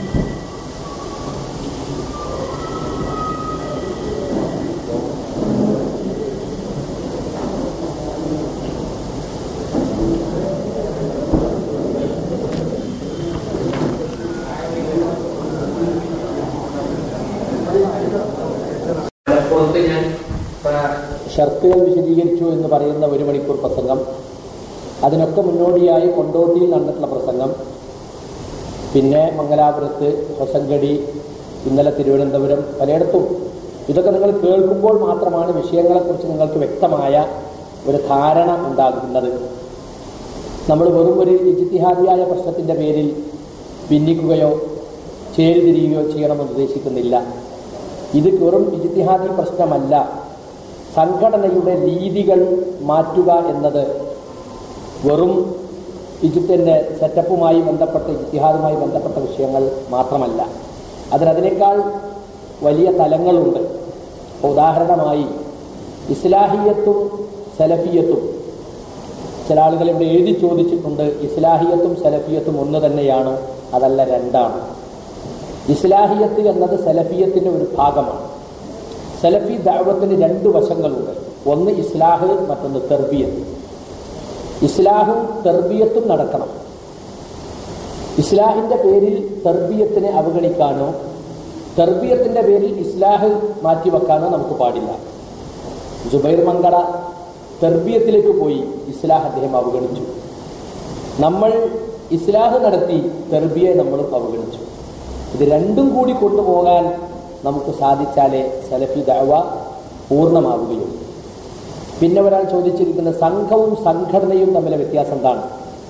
ഷർത്തുകൾ വിശദീകരിച്ചു എന്ന് പറയുന്ന ഒരു മണിക്കൂർ പ്രസംഗം, അതിനൊക്കെ മുന്നോടിയായി കൊണ്ടോട്ടിയിൽ നടന്നിട്ടുള്ള പ്രസംഗം, പിന്നെ മംഗലാപുരത്ത്, ഹൊസങ്കടി, ഇന്നലെ തിരുവനന്തപുരം, പലയിടത്തും ഇതൊക്കെ നിങ്ങൾ കേൾക്കുമ്പോൾ മാത്രമാണ് വിഷയങ്ങളെക്കുറിച്ച് നിങ്ങൾക്ക് വ്യക്തമായ ഒരു ധാരണ ഉണ്ടാകുന്നത്. നമ്മൾ വെറും ഒരു ഇജ്തിഹാദിയായ പ്രശ്നത്തിൻ്റെ പേരിൽ ഭിന്നിക്കുകയോ ചേരിതിരിയുകയോ ചെയ്യണമെന്ന് ഉദ്ദേശിക്കുന്നില്ല. ഇത് വെറും ഇജ്തിഹാദി പ്രശ്നമല്ല. സംഘടനയുടെ രീതികൾ മാറ്റുക എന്നത് വെറും ഇജിപ്തിൻ്റെ സെറ്റപ്പുമായി ബന്ധപ്പെട്ട ഇജ്തിഹാദുമായി ബന്ധപ്പെട്ട വിഷയങ്ങൾ മാത്രമല്ല. അതിനതിനേക്കാൾ വലിയ തലങ്ങളുണ്ട്. ഉദാഹരണമായി ഇസ്ലാഹിയത്തും സലഫിയത്തും, ചില ആളുകൾ ഇവിടെ എഴുതി ചോദിച്ചിട്ടുണ്ട്, ഇസ്ലാഹിയത്തും സലഫിയത്തും ഒന്ന് തന്നെയാണ്? അതല്ല, രണ്ടാണ്. ഇസ്ലാഹിയത്ത് എന്നത് സലഫിയത്തിൻ്റെ ഒരു ഭാഗമാണ്. സലഫി ദഅവത്തിന് രണ്ട് വശങ്ങളുണ്ട്. ഒന്ന് ഇസ്ലാഹ്, മറ്റൊന്ന് തർബിയത്ത്. ഇസ്ലാഹും തർബിയത്തും നടക്കണം. ഇസ്ലാഹിന്റെ പേരിൽ തർബിയത്തിനെ അവഗണിക്കാനോ തർബിയത്തിന്റെ പേരിൽ ഇസ്ലാഹ് മാറ്റിവെക്കാനോ നമുക്ക് പാടില്ല. ജുബൈർ മങ്കട തർബിയത്തിലേക്ക് പോയി, ഇസ്ലാഹ് അദ്ദേഹം അവഗണിച്ചു. നമ്മൾ ഇസ്ലാഹ് നടത്തി തർബിയെ നമ്മളും അവഗണിച്ചു. ഇത് രണ്ടും കൂടി കൊണ്ടുപോകാൻ നമുക്ക് സാധിച്ചാലേ സലഫി ദഅവ പൂർണ്ണമാവുകയുള്ളൂ. പിന്നെ ഒരാൾ ചോദിച്ചിരിക്കുന്ന സംഘവും സംഘടനയും തമ്മിലെ വ്യത്യാസം എന്താണ്?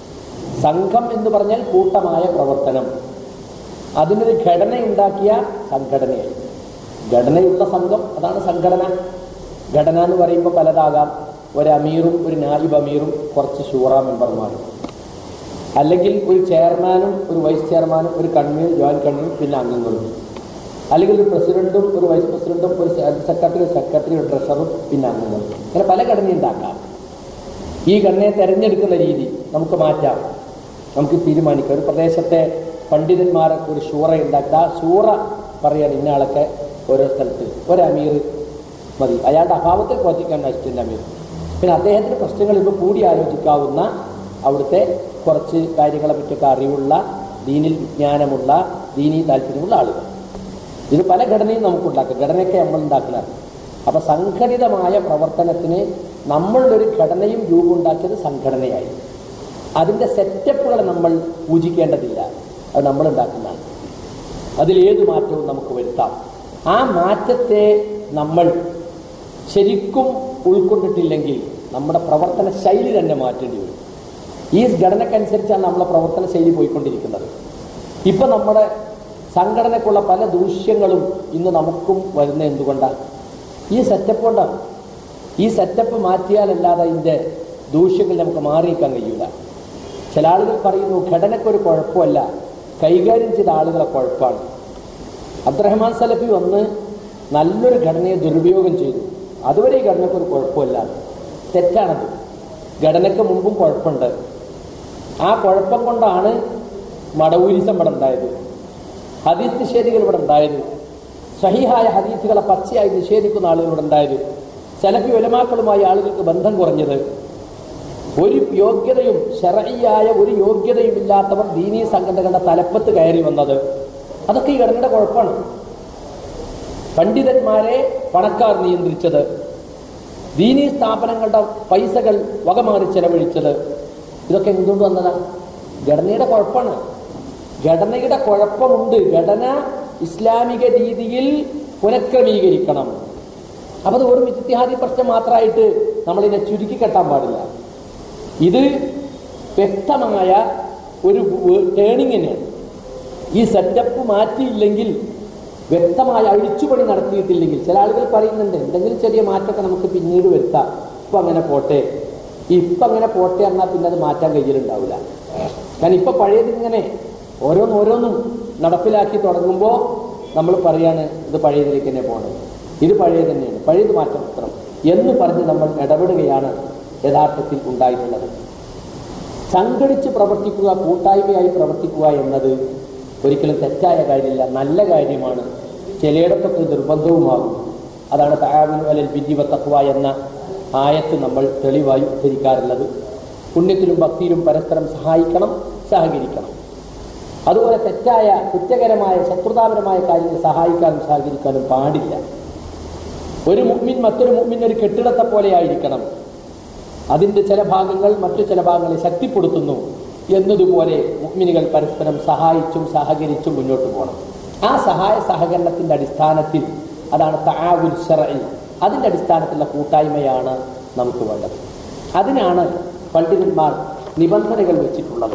സംഘം എന്ന് പറഞ്ഞാൽ കൂട്ടമായ പ്രവർത്തനം, അതിനൊരു ഘടന ഉണ്ടാക്കിയ സംഘടനയായി. ഘടനയുള്ള സംഘം അതാണ് സംഘടന. ഘടന എന്ന് പറയുമ്പോൾ പലതാകാം. ഒരു അമീറും ഒരു നായിബ് അമീറും കുറച്ച് ശൂറ മെമ്പർമാരും, അല്ലെങ്കിൽ ഒരു ചെയർമാനും ഒരു വൈസ് ചെയർമാനും ഒരു കൺവീനർ ജോയിന്റ് കൺവീനർ പിന്നെ അംഗങ്ങളും, അല്ലെങ്കിൽ ഒരു പ്രസിഡന്റും ഒരു വൈസ് പ്രസിഡന്റും ഒരു സെക്രട്ടറി സെക്രട്ടറി ഒരു ട്രഷറും പിന്നെ അംഗങ്ങളും. അങ്ങനെ പല ഘടന ഉണ്ടാക്കാം. ഈ ഘടനയെ തെരഞ്ഞെടുക്കുന്ന രീതി നമുക്ക് മാറ്റാം, നമുക്ക് തീരുമാനിക്കാം. ഒരു പ്രദേശത്തെ പണ്ഡിതന്മാരൊക്കെ ഒരു ശൂറ ഉണ്ടാക്കുക. ആ ശൂറ പറയാൻ ഇന്ന ആളൊക്കെ ഓരോ സ്ഥലത്ത് ഒരു അമീർ മതി, അയാളുടെ അഭാവത്തിൽ പ്രവർത്തിക്കാൻ അസിസ്റ്റന്റ് അമീർ. പിന്നെ അദ്ദേഹത്തിന് പ്രശ്നങ്ങൾ ഇപ്പോൾ കൂടി ആലോചിക്കാവുന്ന അവിടുത്തെ കുറച്ച് കാര്യങ്ങളെ പറ്റിയൊക്കെ അറിവുള്ള ദീനിൽ വിജ്ഞാനമുള്ള ദീനീ താല്പര്യമുള്ള ആളുകൾ. ഇത് പല ഘടനയും നമുക്കുണ്ടാക്കാം. ഘടനയൊക്കെ നമ്മൾ ഉണ്ടാക്കുന്നത്. അപ്പം സംഘടിതമായ പ്രവർത്തനത്തിന് നമ്മളുടെ ഒരു ഘടനയും രൂപമുണ്ടാക്കിയത് സംഘടനയായി. അതിൻ്റെ സെറ്റപ്പുകളെ നമ്മൾ പൂജിക്കേണ്ടതില്ല, അത് നമ്മൾ ഉണ്ടാക്കുന്നതാണ്. അതിലേത് മാറ്റവും നമുക്ക് വരുത്താം. ആ മാറ്റത്തെ നമ്മൾ ശരിക്കും ഉൾക്കൊണ്ടിട്ടില്ലെങ്കിൽ നമ്മുടെ പ്രവർത്തന ശൈലി തന്നെ മാറ്റേണ്ടി വരും. ഈ ഘടനക്കനുസരിച്ചാണ് നമ്മളെ പ്രവർത്തന ശൈലി പോയിക്കൊണ്ടിരിക്കുന്നത്. ഇപ്പം നമ്മുടെ സംഘടനക്കുള്ള പല ദൂഷ്യങ്ങളും ഇന്ന് നമുക്കും വരുന്ന എന്തുകൊണ്ടാണ്? ഈ സെറ്റപ്പ് കൊണ്ടാണ്. ഈ സെറ്റപ്പ് മാറ്റിയാലല്ലാതെ ഇതിൻ്റെ ദൂഷ്യങ്ങൾ നമുക്ക് മാറിയിരിക്കാൻ കഴിയില്ല. ചില ആളുകൾ പറയുന്നു ഘടനയ്ക്കൊരു കുഴപ്പമല്ല, കൈകാര്യം ചെയ്ത ആളുകളെ കുഴപ്പമാണ്. അബ്ദുറഹ്മാൻ സലഫി വന്ന് നല്ലൊരു ഘടനയെ ദുരുപയോഗം ചെയ്തു. അതുവരെ ഈ ഘടനയ്ക്കൊരു കുഴപ്പമില്ല. തെറ്റാണത്. ഘടനയ്ക്ക് മുമ്പും കുഴപ്പമുണ്ട്. ആ കുഴപ്പം കൊണ്ടാണ് മടവൂരിസം ഇവിടെ ഉണ്ടായത്, ഹദീസ് നിഷേധികൾ ഇവിടെ ഉണ്ടായത്, സഹീഹായ ഹദീസുകളെ പച്ചയായി നിഷേധിക്കുന്ന ആളുകൾ ഇവിടെ ഉണ്ടായത്, സലഫി ഉലമാക്കളുമായി ആളുകൾക്ക് ബന്ധം കുറഞ്ഞത്, ഒരു യോഗ്യതയും ശർഈയായ ഒരു യോഗ്യതയും ഇല്ലാത്തവർ ദീനീ സംഘടനകളുടെ തലപ്പത്ത് കയറി വന്നത്, അതൊക്കെ ഈ ഘടനയുടെ കുഴപ്പമാണ്. പണ്ഡിതന്മാരെ പണക്കാർ നിയന്ത്രിച്ചത്, ദീനീ സ്ഥാപനങ്ങളുടെ പൈസകൾ വകമാറി ചെലവഴിച്ചത്, ഇതൊക്കെ എന്തുകൊണ്ട് വന്നതാണ്? ഘടനയുടെ കുഴപ്പമാണ്. ഘടനയുടെ കുഴപ്പമുണ്ട്. ഘടന ഇസ്ലാമിക രീതിയിൽ പുനഃക്രമീകരിക്കണം. അപ്പം അത് ഒരു ഇജ്തിഹാദി പ്രശ്നം മാത്രമായിട്ട് നമ്മളിതിനെ ചുരുക്കി കെട്ടാൻ പാടില്ല. ഇത് വ്യക്തമായ ഒരു ടേണിങ് തന്നെയാണ്. ഈ സെറ്റപ്പ് മാറ്റിയില്ലെങ്കിൽ, വ്യക്തമായ അഴിച്ചുപണി നടത്തിയിട്ടില്ലെങ്കിൽ, ചില ആളുകൾ പറയുന്നുണ്ട് എന്തെങ്കിലും ചെറിയ മാറ്റമൊക്കെ നമുക്ക് പിന്നീട് വരുത്താം, ഇപ്പം അങ്ങനെ പോട്ടെ. ഇപ്പം അങ്ങനെ പോട്ടെ എന്നാൽ പിന്നെ അത് മാറ്റാൻ കഴിയലുണ്ടാവില്ല. കാരണം ഇപ്പം പഴയതിങ്ങനെ ഓരോന്നോരോന്നും നടപ്പിലാക്കി തുടങ്ങുമ്പോൾ നമ്മൾ പറയാണ് ഇത് പഴയതിലേക്ക് തന്നെ പോകണം, ഇത് പഴയ തന്നെയാണ്, പഴയത് മാറ്റം മാത്രം എന്ന് പറഞ്ഞ് നമ്മൾ ഇടപെടുകയാണ് യഥാർത്ഥത്തിൽ ഉണ്ടായിട്ടുള്ളത്. സംഘടിച്ച് പ്രവർത്തിക്കുക, കൂട്ടായ്മയായി പ്രവർത്തിക്കുക എന്നത് ഒരിക്കലും തെറ്റായ കാര്യമില്ല, നല്ല കാര്യമാണ്. ചിലയിടത്തൊക്കെ നിർബന്ധവുമാകും. അതാണ് തആവനു അലൽ ബിർരി വത്തഖ്വ എന്ന ആയത്ത് നമ്മൾ തെളിവായി ഉദ്ധരിക്കാറുള്ളത്. പുണ്യത്തിലും ഭക്തിയിലും പരസ്പരം സഹായിക്കണം, സഹകരിക്കണം. അതുപോലെ തെറ്റായ കുറ്റകരമായ ശത്രുതാപരമായ കാര്യങ്ങൾ സഹായിക്കാനും സഹകരിക്കാനും പാടില്ല. ഒരു മുഅ്മിൻ മറ്റൊരു മുഅ്മിൻ ഒരു കെട്ടിടത്തെ പോലെ ആയിരിക്കണം. അതിൻ്റെ ചില ഭാഗങ്ങൾ മറ്റു ചില ഭാഗങ്ങളെ ശക്തിപ്പെടുത്തുന്നു എന്നതുപോലെ മുഅ്മിനുകൾ പരസ്പരം സഹായിച്ചും സഹകരിച്ചും മുന്നോട്ട് പോകണം. ആ സഹായ സഹകരണത്തിൻ്റെ അടിസ്ഥാനത്തിൽ അതാണ് തആവുൻ ശർഈ. അതിൻ്റെ അടിസ്ഥാനത്തിലുള്ള കൂട്ടായ്മയാണ് നമുക്ക് വേണ്ടത്. അതിനാണ് പണ്ഡിതന്മാർ നിബന്ധനകൾ വെച്ചിട്ടുള്ളത്.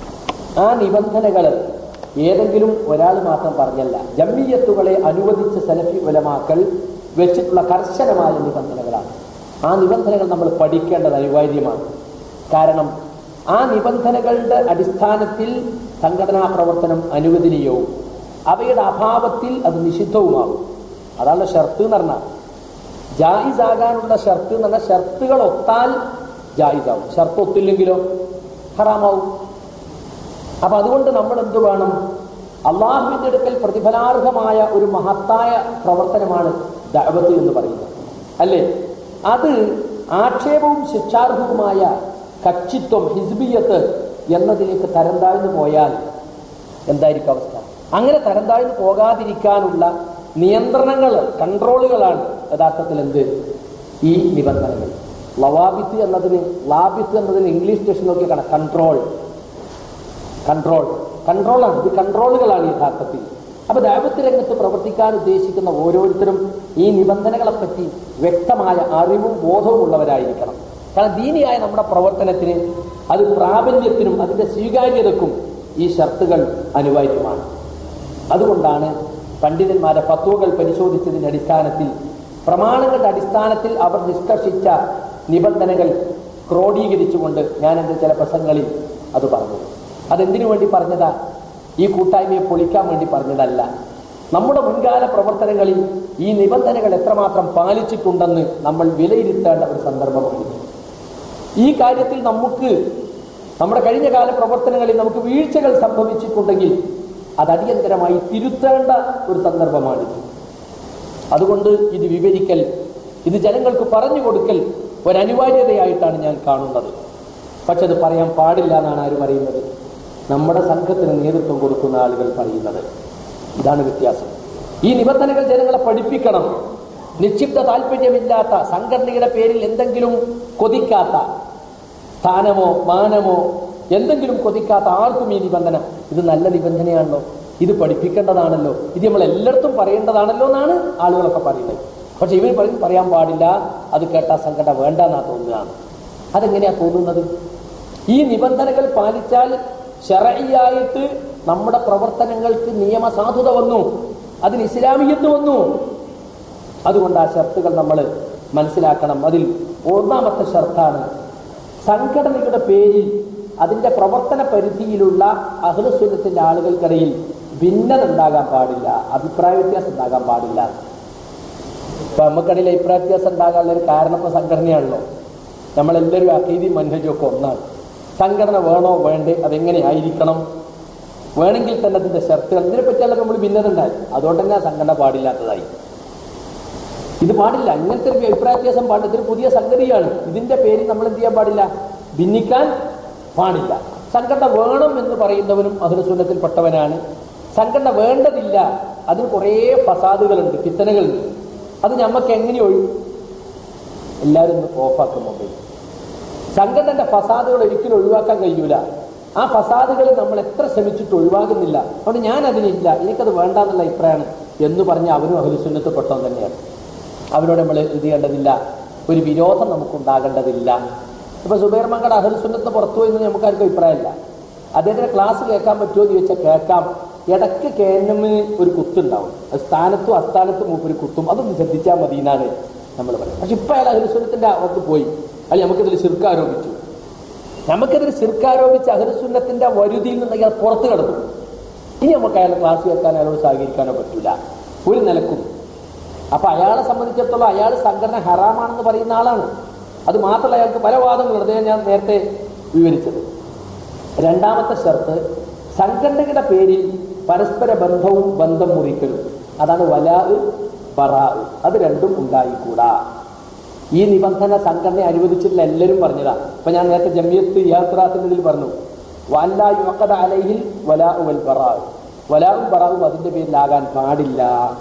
ആ നിബന്ധനകൾ ഏതെങ്കിലും ഒരാൾ മാത്രം പറഞ്ഞല്ല, ജംഇയ്യത്തുകളെ അനുവദിച്ച സലഫി ഉലമാക്കൾ വെച്ചിട്ടുള്ള കർശനമായ നിബന്ധനകളാണ്. ആ നിബന്ധനകൾ നമ്മൾ പഠിക്കേണ്ടത് അനിവാര്യമാണ്. കാരണം ആ നിബന്ധനകളുടെ അടിസ്ഥാനത്തിൽ സംഘടനാ പ്രവർത്തനം അനുവദനീയവും അവയുടെ അഭാവത്തിൽ അത് നിഷിദ്ധവുമാകും. അതാണ് ഷർത്ത് എന്ന് പറഞ്ഞാൽ. ജായിസാകാനുള്ള ഷർത്ത് എന്ന് പറഞ്ഞാൽ ഷർത്തുകൾ ഒത്താൽ ജായിസാവും, ഷർത്ത് ഒത്തില്ലെങ്കിലോ ഹറാമാവും. അപ്പം അതുകൊണ്ട് നമ്മൾ എന്ത് വേണം? അള്ളാഹുവിൻ്റെ അടുക്കൽ പ്രതിഫലാർഹമായ ഒരു മഹത്തായ പ്രവർത്തനമാണ് ദഅവത്ത് എന്ന് പറയുന്നത്, അല്ലേ? അത് ആക്ഷേപവും ശിക്ഷാർഹവുമായ കക്ഷിത്വം, ഹിസ്ബിയത്ത് എന്നതിലേക്ക് തരം താഴ്ന്നു പോയാൽ എന്തായിരിക്കും അവസ്ഥ? അങ്ങനെ തരം താഴ്ന്നു പോകാതിരിക്കാനുള്ള നിയന്ത്രണങ്ങൾ, കൺട്രോളുകളാണ് യഥാർത്ഥത്തിൽ എന്ത് ഈ നിബന്ധനകൾ. ലവാബിത്ത് എന്നതിന് ലാബിത്ത് എന്നതിന് ഇംഗ്ലീഷ് ടെക്സ്റ്റ് നോക്കി കാണാം, കൺട്രോൾ കൺട്രോൾ കൺട്രോളാണ്. ഇത് കൺട്രോളുകളാണ് യഥാർത്ഥത്തിൽ. അപ്പൊ ദഅവത്ത് രംഗത്ത് പ്രവർത്തിക്കാൻ ഉദ്ദേശിക്കുന്ന ഓരോരുത്തരും ഈ നിബന്ധനകളെപ്പറ്റി വ്യക്തമായ അറിവും ബോധവും ഉള്ളവരായിരിക്കണം. കാരണം ദീനിയായ നമ്മുടെ പ്രവർത്തനത്തിന് അത് പ്രാബല്യത്തിനും അതിന്റെ സ്വീകാര്യതക്കും ഈ ഷർത്തുകൾ അനിവാര്യമാണ്. അതുകൊണ്ടാണ് പണ്ഡിതന്മാരെ ഫത്വകൾ പരിശോധിച്ചതിന്റെ അടിസ്ഥാനത്തിൽ, പ്രമാണങ്ങളുടെ അടിസ്ഥാനത്തിൽ അവർ നിഷ്കർഷിച്ച നിബന്ധനകൾ ക്രോഡീകരിച്ചുകൊണ്ട് ഞാൻ എൻ്റെ ചില പ്രസംഗങ്ങളിൽ അത് പറഞ്ഞു. അതെന്തിനു വേണ്ടി പറഞ്ഞതാ? ഈ കൂട്ടായ്മയെ പൊളിക്കാൻ വേണ്ടി പറഞ്ഞതല്ല. നമ്മുടെ മുൻകാല പ്രവർത്തനങ്ങളിൽ ഈ നിബന്ധനകൾ എത്രമാത്രം പാലിച്ചിട്ടുണ്ടെന്ന് നമ്മൾ വിലയിരുത്തേണ്ട ഒരു സന്ദർഭമാണ്. ഈ കാര്യത്തിൽ നമുക്ക് നമ്മുടെ കഴിഞ്ഞ കാല പ്രവർത്തനങ്ങളിൽ നമുക്ക് വീഴ്ചകൾ സംഭവിച്ചിട്ടുണ്ടെങ്കിൽ അത് അടിയന്തരമായി തിരുത്തേണ്ട ഒരു സന്ദർഭമാണിത്. അതുകൊണ്ട് ഇത് വിവരിക്കൽ, ഇത് ജനങ്ങൾക്ക് പറഞ്ഞു കൊടുക്കൽ ഒരനിവാര്യതയായിട്ടാണ് ഞാൻ കാണുന്നത്. പക്ഷെ അത് പറയാൻ പാടില്ല എന്നാണ് ആര് പറയുന്നത്? നമ്മുടെ സംഘത്തിന് നേതൃത്വം കൊടുക്കുന്ന ആളുകൾ പറയുന്നത്. ഇതാണ് വ്യത്യാസം. ഈ നിബന്ധനകൾ ജനങ്ങളെ പഠിപ്പിക്കണം. നിക്ഷിപ്ത താല്പര്യമില്ലാത്ത, സംഘടനയുടെ പേരിൽ എന്തെങ്കിലും കൊതിക്കാത്ത, സ്ഥാനമോ മാനമോ എന്തെങ്കിലും കൊതിക്കാത്ത ആർക്കും ഈ നിബന്ധന ഇത് നല്ല നിബന്ധനയാണല്ലോ, ഇത് പഠിപ്പിക്കേണ്ടതാണല്ലോ, ഇത് നമ്മൾ എല്ലായിടത്തും പറയേണ്ടതാണല്ലോ എന്നാണ് ആളുകളൊക്കെ പറയുന്നത്. പക്ഷെ ഇവർ പറയും പറയാൻ പാടില്ല, അത് കേട്ടാ സംഘടന വേണ്ടെന്നാ തോന്നുകയാണ്. അതെങ്ങനെയാ തോന്നുന്നത്? ഈ നിബന്ധനകൾ പാലിച്ചാൽ ശർഈയായിട്ട് നമ്മുടെ പ്രവർത്തനങ്ങൾക്ക് നിയമസാധുത വന്നു, അതിന് ഇസ്ലാമിയത്ത് വന്നു. അതുകൊണ്ട് ആ ഷർത്തുകൾ നമ്മൾ മനസ്സിലാക്കണം. അതിൽ ഒന്നാമത്തെ ഷർത്താണ് സംഘടനയുടെ പേരിൽ അതിന്റെ പ്രവർത്തന പരിധിയിലുള്ള അഹ്ലുസുന്നത്തിന്റെ ആളുകൾക്കിടയിൽ ഭിന്നത ഉണ്ടാകാൻ പാടില്ല, അഭിപ്രായ വ്യത്യാസം ഉണ്ടാകാൻ പാടില്ല. ഇപ്പൊ നമുക്കിടയിൽ അഭിപ്രായ വ്യത്യാസം ഉണ്ടാകാനുള്ള ഒരു കാരണം ഇപ്പൊ സംഘടനയാണല്ലോ. നമ്മളെല്ലാവരും അഖീദി മൻഹജൊക്കെ ഒന്നാണ്. സംഘടന വേണോ വേണ്ടേ, അതെങ്ങനെ ആയിരിക്കണം, വേണമെങ്കിൽ തന്നെ അതിന്റെ ഷർത്തുകൾ, ഇതിനെ പറ്റിയുള്ള നമ്മൾ ഭിന്നത ഉണ്ടായി. അതുകൊണ്ട് തന്നെ സംഘടന പാടില്ലാത്തതായി. ഇത് പാടില്ല, ഇങ്ങനത്തെ ഒരു അഭിപ്രായ വ്യത്യാസം പാടില്ല. ഇതൊരു പുതിയ സംഗതിയാണ്. ഇതിന്റെ പേരിൽ നമ്മൾ എന്ത് ചെയ്യാൻ പാടില്ല? ഭിന്നിക്കാൻ പാടില്ല. സംഘടന വേണം എന്ന് പറയുന്നവനും അഹ്ലുസുന്നത്തിൽപ്പെട്ടവനാണ്. സംഘടന വേണ്ടതില്ല, അതിന് കുറേ ഫസാദുകളുണ്ട്, ഫിത്തനകളുണ്ട്, അത് ഞമ്മക്ക് എങ്ങനെ ഒഴിയും? എല്ലാവരും ഒന്ന് ഓഫാക്കും മൊബൈൽ. സംഘടനയുടെ ഫസാദുകൾ ഒരിക്കലും ഒഴിവാക്കാൻ കഴിയൂല. ആ ഫസാദുകൾ നമ്മൾ എത്ര ശ്രമിച്ചിട്ട് ഒഴിവാകുന്നില്ല. അതുകൊണ്ട് ഞാൻ അതിനില്ല, എനിക്കത് വേണ്ട എന്നുള്ള അഭിപ്രായമാണ് എന്ന് പറഞ്ഞ് അവനും അഹ്ലുസുന്നത്ത് പെട്ടവൻ തന്നെയാണ്. അവരോട് നമ്മൾ ഇത് ചെയ്യേണ്ടതില്ല, ഒരു വിരോധം നമുക്കുണ്ടാകേണ്ടതില്ല. ഇപ്പൊ സുബൈർ മങ്കട അഹ്ലുസുന്നത്തിന് പുറത്തു പോയി എന്ന് നമുക്കാർക്കും അഭിപ്രായമില്ല. അദ്ദേഹത്തിന്റെ ക്ലാസ് കേൾക്കാൻ പറ്റുമോ എന്ന് ചോദിച്ചാൽ കേൾക്കാം. ഇടയ്ക്ക് കെ എൻ എമ്മിന് ഒരു കുത്തുണ്ടാവും, അത് സ്ഥാനത്തും അസ്ഥാനത്തും മൂപ്പര് കുത്തും, അതൊന്ന് ശ്രദ്ധിച്ചാൽ മതി എന്നാണ് നമ്മൾ പറയുന്നത്. പക്ഷെ ഇപ്പൊ അയാൾ അഹ്ലുസുന്നത്തിന്റെ അവർക്ക് പോയി, അല്ലെ നമുക്കിതിൽ ശിർക്ക് ആരോപിച്ചു. നമുക്കിതിൽ ശിർക്ക് ആരോപിച്ച് അഹ്ലുസുന്നത്തിന്റെ വരുതിയിൽ നിന്ന് അയാൾ പുറത്ത് കിടക്കും. ഇനി നമുക്ക് അയാളെ ക്ലാസ് കേൾക്കാൻ അയാളോട് സഹകരിക്കാനോ പറ്റൂല ഒരു നിലക്കും. അപ്പൊ അയാളെ സംബന്ധിച്ചിടത്തോളം അയാൾ സംഘടന ഹറാമാണെന്ന് പറയുന്ന ആളാണ്. അത് മാത്രമല്ല, അയാൾക്ക് പല വാദങ്ങളുണ്ട്, ഞാൻ നേരത്തെ വിവരിച്ചത്. രണ്ടാമത്തെ ഷർത്ത് സംഘടനയുടെ പേരിൽ പരസ്പര ബന്ധവും ബന്ധം മുറിക്കലും, അതാണ് വലാ ബറാ. അത് രണ്ടും ഉണ്ടായിക്കൂടാ. ഈ നിബന്ധന സംഘടന അനുവദിച്ചിട്ടില്ല, എല്ലാവരും പറഞ്ഞതാ. ഇപ്പൊ ഞാൻ നേരത്തെ ജമിയത്ത് യാത്രാത്തിന്റെ ഇതിൽ പറഞ്ഞു, വലാ യുഖദ അലൈഹിൽ വലാ വൽ ബറാ, വലാഉം ബറാഉം അതിന്റെ പേരിലാകാൻ പാടില്ല.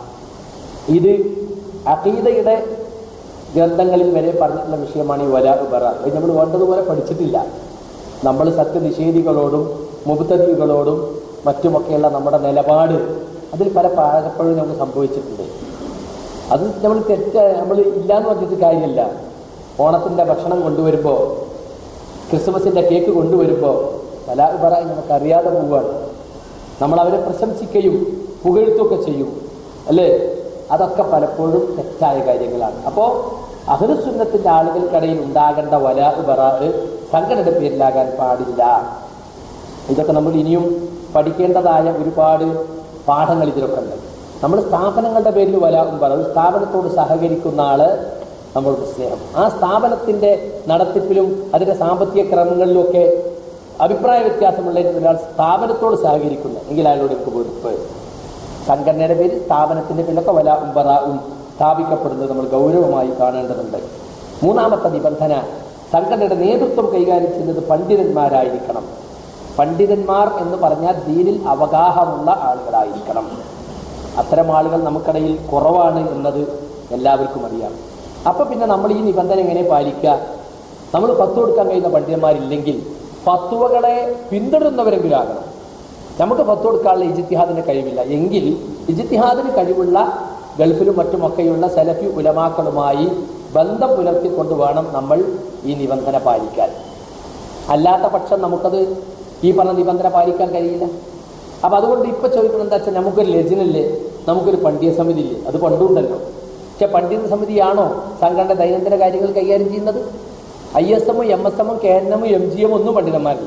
ഇത് അഖീദയുടെ ഗ്രന്ഥങ്ങളിൽ വരെ പറഞ്ഞിട്ടുള്ള വിഷയമാണ് ഈ വലാ ബറാ. ഇത് നമ്മൾ വേണ്ടതുപോലെ പഠിച്ചിട്ടില്ല. നമ്മൾ സത്യനിഷേധികളോടും മുബ്തദികളോടും മറ്റുമൊക്കെയുള്ള നമ്മുടെ നിലപാട്, അതിൽ പല പാഴപ്പഴും നമുക്ക് സംഭവിച്ചിട്ടുണ്ട്. അത് നമ്മൾ തെറ്റ നമ്മൾ ഇല്ലാന്ന് പറഞ്ഞിട്ട് കാര്യമില്ല. ഓണത്തിന്റെ ഭക്ഷണം കൊണ്ടുവരുമ്പോൾ, ക്രിസ്മസിന്റെ കേക്ക് കൊണ്ടുവരുമ്പോൾ വലാ ബറാ നമുക്കറിയാതെ പോവുകയാണ്. നമ്മൾ അവരെ പ്രശംസിക്കുകയും പുകഴ്ത്തുകയൊക്കെ ചെയ്യും, അല്ലേ? അതൊക്കെ പലപ്പോഴും തെറ്റായ കാര്യങ്ങളാണ്. അപ്പോൾ അഹ്ലുസുന്നത്തിന്റെ ആളുകൾക്കിടയിൽ ഉണ്ടാകേണ്ട വലാ ബറാ സംഘടനയുടെ പേരിലാകാൻ പാടില്ല. ഇതൊക്കെ നമ്മൾ ഇനിയും പഠിക്കേണ്ടതായ ഒരുപാട് പാഠങ്ങൾ ഇതിലൊക്കെ ഉണ്ട്. നമ്മൾ സ്ഥാപനങ്ങളുടെ പേരിൽ വലാഉം ബറാ, ഒരു സ്ഥാപനത്തോട് സഹകരിക്കുന്ന ആള് നമ്മൾക്ക് സ്നേഹം, ആ സ്ഥാപനത്തിന്റെ നടത്തിപ്പിലും അതിന്റെ സാമ്പത്തിക ക്രമങ്ങളിലുമൊക്കെ അഭിപ്രായ വ്യത്യാസമുള്ള ഒരാൾ സ്ഥാപനത്തോട് സഹകരിക്കുന്ന എങ്കിൽ അയാളോട് എനിക്ക് വെറുപ്പ്. സംഘടനയുടെ പേരിൽ സ്ഥാപനത്തിന്റെ പേരിലൊക്കെ വലാഉം ബറാഉം സ്ഥാപിക്കപ്പെടുന്നത് നമ്മൾ ഗൗരവമായി കാണേണ്ടതുണ്ട്. മൂന്നാമത്തെ നിബന്ധന, സംഘടനയുടെ നേതൃത്വം കൈകാര്യം ചെയ്യുന്നത് പണ്ഡിതന്മാരായിരിക്കണം. പണ്ഡിതന്മാർ എന്ന് പറഞ്ഞാൽ ദീനിൽ അവഗാഹമുള്ള ആളുകളായിരിക്കണം. അത്തരം ആളുകൾ നമുക്കിടയിൽ കുറവാണ് എന്നത് എല്ലാവർക്കും അറിയാം. അപ്പൊ പിന്നെ നമ്മൾ ഈ നിബന്ധന എങ്ങനെ പാലിക്കുക? നമ്മൾ ഫത്വ കൊടുക്കാൻ കഴിയുന്ന പണ്ഡിതന്മാരില്ലെങ്കിൽ ഫത്വകളെ പിന്തുടരുന്നവരെങ്കിലും ആകണം. നമുക്ക് ഫത്വ കൊടുക്കാനുള്ള ഇജ്തിഹാദിന്റെ കഴിവില്ല എങ്കിൽ ഇജ്തിഹാദിന് കഴിവുള്ള ഗൾഫിലും മറ്റുമൊക്കെയുള്ള സലഫി ഉലമാക്കളുമായി ബന്ധം പുലർത്തിക്കൊണ്ട് വേണം നമ്മൾ ഈ നിബന്ധന പാലിക്കാൻ. അല്ലാത്ത പക്ഷം നമുക്കത് ഈ പറഞ്ഞ നിബന്ധന പാലിക്കാൻ കഴിയില്ല. അപ്പം അതുകൊണ്ട് ഇപ്പം ചോദിക്കുന്നത് എന്താ വെച്ചാൽ, നമുക്കൊരു ലജ്നല്ലേ, നമുക്കൊരു പണ്ഡിത സമിതി ഇല്ലേ? അത് പണ്ടുണ്ടല്ലോ. പക്ഷെ പണ്ഡിത സമിതിയാണോ സംഘടന ദൈനംദിന കാര്യങ്ങൾ കൈകാര്യം ചെയ്യുന്നത്? ഐ എസ് എമ്മും എം എസ് എമ്മും കെ എൻ എമ്മും എം ജി എമ്മും ഒന്നും പണ്ഡിതന്മാരില്ല.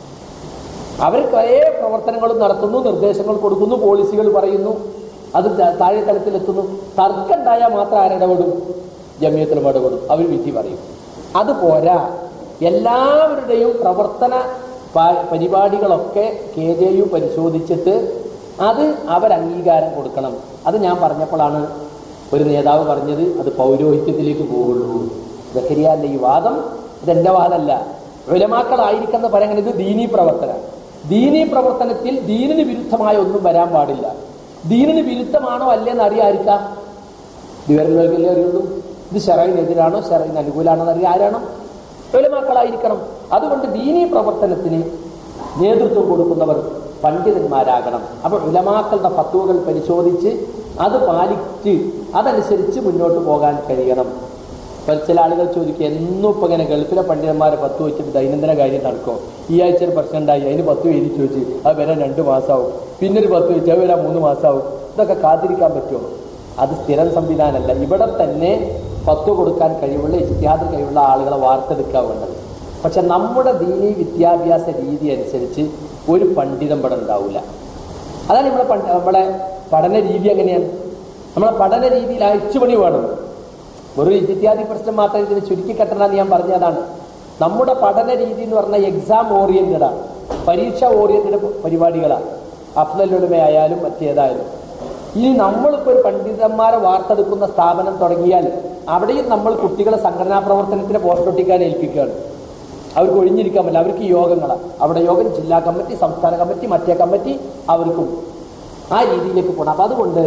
അവർ കുറേ പ്രവർത്തനങ്ങളും നടത്തുന്നു, നിർദ്ദേശങ്ങൾ കൊടുക്കുന്നു, പോളിസികൾ പറയുന്നു, അത് താഴെ തലത്തിലെത്തുന്നു. തർക്കമുണ്ടായാൽ മാത്രം ആരിടപെടും? ജമിയത്തുൽ ഇടപെടും, അവർ വിധി പറയും. അതുപോരാ, എല്ലാവരുടെയും പ്രവർത്തന പരിപാടികളൊക്കെ കെ ജെ യു പരിശോധിച്ചിട്ട് അത് അവർ അംഗീകാരം കൊടുക്കണം. അത് ഞാൻ പറഞ്ഞപ്പോഴാണ് ഒരു നേതാവ് പറഞ്ഞത് അത് പൗരോഹിത്യത്തിലേക്ക് പോകുള്ളൂ. സക്കരിയാന്റെ ഈ വാദം ഇതെന്റെ വാദമല്ല, ഉലമാക്കളായിരിക്കുന്ന പറയുന്നത് ഇത് ദീനീ പ്രവർത്തന. ദീനീ പ്രവർത്തനത്തിൽ ദീനിന് വിരുദ്ധമായ ഒന്നും വരാൻ പാടില്ല. ദീനിന് വിരുദ്ധമാണോ അല്ലേന്ന് അറിയാതിരിക്കാം, വിവരങ്ങൾക്കല്ലേ അറിയുള്ളൂ. ഇത് ശറഈനെതിരാണോ ശറഈന് അനുകൂലമാണോ എന്നറിയാൻ ആരാണോ? ഉലമാക്കളായിരിക്കണം. അതുകൊണ്ട് ദീനീ പ്രവർത്തനത്തിന് നേതൃത്വം കൊടുക്കുന്നവർ പണ്ഡിതന്മാരാകണം. അപ്പോൾ ഉലമാക്കളുടെ ഫത്വകൾ പരിശോധിച്ച് അത് പാലിച്ച് അതനുസരിച്ച് മുന്നോട്ട് പോകാൻ കഴിയണം. ചില ആളുകൾ ചോദിക്കുക, എന്നും ഇപ്പം ഇങ്ങനെ ഗൾഫിലെ പണ്ഡിതന്മാരെ പത്ത് വെച്ചിട്ട് ദൈനംദിന കാര്യം നടക്കുമോ? ഈ ആഴ്ച ഒരു പ്രശ്നം ഉണ്ടായി, അതിന് പത്ത് എഴുതി ചോദിച്ച് അത് വരാൻ രണ്ട് മാസമാവും, പിന്നെ ഒരു പത്ത് വെച്ച് അത് വരാൻ മൂന്ന് മാസമാവും. ഇതൊക്കെ കാത്തിരിക്കാൻ പറ്റുമോ? അത് സ്ഥിരം സംവിധാനമല്ല. ഇവിടെ തന്നെ ഫത്വ കൊടുക്കാൻ കഴിവുള്ള ഇജ്തിഹാദിന് കഴിവുള്ള ആളുകളെ വാർത്തെടുക്കാൻ വേണ്ടത്. പക്ഷെ നമ്മുടെ ദീനീ വിദ്യാഭ്യാസ രീതി അനുസരിച്ച് ഒരു പണ്ഡിതം ഇവിടെ ഉണ്ടാവില്ല. അതാണ് നമ്മളെ നമ്മളെ പഠന രീതി. എങ്ങനെയാണ് നമ്മളെ പഠന രീതിയിൽ അയച്ചുപണി വേണം. ഒരു ഇജ്തിഹാദി പ്രശ്നം മാത്രം ഇതിന് ചുരുക്കി കെട്ടണമെന്ന് ഞാൻ പറഞ്ഞതാണ്. നമ്മുടെ പഠന രീതി എന്ന് പറഞ്ഞാൽ എക്സാം ഓറിയന്റഡ് ആണ്, പരീക്ഷ ഓറിയന്റഡ് പരിപാടികളാണ്. അഫ്ളൽ ഉലമയായാലും മറ്റേതായാലും. ഇനി നമ്മളിപ്പോൾ ഒരു പണ്ഡിതന്മാരെ വാർത്തെടുക്കുന്ന സ്ഥാപനം തുടങ്ങിയാൽ അവിടെയും നമ്മൾ കുട്ടികളെ സംഘടനാ പ്രവർത്തനത്തിന് പോസ്റ്റൊട്ടിക്കാൻ ഏൽപ്പിക്കുകയാണ്. അവർക്ക് ഒഴിഞ്ഞിരിക്കാൻ പറ്റില്ല. അവർക്ക് യോഗങ്ങളാണ്. അവിടെ യോഗം ജില്ലാ കമ്മിറ്റി, സംസ്ഥാന കമ്മിറ്റി, മറ്റേ കമ്മിറ്റി, അവർക്കും ആ രീതിയിലേക്ക് പോകണം. അപ്പം അതുകൊണ്ട്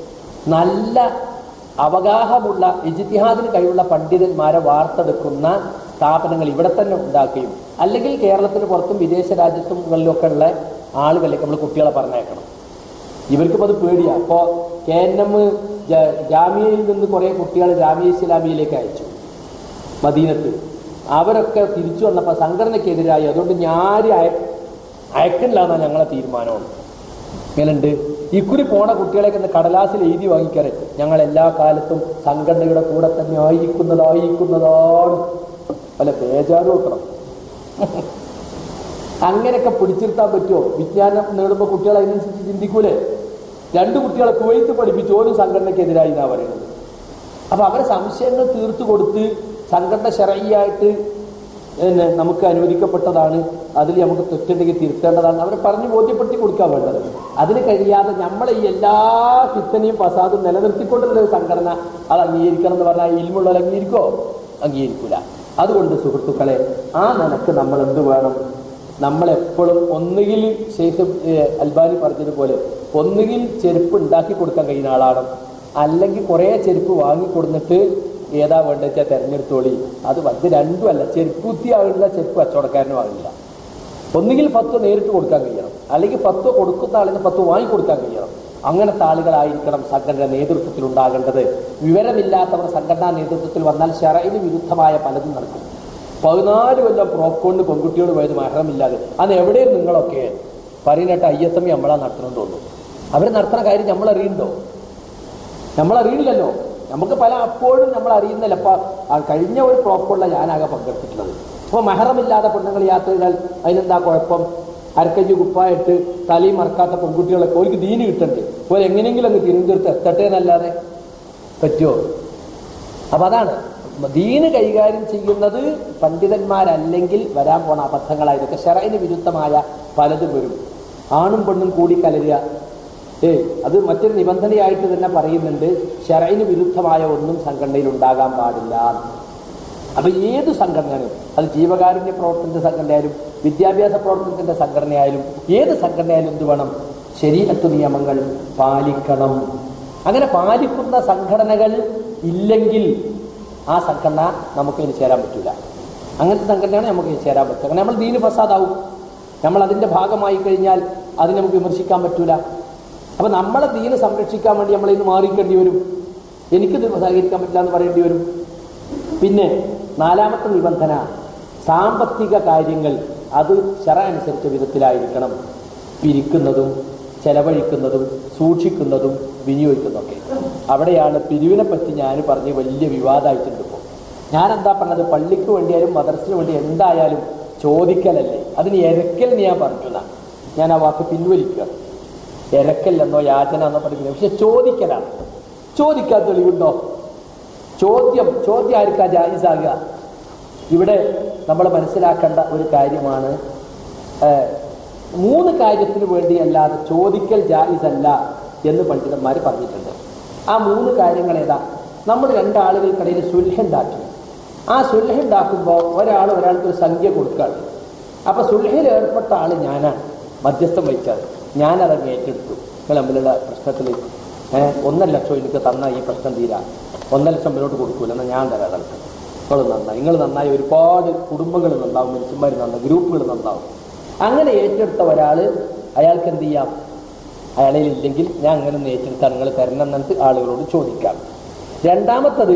നല്ല അവഗാഹമുള്ള ഇജ്തിഹാദിന് കഴിവുള്ള പണ്ഡിതന്മാരെ വാർത്തെടുക്കുന്ന സ്ഥാപനങ്ങൾ ഇവിടെ തന്നെ ഉണ്ടാക്കുകയും അല്ലെങ്കിൽ കേരളത്തിന് പുറത്തും വിദേശ രാജ്യത്തുകളിലൊക്കെ ഉള്ള ആളുകളിലേക്ക് നമ്മൾ കുട്ടികളെ പറഞ്ഞേക്കണം. ഇവർക്കിപ്പോൾ അത് പേടിയാണ്. അപ്പോൾ കെ എൻ എം ജാമിയയിൽ നിന്ന് കുറേ കുട്ടികൾ ജാമിയ ഇസ്ലാമിയയിലേക്ക് അയച്ചു മദീനത്ത്. അവരൊക്കെ തിരിച്ചു വന്നപ്പോൾ സംഘടനയ്ക്കെതിരായി. അതുകൊണ്ട് ഞാൻ അയ അയക്കണില്ലാന്നാണ് ഞങ്ങളെ തീരുമാനമാണ്. ഇങ്ങനെയുണ്ട് ഇക്കുറി പോണ കുട്ടികളെയൊക്കെ ഒന്ന് കടലാസിൽ എഴുതി വാങ്ങിക്കാറ്, ഞങ്ങൾ എല്ലാ കാലത്തും സംഘടനയുടെ കൂടെ തന്നെ ആയിരിക്കുന്നതായിരിക്കുന്നതാണ്. അല്ല, ബേജാറ് വെക്കണം. അങ്ങനെയൊക്കെ പിടിച്ചിരുത്താൻ പറ്റുമോ? വിജ്ഞാനം നേടുമ്പോൾ കുട്ടികൾ അതിനനുസരിച്ച് ചിന്തിക്കൂലേ? രണ്ട് കുട്ടികളെ കുവൈത്ത് പഠിപ്പിച്ചു, ഒരു സംഘടനയ്ക്കെതിരായി എന്നാണ് പറയുന്നത്. അപ്പൊ അവരെ സംശയങ്ങൾ തീർത്തു കൊടുത്ത് സംഘടന ശരഈയായിട്ട് നമുക്ക് അനുവദിക്കപ്പെട്ടതാണ്, അതിൽ നമുക്ക് തെറ്റുണ്ടെങ്കിൽ തിരുത്തേണ്ടതാണ്, അവരെ പറഞ്ഞ് ബോധ്യപ്പെടുത്തി കൊടുക്കാൻ വേണ്ടത്. അതിന് കഴിയാതെ നമ്മളെ ഈ എല്ലാ ഫിത്തനയും ഫസാദും നിലനിർത്തിക്കൊണ്ടുള്ള ഒരു സംഘടന അത് അംഗീകരിക്കണം എന്ന് പറഞ്ഞാൽ ഇൽമുള്ളവർ അംഗീകരിക്കോ? അംഗീകരിക്കൂല. അതുകൊണ്ട് സുഹൃത്തുക്കളെ, ആ നിലക്ക് നമ്മൾ എന്ത് വേണം? നമ്മളെപ്പോഴും ഒന്നുകിൽ ഷെയ്ഖ് അൽബാനി പറഞ്ഞതുപോലെ ഒന്നുകിൽ ചെരുപ്പ് ഉണ്ടാക്കി കൊടുക്കാൻ കഴിയുന്ന ആളാണ്, അല്ലെങ്കിൽ കുറേ ചെരുപ്പ് വാങ്ങിക്കൊടുന്നിട്ട് ഏതാ വേണ്ടത് വെച്ചാൽ തിരഞ്ഞെടുത്തോളി. അത് അത് രണ്ടും അല്ല. ചെരുപ്പ് കുത്തി ആകില്ല, ചെരുപ്പ് കച്ചവടക്കാരനും ആകില്ല. ഒന്നുകിൽ ഫത്വ നേരിട്ട് കൊടുക്കാൻ കഴിയണം, അല്ലെങ്കിൽ ഫത്വ കൊടുക്കുന്ന ആളിന് ഫത്വ വാങ്ങിക്കൊടുക്കാൻ കഴിയണം. അങ്ങനത്തെ ആളുകളായിരിക്കണം സംഘടന നേതൃത്വത്തിൽ ഉണ്ടാകേണ്ടത്. വിവരമില്ലാത്തവർ സംഘടനാ നേതൃത്വത്തിൽ വന്നാൽ ശറഈന് വിരുദ്ധമായ പലതും നടക്കും. പതിനാല് കൊല്ലം പ്രോപ്കോണ്ട് പെൺകുട്ടിയോട് പോയത് മഹറമില്ലാതെ അന്ന് എവിടെയും നിങ്ങളൊക്കെ പറയുന്നിട്ട് ഐ എസ് എം നമ്മളാ നടത്തണമെന്ന് തോന്നുന്നു. അവർ നടത്തുന്ന കാര്യം നമ്മളറിയുന്നുണ്ടോ? നമ്മളറിയില്ലല്ലോ. നമുക്ക് പല അപ്പോഴും നമ്മൾ അറിയുന്നില്ല. അപ്പം കഴിഞ്ഞ ഒരു പ്രോപ്കോണിലാണ് ഞാനാകെ പങ്കെടുത്തിട്ടുള്ളത്. അപ്പോൾ മഹറമില്ലാതെ പെണ്ണുങ്ങൾ യാത്ര ചെയ്താൽ അതിനെന്താ കുഴപ്പം? അരക്കഞ്ച് കുപ്പായിട്ട് തലയും മറക്കാത്ത പെൺകുട്ടികളൊക്കെ അവർക്ക് ദീന് കിട്ടണ്ടേ? ഒരു എങ്ങനെയെങ്കിലും അങ്ങ് തിരുവനന്തപുരത്ത് എത്തട്ടെ എന്നല്ലാതെ പറ്റുമോ? അപ്പം അതാണ് ദീന് കൈകാര്യം ചെയ്യുന്നത് പണ്ഡിതന്മാരല്ലെങ്കിൽ വരാൻ പോണ അബദ്ധങ്ങളായതൊക്കെ ശറഈന് വിരുദ്ധമായ പലതും വരും. ആണും പെണ്ണും കൂടി കലരുക, ഏയ് അത് മറ്റൊരു നിബന്ധനയായിട്ട് തന്നെ പറയുന്നുണ്ട്. ശറഈന് വിരുദ്ധമായ ഒന്നും സംഘടനയിൽ ഉണ്ടാകാൻ പാടില്ല. അപ്പൊ ഏത് സംഘടനയും, അത് ജീവകാരുണ്യ പ്രവർത്തനത്തിന്റെ സംഘടനയായാലും വിദ്യാഭ്യാസ പ്രവർത്തനത്തിന്റെ സംഘടനയായാലും ഏത് സംഘടനയായാലും എന്ത് വേണം? ശരീഅത്ത് നിയമങ്ങൾ പാലിക്കണം. അങ്ങനെ പാലിക്കുന്ന സംഘടനകൾ ഇല്ലെങ്കിൽ ആ സംഘടന നമുക്ക് ഇനി ചേരാൻ പറ്റില്ല. അങ്ങനത്തെ സംഘടനയാണ് നമുക്ക് ഇനി ചേരാൻ പറ്റുക. അങ്ങനെ നമ്മൾ ദീന് ഫസാദാവും. നമ്മൾ അതിൻ്റെ ഭാഗമായി കഴിഞ്ഞാൽ അതിനെ നമുക്ക് വിമർശിക്കാൻ പറ്റൂല. അപ്പൊ നമ്മളെ ദീന് സംരക്ഷിക്കാൻ വേണ്ടി നമ്മളിന്ന് മാറിക്കേണ്ടി വരും. എനിക്കിത് സഹകരിക്കാൻ പറ്റില്ല എന്ന് പറയേണ്ടി വരും. പിന്നെ നാലാമത്തെ നിബന്ധന, സാമ്പത്തിക കാര്യങ്ങൾ അത് ശറഅ അനുസരിച്ച വിധത്തിലായിരിക്കണം. പിരിക്കുന്നതും ചെലവഴിക്കുന്നതും സൂക്ഷിക്കുന്നതും വിനിയോഗിക്കുന്നതൊക്കെ. അവിടെയാണ് പിരിവിനെ പറ്റി ഞാൻ പറഞ്ഞ് വലിയ വിവാദമായിട്ടുണ്ട്. ഇപ്പോൾ ഞാനെന്താ പറഞ്ഞത്, പള്ളിക്ക് വേണ്ടിയാലും മദ്രസിന് വേണ്ടി എന്തായാലും ചോദിക്കലല്ലേ, അതിന് എരക്കൽ എന്ന് ഞാൻ പറഞ്ഞതാണ്. ഞാൻ ആ വാക്ക് പിൻവലിക്കുക. എരക്കൽ എന്നോ യാചന എന്നോ പഠിക്കുന്നത്, പക്ഷെ ചോദിക്കലാണ്. ചോദിക്കാൻ തെളിവുണ്ടോ? ചോദ്യം ചോദ്യം ആർക്കാ ജായിസാകുക? ഇവിടെ നമ്മൾ മനസ്സിലാക്കേണ്ട ഒരു കാര്യമാണ്, മൂന്ന് കാര്യത്തിന് വേണ്ടിയല്ലാതെ ചോദിക്കൽ ജായിസല്ല എന്ന് പണ്ഡിതന്മാർ പറഞ്ഞിട്ടുണ്ട്. ആ മൂന്ന് കാര്യങ്ങൾ ഏതാ? നമ്മൾ രണ്ടാളുകൾക്കിടയിൽ സുൽഹുണ്ടാക്കി. ആ സുൽഹുണ്ടാക്കുമ്പോൾ ഒരാൾ ഒരാൾക്ക് ഒരു സംഖ്യ കൊടുക്കുകയാണ്. അപ്പൊ സുൽഹിൽ ഏർപ്പെട്ട ആള് ഞാനാണ്, മധ്യസ്ഥം വഹിച്ചത്. ഞാനതങ്ങ് ഏറ്റെടുത്തു. നിങ്ങൾ തമ്മിലുള്ള പ്രശ്നത്തിൽ ഏഹ് ഒന്നര ലക്ഷം എനിക്ക് തന്നാൽ ഈ പ്രശ്നം തീരാ, ഒന്നര ലക്ഷം മുന്നോട്ട് കൊടുക്കൂല, എന്നാൽ ഞാൻ തരാം. അതൊക്കെ നിങ്ങൾ നന്നായി, നിങ്ങൾ നന്നായി ഒരുപാട് കുടുംബങ്ങൾ നന്നാവും, മനുഷ്യന്മാർ നന്നാവും, ഗ്രൂപ്പുകൾ നന്നാവും. അങ്ങനെ ഏറ്റെടുത്ത ഒരാൾ, അയാൾക്ക് എന്ത് ചെയ്യാം? അയാളിൽ ഇല്ലെങ്കിൽ ഞാൻ അങ്ങനെ ഒന്ന് ഏറ്റെടുത്താൽ നിങ്ങൾ തരണം എന്നിട്ട് ആളുകളോട് ചോദിക്കാം. രണ്ടാമത്തത്,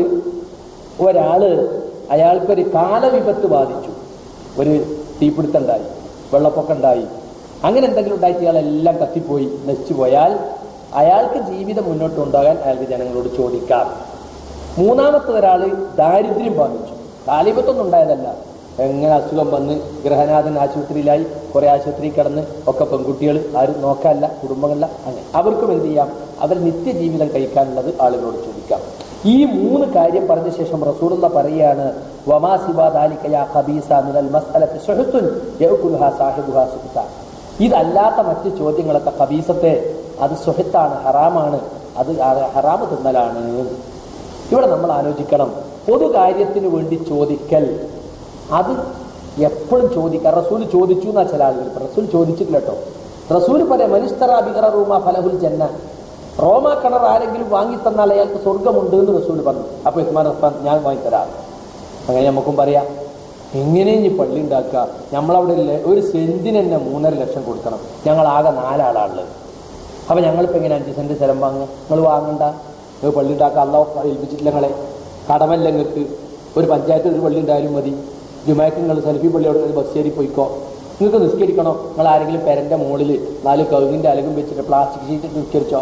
ഒരാള് അയാൾക്കൊരു കാലവിപത്ത് ബാധിച്ചു, ഒരു തീപിടുത്തുണ്ടായി, വെള്ളപ്പൊക്കം ഉണ്ടായി, അങ്ങനെ എന്തെങ്കിലും ഉണ്ടായിട്ട് ഇയാളെല്ലാം കത്തിപ്പോയി നശിച്ചു പോയാൽ അയാൾക്ക് ജീവിതം മുന്നോട്ട് കൊണ്ടുപോകാൻ അയാൾക്ക് ജനങ്ങളോട് ചോദിക്കാം. മൂന്നാമത്തെ ഒരാൾ ദാരിദ്ര്യം ബാധിച്ചു, കാലിപത്തൊന്നും ഉണ്ടായതല്ല, എങ്ങനെ അസുഖം വന്ന് ഗ്രഹനാഥൻ ആശുപത്രിയിലായി, കുറെ ആശുപത്രി കിടന്ന്, ഒക്കെ പെൺകുട്ടികൾ, ആരും നോക്കാനല്ല, കുടുംബങ്ങളില്ല, അങ്ങനെ അവർക്കും എന്ത് ചെയ്യാം? അവർ നിത്യജീവിതം കഴിക്കാനുള്ളത് ആളുകളോട് ചോദിക്കാം. ഈ മൂന്ന് കാര്യം പറഞ്ഞ ശേഷം റസൂലുള്ളാഹി പറയുകയാണ്, വമാ സിവാ ദാലിക യാ ഖബീസ മിനൽ മസ്അലത്തി സുഹ്തുൻ യഅകുലുഹാ സാഹിബുഹാ സുഹ്ത. ഇതല്ലാത്ത മറ്റ് ചോദ്യങ്ങളൊക്കെ ഖബീസത്തെ, അത് സുഹത്താണ്, ഹറാമാണ്, അത് ഹറാമ് തിന്നലാണ്. ഇവിടെ നമ്മൾ ആലോചിക്കണം, പൊതു കാര്യത്തിന് വേണ്ടി ചോദിക്കൽ അത് എപ്പോഴും ചോദിക്കാം. റസൂൽ ചോദിച്ചു എന്നാ ചില ആളുകൾ, റസൂൽ ചോദിച്ചിട്ടില്ല കേട്ടോ. റസൂൽ പറയാം, മനിസ്തറാ ബിഗറ റൂമ ഫലഹുൽ ജന്ന. റോമ കിണർ ആരെങ്കിലും വാങ്ങിത്തന്നാൽ അയാൾക്ക് സ്വർഗമുണ്ട് എന്ന് റസൂൽ പറഞ്ഞു. അപ്പൊ ഉസ്മാൻ അഫ്ഫാൻ ഞാൻ വാങ്ങിത്തരാം. അങ്ങനെ നമുക്കും പറയാം, എങ്ങനെയും ഈ പള്ളി ഉണ്ടാക്കുക, നമ്മളവിടെ ഇല്ലേ ഒരു സെന്റിന് തന്നെ മൂന്നര ലക്ഷം കൊടുക്കണം, ഞങ്ങൾ ആകെ നാലാളാണുള്ളത്. അപ്പൊ ഞങ്ങളിപ്പോ എങ്ങനെ അഞ്ച് സെന്റ് സ്ഥലം വാങ്ങുക? നിങ്ങൾ വാങ്ങണ്ട, നിങ്ങൾ പള്ളി ഉണ്ടാക്കുക, അള്ളാഹു ഏൽപ്പിച്ചിട്ടില്ല നിങ്ങളെ, കടമല്ല നിങ്ങൾക്ക്. ഒരു പഞ്ചായത്തിൽ ഒരു പള്ളി ഉണ്ടായാലും മതി. ജുമാക്ക് നിങ്ങൾ സെൽഫി പള്ളിയോട് ബസ് കയറി പോയിക്കോ. നിങ്ങൾക്ക് നിസ്കരിക്കണോ? നിങ്ങൾ ആരെങ്കിലും പെരന്റെ മുകളിൽ നാല് കവുങ്ങിന്റെ അലകും വെച്ചിട്ട് പ്ലാസ്റ്റിക് ഷീറ്റ് നിസ്കരിച്ചോ?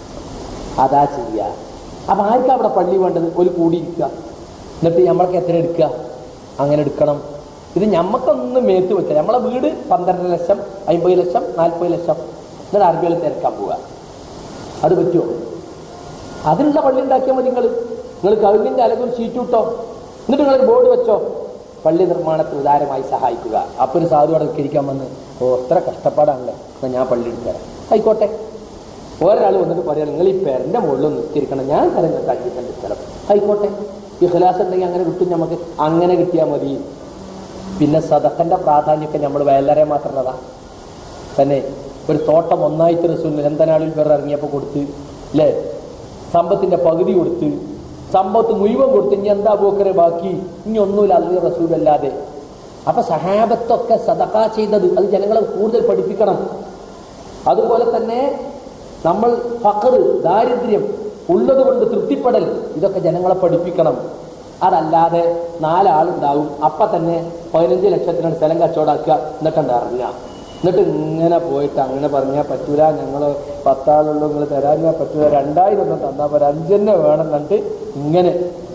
അതാ ചെയ്യുക. അപ്പൊ ആർക്കാ അവിടെ പള്ളി വേണ്ടത്? ഒരു കൂടിയിരിക്കുക, എന്നിട്ട് നമ്മൾക്ക് എത്ര എടുക്കുക? അങ്ങനെ എടുക്കണം. ഇത് ഞമ്മക്കൊന്നും മേത്ത് വെക്കുക. നമ്മളെ വീട് പന്ത്രണ്ട് ലക്ഷം, അമ്പത് ലക്ഷം, നാൽപ്പത് ലക്ഷം, എന്നിട്ട് അറബികൾ തിരക്കാൻ പോവുക. അത് പറ്റുമോ? അതിനുള്ള പള്ളി ഉണ്ടാക്കിയാൽ മതി. നിങ്ങൾ നിങ്ങൾ കവുങ്ങിന്റെ അലകും ഷീറ്റ് ഇട്ടോ, എന്നിട്ട് നിങ്ങൾ ബോർഡ് വെച്ചോ, പള്ളി നിർമ്മാണത്തിൽ ഉദാരമായി സഹായിക്കുക. അപ്പൊ ഒരു സാധു അവിടെ ഇരിക്കാൻ വന്ന്, ഓ എത്ര കഷ്ടപ്പാടാണല്ലേ, എന്നാൽ ഞാൻ പള്ളി എടുത്തരാം. ആയിക്കോട്ടെ. ഒരാൾ വന്നിട്ട് പറയാം, നിങ്ങൾ ഈ പേരന്റെ മുകളിൽ നിസ്കരിക്കണം, ഞാൻ തരം അഞ്ച് സ്ഥലം. ആയിക്കോട്ടെ. ഈ ഖിലാസ് ഉണ്ടെങ്കിൽ അങ്ങനെ കിട്ടും, നമുക്ക് അങ്ങനെ കിട്ടിയാൽ മതി. പിന്നെ സദഖന്റെ പ്രാധാന്യമൊക്കെ നമ്മൾ വയലറെ മാത്രമല്ലതാ തന്നെ. ഒരു തോട്ടം ഒന്നായിട്ട് റസൂൽ രന്തനാളിൽ പേർ ഇറങ്ങിയപ്പോൾ കൊടുത്ത് അല്ലേ, സമ്പത്തിന്റെ പകുതി കൊടുത്ത്, സമ്പത്ത് മുഴുവൻ കൊടുത്ത്, ഇനി എന്താ പോക്കറെ ബാക്കി? ഇനി ഒന്നുമില്ല അള്ളാഹു റസൂൽ അല്ലാതെ. അപ്പൊ സഹാബത്തൊക്കെ സദഖ ചെയ്തത് അത് ജനങ്ങളെ കൂടുതൽ പഠിപ്പിക്കണം. അതുപോലെ തന്നെ നമ്മൾ ഫഖർ, ദാരിദ്ര്യം, ഉള്ളത് കൊണ്ട് തൃപ്തിപ്പെടൽ, ഇതൊക്കെ ജനങ്ങളെ പഠിപ്പിക്കണം. അതല്ലാതെ നാലാളുണ്ടാവും, അപ്പൊ തന്നെ പതിനഞ്ച് ലക്ഷത്തിനാണ് സ്ഥലം കച്ചവടാക്കുക, എന്നിട്ടുണ്ട് ഇറങ്ങുക, എന്നിട്ട് ഇങ്ങനെ പോയിട്ട് അങ്ങനെ പറഞ്ഞാൽ പറ്റൂല, ഞങ്ങൾ പത്താളുള്ളൂ, നിങ്ങൾ തരാൻ പറ്റൂല, രണ്ടായിരം ഒന്നും തന്നാൽ പോരാ, അഞ്ചെന്നെ വേണം കണ്ട് ഇങ്ങനെ.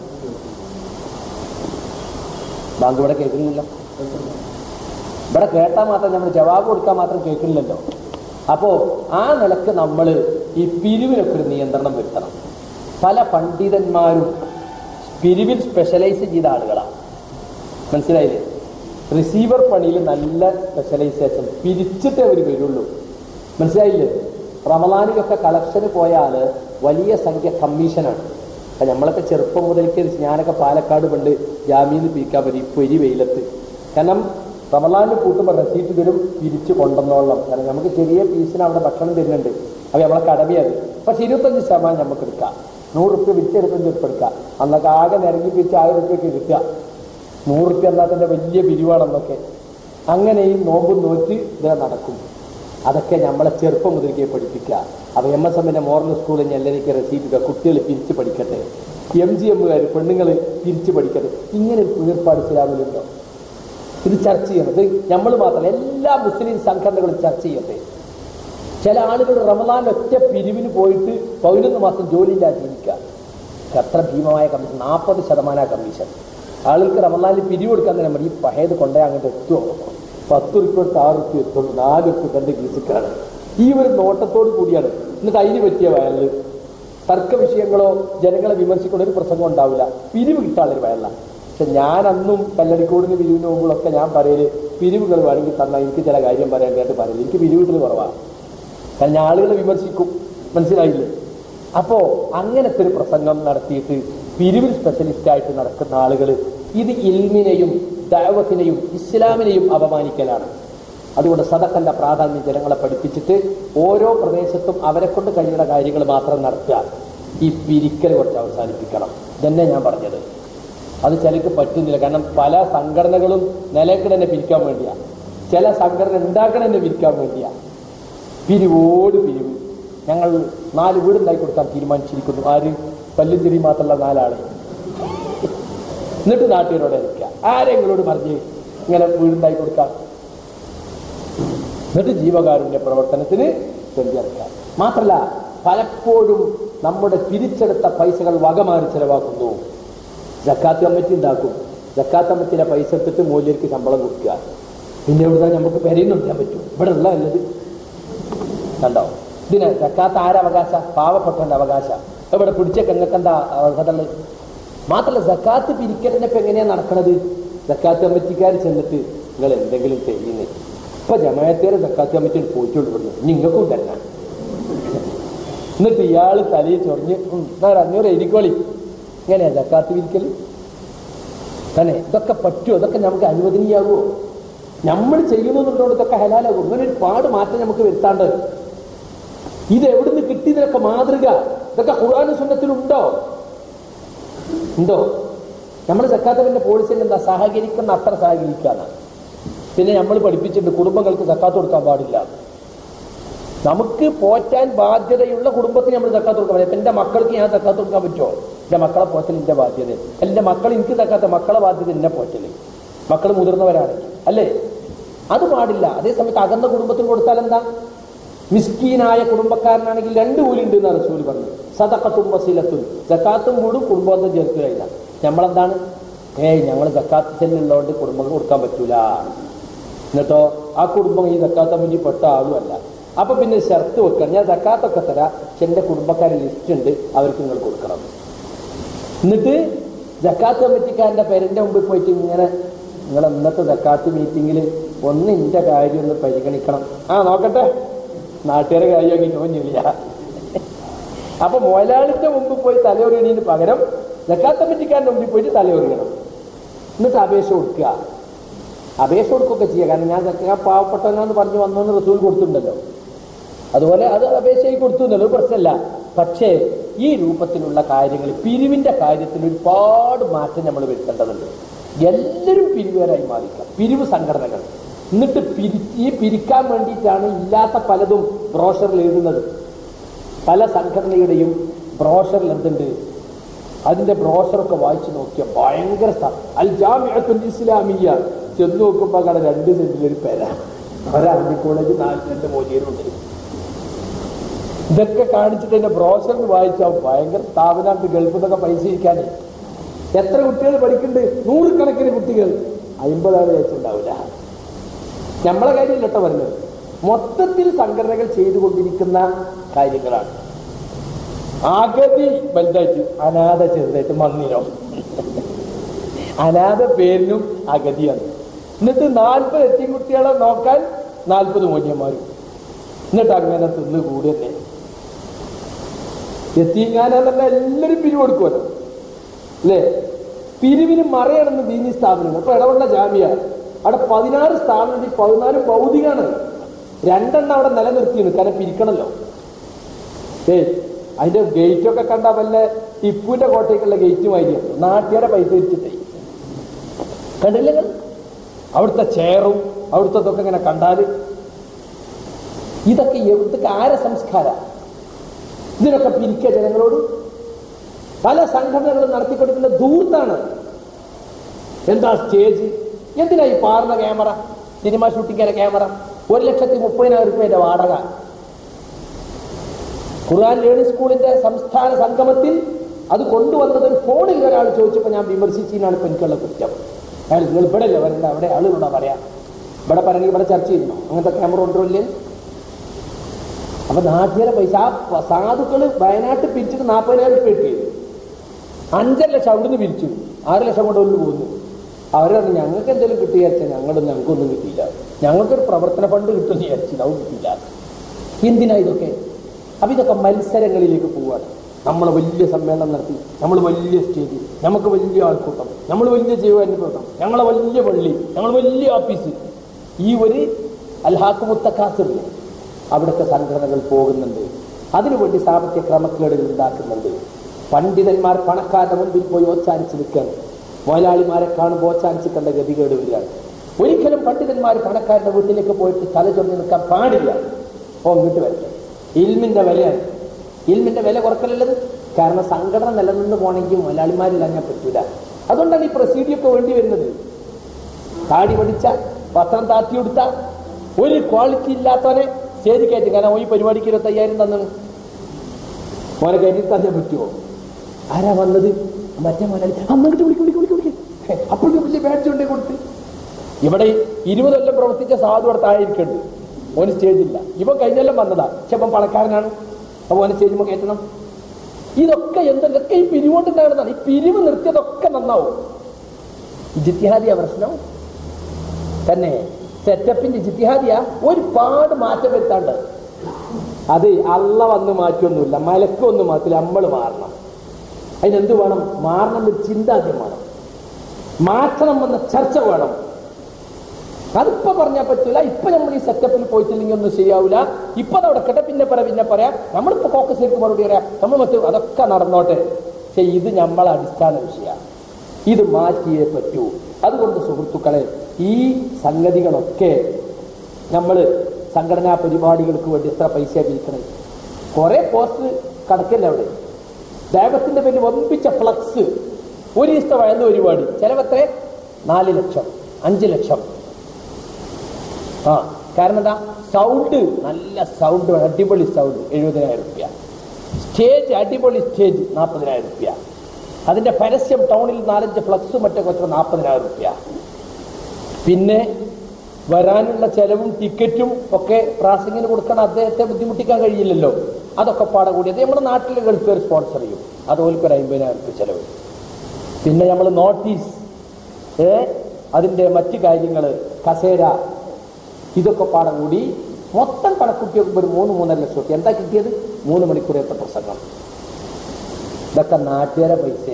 ബാങ്ക് ഇവിടെ കേൾക്കുന്നില്ലല്ലോ, ഇവിടെ കേട്ടാൽ മാത്രം നമ്മൾ ജവാബ് കൊടുക്കാൻ മാത്രം കേൾക്കുന്നില്ലല്ലോ. അപ്പോ ആ നിലക്ക് നമ്മൾ ഈ പിരിവിനൊക്കെ ഒരു നിയന്ത്രണം വരുത്തണം. പല പണ്ഡിതന്മാരും പിരിവിൽ സ്പെഷ്യലൈസ് ചെയ്ത ആളുകളാണ്, മനസ്സിലായില്ലേ? റിസീവർ പണിയിൽ നല്ല സ്പെഷ്യലൈസേഷൻ, പിരിച്ചിട്ടേ അവർ വരുള്ളൂ, മനസ്സിലായില്ലേ? റമളാനിലൊക്കെ കളക്ഷന് പോയാൽ വലിയ സംഖ്യ കമ്മീഷനാണ്. അപ്പം നമ്മളൊക്കെ ചെറുപ്പം മുതൽക്ക് ഞാനൊക്കെ പാലക്കാട് പണ്ട് ജാമ്യന്ന് പിരിക്കാൻ പറ്റും, ഇപ്പോൾ ഈ വെയിലത്ത്. കാരണം റമളാനിൽ കൂട്ടുമ്പോൾ റെസീറ്റ് തരും, പിരിച്ച് കൊണ്ടുവന്നോളണം. കാരണം നമുക്ക് ചെറിയ പീസിന് അവിടെ ഭക്ഷണം തരുന്നുണ്ട്, അപ്പോൾ നമ്മളെ കടമയത്. പക്ഷെ ഇരുപത്തഞ്ച് ശതമാനം നമുക്ക് എടുക്കാം, നൂറ് റുപ്യ വിറ്റ് ഇരുപത്തഞ്ച് റുപ്യ എടുക്കാം. അന്നൊക്കെ ആകെ നിരങ്ങി പിരിച്ച് ആയിരം റുപ്യൊക്കെ കിട്ടുക, നൂറ് റുപ്യ എന്നാൽ തന്നെ വലിയ പിരിവാണെന്നൊക്കെ. അങ്ങനെയും നോമ്പും നോറ്റ് ഇത് നടക്കും. അതൊക്കെ നമ്മളെ ചെറുപ്പം മുതൽക്കേ പഠിപ്പിക്കുക. അപ്പോൾ എം എസ് എമ്മിൻ്റെ മോറൽ സ്കൂളിൽ ഞെല്ലരിക്ക് റെസീറ്റുക, കുട്ടികൾ തിരിച്ച് പഠിക്കട്ടെ, എം ജി എമ്മുകാർ പെണ്ണുങ്ങൾ തിരിച്ച് പഠിക്കട്ടെ. ഇങ്ങനെ ഒരു ഏർപ്പാട് ഇസ്ലാമിലുണ്ടോ? ഇത് ചർച്ച ചെയ്യണം. ഇത് നമ്മൾ മാത്രമല്ല, എല്ലാ മുസ്ലിം സംഘടനകളും ചർച്ച ചെയ്യട്ടെ. ചില ആളുകൾ റമദാൻ ഒറ്റ പിരിവിന് പോയിട്ട് പതിനൊന്ന് മാസം ജോലിയില്ലാതെ ജീവിക്കുക. എത്ര ഭീമമായ കമ്മീഷൻ, നാൽപ്പത് ശതമാനം കമ്മീഷൻ. ആളുകൾക്ക് റമദാനിൽ പിരിവ് കൊടുക്കാൻ തന്നെ മതി. ഈ പഴയത് കൊണ്ടേ അങ്ങോട്ട് എത്തുമോ? പത്ത് ഉറുപ്പ് എടുത്ത് ആറ് ഉറുപ്പ് എത്തുള്ളൂ, നാല് ഉറുപ്പ് തന്റെ ഗീസിക്കാണ്. ഈ ഒരു നോട്ടത്തോട് കൂടിയാണ്. എന്നിട്ട് അതിന് പറ്റിയ വയലിൽ തർക്ക വിഷയങ്ങളോ ജനങ്ങളെ വിമർശിക്കുന്ന ഒരു പ്രസംഗം ഉണ്ടാവില്ല. പിരിവ് കിട്ടാനൊരു വയലാണ്. പക്ഷെ ഞാൻ അന്നും കല്ലടിക്കോടിന് പിരിവിന് പോകുമ്പോഴൊക്കെ ഞാൻ പറയല്, പിരിവുകൾ വേണമെങ്കിൽ തന്നാൽ എനിക്ക് ചില കാര്യം പറയാനായിട്ട് പറയില്ല. എനിക്ക് പിരിവ് കിട്ടൽ കുറവാണ്. കാരണം ആളുകളെ വിമർശിക്കും, മനസ്സിലായില്ലേ? അപ്പോ അങ്ങനത്തെ ഒരു പ്രസംഗം നടത്തിയിട്ട് പിരിവിൽ സ്പെഷ്യലിസ്റ്റായിട്ട് നടക്കുന്ന ആളുകൾ ഇത് ഇൽമിനെയും ദഅവത്തിനെയും ഇസ്ലാമിനെയും അപമാനിക്കലാണ്. അതുകൊണ്ട് സദഖന്റെ പ്രാധാന്യം ജനങ്ങളെ പഠിപ്പിച്ചിട്ട് ഓരോ പ്രദേശത്തും അവരെ കൊണ്ട് കഴിയുന്ന കാര്യങ്ങൾ മാത്രം നടത്തുക. ഈ പിരിക്കൽ കുറച്ച് അവസാനിപ്പിക്കണം. ഇതന്നെ ഞാൻ പറഞ്ഞത്. അത് ചിലർക്ക് പറ്റുന്നില്ല. കാരണം പല സംഘടനകളും നിലയ്ക്ക് തന്നെ പിരിക്കാൻ വേണ്ടിയാണ്, ചില സംഘടന ഉണ്ടാക്കണ തന്നെ പിരിക്കാൻ വേണ്ടിയാണ്. പിരിവോട് പിരിവ്. ഞങ്ങൾ നാല് വീടുണ്ടാക്കി കൊടുക്കാൻ തീരുമാനിച്ചിരിക്കുന്നു. ആര്? പല്ലുതിരി മാത്രമുള്ള നാലാള്. എന്നിട്ട് നാട്ടുകാരോടെ ഇരിക്കുക. ആരെങ്കിലോട് പറഞ്ഞ് ഇങ്ങനെ വീടുണ്ടാക്കി കൊടുക്കാം. എന്നിട്ട് ജീവകാരുണ്യ പ്രവർത്തനത്തിന് ചെറിയിറക്കാം. മാത്രമല്ല, പലപ്പോഴും നമ്മുടെ പിരിച്ചെടുത്ത പൈസകൾ വകമാറി ചെലവാക്കുന്നു. സക്കാത്ത് കമ്മിറ്റി ഉണ്ടാക്കും. സക്കാത്ത് കമ്മിറ്റിയിലെ പൈസ എടുത്തിട്ട് മൂല്യർക്ക് ശമ്പളം കൊടുക്കുക. പിന്നെ എവിടുന്ന നമുക്ക് പെരയുന്നു ചെയ്യാൻ പറ്റും? ഇവിടെ ഉള്ള അല്ലത് കണ്ടോ? ഇതിന് സക്കാത്ത് ആരെ അവകാശ? പാവപ്പെട്ടവന്റെ അവകാശ. ഇവിടെ പിടിച്ചൊക്കെ നിങ്ങൾക്ക് എന്താ അർഹതകൾ? മാത്രമല്ല, സക്കാത്ത് പിരിക്കലിനൊക്കെ എങ്ങനെയാണ് നടക്കണത്? സക്കാത്ത് കമ്മിറ്റിക്കാർ ചെന്നിട്ട് നിങ്ങൾ എന്തെങ്കിലും ചെയ്യുന്നേ. ഇപ്പൊ ജമാഅത്തേരെ സക്കാത്ത് കമ്മിറ്റിയിൽ പോയിട്ടുണ്ട് ഇവിടുന്ന്, നിങ്ങൾക്കും തന്നെ. എന്നിട്ട് ഇയാള് തലയിൽ ചൊറിഞ്ഞ് അഞ്ഞൂറ് എഴുതിക്കോളി. ഇങ്ങനെയാ സക്കാത്ത് പിരിക്കൽ തന്നെ? ഇതൊക്കെ പറ്റുമോ? ഇതൊക്കെ നമുക്ക് അനുവദനീയാകുമോ? നമ്മൾ ചെയ്യുന്നതുകൊണ്ടോ ഇതൊക്കെ ഹലാലാകും? ഇങ്ങനെ ഒരു പാട് മാറ്റം നമുക്ക് വരുത്താണ്ട്. ഇത് എവിടുന്ന് കിട്ടിയതിനൊക്കെ മാതൃക? ഇതൊക്കെ ഖുർആനും സുന്നത്തിലുണ്ടോ? ഉണ്ടോ? നമ്മൾ സക്കാത്തിന്റെ പോളിസിയിൽ എന്താ? സഹകരിക്കുന്ന അത്ര സഹകരിക്കാന്ന്. പിന്നെ നമ്മൾ പഠിപ്പിച്ചിട്ടുണ്ട് കുടുംബങ്ങൾക്ക് സക്കാത്ത് കൊടുക്കാൻ പാടില്ല. നമുക്ക് പോറ്റാൻ ബാധ്യതയുള്ള കുടുംബത്തിന് നമ്മൾ സക്കാത്ത് കൊടുക്കാൻ പറ്റില്ല. എന്റെ മക്കൾക്ക് ഞാൻ സക്കാത്ത് കൊടുക്കാൻ പറ്റുമോ? എന്റെ മക്കളെ പോറ്റൽ എന്റെ ബാധ്യത. എന്റെ മക്കൾ എനിക്ക് സക്കാത്ത, മക്കളെ ബാധ്യത എന്നെ പോറ്റല്. മക്കൾ മുതിർന്നവരാണെങ്കിൽ അല്ലേ? അത് പാടില്ല. അതേസമയത്ത് അകന്ന കുടുംബത്തിന് കൊടുത്താൽ എന്താ? മിസ്കീനായ കുടുംബക്കാരനാണെങ്കിൽ രണ്ട് കൂലുണ്ട് എന്നാണ് റസൂൽ പറഞ്ഞു. സദഖത്തും വസീലത്തും, സക്കാത്തും കൂടും കുടുംബബന്ധം ചേർക്കുകയില്ല. നമ്മളെന്താണ്? ഏയ് ഞങ്ങൾ സക്കാത്ത് ചെല്ലുള്ളതുകൊണ്ട് കുടുംബങ്ങൾ കൊടുക്കാൻ പറ്റൂല. എന്നിട്ടോ ആ കുടുംബം ഈ സക്കാത്ത് കമ്മിറ്റി പെട്ട ആളുമല്ല. അപ്പൊ പിന്നെ ഷർത്ത് വെക്കണം, ഞാൻ സക്കാത്തൊക്കെ തരാം, പക്ഷെ എന്റെ കുടുംബക്കാരുടെ ലിസ്റ്റ് ഉണ്ട്, അവർക്ക് നിങ്ങൾ കൊടുക്കണം. എന്നിട്ട് സക്കാത്ത് കമ്മിറ്റിക്കാരന്റെ പേരന്റെ മുമ്പിൽ പോയിട്ട് ഇങ്ങനെ, നിങ്ങൾ ഇന്നത്തെ സക്കാത്ത് മീറ്റിങ്ങിൽ ഒന്ന് ഇന്റെ കാര്യം ഒന്ന് പരിഗണിക്കണം. ആ നോക്കട്ടെ, നാട്ടുകാരെ കാര്യമാക്കി തോന്നിയില്ല. അപ്പൊ മുതലാളിന്റെ മുമ്പിൽ പോയി തലയൊറിയണീന് പകരം സക്കാത്ത് കമ്മിറ്റിക്കാരന്റെ മുമ്പിൽ പോയിട്ട് തലയൊറിയണം. എന്നിട്ട് അപേക്ഷ കൊടുക്കുക. അപേക്ഷ കൊടുക്കുകയൊക്കെ ചെയ്യുക. കാരണം ഞാൻ ഞാൻ പാവപ്പെട്ടവനാന്ന് പറഞ്ഞു വന്നോന്ന് റസൂൽ കൊടുത്തിട്ടുണ്ടല്ലോ. അതുപോലെ അത് അപേക്ഷയായി കൊടുത്തുന്നല്ലോ, പ്രശ്നമല്ല. പക്ഷേ ഈ രൂപത്തിലുള്ള കാര്യങ്ങൾ, പിരിവിന്റെ കാര്യത്തിൽ ഒരുപാട് മാറ്റം നമ്മൾ വരുത്തേണ്ടതുണ്ട്. എല്ലാവരും പിരിവുകാരായി മാറിക്കാം, പിരിവ് സംഘടനകൾ. എന്നിട്ട് പിരി ഈ പിരിക്കാൻ വേണ്ടിയിട്ടാണ് ഇല്ലാത്ത പലതും ബ്രോഷറിൽ എഴുതുന്നത്. പല സംഘടനയുടെയും ബ്രോഷറിൽ എന്തുണ്ട്? അതിന്റെ ബ്രോഷറൊക്കെ വായിച്ചു നോക്കിയാൽ ഭയങ്കര അൽ ജാമിഅത്തുൽ ഇസ്ലാമിയ്യ ചെന്ന് നോക്കുമ്പോൾ അവിടെ രണ്ട് സെന്റിലൊരു പേര, ഒരറബി കോളേജ്, നാല് രണ്ട് മോചിയരുണ്ട്. ഇതൊക്കെ കാണിച്ചിട്ട് എന്റെ ബ്രോഷറിൽ വായിച്ചാൽ ഭയങ്കര സ്ഥാപനമായിട്ട് ഗൾഫിൽ നിന്നൊക്കെ പൈസ ഇരിക്കാൻ. എത്ര കുട്ടികൾ പഠിക്കുന്നുണ്ട്? നൂറുകണക്കിന് കുട്ടികൾ. അമ്പതാറ് വയസ്സുണ്ടാവില്ല. നമ്മളെ കാര്യമില്ല കേട്ടോ പറഞ്ഞത്. മൊത്തത്തിൽ സംഘടനകൾ ചെയ്തുകൊണ്ടിരിക്കുന്ന കാര്യങ്ങളാണ്. അഗതി വലുതായിട്ട്, അനാഥ ചെറുതായിട്ട്, മന്ദിരം അനാഥ പേരിനും അഗതിയാണ്. എന്നിട്ട് നാൽപ്പത് എത്തിയും കുട്ടികളെ നോക്കാൻ നാൽപ്പത് മൂല്യന്മാരും. എന്നിട്ട് അങ്ങനെ തിന്ന് കൂടിയല്ലേ എത്തിങ്ങാനെന്നല്ല എല്ലാവരും പിരിവ് കൊടുക്കുമല്ലോ അല്ലേ? പിരിവിന് മറയാണെന്ന് ദീനി സ്ഥാപനങ്ങൾ. ഇപ്പൊ ഇടവണ്ണ ജാമിയ, അവിടെ പതിനാറ് സ്ഥാപനത്തിൽ പതിനാല് ഭൗതികമാണ്. രണ്ടെണ്ണം അവിടെ നിലനിർത്തിയാണ്, കാരണം പിരിക്കണല്ലോ. ഏയ് അതിന്റെ ഗേറ്റൊക്കെ കണ്ടാൽ വല്ല ടിപ്പുവിന്റെ കോട്ടയ്ക്കുള്ള ഗേറ്റ് മാതിരിയാണ്. നാട്ടുകാരെ പൈസ വെച്ചിട്ടേ കണ്ടില്ല. അവിടുത്തെ ചെയറും അവിടുത്തെ ഇതൊക്കെ ഇങ്ങനെ കണ്ടാൽ ഇതൊക്കെ ഇതൊക്കെ ആരെ സംസ്കാര? ഇതിനൊക്കെ പിരിക്കുക ജനങ്ങളോട്. പല സംഘടനകളും നടത്തിക്കൊടുക്കുന്ന ധൂർത്താണ്. എന്താ സ്റ്റേജ്, എന്തിനാ ഈ പാർന്ന ക്യാമറ, സിനിമ ഷൂട്ടിങ്ങിന്റെ ക്യാമറ, ഒരു ലക്ഷത്തി മുപ്പതിനായിരം രൂപയുടെ വാടക. ഖുർആൻ ലേണിംഗ് സ്കൂളിന്റെ സംസ്ഥാന സംഗമത്തിൽ അത് കൊണ്ടുവന്നത് ഒരു ഫോണിൽ ഒരാൾ ചോദിച്ചപ്പോൾ ഞാൻ വിമർശിച്ചതിനാണ് ഇപ്പൊ എനിക്കുള്ള കുറ്റം. അയാൾ നിങ്ങൾ ഇവിടെ അല്ലേ വരണ്ട, അവിടെ ആളുകൂടാ പറയാം, ഇവിടെ പറയണമെങ്കിൽ ഇവിടെ ചർച്ച ചെയ്യുന്നു, അങ്ങനത്തെ ക്യാമറ കൊണ്ടുവരില്ലേ? അപ്പൊ നാട്ടുകാരെ പൈസ ആ സാധുക്കള് വയനാട്ടിൽ പിരിച്ചിട്ട് നാൽപ്പതിനായിരം രൂപ കിട്ടി, അഞ്ചര ലക്ഷം അവിടുന്ന് പിരിച്ചു, ആറ് ലക്ഷം കൊണ്ട് ഒന്ന് പോകുന്നു. അവർ പറഞ്ഞു ഞങ്ങൾക്ക് എന്തെങ്കിലും കിട്ടി വിചാരിച്ചാൽ ഞങ്ങളൊന്നും ഞങ്ങൾക്കൊന്നും കിട്ടിയില്ല, ഞങ്ങൾക്കൊരു പ്രവർത്തന ഫണ്ട് കിട്ടുമെന്ന് വിചാരിച്ചില്ല, അതും കിട്ടിയില്ല. എന്തിനാ ഇതൊക്കെ? അപ്പൊ ഇതൊക്കെ മത്സരങ്ങളിലേക്ക് പോവാണ്. നമ്മൾ വലിയ സമ്മേളനം നടത്തി, നമ്മൾ വലിയ സ്റ്റേജ്, നമുക്ക് വലിയ ആൾക്കൂട്ടം, നമ്മൾ വലിയ ജീവാനുഭവം, ഞങ്ങളെ വലിയ പള്ളി, ഞങ്ങൾ വലിയ ഓഫീസ്. ഈ ഒരു അൽഹാഖ് മുത്തക്കാസിറിൽ അവിടുത്തെ സംഘടനകൾ പോകുന്നുണ്ട്. അതിനുവേണ്ടി സാമ്പത്തിക ക്രമക്കേടുകൾ ഉണ്ടാക്കുന്നുണ്ട്. പണ്ഡിതന്മാർ പണക്കാരുടെ മുമ്പിൽ പോയി ഓച്ചാനിച്ച് നിൽക്കാൻ, മുതലാളിമാരെ കാണുമ്പോൾ ഓച്ചാനിച്ച് കണ്ട ഗതികേട് വരികയാണ്. ഒരിക്കലും പണ്ഡിതന്മാർ പണക്കാരുടെ വീട്ടിലേക്ക് പോയിട്ട് തല ചൊറിഞ്ഞ് നിൽക്കാൻ പാടില്ല. ഓ വീട്ടിൽ വരട്ടെ, ഇൽമിന്റെ വിലയാണ്. ഇൽമിന്റെ വില കുറക്കലുള്ളത്. കാരണം സംഘടന നിലനിന്ന് പോകണമെങ്കിൽ മുതലാളിമാരില്ലാഞ്ഞാൽ പറ്റൂല. അതുകൊണ്ടാണ് ഈ പ്രൊസീഡിയൊക്കെ വേണ്ടി വരുന്നത്. താടി പഠിച്ച, വസ്ത്രം താത്തിയെടുത്ത, ഒരു ക്വാളിറ്റി ഇല്ലാത്തവനെ സ്റ്റേജ് കയറ്റി. കാരണം ഈ പരിപാടിക്ക് ഇരുപത്തി അയ്യായിരം തന്നാണ്, മോനെ കയറ്റി തന്നെ പറ്റുമോ? ആരാ വന്നത്? മറ്റേ മുതലാളി അമ്മക്കിട്ട് വിളിക്കും വിളിക്കും വിളിക്കും വിളിക്കും അപ്പോഴും വലിയ ബാഡ്ജ് കൊണ്ടേ കൊടുത്ത്. ഇവിടെ ഇരുപത് കൊല്ലം പ്രവർത്തിച്ച സാധു അവിടെ താഴെയിരിക്കുന്നുണ്ട്, ഓന് സ്റ്റേജില്ല. ഇവൻ കഴിഞ്ഞെല്ലാം വന്നതാ, പക്ഷെ ഇപ്പം പണക്കാരനാണ്, അപ്പൊ ഓന് സ്റ്റേജ് കയറ്റണം. ഇതൊക്കെ എന്തൊക്കെ ഈ പിരിവുകൊണ്ടുണ്ടാകുന്നതാണ്. ഈ പിരിവ് നിർത്തിയതൊക്കെ നന്നാവും. ജിത്തിഹാദിയ പ്രശ്നം തന്നെ, സെറ്റപ്പിന്റെ ജിത്തിഹാദിയ ഒരുപാട് മാറ്റം വരുത്താണ്ട്. അത് അള്ള വന്ന് മാറ്റൊന്നുമില്ല, മലക്കൊന്നും മാറ്റില്ല, നമ്മൾ മാറണം. അതിനെന്ത് വേണം? മാറണം എന്നൊരു ചിന്താദ്യം വേണം, മാറ്റണം എന്ന ചർച്ച വേണം. അതിപ്പോ പറഞ്ഞാൽ പറ്റൂല. ഇപ്പൊ നമ്മൾ ഈ സെറ്റപ്പിൽ പോയിട്ടില്ലെങ്കിൽ ഒന്നും ശരിയാവില്ല. ഇപ്പൊ അത് അടക്കട്ടെ, പിന്നെ പറയാം പിന്നെ പറയാം. നമ്മളിപ്പോ ഫോക്കസ് ചെയ്ത് മറുപടി പറയാം, നമ്മൾ മറ്റു അതൊക്കെ നടന്നോട്ടെ. പക്ഷെ ഇത് നമ്മളെ അടിസ്ഥാന വിഷയമാണ്, ഇത് മാറ്റിയേ പറ്റൂ. അതുകൊണ്ട് സുഹൃത്തുക്കളെ, ഈ സംഗതികളൊക്കെ നമ്മൾ സംഘടനാ പരിപാടികൾക്ക് വേണ്ടി എത്ര പൈസ പിരിക്കണം? കുറെ പോസ്റ്റ് കടക്കല്ലേ അവിടെ. ദൈവത്തിന്റെ പേരിൽ വമ്പിച്ച ഫ്ലക്സ്, ഒരു ഇഷ്ട വയന്ന പരിപാടി, ചിലവത്ര നാല് ലക്ഷം അഞ്ച് ലക്ഷം. ആ കാരണം എന്താ? സൗണ്ട്, നല്ല സൗണ്ട്, അടിപൊളി സൗണ്ട് എഴുപതിനായിരം റുപ്യ. സ്റ്റേജ്, അടിപൊളി സ്റ്റേജ് നാൽപ്പതിനായിരം റുപ്യ. അതിന്റെ പരസ്യം ടൗണിൽ നാലഞ്ച് ഫ്ലക്സും മറ്റേ കൊച്ചു നാൽപ്പതിനായിരം റുപ്യ. പിന്നെ വരാനുള്ള ചെലവും ടിക്കറ്റും ഒക്കെ പ്രാസിംഗിന് കൊടുക്കണം. അദ്ദേഹത്തെ ബുദ്ധിമുട്ടിക്കാൻ കഴിയില്ലല്ലോ. അതൊക്കെ പാടെ കൂടി അത് നമ്മുടെ നാട്ടിലെ ഗൾഫുകാർ സ്പോൺസർ ചെയ്യും, അതുപോലൊരു അമ്പതിനായിരം റുപ്യ ചെലവ്. പിന്നെ നമ്മൾ നോട്ടീസ്, ഏ അതിന്റെ മറ്റു കാര്യങ്ങൾ, കസേര, ഇതൊക്കെ പാടെ കൂടി മൊത്തം കണക്കുട്ടി നോക്കുമ്പോൾ ഒരു മൂന്ന് മൂന്നര ലക്ഷം റുപ്യ. എന്താ കിട്ടിയത്? മൂന്ന് മണിക്കൂറത്തെ പ്രസംഗം. ഇതൊക്കെ നാട്ടുകാരെ പൈസ.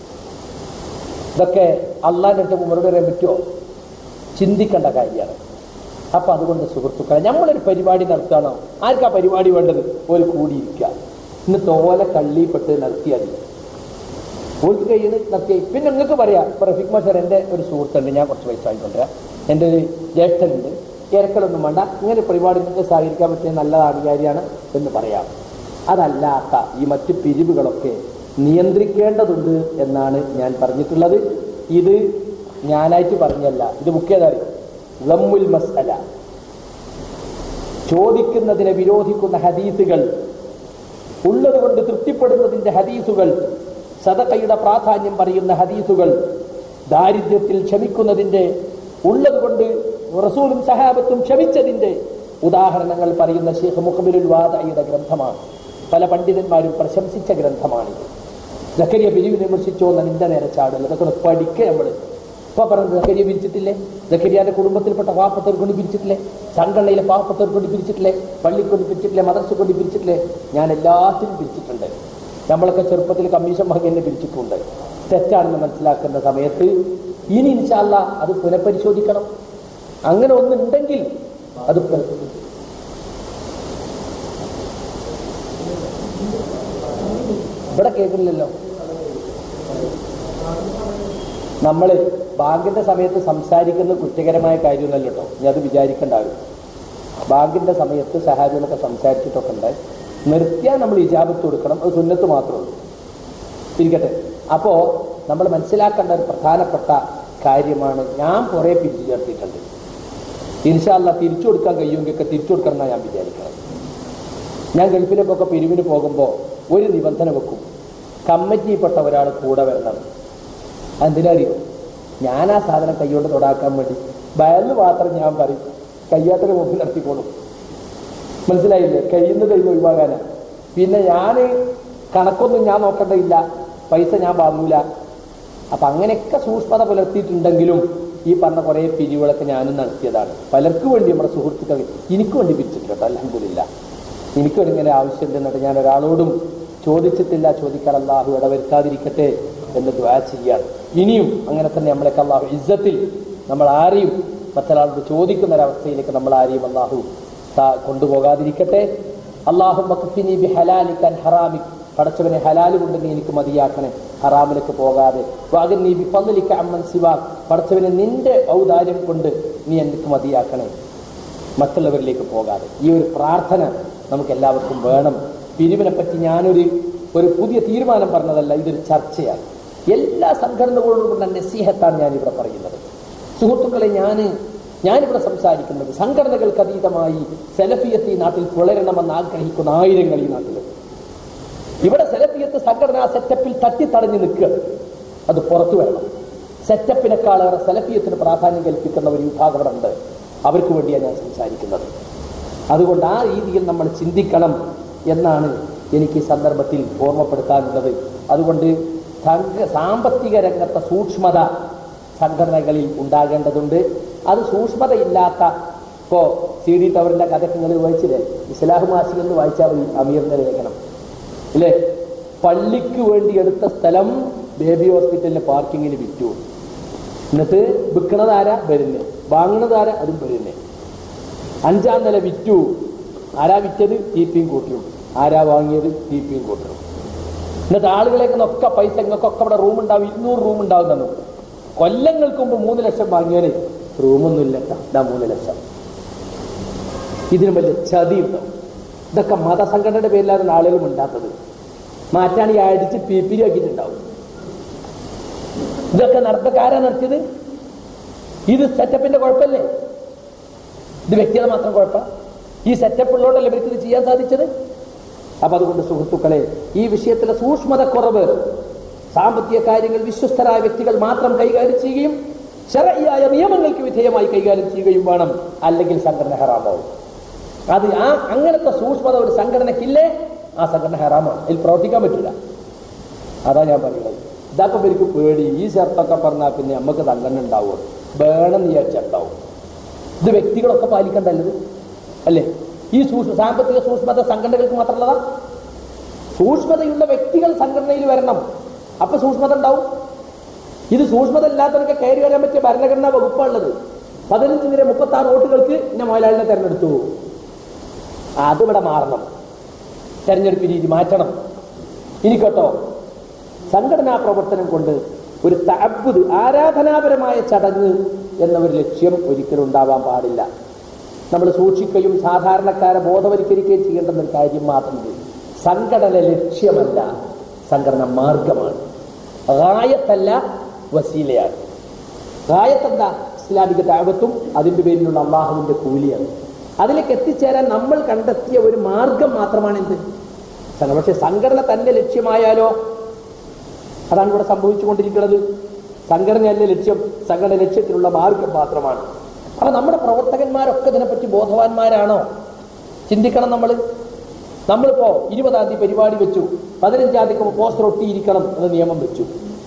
ഇതൊക്കെ അള്ളാന്റെ അടുത്ത് മറുപടി പറയാൻ പറ്റുമോ? ചിന്തിക്കേണ്ട കാര്യമാണ്. അപ്പൊ അതുകൊണ്ട് സുഹൃത്തുക്കളെ, നമ്മളൊരു പരിപാടി നടത്തണോ? ആർക്കാ പരിപാടി വേണ്ടത്? ഒരു കൂടിയിരിക്കുക, ഇന്ന് തോല കള്ളിപ്പെട്ട് നടത്തിയാൽ ഓർക്ക് കഴിയുന്ന നടത്തിയ. പിന്നെ നിങ്ങൾക്ക് പറയാം, ഇപ്പൊ റഫീഖ് മാഷർ എൻ്റെ ഒരു സുഹൃത്തുണ്ട്, ഞാൻ കുറച്ച് പൈസ വാങ്ങിക്കൊണ്ടുവരാം, എൻ്റെ ഒരു ജ്യേഷ്ഠനുണ്ട്, ഇരക്കലൊന്നും വേണ്ട, ഇങ്ങനെ പരിപാടി നിങ്ങൾക്ക് സഹകരിക്കാൻ പറ്റിയ നല്ലതാണ്, കാര്യമാണ് എന്ന് പറയാം. അതല്ലാത്ത ഈ മറ്റു പിരിവുകളൊക്കെ നിയന്ത്രിക്കേണ്ടതുണ്ട് എന്നാണ് ഞാൻ പറഞ്ഞിട്ടുള്ളത്. ഇത് ഞാനായിട്ട് പറഞ്ഞല്ല, ഇത് മുഖ്യധാരി ഗമ്മുൽ മസ്അല, ചോദിക്കുന്നതിനെ വിരോധിക്കുന്ന ഹദീസുകൾ, ഉള്ളത് കൊണ്ട് തൃപ്തിപ്പെടുന്നതിന്റെ ഹദീസുകൾ, സദഖയുടെ പ്രാധാന്യം പറയുന്ന ഹദീസുകൾ, ദാരിദ്ര്യത്തിൽ ക്ഷമിക്കുന്നതിന്റെ, ഉള്ളത് കൊണ്ട് റസൂലും സഹാബത്തും ക്ഷമിച്ചതിന്റെ ഉദാഹരണങ്ങൾ പറയുന്ന ശൈഖ് മുഖ്ബിലുൽ വാദഇയുടെ ഗ്രന്ഥമാണ്. പല പണ്ഡിതന്മാരും പ്രശംസിച്ച ഗ്രന്ഥമാണിത്. സക്കരിയ പിരിവ് വിമർശിച്ചോ എന്ന് നിന്റെ നേരെ ചാടില്ല, അതൊക്കെ പഠിക്കുക. നമ്മൾ ഇപ്പൊ പറഞ്ഞത് സക്കരിയ പിരിച്ചിട്ടില്ലേ? സക്കരിയാന്റെ കുടുംബത്തിൽപ്പെട്ട പാവപ്പെട്ടവർ കൊണ്ട് പിരിച്ചിട്ടില്ലേ? സംഘടനയിലെ പാവപ്പെട്ടവർ കൊണ്ട് പിരിച്ചിട്ടില്ലേ? പള്ളിക്കൊണ്ട് പിരിച്ചിട്ടില്ലേ? മദ്രസ കൊണ്ട് പിരിച്ചിട്ടില്ലേ? ഞാൻ എല്ലാത്തിനും പിരിച്ചിട്ടുണ്ട്. നമ്മളൊക്കെ ചെറുപ്പത്തിൽ കമ്മീഷൻ വാങ്ങി എന്നെ പിരിച്ചിട്ടുണ്ട്. തെറ്റാണെന്ന് മനസ്സിലാക്കുന്ന സമയത്ത് ഇനി ഇൻഷാ അല്ലാഹ് അത് പുനഃപരിശോധിക്കണം. അങ്ങനെ ഒന്നുണ്ടെങ്കിൽ അത് ഇവിടെ കേൾക്കില്ലല്ലോ. നമ്മള് ബാങ്കിന്റെ സമയത്ത് സംസാരിക്കുന്നത് കുറ്റകരമായ കാര്യമൊന്നല്ല കേട്ടോ, ഞാൻ അത് വിചാരിക്കേണ്ടാവും. ബാങ്കിന്റെ സമയത്ത് സഹാബികളൊക്കെ സംസാരിച്ചിട്ടൊക്കെ ഉണ്ട്. നിർത്തിയാൽ നമ്മൾ ഇജാബത്ത് കൊടുക്കണം, അത് സുന്നത്ത് മാത്രമേ ഉള്ളൂ. ഇരിക്കട്ടെ. അപ്പോൾ നമ്മൾ മനസ്സിലാക്കേണ്ട ഒരു പ്രധാനപ്പെട്ട കാര്യമാണ്, ഞാൻ കുറേ പിരിച്ചു ചേർത്തിട്ടുണ്ട്. ഇൻഷാ അല്ലാഹ് തിരിച്ചു കൊടുക്കാൻ കഴിയുമെങ്കിലൊക്കെ തിരിച്ചു കൊടുക്കണം എന്നാണ് ഞാൻ വിചാരിക്കുന്നത്. ഞാൻ ഗൾഫിലേക്കൊക്കെ പിരിവിന് പോകുമ്പോൾ ഒരു നിബന്ധന വെക്കും, കമ്മിറ്റിയിൽപ്പെട്ട ഒരാൾ കൂടെ വരണം. അതെന്തിനറിയോ? ഞാൻ ആ സാധനം കൈകൊണ്ട് തൊടാക്കാൻ വേണ്ടി വയലിന് മാത്രം ഞാൻ പറയും, കയ്യാത്തൊരു മുമ്പിൽ നടത്തിക്കോളും. മനസ്സിലായില്ലേ? കയ്യിന്ന് കയ്യിൽ ഒഴിവാകാനാണ്. പിന്നെ ഞാൻ കണക്കൊന്നും ഞാൻ നോക്കേണ്ടതില്ല, പൈസ ഞാൻ വാങ്ങൂല. അപ്പം അങ്ങനെയൊക്കെ സൂക്ഷ്മത പുലർത്തിയിട്ടുണ്ടെങ്കിലും ഈ പറഞ്ഞ കുറേ പിരിവുകളൊക്കെ ഞാനും നടത്തിയതാണ്. പലർക്കും വേണ്ടി നമ്മുടെ സുഹൃത്തുക്കൾ എനിക്ക് വേണ്ടി പിരിച്ചിട്ടുണ്ട് കേട്ടോ, അൽഹംദുലില്ലാ. എനിക്കൊരു ഇങ്ങനെ ആവശ്യമുണ്ടെന്നിട്ട് ഞാൻ ഒരാളോടും ചോദിച്ചിട്ടില്ല. ചോദിക്കാൻ അല്ലാഹു ഇടവരുത്താതിരിക്കട്ടെ എന്ന് ദുആ ചെയ്യാണ്. ഇനിയും അങ്ങനെ തന്നെ നമ്മളൊക്കെ അല്ലാഹു ഇസ്സത്തിൽ നമ്മൾ ആരെയും മറ്റൊരാളോട് ചോദിക്കുന്ന ഒരവസ്ഥയിലേക്ക് നമ്മൾ ആരെയും അല്ലാഹു കൊണ്ടുപോകാതിരിക്കട്ടെ. അല്ലാഹുമ്മ ഖഫിനി ബിഹലാലിക അൻ ഹറാമിക്, പടച്ചവനെ ഹലാല് കൊണ്ട് നീ എനിക്ക് മതിയാക്കണേ, ഹറാമിലേക്ക് പോകാതെ. വഅഗ്നി ബിഫദ്ലിക അമ്മൻ സിവാക്, പടച്ചവനെ നിന്റെ ഔദാര്യം കൊണ്ട് നീ എനിക്ക് മതിയാക്കണേ, മറ്റുള്ളവരിലേക്ക് പോകാതെ. ഈ ഒരു പ്രാർത്ഥന നമുക്ക് എല്ലാവർക്കും വേണം. പിരിവിനെ പറ്റി ഞാനൊരു ഒരു പുതിയ തീരുമാനം പറഞ്ഞതല്ല, ഇതൊരു ചർച്ചയാണ്. എല്ലാ സംഘടനകളോടുള്ള നസീഹത്താണ് ഞാനിവിടെ പറയുന്നത്. സുഹൃത്തുക്കളെ, ഞാൻ ഞാനിവിടെ സംസാരിക്കുന്നത് സംഘടനകൾക്ക് അതീതമായി സലഫിയത്ത് ഈ നാട്ടിൽ പുലരണമെന്ന് ആഗ്രഹിക്കുന്ന ആയിരങ്ങൾ ഈ നാട്ടിലുണ്ട്. ഇവിടെ സലഫിയത്ത് സംഘടനാ സെറ്റപ്പിൽ തട്ടിത്തടഞ്ഞു നിൽക്കുക, അത് പുറത്തു വരണം. സെറ്റപ്പിനേക്കാളേറെ സലഫിയത്തിന് പ്രാധാന്യം കൽപ്പിക്കുന്ന ഒരു വിഭാഗം ഇവിടെ ഉണ്ട്. അവർക്ക് വേണ്ടിയാണ് ഞാൻ സംസാരിക്കുന്നത്. അതുകൊണ്ട് ആ രീതിയിൽ നമ്മൾ ചിന്തിക്കണം എന്നാണ് എനിക്ക് ഈ സന്ദർഭത്തിൽ ഓർമ്മപ്പെടുത്താനുള്ളത്. അതുകൊണ്ട് സാമ്പത്തിക രംഗത്തെ സൂക്ഷ്മത സംഘടനകളിൽ ഉണ്ടാകേണ്ടതുണ്ട്. അത് സൂക്ഷ്മതയില്ലാത്ത, ഇപ്പോൾ സി ഡി ടവറിൻ്റെ കഥയ്ക്ക് നിങ്ങൾ വായിച്ചില്ലേ? ഇസ്ലാഹ് മാസിക എന്ന് വായിച്ചാൽ മതി അമീറിൻ്റെ ലേഖനം ഇല്ലേ? പള്ളിക്ക് വേണ്ടി എടുത്ത സ്ഥലം ബേബി ഹോസ്പിറ്റലിൻ്റെ പാർക്കിങ്ങിന് വിറ്റു. എന്നിട്ട് വിൽക്കണതാരാ? വരുന്നേ. വാങ്ങണതാരാ? അതും വരുന്നേ. അഞ്ചാം നില വിറ്റു. ആരാ വിറ്റത്? തീപ്പിയും കൂട്ടിയും. ആരാ വാങ്ങിയത്? തീപ്പിയും കൂട്ടിയും. എന്നിട്ട് ആളുകളേക്ക് ഒക്കെ പൈസ ഇങ്ങൾക്കൊക്കെ ഇവിടെ റൂം ഉണ്ടാവും, ഇരുന്നൂറ് റൂം ഉണ്ടാവും തന്നു. കൊല്ലങ്ങൾക്ക് മുമ്പ് മൂന്ന് ലക്ഷം വാങ്ങിയാൽ റൂമൊന്നുമില്ല, ഇതാ മൂന്ന് ലക്ഷം. ഇതിന് വലിയ ചതി ഉണ്ടാവും. ഇതൊക്കെ മതസംഘടനയുടെ പേരിലാണ് ആളുകൾ ഉണ്ടാത്തത്. മാറ്റാണ് ഈ അടിച്ച് പീപ്പിരി ആക്കിയിട്ടുണ്ടാവും. ഇതൊക്കെ നടത്തക്കാരാ നടത്തിയത്. ഇത് സെറ്റപ്പിന്റെ കുഴപ്പമല്ലേ? ഇത് വ്യക്തിയുടെ മാത്രം കുഴപ്പം. ഈ സെറ്റപ്പ് ഉള്ളതുകൊണ്ടല്ലേ ഇവർക്ക് ഇത് ചെയ്യാൻ സാധിച്ചത്. അപ്പൊ അതുകൊണ്ട് സുഹൃത്തുക്കളെ, ഈ വിഷയത്തിലെ സൂക്ഷ്മതക്കുറവ് സാമ്പത്തിക കാര്യങ്ങൾ വിശ്വസ്തരായ വ്യക്തികൾ മാത്രം കൈകാര്യം ചെയ്യുകയും ശരഈയായ നിയമങ്ങൾക്ക് വിധേയമായി കൈകാര്യം ചെയ്യുകയും വേണം. അല്ലെങ്കിൽ സംഘടന ഹറാമാവും. അത് ആ അങ്ങനത്തെ സൂക്ഷ്മത ഒരു സംഘടനയ്ക്കില്ലേ, ആ സംഘടന ഹറാമാണ്, അതിൽ പ്രവർത്തിക്കാൻ പറ്റില്ല. അതാ ഞാൻ പറയുന്നത്. ഇതൊക്കെ ഇവർക്ക് പേടി. ഈ ഷർട്ടൊക്കെ പറഞ്ഞാൽ പിന്നെ നമുക്ക് സംഘടന ഉണ്ടാവുമോ? വേണം വിചാരിച്ചുണ്ടാവും. ഇത് വ്യക്തികളൊക്കെ പാലിക്കേണ്ടല്ലത് അല്ലേ? ഈ സൂക്ഷ്മ സാമ്പത്തിക സൂക്ഷ്മത സംഘടനകൾക്ക് മാത്രമുള്ളതാ? സൂക്ഷ്മതയുള്ള വ്യക്തികൾ സംഘടനയിൽ വരണം, അപ്പൊ സൂക്ഷ്മത ഉണ്ടാവും. ഇത് സൂക്ഷ്മത ഇല്ലാത്തവർക്ക് കയറി വരാൻ പറ്റിയ ഭരണഘടനാ വകുപ്പാണുള്ളത്. പതിനഞ്ചിനെതിരെ മുപ്പത്തി ആറ് വോട്ടുകൾക്ക് ഇന്ന മുതലാളിനെ തെരഞ്ഞെടുത്തു. അതിവിടെ മാറണം, തെരഞ്ഞെടുപ്പ് രീതി മാറ്റണം. ഇനി കേട്ടോ, സംഘടനാ പ്രവർത്തനം കൊണ്ട് ഒരു തഅബ്ബുദ് ആരാധനാപരമായ ചടങ്ങ് എന്ന ഒരു ലക്ഷ്യം ഒരിക്കലും ഉണ്ടാവാൻ പാടില്ല. നമ്മൾ സൂക്ഷിക്കുകയും സാധാരണക്കാരെ ബോധവൽക്കരിക്കുകയും ചെയ്യേണ്ടുന്ന ഒരു കാര്യം മാത്രമേ. സംഘടന ലക്ഷ്യമല്ല, സംഘടന മാർഗമാണ്. ഗായത്തല്ല, വസീലയാണ്. ഗായത്തെന്താ? ഇസ്ലാമിക ദഅവത്തും അതിൻ്റെ പേരിലുള്ള അള്ളാഹുവിൻ്റെ കൂലിയാണ്. അതിലേക്ക് എത്തിച്ചേരാൻ നമ്മൾ കണ്ടെത്തിയ ഒരു മാർഗം മാത്രമാണ് എന്ത്? പക്ഷെ സംഘടന തന്നെ ലക്ഷ്യമായാലോ? അതാണ് ഇവിടെ സംഭവിച്ചുകൊണ്ടിരിക്കുന്നത്. സംഘടനയല്ല ലക്ഷ്യം, സംഘടന ലക്ഷ്യത്തിലുള്ള മാർഗം മാത്രമാണ്. അപ്പൊ നമ്മുടെ പ്രവർത്തകന്മാരൊക്കെ ഇതിനെപ്പറ്റി ബോധവാന്മാരാണോ? ചിന്തിക്കണം. നമ്മൾ നമ്മളിപ്പോ ഇരുപതാം തീയതി പരിപാടി വെച്ചു, പതിനഞ്ചാം തീയതി പോസ്റ്റർ ഒട്ടിയിരിക്കണം എന്ന നിയമം വെച്ചു.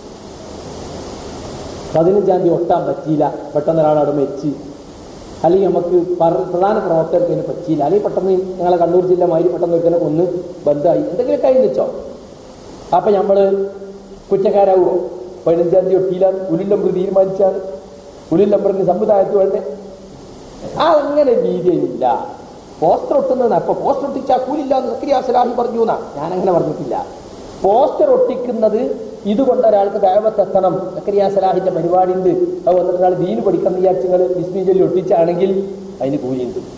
പതിനഞ്ചാം തീയതി ഒട്ടാൻ പറ്റിയില്ല, പെട്ടെന്ന് ഒരാളവിടെ വെച്ച്, അല്ലെങ്കിൽ നമുക്ക് പ്രധാന പ്രവർത്തകർക്ക് അതിന് പറ്റിയില്ല, അല്ലെങ്കിൽ പെട്ടെന്ന് ഞങ്ങളെ കണ്ണൂർ ജില്ല മാതിരി പെട്ടെന്ന് ഒരുത്തനെ കൊന്ന് ബന്ധമായി എന്തെങ്കിലും കൈ വെച്ചോ, അപ്പൊ നമ്മള് കുറ്റക്കാരാവോ? പതിനഞ്ചാം തീയതി ഒട്ടിയില്ല, ഉലിൽ നമ്പർ തീരുമാനിച്ചാണ്, ഉലിൽ നമ്പറിന് സമുദായത്തിൽ വേണ്ടേ? ആ അങ്ങനെ രീതിയിലില്ല. പോസ്റ്റർ ഒട്ടുന്നതാണ്. അപ്പൊ പോസ്റ്റർ ഒട്ടിച്ചാൽ കൂലില്ല എന്ന് സക്കരിയ സലാഹി പറഞ്ഞു എന്നാ. ഞാനങ്ങനെ പറഞ്ഞിട്ടില്ല. പോസ്റ്റർ ഒട്ടിക്കുന്നത് ഇതുകൊണ്ട് ഒരാൾക്ക് ദഅവത്ത് എത്തണം, സക്കരിയ സലാഹിന്റെ പരിപാടി ഉണ്ട്, അത് വന്നിട്ട് ഒരാൾ ദീന് പഠിക്കണം വിചാരിച്ചങ്ങൾ ബിസ്മി ചൊല്ലി ഒട്ടിച്ചാണെങ്കിൽ അതിന് കൂലിയുണ്ട്.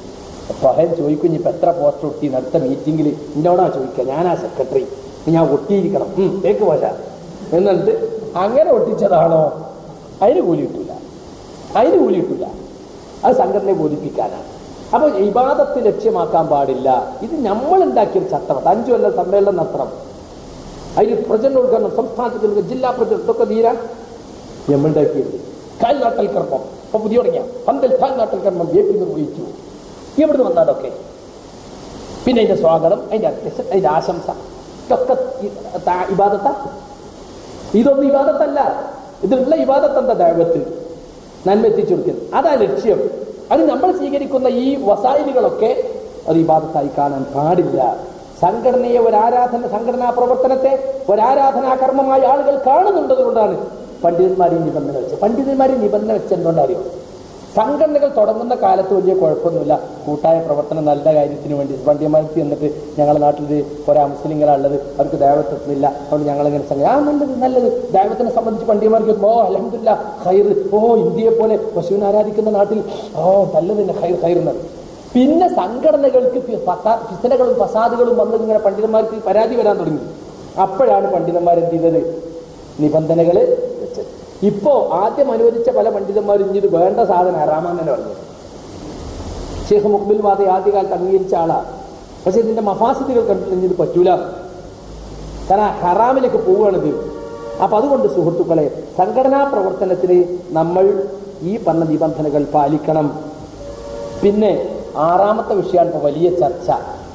പഹൻ ചോദിക്കും ഇപ്പം എത്ര പോസ്റ്റർ ഒട്ടി അടുത്ത മീറ്റിങ്ങിൽ എന്നോടാ ചോദിക്കുക, ഞാനാ സെക്രട്ടറി, ഞാൻ ഒട്ടിയിരിക്കണം തേക്ക് പോല എന്നിട്ട് അങ്ങനെ ഒട്ടിച്ചതാണോ? അതിന് കൂലി കിട്ടൂല, അതിന് കൂലി കിട്ടൂല. അത് സംഘടനയെ ബോധിപ്പിക്കാനാണ്. അപ്പോൾ ഇബാദത്ത് ലക്ഷ്യമാക്കാൻ പാടില്ല. ഇത് നമ്മൾ ഉണ്ടാക്കിയൊരു ചട്ടമാണ്. അഞ്ചു കൊല്ലം സമ്മേളനം നടത്തണം, അതിന് പ്രചരണോദ്ഘാടനം, സംസ്ഥാനത്തിൽ ജില്ലാ പ്രചരണം, ഇതൊക്കെ തീരാൻ നമ്മളുണ്ടാക്കിയത്. കാൽനാട്ടൽ കർമ്മം ഇപ്പൊ പുതിയ തുടങ്ങിയ പന്തൽ കാൽനാട്ടൽ കർമ്മം ജെ പി നിർവഹിച്ചു. എവിടുന്ന് വന്നാലൊക്കെ പിന്നെ അതിന്റെ സ്വാഗതം, അതിന്റെ അധ്യക്ഷൻ, അതിന്റെ ആശംസ, ഇതൊക്കെ ഇബാദത്ത. ഇതൊന്നും ഇബാദത്തല്ല. ഇതിലുള്ള ഇബാദത്ത് എന്താ? ദഅവത്ത്, നന്മ എത്തിച്ചു കൊടുക്കുന്നത്, അതാ ലക്ഷ്യം. അത് നമ്മൾ സ്വീകരിക്കുന്ന ഈ വസായിലുകളൊക്കെ അത് ഇബാദത്തായി കാണാൻ പാടില്ല. സംഘടനയെ ഒരാരാധന, സംഘടനാ പ്രവർത്തനത്തെ ഒരാരാധനാ കർമ്മമായ ആളുകൾ കാണുന്നുണ്ടതുകൊണ്ടാണ് പണ്ഡിതന്മാർ ഈ നിബന്ധന വെച്ചത്. പണ്ഡിതന്മാർ ഈ നിബന്ധന വെച്ചെന്തുകൊണ്ടറിയോ? സംഘടനകൾ തുടങ്ങുന്ന കാലത്ത് വലിയ കുഴപ്പമൊന്നുമില്ല, കൂട്ടായ പ്രവർത്തനം നല്ല കാര്യത്തിന് വേണ്ടി. പണ്ഡിതന്മാർക്ക് എന്നിട്ട് ഞങ്ങളുടെ നാട്ടിൽ കുറെ മുസ്ലിങ്ങളാണുള്ളത്, അവർക്ക് ദൈവത്ത് എത്തുന്നില്ല, അതുകൊണ്ട് ഞങ്ങളിങ്ങനെ സംഘ ആ നല്ലത് നല്ലത് ദൈവത്തിനെ സംബന്ധിച്ച് പണ്ഡിതന്മാർക്ക് ഓ അൽഹംദുലില്ലാ ഖൈർ, ഓ ഇന്ത്യയെ പോലെ പശുവിനെ ആരാധിക്കുന്ന നാട്ടിൽ ഓ നല്ലത് തന്നെ ഖൈർ ഖൈർ എന്നത്. പിന്നെ സംഘടനകൾക്ക് ഫിസ്നകളും ഫസാദുകളും വന്നത് ഇങ്ങനെ പണ്ഡിതന്മാർക്ക് പരാതി വരാൻ തുടങ്ങി. അപ്പോഴാണ് പണ്ഡിതന്മാർ എന്ത് ചെയ്തത്? നിബന്ധനകൾ വെച്ചത്. ഇപ്പോ ആദ്യം അനുവദിച്ച പല പണ്ഡിതന്മാരും ഇത് വേണ്ട സാധനം ഹറാമാന്ന് തന്നെ പറഞ്ഞത്. ഷെയ്ഖ് മുഖ്ബിൽ വാദ ആദ്യകാലത്ത് അംഗീകരിച്ച ആളാ. പക്ഷെ ഇതിന്റെ മഫാസിദുകൾ കണ്ടിട്ട് ഇത് പറ്റൂല, കാരണം ഹറാമിലേക്ക് പോവുകയാണിത്. അപ്പൊ അതുകൊണ്ട് സുഹൃത്തുക്കളെ, സംഘടനാ പ്രവർത്തനത്തിന് നമ്മൾ ഈ പറഞ്ഞ നിബന്ധനകൾ പാലിക്കണം. പിന്നെ ആറാമത്തെ വിഷയമാണ് ഇപ്പൊ വലിയ ചർച്ച.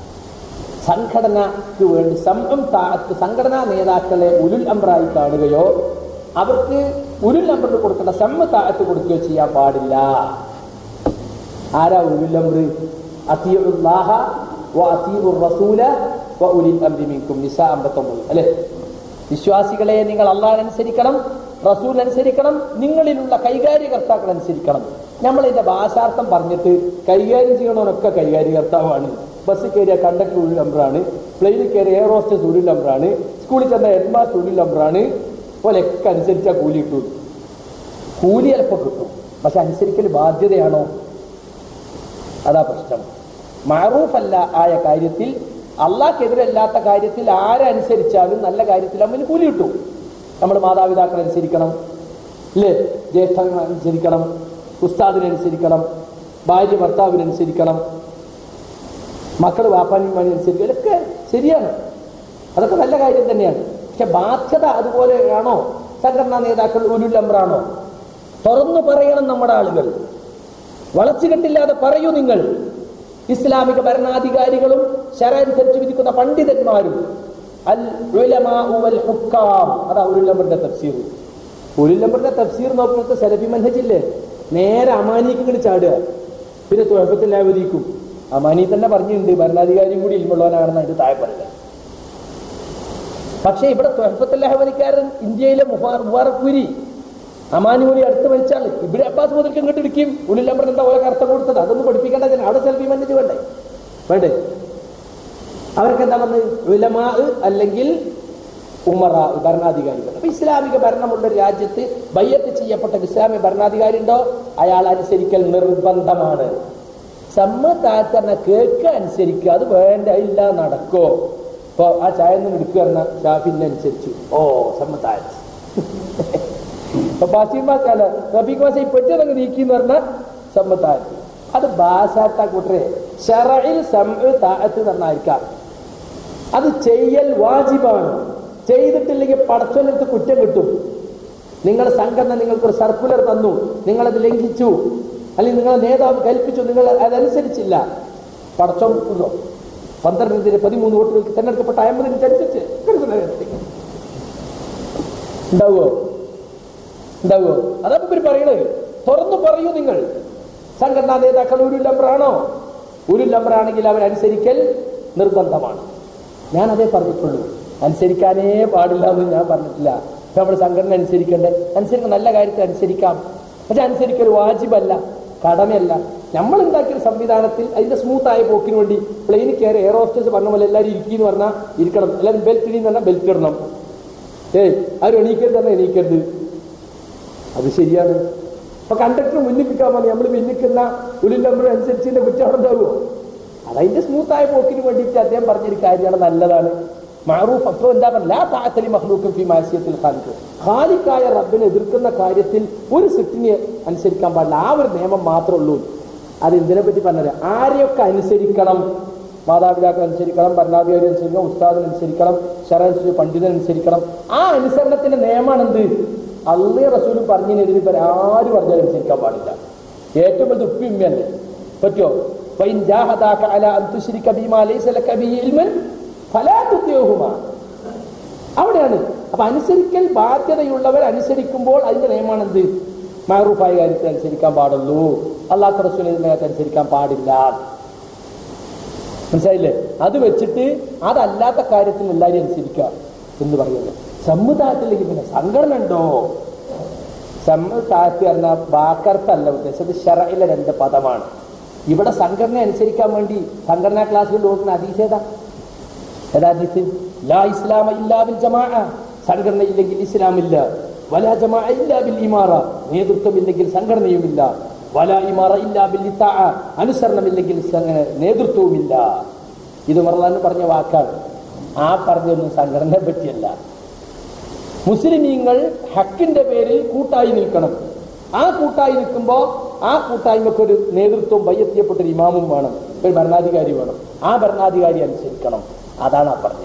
സംഘടനക്ക് വേണ്ടി സംഘം താഴത്ത് സംഘടനാ നേതാക്കളെ ഉലുൽ അംറായി കാണുകയോ അവർക്ക് ഉലുൽ അംറിന് കൊടുക്കേണ്ട സമ്മ താഴത്ത് കൊടുക്കുകയോ ചെയ്യാൻ പാടില്ല. ആരാ ഉലുൽ അംറ്? അത്തിയുല്ലാഹ വ അത്തിയുർ റസൂല വ ഉലിൽ അംരി മിൻകും. നിസാ അമ്പത്തൊമ്പത് അല്ലെ? വിശ്വാസികളെ, നിങ്ങൾ അള്ളാഹ് അനുസരിക്കണം, റസൂൽ അനുസരിക്കണം, നിങ്ങളിലുള്ള കൈകാര്യകർത്താക്കൾ അനുസരിക്കണം. നമ്മളിതിന്റെ ഭാഷാർത്ഥം പറഞ്ഞിട്ട് കൈകാര്യം ചെയ്യണവനൊക്കെ കൈകാര്യകർത്താവാണ്. ബസ് കയറിയ കണ്ടക്ടർ ഉലുൽ അംറാണ്, പ്ലെയിനിൽ കയറിയ എയർ ഹോസ്റ്റസ് ഉലുൽ അംറാണ്, സ്കൂളിൽ ചെന്ന ഹെഡ് മാസ്റ്റർ ഉലുൽ അംറാണ്. പോലെയൊക്കെ അനുസരിച്ചാൽ കൂലി കിട്ടും. കൂലി ചിലപ്പോൾ കിട്ടും, പക്ഷെ അനുസരിക്കൽ ബാധ്യതയാണോ? അതാ പ്രശ്നം. മഅറൂഫല്ല ആയ കാര്യത്തിൽ, അള്ളാഹ്ക്കെതിരല്ലാത്ത കാര്യത്തിൽ ആരനുസരിച്ചാലും നല്ല കാര്യത്തിൽ അവന് കൂലി കിട്ടും. നമ്മൾ മാതാപിതാക്കൾ അനുസരിക്കണം, ഇല്ലേ? ജ്യേഷ്ഠങ്ങൾ അനുസരിക്കണം, ഉസ്താദിനനുസരിക്കണം, ഭാര്യ ഭർത്താവിനനുസരിക്കണം, മക്കൾ വാപ്പാനിമാനെ അനുസരിക്കണം. ഇതൊക്കെ ശരിയാണ്, അതൊക്കെ നല്ല കാര്യം തന്നെയാണ്. പക്ഷെ ബാധ്യത അതുപോലെയാണോ? സംഘടനാ നേതാക്കൾ ഉലുൽ അംറാണോ? തുറന്നു പറയണം നമ്മുടെ ആളുകൾ, വളച്ചുകെട്ടില്ലാതെ പറയൂ നിങ്ങൾ. ഇസ്ലാമിക ഭരണാധികാരികളും ശറഅ് അനുസരിച്ച് വിധിക്കുന്ന പണ്ഡിതന്മാരും അൽ ഉലമാഉ വൽ ഹുക്കാം, അതാ ഉലുൽ അംറിന്റെ തഫ്സീർ. ഉലുൽ അംറിന്റെ തഫ്സീർ നോക്കുന്നത് സലഫി മനഹജില്ലേ, നേരെ അമാനിക്ക് ഇങ്ങോട്ട് ചാടുക. പിന്നെ തുഹഫത്തുൽ അവധിക്കും അമാനി തന്നെ പറഞ്ഞിട്ടുണ്ട് ഭരണാധികാരിയും കൂടി ഇൽമുള്ളവനാണെന്ന് അതിന്റെ താഴെ പറയുക. പക്ഷെ ഇവിടെ തുഹഫത്തുൽ അവധിക്കാരൻ ഇന്ത്യയിലെ മുബാറക്പൂരി അമാനുകൂലി അടുത്ത് മരിച്ചാൽ ഇവിടെ അബ്ബാസ് മുതൽക്ക് ഇങ്ങോട്ട് ഇടിക്കും. ഉലുൽ അംറിന് എന്താ ഓരോ അർത്ഥം കൊടുത്തത്? അതൊന്നും പഠിപ്പിക്കേണ്ട. അവിടെ സെൽഫി മനഹജ് വേണ്ടേ? വേണ്ടേ? അവർക്ക് എന്താ പറഞ്ഞത്? ഉലമാ അല്ലെങ്കിൽ ഉമറ, ഭരണാധികാരികൾ. അപ്പൊ ഇസ്ലാമിക ഭരണമുള്ള രാജ്യത്ത് ബയ്യത്ത് ചെയ്യപ്പെട്ട ഇസ്ലാമിക ഭരണാധികാരി ഉണ്ടോ, അയാൾ അനുസരിക്കൽ നിർബന്ധമാണ്. സമ്മതാക്കുന്ന കേക്ക് അനുസരിക്കുക, അത് വേണ്ട ഇല്ല നടക്കോ? ഇപ്പൊ ആ ചായ ഒന്നും എടുക്കുക പറഞ്ഞ ഷാഫിനെ അനുസരിച്ചു, ഓ സമ്മതായ. ഇപ്പൊ പാസിമാക്കാല റഫീഖ് വാസി പെട്ടെന്ന് നീക്കി എന്ന് പറഞ്ഞാൽ സമ്മതായ. അത് ഭാഷാത്ത കൂട്ടരെ ശറഇൽ സമഉ താഅത്ത് എന്നായിരിക്കാം. അത് ചെയ്യൽ വാജിബാണ്. ചെയ്തിട്ടില്ലെങ്കിൽ പടച്ചോലത്ത് കുറ്റം കിട്ടും. നിങ്ങളുടെ സംഘടന നിങ്ങൾക്കൊരു സർക്കുലർ തന്നു, നിങ്ങളത് ലംഘിച്ചു, അല്ലെങ്കിൽ നിങ്ങളെ നേതാവ് കൽപ്പിച്ചു, നിങ്ങൾ അതനുസരിച്ചില്ല, പടച്ചോൻ പന്ത്രണ്ടിന് പതിമൂന്ന് വോട്ടുകൾക്ക് തെരഞ്ഞെടുക്കപ്പെട്ട അമ്പത് മിനിറ്റ് അനുസരിച്ച് ഉണ്ടാവുമോ? ഉണ്ടാവുമോ? അതാണ് ഇവർ പറയണത്. തുറന്നു പറയൂ നിങ്ങൾ. സംഘടനാ നേതാക്കൾ ഉലുൽ അംറാണോ? ഉലുൽ അംറാണെങ്കിൽ അവരനുസരിക്കൽ നിർബന്ധമാണ്. ഞാൻ അതേ പറഞ്ഞിട്ടുള്ളൂ, അനുസരിക്കാനേ പാടില്ല എന്ന് ഞാൻ പറഞ്ഞിട്ടില്ല. നമ്മുടെ സംഘടന അനുസരിക്കണ്ടേ? അനുസരിക്കുന്ന നല്ല കാര്യത്തിൽ അനുസരിക്കാം, പക്ഷെ അനുസരിക്കൽ വാജിബല്ല, കടമയല്ല. നമ്മൾ ഉണ്ടാക്കിയ സംവിധാനത്തിൽ അതിന്റെ സ്മൂത്തായ പോക്കിന് വേണ്ടി പ്ലെയിനിൽ കയറി എയർ ഹോസ്റ്റസ് പറഞ്ഞ പോലെ എല്ലാവരും ഇരിക്കുന്നു പറഞ്ഞാൽ ഇരിക്കണം, എല്ലാവരും ബെൽറ്റ് ഇടിയെന്ന് പറഞ്ഞാൽ ബെൽറ്റ് ഇടണം. ഏയ് ആരും എണീക്കരുത് പറഞ്ഞാൽ എണീക്കരുത്. അത് ശരിയാണ്. അപ്പൊ കണ്ടക്ടർ മുന്നിൽ നിൽക്കാൻ മതി, നമ്മൾ പിന്നിക്കുന്ന ഉലുൽ അംറ് അനുസരിച്ച് കുറ്റം ഉണ്ടാവുമോ? അതതിന്റെ സ്മൂത്തായ പോക്കിന് വേണ്ടിയിട്ട് അദ്ദേഹം പറഞ്ഞൊരു കാര്യമാണ്, നല്ലതാണ്. മഅറൂഫ്. അപ്പോൾ എന്താ പറയുക, ലാ തഅത്തലി മഖ്ലൂഖിൻ ഫീ മഅസിയത്തിൽ ഖാലിഖ്. ഖാലിഖായ റബ്ബിനെ എതിർക്കുന്ന കാര്യത്തിൽ ഒരു സിട്ടിനെ അനുസരിക്കാൻ പാടില്ല. ആ ഒരു നിയമം മാത്രമേ ഉള്ളൂ. അത് എന്തിനെ പറ്റി പറഞ്ഞത്, ആരെയൊക്കെ അനുസരിക്കണം? മാതാപിതാക്കൾ അനുസരിക്കണം, ഭരണാധികാരി അനുസരിക്കണം, ഉസ്താദിനെ അനുസരിക്കണം, ശരഅനുസരിച്ച് പണ്ഡിതൻ അനുസരിക്കണം. ആ അനുസരണത്തിന്റെ നിയമമാണ് എന്ത്? അള്ളാഹും റസൂലും പറഞ്ഞതിനെതിരെ ആരും പറഞ്ഞാൽ അനുസരിക്കാൻ പാടില്ല. ഏറ്റവും വലുത് ഉപ്പി ഉമ്മയല്ലേ, പറ്റുമോ? വഇൻ ജാഹദാക അലാ അൻ തുശ്രിക ബിമാ ലൈസ ലക ബിഹി ഇൽമുൻ ഫലാ തുതിഉഹുമാ. അവിടെയാണ്. അപ്പൊ അനുസരിക്കൽ ബാധ്യതയുള്ളവർ അനുസരിക്കുമ്പോൾ അതിന്റെ നിയമമാണ് എന്ത്? മഅറൂഫായ കാര്യത്തിൽ അനുസരിക്കാൻ പാടുള്ളൂ, അല്ലാഹു റസൂലിനെ അനുസരിക്കാൻ പാടില്ല. മനസ്സിലായില്ലേ? അത് വെച്ചിട്ട് അതല്ലാത്ത കാര്യത്തിൽ എല്ലാവരും അനുസരിക്കുക എന്ന് പറയുന്നത് സമുദായത്തിലേക്ക്. പിന്നെ സംഘടന ഉണ്ടോ? സമുദായത്തിൽ പറഞ്ഞാൽ വാക്കർത്തല്ല ഉദ്ദേശിച്ചത്, ശറഇലെ രണ്ട് പദമാണ്. ഇവിടെ സംഘടന അനുസരിക്കാൻ വേണ്ടി സംഘടനാ ക്ലാസ്സുകളിൽ നോക്കുന്ന ഹദീസ് ഏതാ? ഏതാ ഹദീസ്? ലാ ഇസ്ലാമ ഇല്ലാ ബിൽ ജമാഅ. സംഘടന ഇല്ലെങ്കിൽ ഇസ്ലാമില്ല. വലാ ജമാഅ ഇല്ലാ ബിൽ ഇമാറ. നേതൃത്വം ഇല്ലെങ്കിൽ സംഘടനയുമില്ല. വലാ ഇമാറ ഇല്ലാ ബിൽ ഇത്താഅ. അനുസരണമില്ലെങ്കിൽ നേതൃത്വവുമില്ല. ഇത് മറലാന്ന് പറഞ്ഞ വാക്കാണ്. ആ പറഞ്ഞൊന്നും സംഘടനയെ പറ്റിയല്ല. മുസ്ലിമീങ്ങൾ ഹക്കിന്റെ പേരിൽ കൂട്ടായി നിൽക്കണം. ആ കൂട്ടായി നിൽക്കുമ്പോൾ ആ കൂട്ടായ്മക്കൊരു നേതൃത്വം ബയ്യത്തിയപ്പെട്ടൊരു ഇമാമും വേണം, ഒരു ഭരണാധികാരി വേണം. ആ ഭരണാധികാരി അനുസരിക്കണം. അതാണ് ആ പറഞ്ഞത്.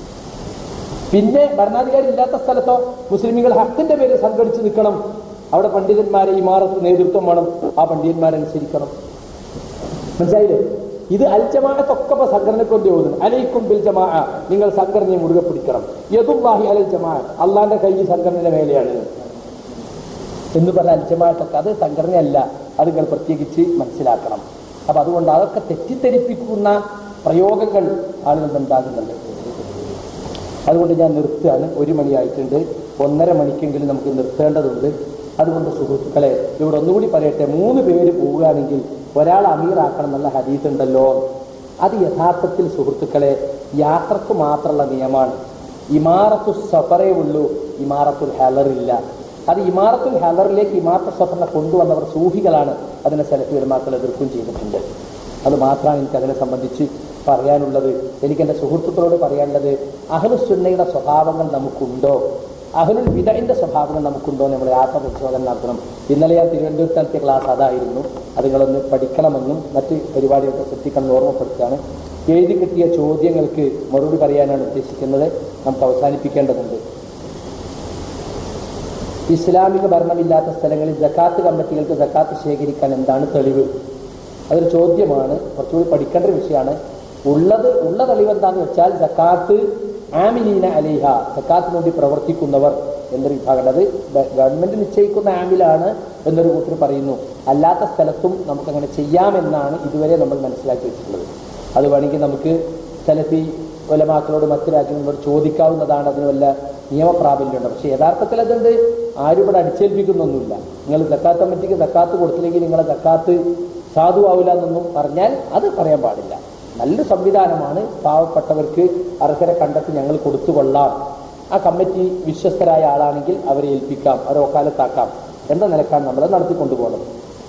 പിന്നെ ഭരണാധികാരി ഇല്ലാത്ത സ്ഥലത്തോ മുസ്ലിമീങ്ങൾ ഹക്കിന്റെ പേരിൽ സംഘടിച്ച് നിൽക്കണം. അവിടെ പണ്ഡിതന്മാരെ ഇമാറത്ത് നേതൃത്വം വേണം. ആ പണ്ഡിതന്മാരനുസരിക്കണം. മനസ്സിലായില്ലേ? ഇത് അൽ ജമാഅത്തൊക്കെ ഇപ്പൊ സംഘടനയ്ക്ക് വേണ്ടി പോകുന്നത്. അലൈക്കും ബിൽ ജമാഅ, നിങ്ങൾ സംഘടനയെ മുറുകെ പിടിക്കണം. യദുല്ലാഹി അലൽ ജമാഅ, അള്ളാന്റെ കൈ സംഘടനയുടെ മേലെയാണ് എന്ന് പറഞ്ഞ അൽ ജമാഅത്തൊക്കെ അത് സംഘടനയല്ല. അത് നിങ്ങൾ പ്രത്യേകിച്ച് മനസ്സിലാക്കണം. അപ്പൊ അതുകൊണ്ട് അതൊക്കെ തെറ്റിദ്ധരിപ്പിക്കുന്ന പ്രയോഗങ്ങൾ ആളുകൾ ഉണ്ടാകുന്നുണ്ട്. അതുകൊണ്ട് ഞാൻ നിർത്തുകയാണ്. ഒരു മണിയായിട്ടുണ്ട്. ഒന്നര മണിക്കെങ്കിലും നമുക്ക് നിർത്തേണ്ടതുണ്ട്. അതുകൊണ്ട് സുഹൃത്തുക്കളെ, ഇവിടെ ഒന്നുകൂടി പറയട്ടെ, മൂന്ന് പേര് പോവുകയാണെങ്കിൽ ഒരാൾ അമീറാക്കണം എന്നുള്ള ഹദീസ് ഉണ്ടല്ലോ. അത് യഥാർത്ഥത്തിൽ സുഹൃത്തുക്കളെ യാത്രക്ക് മാത്രമുള്ള നിയമമാണ്. ഇമാറത്തു സഫറേ ഉള്ളൂ, ഇമാറത്തുൽ ഹലറില്ല. അത് ഇമാറത്തുൽ ഹലറിലേക്ക് ഇമാറത്തു സഫറിനെ കൊണ്ടുവന്നവർ സൂഫികളാണ്. അതിനെ സലഫി ഉലമാക്കൾ എതിർക്കുകയും ചെയ്തിട്ടുണ്ട്. അത് മാത്രമാണ് എനിക്ക് അതിനെ സംബന്ധിച്ച് പറയാനുള്ളത്. എനിക്ക് എൻ്റെ സുഹൃത്തുക്കളോട് പറയാനുള്ളത്, അഹ്ലുസ് സുന്നയുടെ സ്വഭാവങ്ങൾ നമുക്കുണ്ടോ, അഹ്ലുൽ ബിദഅന്റെ സ്വഭാവങ്ങൾ നമുക്കുണ്ടോ എന്ന് നമ്മൾ ആത്മപരിശോധന നടത്തണം. ഇന്നലെ ഞാൻ തിരുവനന്തപുരത്ത് നടത്തിയ ക്ലാസ് അതായിരുന്നു. അത് നിങ്ങളൊന്ന് പഠിക്കണമെന്നും മറ്റ് പരിപാടികളൊക്കെ ശ്രദ്ധിക്കണം ഓർമ്മപ്പെടുത്തുകയാണ്. എഴുതി കിട്ടിയ ചോദ്യങ്ങൾക്ക് മറുപടി പറയാനാണ് ഉദ്ദേശിക്കുന്നത്. നമുക്ക് അവസാനിപ്പിക്കേണ്ടതുണ്ട്. ഇസ്ലാമിക ഭരണമില്ലാത്ത സ്ഥലങ്ങളിൽ സക്കാത്ത് കമ്മിറ്റികൾക്ക് സക്കാത്ത് ശേഖരിക്കാൻ എന്താണ് തെളിവ്? അതൊരു ചോദ്യമാണ്. കുറച്ചുകൂടി പഠിക്കേണ്ട ഒരു വിഷയമാണ്. ഉള്ളത് ഉള്ള തെളിവ് എന്താണെന്ന് വെച്ചാൽ സക്കാത്ത് ആമിലീന അലൈഹ, സക്കാത്തിന് വേണ്ടി പ്രവർത്തിക്കുന്നവർ എന്നൊരു വിഭാഗം. അത് ഗവൺമെന്റ് നിശ്ചയിക്കുന്ന ആമിലാണ് എന്നൊരു കൂട്ടർ പറയുന്നു. അല്ലാത്ത സ്ഥലത്തും നമുക്കങ്ങനെ ചെയ്യാമെന്നാണ് ഇതുവരെ നമ്മൾ മനസ്സിലാക്കി വെച്ചിട്ടുള്ളത്. അത് വേണമെങ്കിൽ നമുക്ക് സലഫി ഉലമാക്കളോട് മറ്റു രാജ്യങ്ങളോട് ചോദിക്കാവുന്നതാണ്. അതിന് വല്ല നിയമപ്രാബല്യമുണ്ട്. പക്ഷെ യഥാർത്ഥത്തിൽ അതുകൊണ്ട് ആരും ഇവിടെ അടിച്ചേൽപ്പിക്കുന്നൊന്നുമില്ല. നിങ്ങൾ സക്കാത്ത് കമ്മിറ്റിക്ക് സക്കാത്ത് കൊടുത്തില്ലെങ്കിൽ നിങ്ങളെ സക്കാത്ത് സാധുവാവില്ല എന്നൊന്നും പറഞ്ഞാൽ അത് പറയാൻ പാടില്ല. നല്ല സംവിധാനമാണ്. പാവപ്പെട്ടവർക്ക് അർഹരെ കണ്ടെത്തി ഞങ്ങൾ കൊടുത്തുകൊള്ളാം. ആ കമ്മിറ്റി വിശ്വസ്തരായ ആളാണെങ്കിൽ അവരെ ഏൽപ്പിക്കാം, അവരെ ഒക്കാലത്താക്കാം എന്ന നിലക്കാണ് നമ്മൾ നടത്തിക്കൊണ്ടുപോകുന്നത്.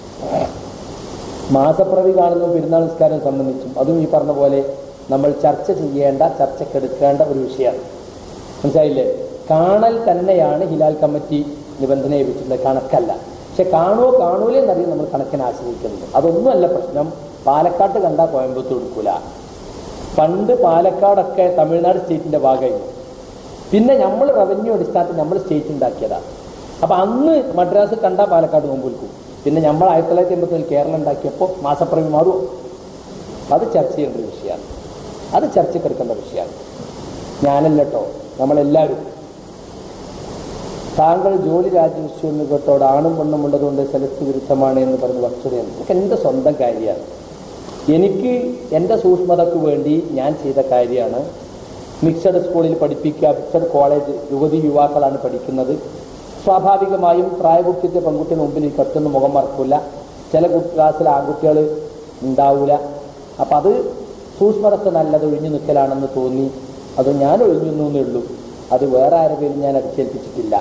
മാസപ്പിറവി കാണുന്ന പെരുന്നാൾ നിസ്കാരം സംബന്ധിച്ചും അതും ഈ പറഞ്ഞ പോലെ നമ്മൾ ചർച്ച ചെയ്യേണ്ട, ചർച്ചക്കെടുക്കേണ്ട ഒരു വിഷയമാണ്. മനസ്സിലായില്ലേ? കാണൽ തന്നെയാണ് ഹിലാൽ കമ്മിറ്റി നിബന്ധനയെ വെച്ചിട്ടുള്ളത്, കണക്കല്ല. പക്ഷെ കാണുമോ കാണൂലേ എന്നറിയാൻ നമ്മൾ കണക്കിനെ ആശ്രയിക്കുന്നത്. അതൊന്നുമല്ല പ്രശ്നം. പാലക്കാട്ട് കണ്ടാൽ കോയമ്പത്തൂർ എടുക്കൂല. പണ്ട് പാലക്കാടൊക്കെ തമിഴ്നാട് സ്റ്റേറ്റിന്റെ ഭാഗമായിരുന്നു. പിന്നെ നമ്മൾ റവന്യൂ അടിസ്ഥാനത്തിൽ നമ്മൾ സ്റ്റേറ്റ് ഉണ്ടാക്കിയതാണ്. അപ്പൊ അന്ന് മദ്രാസ് കണ്ടാൽ പാലക്കാട് മുമ്പ് വിൽക്കും. പിന്നെ നമ്മൾ ആയിരത്തി തൊള്ളായിരത്തി എൺപത്തി കേരളം ഉണ്ടാക്കിയപ്പോൾ മാസപ്പിറവി മാറുമോ? അത് ചർച്ച ചെയ്യേണ്ട ഒരു വിഷയമാണ്. അത് ചർച്ചക്കെടുക്കേണ്ട വിഷയമാണ്. ഞാനല്ലോ, നമ്മളെല്ലാവരും. താങ്കൾ ജോലി രാജിവെച്ചു കേട്ടോട് ആണും പെണ്ണും ഉള്ളതുകൊണ്ട് സ്ഥലത്ത് വിരുദ്ധമാണ് എന്ന് പറഞ്ഞ വസ്തുതയാണ്. ഇതൊക്കെ എൻ്റെ സ്വന്തം കാര്യമാണ്. എനിക്ക് എൻ്റെ സൂക്ഷ്മതയ്ക്ക് വേണ്ടി ഞാൻ ചെയ്ത കാര്യമാണ്. മിക്സഡ് സ്കൂളിൽ പഠിപ്പിക്കുക, മിക്സഡ് കോളേജ് യുവതി യുവാക്കളാണ് പഠിക്കുന്നത്. സ്വാഭാവികമായും പ്രായപൂർത്തിയ പെൺകുട്ടിയുടെ മുമ്പിൽ ഈ കത്തൊന്നും മുഖം മറക്കില്ല. ചില ക്ലാസ്സിൽ ആൺകുട്ടികൾ ഉണ്ടാവില്ല. അപ്പം അത് സൂക്ഷ്മതക്ക് നല്ലത് ഒഴിഞ്ഞു നിൽക്കലാണെന്ന് തോന്നി. അത് ഞാൻ ഒഴിഞ്ഞു എന്നേ ഉള്ളൂ. അത് വേറെ ആരെങ്കിലും ഞാൻ അടിച്ചേൽപ്പിച്ചിട്ടില്ല.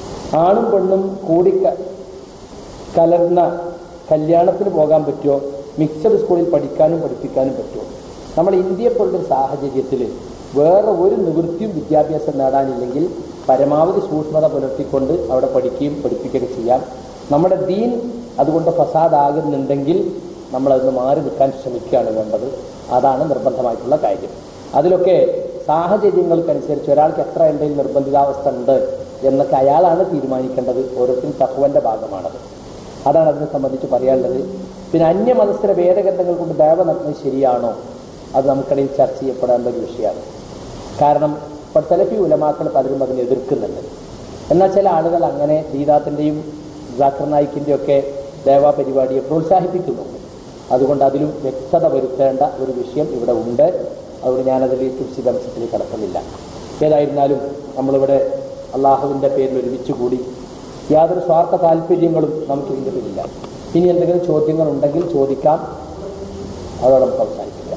ആണും പെണ്ണും കൂടി കലർന്ന കല്യാണത്തിന് പോകാൻ പറ്റുമോ? മിക്സഡ് സ്കൂളിൽ പഠിക്കാനും പഠിപ്പിക്കാനും പറ്റുമോ? നമ്മൾ ഇന്ത്യയെ പോലുള്ളൊരു സാഹചര്യത്തിൽ വേറെ ഒരു നിവൃത്തിയും വിദ്യാഭ്യാസം നേടാനില്ലെങ്കിൽ പരമാവധി സൂക്ഷ്മത പുലർത്തിക്കൊണ്ട് അവിടെ പഠിക്കുകയും പഠിപ്പിക്കുകയും ചെയ്യാം. നമ്മുടെ ദീൻ അതുകൊണ്ട് ഫസാദാകുന്നുണ്ടെങ്കിൽ നമ്മളതിന് മാറി നിൽക്കാൻ ശ്രമിക്കുകയാണ് വേണ്ടത്. അതാണ് നിർബന്ധമായിട്ടുള്ള കാര്യം. അതിലൊക്കെ സാഹചര്യങ്ങൾക്കനുസരിച്ച് ഒരാൾക്ക് എത്ര എന്തെങ്കിലും നിർബന്ധിതാവസ്ഥ ഉണ്ട് എന്നൊക്കെ അയാളാണ് തീരുമാനിക്കേണ്ടത്. ഓരോരുത്തരും തഖ്വന്റെ ഭാഗമാണത്. അതാണ് അതിനെ സംബന്ധിച്ച് പറയാനുള്ളത്. പിന്നെ അന്യമതസ്ഥര വേദഗ്രന്ഥങ്ങൾ കൊണ്ട് ദഅവ നടത്തുന്നത് ശരിയാണോ? അത് നമുക്കിടയിൽ ചർച്ച ചെയ്യപ്പെടേണ്ട ഒരു വിഷയമാണ്. കാരണം ഇപ്പോൾ സലഫി ഉലമാക്കൾ പലരും അതിനെ എതിർക്കുന്നുണ്ട്. എന്നാൽ ചില ആളുകൾ അങ്ങനെ ദീദാത്തിൻ്റെയും ജാക്കിർ നായിക്കിൻ്റെയും ഒക്കെ ദേവാ പരിപാടിയെ പ്രോത്സാഹിപ്പിക്കുന്നുണ്ട്. അതുകൊണ്ട് അതിലും വ്യക്തത വരുത്തേണ്ട ഒരു വിഷയം ഇവിടെ ഉണ്ട്. അതുകൊണ്ട് ഞാനതിലേക്ക് വിശദാംശത്തിൽ കടക്കുന്നില്ല. ഏതായിരുന്നാലും നമ്മളിവിടെ അള്ളാഹുവിൻ്റെ പേരിൽ ഒരുമിച്ച് കൂടി യാതൊരു സ്വാർത്ഥ താല്പര്യങ്ങളും നമുക്ക് ഇതിൻ്റെ പേരില്ല. ഇനി എന്തെങ്കിലും ചോദ്യങ്ങളുണ്ടെങ്കിൽ ചോദിക്കാം. അതോടെ നമുക്ക് അവസാനിപ്പിക്കാം.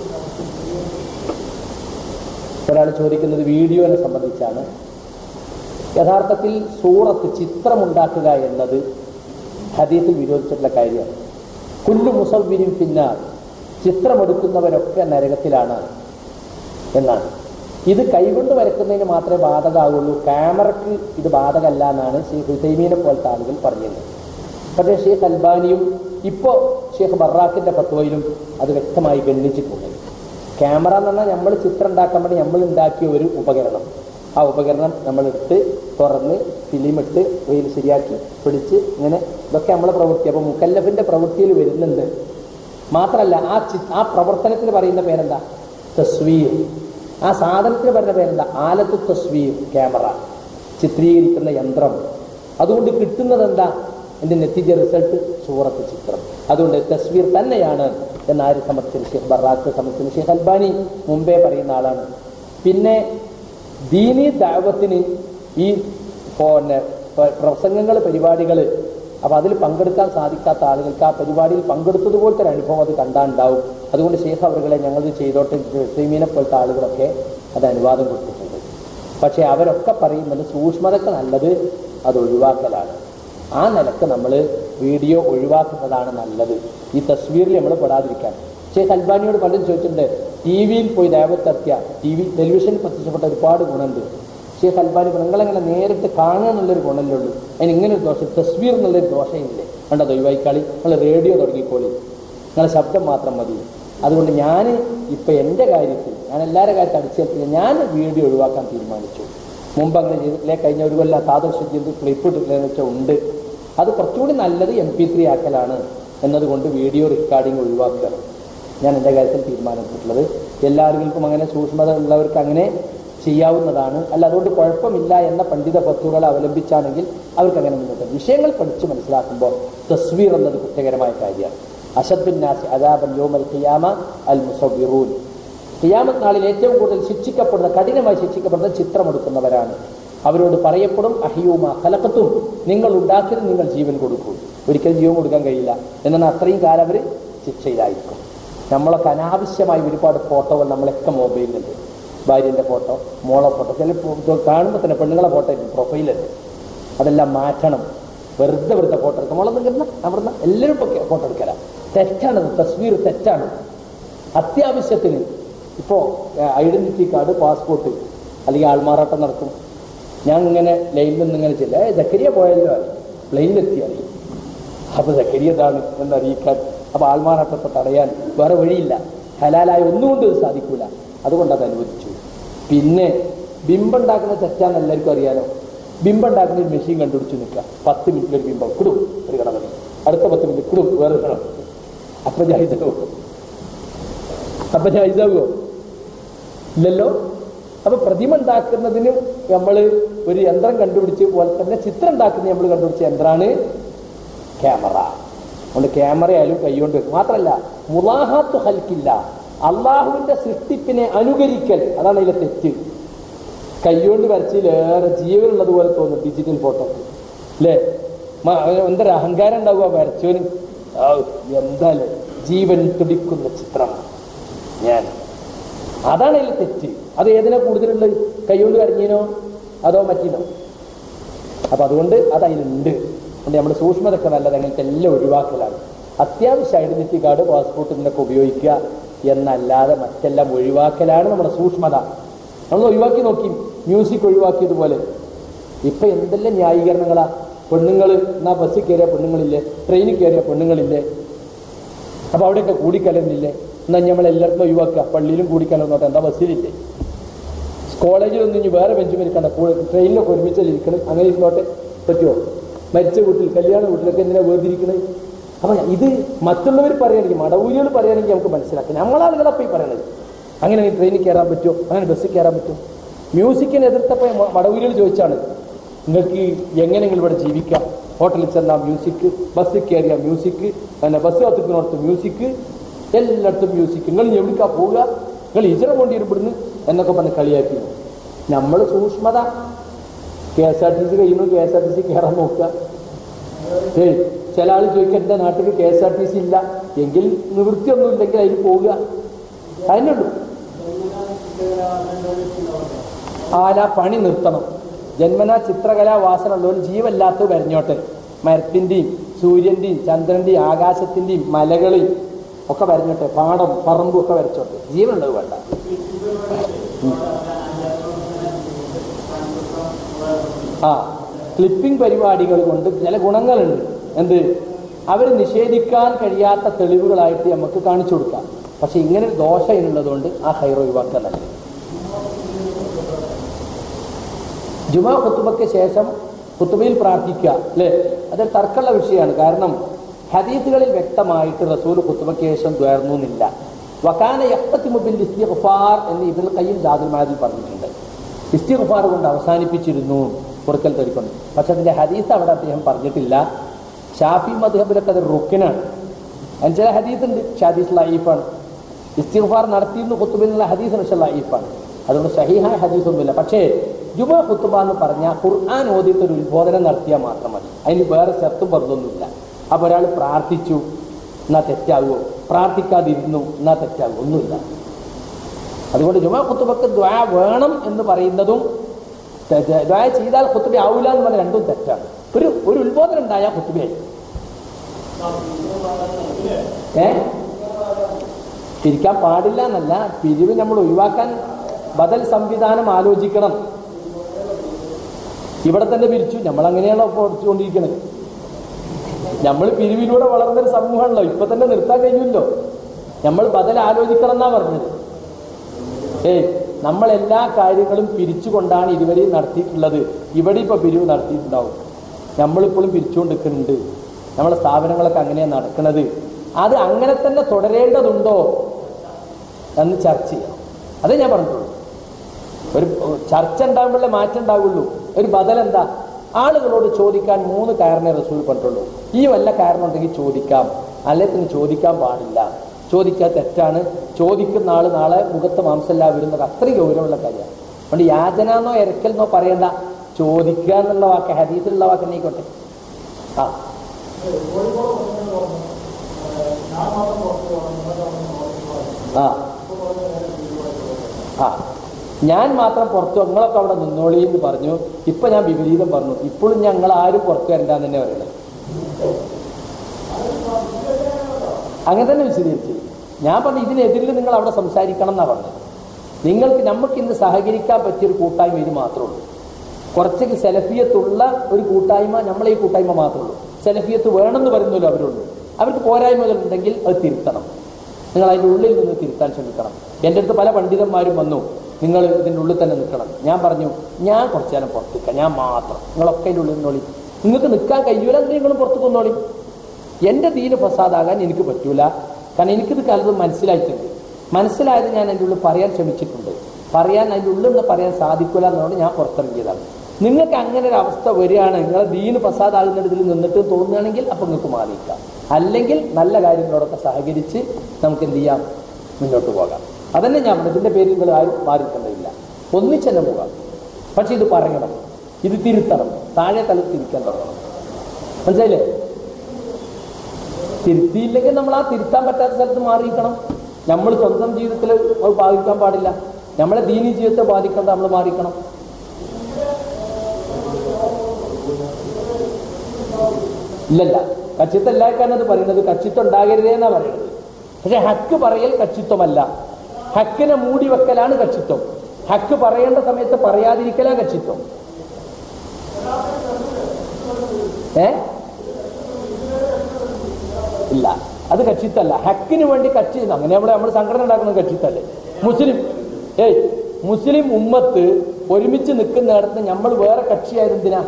ഒരാൾ ചോദിക്കുന്നത് വീഡിയോനെ സംബന്ധിച്ചാണ്. യഥാർത്ഥത്തിൽ സൂറത്ത് ചിത്രമുണ്ടാക്കുക എന്നത് ഹദീസിൽ വിരോധിച്ചിട്ടുള്ള കാര്യമാണ്. കുല്ലു മുസവ്വിരിൻ ഫിന്നാർ, ചിത്രമെടുക്കുന്നവരൊക്കെ നരകത്തിലാണ് എന്നാണ്. ഇത് കൈകൊണ്ട് വരക്കുന്നതിന് മാത്രമേ ബാധകമാകുള്ളൂ, ക്യാമറയ്ക്ക് ഇത് ബാധകമല്ല എന്നാണ് ഷെയ്ഖ് ഉസൈമീനെ പോലത്തെ ആളുകൾ പറഞ്ഞത്. പക്ഷേ ഷെയ്ഖ് അൽബാനിയും ഇപ്പോൾ ഷെയ്ഖ് ബറാക്കിൻ്റെ ഫത്വയിലും അത് വ്യക്തമായി ഗണ്ണിച്ചിട്ടുണ്ട്. ക്യാമറ എന്ന് പറഞ്ഞാൽ നമ്മൾ ചിത്രം ഉണ്ടാക്കാൻ വേണ്ടി നമ്മൾ ഉണ്ടാക്കിയ ഒരു ഉപകരണം. ആ ഉപകരണം നമ്മളെടുത്ത് തുറന്ന് ഫിലിമിട്ട് വെയിൽ ശരിയാക്കി പിടിച്ച് ഇങ്ങനെ ഇതൊക്കെ നമ്മളെ പ്രവൃത്തി. അപ്പോൾ മുക്കല്ലഫിൻ്റെ പ്രവൃത്തിയിൽ വരുന്നുണ്ട്. മാത്രമല്ല ആ ചി ആ പ്രവർത്തനത്തിന് പറയുന്ന പേരെന്താ? തസ്വീർ. ആ സാധനത്തിന് പറയുന്ന പേരെന്താ? ആലത്തു തസ്വീർ, ക്യാമറ, ചിത്രീകരിക്കുന്ന യന്ത്രം. അതുകൊണ്ട് കിട്ടുന്നത് എന്താ? എൻ്റെ നെത്തിജ റിസൾട്ട് സൂറത്ത്, ചിത്രം. അതുകൊണ്ട് തസ്വീർ തന്നെയാണ് എന്നാര് സമർത്ഥിച്ചു? ഷെയ്ഖ് ബറാക്ക് സമർത്ഥിച്ചു. ഷെയ്ഖ് അൽബാനി മുമ്പേ പറയുന്ന ആളാണ്. പിന്നെ ദീനി ദഅവത്തിന് ഈ പിന്നെ പ്രസംഗങ്ങൾ, പരിപാടികൾ, അപ്പോൾ അതിൽ പങ്കെടുക്കാൻ സാധിക്കാത്ത ആളുകൾക്ക് ആ പരിപാടിയിൽ പങ്കെടുത്തതുപോലത്തെ ഒരു അനുഭവം അത് കണ്ടാണ്ടാവും. അതുകൊണ്ട് ഷെയ്ഖ് അവറുകളെ ഞങ്ങൾ ചെയ്തോട്ടെ, ഉസൈമീനെ പോലത്തെ ആളുകളൊക്കെ അത് അനുവാദം കൊടുത്തിട്ടുണ്ട്. പക്ഷേ അവരൊക്കെ പറയുന്നത് സൂക്ഷ്മതക്ക് നല്ലത് അത് ഒഴിവാക്കലാണ്. ആ നിലക്ക് നമ്മൾ വീഡിയോ ഒഴിവാക്കുന്നതാണ് നല്ലത്, ഈ തസ്വീറിൽ നമ്മൾ പെടാതിരിക്കാൻ. ഷെയ്ഖ് അൽബാനിയോട് പലരും ചോദിച്ചിട്ടുണ്ട്, ടി വിയിൽ പോയി ദഅവത്തെത്തിയ ടി വി ടെലിവിഷനിൽ പ്രത്യക്ഷപ്പെട്ട ഒരുപാട് ഗുണമുണ്ട്. ഷെയ്ഖ് അൽബാനി നിങ്ങളെങ്ങനെ നേരിട്ട് കാണുക എന്നുള്ളൊരു ഗുണമല്ലേ ഉള്ളൂ, അതിന് ഇങ്ങനൊരു ദോഷം, തസ്വീർ എന്നുള്ളൊരു ദോഷമില്ലേ, കണ്ടത് ഒഴിവായിക്കാളി, നിങ്ങൾ റേഡിയോ തുടങ്ങിക്കോളി, നിങ്ങളെ ശബ്ദം മാത്രം മതി. അതുകൊണ്ട് ഞാൻ ഇപ്പം എൻ്റെ കാര്യത്തിൽ, ഞാൻ എല്ലാവരുടെ കാര്യത്തിൽ അടിച്ചേൽപ്പില്ല, ഞാൻ വീഡിയോ ഒഴിവാക്കാൻ തീരുമാനിച്ചു. മുമ്പ് അങ്ങനെ ചെയ്തിട്ടില്ലേ, കഴിഞ്ഞ ഒരു കൊല്ലം താദർശ്യത്തിൽ ക്ലിപ്പ് ഇട്ടിട്ടില്ലെന്ന് വെച്ചാൽ ഉണ്ട്. അത് കുറച്ചുകൂടി നല്ലത് എം പി ത്രീ ആക്കലാണ് എന്നതുകൊണ്ട് വീഡിയോ റെക്കോർഡിങ് ഒഴിവാക്കണം ഞാൻ എൻ്റെ കാര്യത്തിൽ തീരുമാനിച്ചിട്ടുള്ളത്. എല്ലാവർക്കും അങ്ങനെ സൂക്ഷ്മത ഉള്ളവർക്ക് അങ്ങനെ ചെയ്യാവുന്നതാണ്. അല്ല അതുകൊണ്ട് കുഴപ്പമില്ല എന്ന പണ്ഡിത ഫത്വകളെ അവലംബിച്ചാണെങ്കിൽ അവർക്ക് അങ്ങനെ മുന്നോട്ട് വിഷയങ്ങൾ പഠിച്ച് മനസ്സിലാക്കുമ്പോൾ തസ്വീർ എന്നത് കുറ്റകരമായ കാര്യമാണ്. അശദ്ദുൻ നാസി അദാബൻ യൗമൽ ഖിയാമ അൽ മുസവ്വിറൂൻ. ഖിയാമത്ത് നാളിൽ ഏറ്റവും കൂടുതൽ ശിക്ഷിക്കപ്പെടുന്ന, കഠിനമായി ശിക്ഷിക്കപ്പെടുന്ന ചിത്രമെടുക്കുന്നവരാണ്. അവരോട് പറയപ്പെടും അഹിയൂമ ഖലഖതും, നിങ്ങൾ ഉണ്ടാക്കിയത് നിങ്ങൾ ജീവൻ കൊടുക്കൂ. ഒരിക്കലും ജീവൻ കൊടുക്കാൻ കഴിയില്ല. എന്നാൽ അത്രയും കാലം അവർ ശിക്ഷയിലായിരിക്കും. നമ്മളൊക്കെ അനാവശ്യമായി ഒരുപാട് ഫോട്ടോകൾ നമ്മളൊക്കെ മൊബൈലിലുണ്ട്. ഭാര്യൻ്റെ ഫോട്ടോ, മോളെ ഫോട്ടോ, ചില കാണുമ്പോൾ തന്നെ പെണ്ണുങ്ങളെ ഫോട്ടോ ആയിരിക്കും പ്രൊഫൈലുണ്ട്. അതെല്ലാം മാറ്റണം. വെറുതെ വെറുതെ ഫോട്ടോ എടുക്കാം. മോളെ കിട്ടുന്ന അവിടുന്ന് എല്ലാവരും ഇപ്പോൾ ഫോട്ടോ എടുക്കലാണ്. തെറ്റാണത്, തസ്വീർ തെറ്റാണ്. അത്യാവശ്യത്തിന് ഇപ്പോൾ ഐഡൻറ്റിറ്റി കാർഡ്, പാസ്പോർട്ട് അല്ലെങ്കിൽ ആൾമാറാട്ടം നടക്കും. ഞാൻ ഇങ്ങനെ ലൈനിൽ നിന്ന് ഇങ്ങനെ ചെല്ല, ഏ ജക്കരിയ പോയല്ലോ അറിയും, പ്ലെയിനിലെത്തി അറിയും. അപ്പോൾ ജക്കരിയതാണ് എന്നറിയിക്കാൻ, അപ്പോൾ ആൾമാറാട്ടത്തെ തടയാൻ വേറെ വഴിയില്ല. ഹലാലായ ഒന്നുകൊണ്ട് ഇത് സാധിക്കൂല. അതുകൊണ്ട് അത് അനുവദിച്ചു. പിന്നെ ബിംബുണ്ടാക്കുന്ന തെറ്റാന്ന് എല്ലാവർക്കും അറിയാലോ. ബിംബുണ്ടാക്കുന്ന ഒരു മെഷീൻ കണ്ടുപിടിച്ച് നിൽക്കുക. പത്ത് മിനിറ്റിൽ ഒരു ബിംബം കിടും, ഒരു കടമണി, അടുത്ത പത്ത് മിനിറ്റ് കിടും, വേറെ കടം. അപ്പം ജായിസാവോ? അപ്പം ജായിസാവോ? ഇല്ലല്ലോ. അപ്പോൾ പ്രതിമ ഉണ്ടാക്കുന്നതിന് നമ്മൾ ഒരു യന്ത്രം കണ്ടുപിടിച്ച് പോലെ തന്നെ ചിത്രം ഉണ്ടാക്കുന്നത് നമ്മൾ കണ്ടുപിടിച്ച യന്ത്രമാണ് ക്യാമറ. അതുകൊണ്ട് ക്യാമറ ആയാലും കൈകൊണ്ട് വെക്കും. മാത്രമല്ല മുലാഹാത്ത് ഹൽക്കില്ല, അള്ളാഹുവിൻ്റെ സൃഷ്ടിപ്പിനെ അനുകരിക്കൽ, അതാണ് അതിലെ തെറ്റ്. കൈകൊണ്ട് വരച്ചിലേറെ ജീവനുള്ളത് പോലെ തോന്നും ഡിജിറ്റൽ ഫോട്ടോക്ക് അല്ലേ? എന്തൊരു അഹങ്കാരം ഉണ്ടാവുക വരച്ചവന്. എന്തായാലും ജീവൻ തുടിക്കുന്ന ചിത്രമാണ് ഞാൻ. അതാണ് അതിൽ തെറ്റ്. അത് ഏതിനാ കൂടുതലുള്ളത്? കൈകൊണ്ട് വരഞ്ഞീനോ അതോ മറ്റീനോ? അപ്പം അതുകൊണ്ട് അത് അതിലുണ്ട്. അതുകൊണ്ട് നമ്മുടെ സൂക്ഷ്മതൊക്കെ നല്ലത് അങ്ങനത്തെ എല്ലാം ഒഴിവാക്കലാണ്. അത്യാവശ്യ ഐഡന്റിറ്റി കാർഡ് പാസ്പോർട്ടിനൊക്കെ ഉപയോഗിക്കുക എന്നല്ലാതെ മറ്റെല്ലാം ഒഴിവാക്കലാണ് നമ്മുടെ സൂക്ഷ്മത. നമ്മൾ ഒഴിവാക്കി നോക്കി, മ്യൂസിക് ഒഴിവാക്കിയതുപോലെ. ഇപ്പൊ എന്തെല്ലാം ന്യായീകരണങ്ങളാ. പെണ്ണുങ്ങൾ എന്നാ ബസ്സിൽ കയറിയ പെണ്ണുങ്ങളില്ലേ, ട്രെയിനിൽ കയറിയ പെണ്ണുങ്ങളില്ലേ, അപ്പൊ അവിടെയൊക്കെ കൂടിക്കലർന്നില്ലേ, എന്നാൽ നമ്മൾ എല്ലായിടത്തും ഒഴിവാക്കുക. പള്ളിയിലും കൂടിക്കലർന്നോട്ടെ, എന്താ ബസ്സിലില്ലേ. കോളേജിലൊന്നും ഇനി വേറെ ബെഞ്ച് മരിക്കണ്ട, ട്രെയിനിലൊക്കെ ഒരുമിച്ചല്ലേ ഇരിക്കണം, അങ്ങനെ ഇരുന്നോട്ടെ. പറ്റുമോ? മരിച്ച വീട്ടിൽ കല്യാണ വീട്ടിലൊക്കെ എന്തിനാ വേർതിരിക്കണത്? അപ്പൊ ഇത് മറ്റുള്ളവർ പറയുകയാണെങ്കിൽ, മടവൂരികൾ പറയുകയാണെങ്കിൽ നമുക്ക് മനസ്സിലാക്കാം. നമ്മളാളുകളപ്പം ഈ പറയണത് അങ്ങനെ ട്രെയിനിൽ കയറാൻ പറ്റുമോ, അങ്ങനെ ബസ്സിൽ കയറാൻ പറ്റുമോ? മ്യൂസിക്കിനെ എതിർത്തപ്പോൾ മടവൂരികൾ ചോദിച്ചാണ്, നിങ്ങൾക്ക് എങ്ങനെ നിങ്ങൾ ഇവിടെ ജീവിക്കാം? ഹോട്ടലിൽ ചെന്നാൽ മ്യൂസിക്, ബസ്സിൽ കയറിയ മ്യൂസിക്, പിന്നെ ബസ് കത്തിക്കുന്നിടത്ത് മ്യൂസിക്, എല്ലായിടത്തും മ്യൂസിക്. നിങ്ങൾ എവിടേക്കാ പോവുക? നിങ്ങൾ ഇജറ കൊണ്ടി ഇവിടുന്ന് എന്നൊക്കെ പറഞ്ഞ് കളിയാക്കി. നമ്മൾ സൂക്ഷ്മത. K S R T C കഴിയുന്നു, K S R T C കയറാൻ നോക്കുക. ഏയ് ചില ആൾ ചോദിക്കുക, എൻ്റെ നാട്ടിൽ K S R T C ഇല്ല, എങ്കിൽ നിവൃത്തിയൊന്നും ഇല്ലെങ്കിൽ അതിൽ പോവുക. അതിനുള്ളൂ. ആല പണി നിർത്തണം. ജന്മനാ ചിത്രകലാ വാസന ഉള്ളവർ ജീവല്ലാത്ത വരഞ്ഞോട്ടെ. മരത്തിൻ്റെയും സൂര്യൻ്റെയും ചന്ദ്രൻ്റെയും ആകാശത്തിൻ്റെയും മലകളെയും ഒക്കെ വരഞ്ഞോട്ടെ, പാടം പറമ്പും ഒക്കെ വരച്ചോട്ടെ, ജീവനുള്ളത് വേണ്ട. ആ ക്ലിപ്പിംഗ് പരിപാടികൾ കൊണ്ട് ചില ഗുണങ്ങളുണ്ട്. എന്ത്? അവർ നിഷേധിക്കാൻ കഴിയാത്ത തെളിവുകളായിട്ട് നമുക്ക് കാണിച്ചു കൊടുക്കാം. പക്ഷെ ഇങ്ങനെ ഒരു ദോഷം ഇതിനുള്ളതുകൊണ്ട് ആ ഹൈർ ഒഴിവാക്കാനല്ല. ജുമാ ഖുതുബയ്ക്ക് ശേഷം ഖുതുബയിൽ പ്രാർത്ഥിക്കുക, അല്ലേ? അതൊരു തർക്കമുള്ള വിഷയമാണ്. കാരണം ഹദീസുകളിൽ വ്യക്തമായിട്ട് റസൂൽ ഖുതുബയ്ക്ക് ശേഷം ദ്വാർന്നു എന്നില്ല. വകാന യഖ്തതിമു ബിൽ ഇസ്തിഗ്ഫാർ എന്ന് ഇബ്നുൽ ഖയ്യിം ജാദുൽ മആദിൽ പറഞ്ഞിട്ടുണ്ട്. ഇസ്തിഗ്ഫാർ കൊണ്ട് അവസാനിപ്പിച്ചിരുന്നു പൊറുക്കൽ തേടിക്കൊണ്ട്. പക്ഷെ അതിന്റെ ഹദീസ് അവിടെ അദ്ദേഹം പറഞ്ഞിട്ടില്ല. ഷാഫി മദ്ഹബിലൊക്കെ അത് റുക്കിനാണ്. അതിന് ചില ഹദീസ് ഉണ്ട്, പക്ഷെ ഹദീസ് ലഈഫാണ്. ഇസ്തിഗ്ഫാർ നടത്തിയിരുന്നു ഖുതുബയിൽ നിന്നുള്ള ഹദീസ് പക്ഷെ ലഈഫാണ്. അതുകൊണ്ട് സഹീഹായ ഹദീസൊന്നുമില്ല. പക്ഷേ ജുമാ ഖുതുബ എന്ന് പറഞ്ഞാൽ ഖുർആൻ ഓതിയിട്ട് ഒരു ഉത്ബോധനം നടത്തിയാൽ മാത്രം മതി. അതിന് വേറെ ശർത്തും പറഞ്ഞൊന്നുമില്ല. അപ്പൊ ഒരാൾ പ്രാർത്ഥിച്ചു എന്നാ തെറ്റാകുമോ? പ്രാർത്ഥിക്കാതിരുന്നു എന്നാ തെറ്റാകുമോ? ഒന്നുമില്ല. അതുകൊണ്ട് ജുമാ ഖുതുബക്ക് ദ്വാ വേണം എന്ന് പറയുന്നതും ദ്വാ ചെയ്താൽ ഖുതുബ ആവൂല എന്ന് പറഞ്ഞാൽ രണ്ടും തെറ്റാണ്. ഒരു ഒരു ഉത്ബോധനം ഉണ്ടായാൽ ഖുതുബയായി. ഏ പിരിക്കാൻ പാടില്ല എന്നല്ല, പിരിവ് നമ്മൾ ഒഴിവാക്കാൻ ബദൽ സംവിധാനം ആലോചിക്കണം. ഇവിടെ തന്നെ പിരിച്ചു, നമ്മൾ അങ്ങനെയാണോ പഠിച്ചുകൊണ്ടിരിക്കുന്നത്? നമ്മൾ പിരിവിലൂടെ വളർന്നൊരു സമൂഹമാണല്ലോ, ഇപ്പൊ തന്നെ നിർത്താൻ കഴിയുമല്ലോ. നമ്മൾ ബദൽ ആലോചിക്കണം എന്നാ പറഞ്ഞത്. ഏയ് നമ്മൾ എല്ലാ കാര്യങ്ങളും പിരിച്ചുകൊണ്ടാണ് ഇതുവരെയും നടത്തിയിട്ടുള്ളത്. ഇവിടെ ഇപ്പൊ പിരിവ് നടത്തിയിട്ടുണ്ടാവും. നമ്മളിപ്പോഴും പിരിച്ചുകൊണ്ടിരിക്കുന്നുണ്ട്. നമ്മളെ സ്ഥാപനങ്ങളൊക്കെ അങ്ങനെയാണ് നടക്കുന്നത്. അത് അങ്ങനെ തന്നെ തുടരേണ്ടതുണ്ടോ എന്ന് ചർച്ച ചെയ്യണം. അതേ ഞാൻ പറഞ്ഞിട്ടുള്ളൂ. ഒരു ചർച്ച ഉണ്ടാകുമ്പോഴേ മാറ്റം ഉണ്ടാവുള്ളൂ. ഒരു ബദൽ എന്താ? ആളുകളോട് ചോദിക്കാൻ മൂന്ന് കാരണേ റസൂൽ പറഞ്ഞിട്ടുള്ളൂ. ഈ വല്ല കാരണം ഉണ്ടെങ്കിൽ ചോദിക്കാം, അല്ലെങ്കിൽ തന്നെ ചോദിക്കാൻ പാടില്ല. ചോദിക്കാൻ തെറ്റാണ്. ചോദിക്കുന്ന ആള് നാളെ മുഖത്ത് മാംസല്ല വരുന്നത് അത്രയും ഗൗരവമുള്ള കാര്യമാണ്. അതുകൊണ്ട് യാചനാന്നോ ഇരക്കലെന്നോ പറയണ്ട, ചോദിക്കുക എന്നുള്ള വാക്ക് ഹദീസിലുള്ള വാക്ക് തന്നെയായിക്കോട്ടെ. ആ ആ ആ ഞാൻ മാത്രം പുറത്തു, നിങ്ങളൊക്കെ അവിടെ നിന്നോളി എന്ന് പറഞ്ഞു. ഇപ്പൊ ഞാൻ വിപരീതം പറഞ്ഞു. ഇപ്പോഴും ഞങ്ങൾ ആരും പുറത്തു വരണ്ടെന്ന് തന്നെ പറയുന്നത്. അങ്ങനെ തന്നെ വിശദീകരിച്ചു. ഞാൻ പറഞ്ഞു ഇതിനെതിരിൽ നിങ്ങൾ അവിടെ സംസാരിക്കണം എന്നാ പറഞ്ഞത്. നിങ്ങൾക്ക് നമുക്ക് ഇന്ന് സഹകരിക്കാൻ പറ്റിയൊരു കൂട്ടായ്മ ഇത് മാത്രമേ ഉള്ളൂ. കുറച്ചൊക്കെ സെലഫിയത്തുള്ള ഒരു കൂട്ടായ്മ നമ്മളെ ഈ കൂട്ടായ്മ മാത്രമേ ഉള്ളൂ. സെലഫിയത്ത് വേണമെന്ന് പറയുന്നല്ലോ അവരുള്ളൂ. അവർക്ക് പോരായ്മകളുണ്ടെങ്കിൽ അത് തിരുത്തണം. നിങ്ങൾ അതിൻ്റെ ഉള്ളിൽ നിന്ന് തിരുത്താൻ ശ്രമിക്കണം. എൻ്റെ അടുത്ത് പല പണ്ഡിതന്മാരും വന്നു, നിങ്ങൾ ഇതിൻ്റെ ഉള്ളിൽ തന്നെ നിൽക്കണം. ഞാൻ പറഞ്ഞു ഞാൻ കുറച്ചു നേരം പുറത്ത് നിൽക്കാം, ഞാൻ മാത്രം, നിങ്ങളൊക്കെ അതിൻ്റെ ഉള്ളിൽ നിന്നോളി. നിങ്ങൾക്ക് നിൽക്കാൻ കഴിയൂല, നിങ്ങളും പുറത്ത് കൊന്നോളി. എൻ്റെ ദീന് ഫസാദാകാൻ എനിക്ക് പറ്റൂല. കാരണം എനിക്കിത് കാലത്ത് മനസ്സിലായിട്ടുണ്ട്. മനസ്സിലായത് ഞാൻ അതിൻ്റെ ഉള്ളിൽ പറയാൻ ശ്രമിച്ചിട്ടുണ്ട്. പറയാൻ അതിൻ്റെ ഉള്ളിൽ നിന്ന് പറയാൻ സാധിക്കില്ല എന്നതുകൊണ്ട് ഞാൻ പുറത്തിറങ്ങിയതാണ്. നിങ്ങൾക്ക് അങ്ങനെ ഒരു അവസ്ഥ വരികയാണ്, നിങ്ങളെ ദീന് ഫസാദാകുന്ന ഇതിൽ നിന്നിട്ട് തോന്നുകയാണെങ്കിൽ അപ്പം നിങ്ങൾക്ക് മാറിയിക്കാം. അല്ലെങ്കിൽ നല്ല കാര്യങ്ങളോടൊക്കെ സഹകരിച്ച് നമുക്ക് എന്ത് ചെയ്യാം, മുന്നോട്ട് പോകാം. അതന്നെ ഞാൻ പറഞ്ഞു. ഇതിൻ്റെ പേരിൽ നിങ്ങൾ ആരും മാറിയിട്ടുണ്ടില്ല, ഒന്നിച്ചെന്നെ പോകാം. പക്ഷെ ഇത് പറയണം, ഇത് തിരുത്തണം, താഴെ തലത്തിൽ തിരിക്കാൻ തുടങ്ങണം. മനസ്സിലായില്ലേ? തിരുത്തിയില്ലെങ്കിൽ നമ്മൾ ആ തിരുത്താൻ പറ്റാത്ത സ്ഥലത്ത് മാറിയിരിക്കണം. നമ്മൾ സ്വന്തം ജീവിതത്തിൽ അത് ബാധിക്കാൻ പാടില്ല. നമ്മളെ ദീനി ജീവിതത്തെ ബാധിക്കേണ്ട നമ്മൾ മാറിക്കണം. ഇല്ലല്ല, കച്ചിത്തല്ലാക്കാനത് പറയുന്നത്, കച്ചിത്വം ഉണ്ടാകരുതേ എന്നാ പറയുന്നത്. പക്ഷെ ഹക്ക് പറയൽ കച്ചിത്വമല്ല, ഹക്കിനെ മൂടി വെക്കലാണ് കച്ചിത്വം. ഹക്ക് പറയേണ്ട സമയത്ത് പറയാതിരിക്കലാ കച്ചിത്വം. ഏ ഇല്ല, അത് കച്ചിത്തല്ല. ഹക്കിന് വേണ്ടി കച്ചി, അങ്ങനെ നമ്മളെ നമ്മൾ സംഘടന ഉണ്ടാക്കുന്നത് കച്ചിത്തല്ലേ. മുസ്ലിം ഏയ് മുസ്ലിം ഉമ്മത്ത് ഒരുമിച്ച് നിൽക്കുന്നിടത്ത് നമ്മൾ വേറെ കക്ഷിയായത് എന്തിനാ?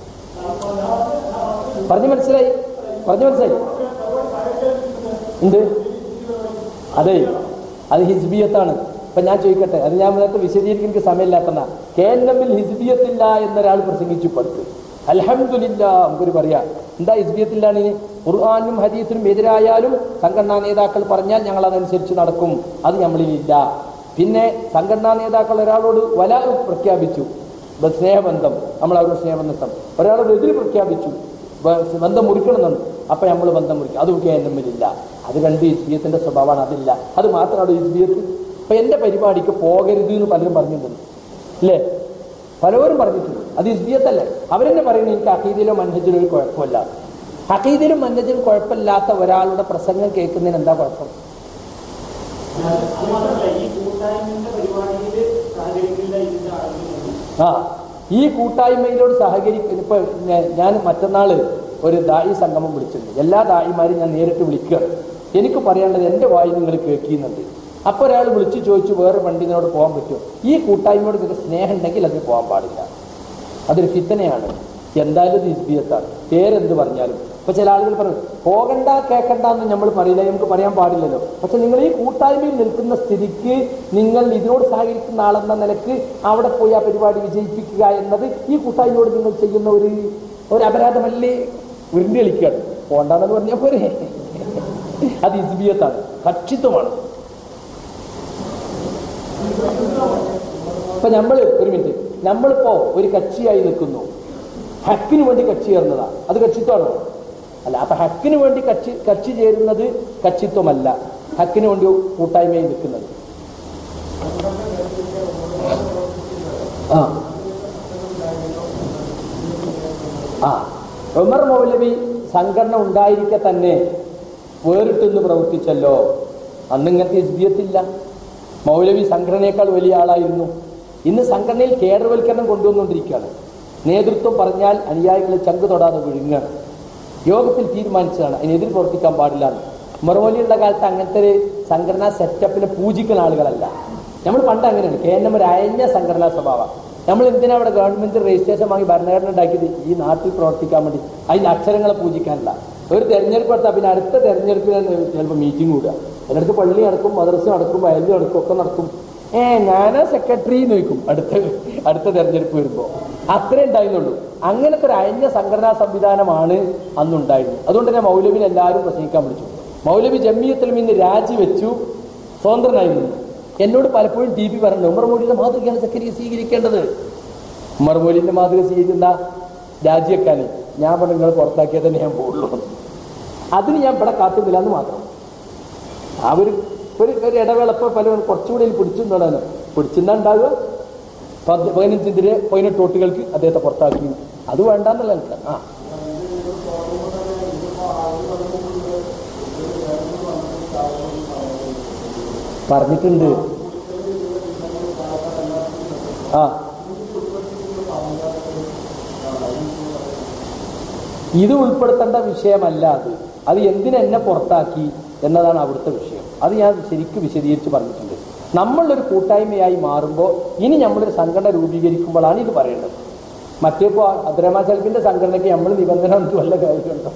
പറഞ്ഞു മനസ്സിലായി പറഞ്ഞു മനസ്സിലായി എന്ത്? അതെ, അത് ഹിസ്ബിയത്താണ്. ഇപ്പൊ ഞാൻ ചോദിക്കട്ടെ, അത് ഞാൻ നേരത്തെ വിശദീകരിക്കാൻ എനിക്ക് സമയമില്ലാത്തന്ന, കെ എൻ എമ്മിൽ ഹിസ്ബിയത്തില്ല എന്നൊരാൾ പ്രസംഗിച്ചു പടുത്ത്. അൽഹംദുലില്ലാ നമുക്കൊരു പറയാം. എന്താ ഹിസ്ബിയത്തില്ലാണ്? ഖുർആനും ഹദീസിനും എതിരായാലും സംഘടനാ നേതാക്കൾ പറഞ്ഞാൽ ഞങ്ങൾ അതനുസരിച്ച് നടക്കും, അത് നമ്മളിലില്ല. പിന്നെ സംഘടനാ നേതാക്കൾ ഒരാളോട് വല പ്രഖ്യാപിച്ചു, സ്നേഹബന്ധം, നമ്മൾ അവരുടെ സ്നേഹബന്ധം, ഒരാളോട് എതിര് പ്രഖ്യാപിച്ചു ബന്ധം മുറിക്കണമെന്നാണ്, അപ്പൊ നമ്മൾ ബന്ധം മുറിക്കും, അതും കെ എൻ എമ്മിലില്ല. അത് കണ്ട് ഹിസ്ബിയത്തിന്റെ സ്വഭാവമാണ്, അതില്ല. അത് മാത്രമാണ് ഹിസ്ബിയത്ത്. ഇപ്പൊ എന്റെ പരിപാടിക്ക് പോകരുത് എന്ന് പലരും പറഞ്ഞിട്ടുണ്ട് അല്ലേ? പലവരും പറഞ്ഞിട്ടുണ്ട്. അത് ഹിസ്ബിയത്തല്ലേ? അവരെന്നെ പറയുന്നത് എനിക്ക് അഖീദയിലോ മൻഹജിലോ ഒരു കുഴപ്പമില്ല. അഖീദയിലും മൻഹജിലും കുഴപ്പമില്ലാത്ത ഒരാളുടെ പ്രസംഗം കേൾക്കുന്നതിന് എന്താ കുഴപ്പം? ആ ഈ കൂട്ടായ്മയിലോട് സഹകരിക്കുന്ന, ഇപ്പൊ ഞാൻ മറ്റന്നാള് ഒരു ദായി സംഗമം വിളിച്ചിട്ടുണ്ട്. എല്ലാ ദായിമാരും ഞാൻ നേരിട്ട് വിളിക്കുക. എനിക്ക് പറയാനുള്ളത് എൻ്റെ വായി നിങ്ങൾ കേൾക്കുന്നുണ്ട്. അപ്പൊ ഒരാൾ വിളിച്ചു ചോദിച്ചു വേറെ പണ്ഡിതനോട് പോകാൻ പറ്റുമോ? ഈ കൂട്ടായ്മയോട് നിങ്ങൾക്ക് സ്നേഹം ഉണ്ടെങ്കിൽ അതിന് പോകാൻ പാടില്ല, അതൊരു ഫിത്തനയാണ്. എന്തായാലും ഇത് ഹിസ്ബിയത്താണ്, പേരെന്ത് പറഞ്ഞാലും. ഇപ്പൊ ചില ആളുകൾ പറഞ്ഞു പോകണ്ട കേൾക്കണ്ട എന്ന് നമ്മൾ പറയില്ല, നമുക്ക് പറയാൻ പാടില്ലല്ലോ. പക്ഷെ നിങ്ങൾ ഈ കൂട്ടായ്മയിൽ നിൽക്കുന്ന സ്ഥിതിക്ക് നിങ്ങൾ ഇതിനോട് സഹകരിക്കുന്ന ആളെന്ന നിലക്ക് അവിടെ പോയി ആ പരിപാടി വിജയിപ്പിക്കുക എന്നത് ഈ കൂട്ടായ്മയോട് നിങ്ങൾ ചെയ്യുന്ന ഒരു ഒരു അപരാധമല്ലേ? ഉരുണ്ടി കളിക്കുകയാണ്. പോകണ്ടെന്ന് പറഞ്ഞാൽ പോരെ, അത് ഹിസ്ബിയത്താണ്, കക്ഷിത്വമാണ്. ഇപ്പൊ നമ്മള് ഒരു മിനിറ്റ്, നമ്മളിപ്പോ ഒരു കക്ഷിയായി നിൽക്കുന്നു, ഹക്കിന് വേണ്ടി കക്ഷി ചേർന്നതാ, അത് കക്ഷിത്വമാണോ? അല്ല. അപ്പൊ ഹക്കിന് വേണ്ടി കക്ഷി കക്ഷി ചേരുന്നത് കക്ഷിത്വമല്ല, ഹക്കിന് വേണ്ടി കൂട്ടായ്മയിൽ നിൽക്കുന്നത്. ആ ആ ഉമർ മൗലവി സംഘടന ഉണ്ടായിരിക്കെ തന്നെ വേറിട്ടെന്ന് പ്രവർത്തിച്ചല്ലോ. അന്ന് ഇങ്ങനത്തെ ഹിസ്ബിയത്തില്ല. മൗലവി സംഘടനയേക്കാൾ വലിയ ആളായിരുന്നു. ഇന്ന് സംഘടനയിൽ കേഡർവൽക്കരണം കൊണ്ടുവന്നുകൊണ്ടിരിക്കുകയാണ്. നേതൃത്വം പറഞ്ഞാൽ അനുയായികളെ ചങ്ക് തൊടാതെ വിഴുങ്ങാണ്. യോഗത്തിൽ തീരുമാനിച്ചതാണ് അതിനെതിരെ പ്രവർത്തിക്കാൻ പാടില്ല. മറുമൊലിയുള്ള കാലത്ത് അങ്ങനത്തെ ഒരു സംഘടനാ സെറ്റപ്പിനെ പൂജിക്കുന്ന ആളുകളല്ല നമ്മൾ. പണ്ട് അങ്ങനെയാണ്. കെ എൻ എം ഒരു അയഞ്ഞ സംഘടനാ സ്വഭാവം. നമ്മൾ എന്തിനാ അവിടെ ഗവൺമെന്റ് രജിസ്ട്രേഷൻ വാങ്ങി ഭരണഘടന ഉണ്ടാക്കിയത്? ഈ നാട്ടിൽ പ്രവർത്തിക്കാൻ വേണ്ടി, അതിന്റെ അക്ഷരങ്ങളെ പൂജിക്കാനല്ല. ഒരു തെരഞ്ഞെടുപ്പ് നടത്താം, പിന്നെ അടുത്ത തെരഞ്ഞെടുപ്പിന് ചിലപ്പോൾ മീറ്റിംഗ് കൂടുക, അതിനടുത്ത് പള്ളി നടക്കും, മദ്രസ നടക്കും, വയലിൽ നടക്കും, ഒക്കെ നടക്കും. ഏ ഞാനാ സെക്രട്ടറി എന്ന് ചോദിക്കും അടുത്ത അടുത്ത തെരഞ്ഞെടുപ്പ് വരുമ്പോൾ. അത്രേ ഉണ്ടായിരുന്നുള്ളൂ. അങ്ങനത്തെ ഒരു അയഞ്ഞ സംഘടനാ സംവിധാനമാണ് അന്നുണ്ടായിരുന്നത്. അതുകൊണ്ട് തന്നെ മൗലവിനെ എല്ലാവരും പ്രസംഗിക്കാൻ വിളിച്ചു. മൗലവി ജമിയത്തുൽ ഉലമയിൽ നിന്ന് രാജിവെച്ചു, സ്വതന്ത്രനായിരുന്നു. എന്നോട് പലപ്പോഴും ടി പി പറഞ്ഞു ഉമർ മൗലിയുടെ മാതൃകയാണ് സക്കരിയ സ്വീകരിക്കേണ്ടത്. ഉമർ മൗലിന്റെ മാതൃക സ്വീകരിക്കുന്ന രാജിവെക്കാൻ ഞാൻ പറഞ്ഞു നിങ്ങൾ പുറത്താക്കിയാൽ തന്നെ ഞാൻ പോകുള്ളൂ. അതിന് ഞാൻ ഇവിടെ കാത്തുന്നില്ല എന്ന് മാത്രം. ആ ഒരു ഒരു ഇടവേളപ്പോൾ പല കുറച്ചുകൂടി പിടിച്ചെന്നാണ് പിടിച്ചെന്നാ ഉണ്ടാകുക. പത്ത് പതിനഞ്ചിന്റെ പതിനെട്ട് വോട്ടുകൾക്ക് അദ്ദേഹത്തെ പുറത്താക്കി. അത് വേണ്ടെന്നല്ല എനിക്ക്. ആ പറഞ്ഞിട്ടുണ്ട്. ആ ഇത് ഉൾപ്പെടുത്തേണ്ട വിഷയമല്ല. അത് അത് എന്തിനെന്നെ പുറത്താക്കി എന്നതാണ് അവിടുത്തെ വിഷയം. അത് ഞാൻ ശരിക്കും വിശദീകരിച്ച് പറഞ്ഞിട്ടുണ്ട്. നമ്മളൊരു കൂട്ടായ്മയായി മാറുമ്പോൾ ഇനി നമ്മളൊരു സംഘടന രൂപീകരിക്കുമ്പോഴാണ് ഇത് പറയേണ്ടത്. മറ്റേപ്പോ അബ്ദുറഹ്മാൻ സൽഫിന്റെ സംഘടനയ്ക്ക് നമ്മൾ നിബന്ധന ഒന്നും വല്ല കാര്യമുണ്ടോ?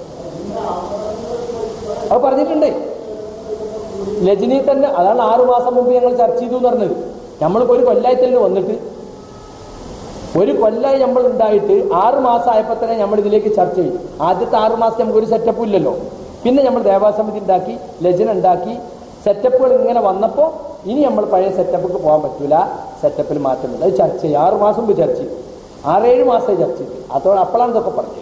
അത് പറഞ്ഞിട്ടുണ്ടേ. ലജ്നി തന്നെ അതാണ് ആറു മാസം മുമ്പ് ഞങ്ങൾ ചർച്ച ചെയ്തു എന്ന് പറഞ്ഞത്. നമ്മളിപ്പോ ഒരു കൊല്ലായിട്ടല്ലേ വന്നിട്ട്, ഒരു കൊല്ലായി നമ്മൾ ഉണ്ടായിട്ട് ആറു മാസം ആയപ്പോൾ തന്നെ നമ്മൾ ഇതിലേക്ക് ചർച്ച ചെയ്യും. ആദ്യത്തെ ആറു മാസം നമുക്കൊരു സെറ്റപ്പും ഇല്ലല്ലോ. പിന്നെ നമ്മൾ ദേവാസമിതി ഉണ്ടാക്കി, ലജ്ന ഉണ്ടാക്കി, സെറ്റപ്പുകൾ ഇങ്ങനെ വന്നപ്പോൾ ഇനി നമ്മൾ പഴയ സെറ്റപ്പിക്ക് പോകാൻ പറ്റൂല, സെറ്റപ്പിൽ മാറ്റമില്ല. അത് ചർച്ച ചെയ്യും. ആറു മാസം മുമ്പ് ചർച്ച ചെയ്തു, ആറേഴ് മാസമായി ചർച്ച ചെയ്തു. അതോടെ അപ്പോഴാണ് ഇതൊക്കെ പറഞ്ഞത്.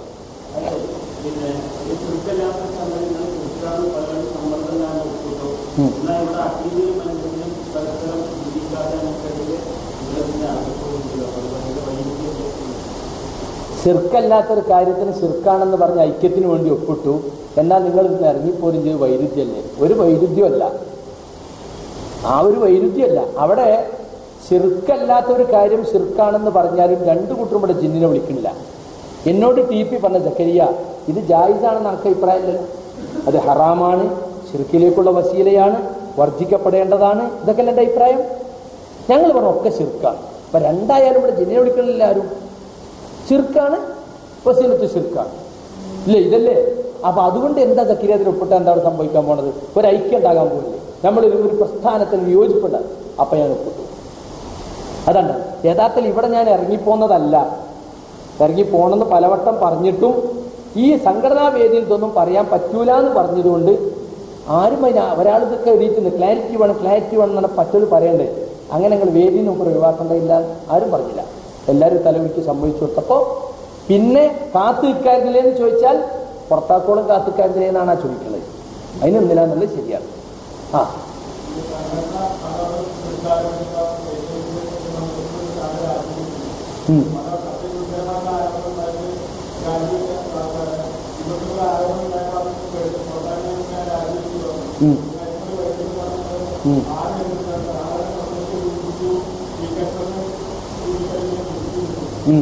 ശിർക്കല്ലാത്തൊരു കാര്യത്തിന് ശിർക്കാണെന്ന് പറഞ്ഞ് ഐക്യത്തിന് വേണ്ടി ഒപ്പിട്ടു. എന്നാൽ നിങ്ങൾ ഇന്ന് ഇറങ്ങിപ്പോലും ചെയ്ത് വൈരുദ്ധ്യമല്ലേ? ഒരു വൈരുദ്ധ്യമല്ല, ആ ഒരു വൈരുദ്ധ്യമല്ല. അവിടെ ശിർക്കല്ലാത്തൊരു കാര്യം ശിർക്കാണെന്ന് പറഞ്ഞാലും രണ്ടു കൂട്ടരും ഇവിടെ ജിന്നിനെ വിളിക്കുന്നില്ല. എന്നോട് ടി പി പറഞ്ഞ സക്കരിയ ഇത് ജായിസാണെന്ന് നമുക്ക് അഭിപ്രായമില്ലല്ലോ, അത് ഹറാമാണ്, ശിർക്കിലേക്കുള്ള വസീലയാണ്, വർദ്ധിക്കപ്പെടേണ്ടതാണ്, ഇതൊക്കെ എൻ്റെ അഭിപ്രായം. ഞങ്ങൾ പറഞ്ഞ ഒക്കെ ശിർക്കാണ്. അപ്പൊ രണ്ടായാലും ഇവിടെ ജിന്നിനെ വിളിക്കണില്ല ആരും. ശിർക്കാണ്, വസീലത്ത് ശിർക്കാണ്, ഇല്ലേ? ഇതല്ലേ? അപ്പൊ അതുകൊണ്ട് എന്താ സക്കരിയ അതിൽ ഒപ്പിട്ടാൽ എന്താണ് സംഭവിക്കാൻ പോണത്? ഒരു ഐക്യം ഉണ്ടാകാൻ പോകില്ലേ? നമ്മൾ ഒരു പ്രസ്ഥാനത്തിന് വിയോജിപ്പുണ്ട്. അപ്പൊ ഞാൻ ഒപ്പിട്ടു. അതാണ് യഥാർത്ഥത്തിൽ ഇവിടെ ഞാൻ ഇറങ്ങിപ്പോന്നതല്ല. ഇറങ്ങിപ്പോണെന്ന് പലവട്ടം പറഞ്ഞിട്ടും ഈ സംഘടനാ വേദിയിൽ ഇതൊന്നും പറയാൻ പറ്റൂല എന്ന് പറഞ്ഞതുകൊണ്ട് ആരും അതിന് ഒരാൾ ഇതൊക്കെ എഴുതിയിട്ടുണ്ട്. ക്ലാരിറ്റി വേണം, ക്ലാരിറ്റി വേണം എന്നാണ് പറ്റത് പറയണ്ടേ. അങ്ങനെ നിങ്ങൾ വേദിയിൽ നിന്ന് ഒഴിവാക്കേണ്ടതില്ല ആരും പറഞ്ഞില്ല. എല്ലാവരും തലവിളിക്ക് സംഭവിച്ചു കൊടുത്തപ്പോൾ പിന്നെ കാത്തു നിൽക്കാറില്ലേന്ന് ചോദിച്ചാൽ പുറത്താക്കോളം കാത്തു നിൽക്കാറില്ലേന്നാണ് ആ ചോദിക്കുന്നത്. അതിനെന്തിനാന്നുള്ളത് ശരിയാണ്. ആ ഉം ഉം ഉം ഉം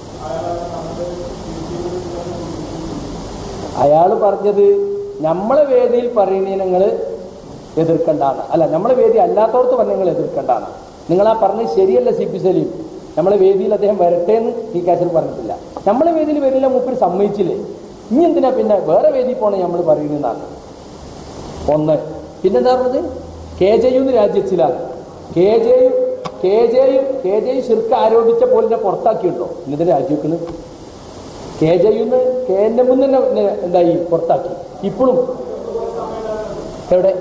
അയാള് പറഞ്ഞത് നമ്മളെ വേദിയിൽ പറയുന്നതിന് നിങ്ങൾ എതിർക്കണ്ടാണ്, അല്ല നമ്മളെ വേദി അല്ലാത്തവർക്ക് പറഞ്ഞ നിങ്ങൾ എതിർക്കണ്ടാണ്. നിങ്ങൾ ആ പറഞ്ഞത് ശരിയല്ല. സി പി സലീം നമ്മളെ വേദിയിൽ അദ്ദേഹം വരട്ടെ എന്ന് ഈ കാശിൽ പറഞ്ഞിട്ടില്ല. നമ്മളെ വേദിയിൽ വരില്ല, മൂപ്പര് സമ്മതിച്ചില്ലേ? ഇനി എന്തിനാ പിന്നെ വേറെ വേദിയിൽ പോണേ നമ്മൾ പറയുന്നതാണ് ഒന്ന്. പിന്നെന്താ പറഞ്ഞത്? കെ ജെ യു രാജ്യച്ചിലാണ്. K J U K J U K J U ശിർക്ക് ആരോപിച്ച പോലെ പുറത്താക്കിയിട്ടുണ്ടോ? ഇന്നത്തെ രാജ്യക്കുന്നത് കെ ജെ യുന്ന് കെ എൻ എം തന്നെ എന്തായി പുറത്താക്കി. ഇപ്പോഴും എവിടെ?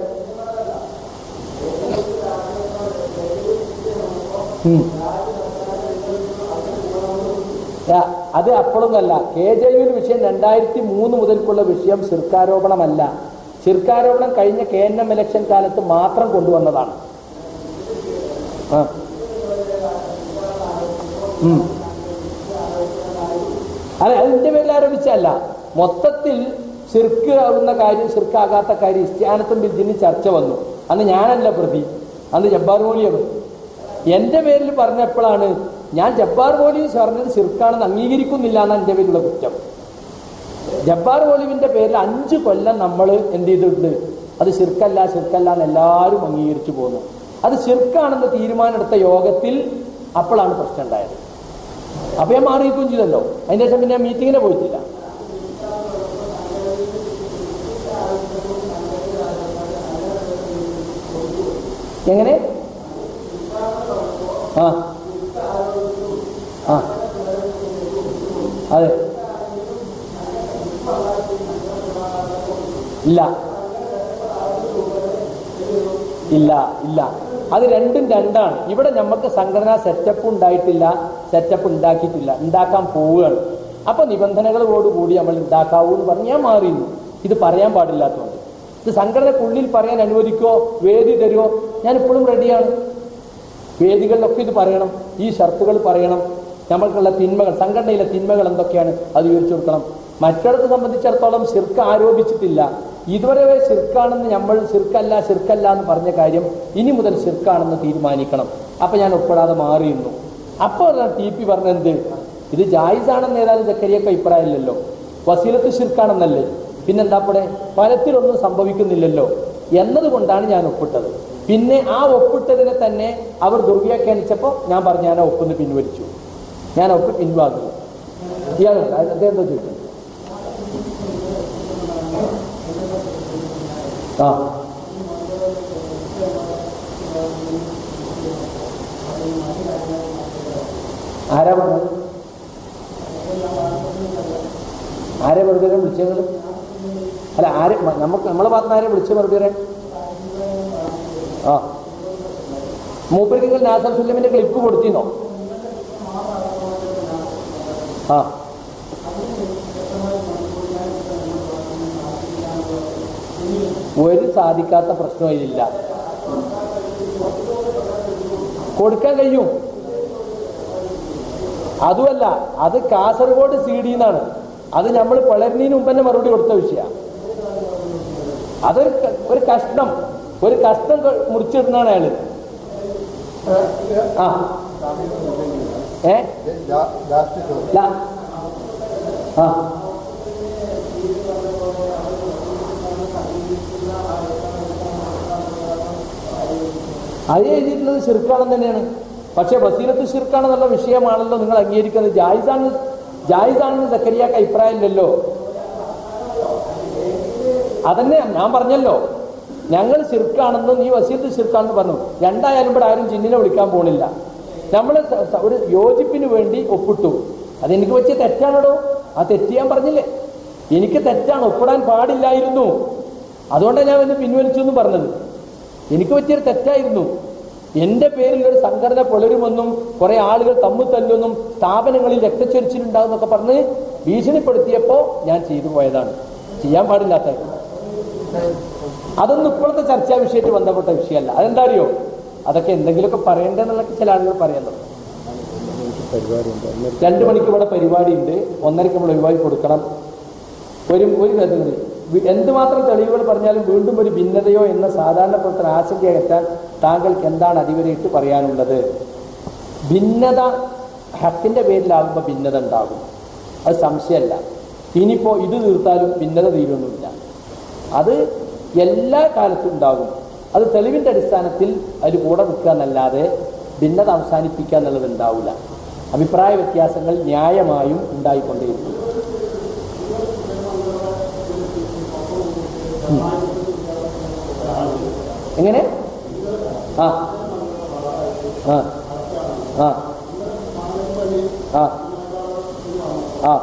അത് അപ്പോഴൊന്നല്ല. കെ ജെ യുവിന്റെ വിഷയം രണ്ടായിരത്തി മൂന്ന് മുതൽക്കുള്ള വിഷയം ശിർക്കാരോപണമല്ല. ശിർക്കാരോപണം കഴിഞ്ഞ കെ എൻ എം ഇലക്ഷൻ കാലത്ത് മാത്രം കൊണ്ടുവന്നതാണ്. ആ അതെ, അത് എന്റെ പേരിൽ ആരോപിച്ചല്ല. മൊത്തത്തിൽ ശിർക്ക് ആവുന്ന കാര്യം, ശിർക്കാകാത്ത കാര്യം ഇസ്തിആനത്തും ബിൽജിന് ചർച്ച വന്നു. അന്ന് ഞാനല്ല പ്രതി, അന്ന് ജബ്ബാർ മൗലിയാണ്. എന്റെ പേരിൽ പറഞ്ഞപ്പോഴാണ് ഞാൻ ജബ്ബാർ മൗലവി പറഞ്ഞത് ശിർക്കാണെന്ന് അംഗീകരിക്കുന്നില്ല എന്നാണ് എന്റെ പേരിലുള്ള കുറ്റം. ജബ്ബാർ മൗലവിന്റെ പേരിൽ അഞ്ചു കൊല്ലം നമ്മൾ എന്ത് ചെയ്തിട്ടുണ്ട്? അത് ശിർക്കല്ല ശിർക്കല്ല എന്ന് എല്ലാവരും അംഗീകരിച്ചു പോന്നു. അത് ശിർക്കാണെന്ന് തീരുമാനമെടുത്ത യോഗത്തിൽ അപ്പോഴാണ് പ്രശ്നം ഉണ്ടായത്. അപ്പൊ ഞാൻ മാറിയിരിക്കും ചെയ്തല്ലോ. അതിന്റെ ശേഷം പിന്നെ മീറ്റിങ്ങിനെ പോയിട്ടില്ല. എങ്ങനെ? ആ ആ അതെ, ഇല്ല ഇല്ല ഇല്ല അത് രണ്ടും രണ്ടാണ്. ഇവിടെ നമുക്ക് സംഘടനാ സെറ്റപ്പ് ഉണ്ടായിട്ടില്ല, സെറ്റപ്പ് ഉണ്ടാക്കിയിട്ടില്ല, ഉണ്ടാക്കാൻ പോവുകയാണ്. അപ്പൊ നിബന്ധനകളോടുകൂടി നമ്മൾ ഉണ്ടാക്കാവൂ എന്ന് പറഞ്ഞ് ഞാൻ മാറിയിരുന്നു. ഇത് പറയാൻ പാടില്ലാത്തതുകൊണ്ട്. ഇത് സംഘടനക്കുള്ളിൽ പറയാൻ അനുവദിക്കോ, വേദി തരുമോ? ഞാൻ ഇപ്പോഴും റെഡിയാണ്. വേദികളിലൊക്കെ ഇത് പറയണം, ഈ ഷർത്തുകൾ പറയണം, നമ്മൾക്കുള്ള തിന്മകൾ, സംഘടനയിലെ തിന്മകൾ എന്തൊക്കെയാണ് അത് വിവരിച്ചു കൊടുക്കണം. മറ്റിടത്തെ സംബന്ധിച്ചിടത്തോളം ശിർക്ക് ആരോപിച്ചിട്ടില്ല. ഇതുവരെ ശിർക്കാണെന്ന് നമ്മൾ ശിർക്കല്ല ശിർക്കല്ല എന്ന് പറഞ്ഞ കാര്യം ഇനി മുതൽ ശിർക്കാണെന്ന് തീരുമാനിക്കണം. അപ്പൊ ഞാൻ ഒപ്പിടാതെ മാറിയിരുന്നു. അപ്പോൾ ടി പി പറഞ്ഞെന്ത്? ഇത് ജായിസാണെന്ന് ഏതായാലും സക്കരിയക്ക് അഭിപ്രായമില്ലല്ലോ, വസീലത്ത് ശിർക്കാണെന്നല്ലേ, പിന്നെന്താ പോലെ ഫലത്തിലൊന്നും സംഭവിക്കുന്നില്ലല്ലോ എന്നതുകൊണ്ടാണ് ഞാൻ ഒപ്പിട്ടത്. പിന്നെ ആ ഒപ്പിട്ടതിനെ തന്നെ അവർ ദുർവ്യാഖ്യാനിച്ചപ്പോൾ ഞാൻ പറഞ്ഞു ഞാൻ ആ ഒപ്പിന്ന് പിൻവലിച്ചു, ഞാൻ ഒപ്പ് പിൻവാങ്ങി. ഇയാളുണ്ട് അദ്ദേഹം എന്താ ചോദിക്കുന്നത്? ആ ആരാ പറഞ്ഞത്? ആരെ വെറുതെ വിളിച്ചത്? അല്ല ആരെ നമുക്ക് നമ്മളെ ഭാഗത്ത് ആരെ വിളിച്ച വെറുതെ? ആ മൂപ്പരിക്കൽ നാസർ സുല്ലമിന്റെ ക്ലിപ്പ് കൊടുത്തിന്നോ? ആ ഒരു സാധിക്കാത്ത പ്രശ്നമില്ല, കൊടുക്കാൻ കഴിയും. അതുമല്ല, അത് കാസർഗോഡ് സി ഡി എന്നാണ്. അത് നമ്മൾ പിളർന്നതിന് മുമ്പ് തന്നെ മറുപടി കൊടുത്ത വിഷയമാണ്. അതൊരു ഒരു കഷ്ണം ഒരു കഷ്ണം മുറിച്ചിടുന്നതാണ് അയാള്. ആ ഏ ആ അത് എഴുതിയിട്ടുള്ളത് ശിർക്കാണെന്ന് തന്നെയാണ്. പക്ഷെ വസീലത്ത് ശിർക്കാണെന്നുള്ള വിഷയമാണല്ലോ നിങ്ങൾ അംഗീകരിക്കുന്നത്. ജായിസാണ് ജായിസാണെന്ന് സക്കരിയാക്ക് അഭിപ്രായമില്ലല്ലോ. അതന്നെ ഞാൻ പറഞ്ഞല്ലോ, ഞങ്ങൾ ശിർക്കാണെന്നും ഈ വസീലത്ത് ശിർക്കാണെന്ന് പറഞ്ഞു. രണ്ടായാലും ഇവിടെ ആരും ജിന്നിനെ വിളിക്കാൻ പോണില്ല. നമ്മൾ ഒരു യോജിപ്പിന് വേണ്ടി ഒപ്പിട്ടു. അതെനിക്ക് വെച്ച തെറ്റാണോ? ആ തെറ്റ് ഞാൻ പറഞ്ഞില്ലേ, എനിക്ക് തെറ്റാണ്, ഒപ്പിടാൻ പാടില്ലായിരുന്നു. അതുകൊണ്ടാണ് ഞാൻ എന്നെ പിൻവലിച്ചു എന്നും പറഞ്ഞത്. എനിക്ക് പറ്റിയൊരു തെറ്റായിരുന്നു. എന്റെ പേരിൽ ഒരു സംഘടന പുലരുമെന്നും കുറെ ആളുകൾ തമ്മിൽ തല്ലുമെന്നും സ്ഥാപനങ്ങളിൽ രക്തച്ചൊരിച്ചിലുണ്ടാകുന്നൊക്കെ പറഞ്ഞ് ഭീഷണിപ്പെടുത്തിയപ്പോ ഞാൻ ചെയ്തു പോയതാണ്, ചെയ്യാൻ പാടില്ലാത്ത. അതൊന്നും ഇപ്പോഴത്തെ ചർച്ചാ വിഷയത്തിൽ ബന്ധപ്പെട്ട വിഷയമല്ല. അതെന്താ അറിയോ, അതൊക്കെ എന്തെങ്കിലുമൊക്കെ പറയേണ്ടതെന്നുള്ളൊക്കെ ചില ആളുകൾ പറയുന്നത്. രണ്ടു മണിക്ക് ഇവിടെ പരിപാടി ഉണ്ട്, ഒന്നരക്ക് നമ്മൾ ഒഴിവാക്കി കൊടുക്കണം. ഒരു ഒരു ഗതി എന്തുമാത്രം തെളിവുകൾ പറഞ്ഞാലും വീണ്ടും ഒരു ഭിന്നതയോ എന്ന സാധാരണ പ്രവർത്തന ആശങ്ക അകറ്റാൻ താങ്കൾക്ക് എന്താണ് അടിവരയിട്ട് പറയാനുള്ളത്? ഭിന്നത ഹക്കിന്റെ പേരിലാകുമ്പോൾ ഭിന്നത ഉണ്ടാകും, അത് സംശയമല്ല. ഇനിയിപ്പോ ഇത് തീർത്താലും ഭിന്നത തീരൊന്നുമില്ല, അത് എല്ലാ കാലത്തും ഉണ്ടാകും. അത് തെളിവിന്റെ അടിസ്ഥാനത്തിൽ അതിൽ കൂടെ നിൽക്കുക എന്നല്ലാതെ ഭിന്നത അവസാനിപ്പിക്കുക എന്നുള്ളത് ഉണ്ടാവില്ല. അഭിപ്രായ വ്യത്യാസങ്ങൾ ന്യായമായും ഉണ്ടായിക്കൊണ്ടേയിരിക്കും. എങ്ങനെ? ആ ആ ആ ആ ആ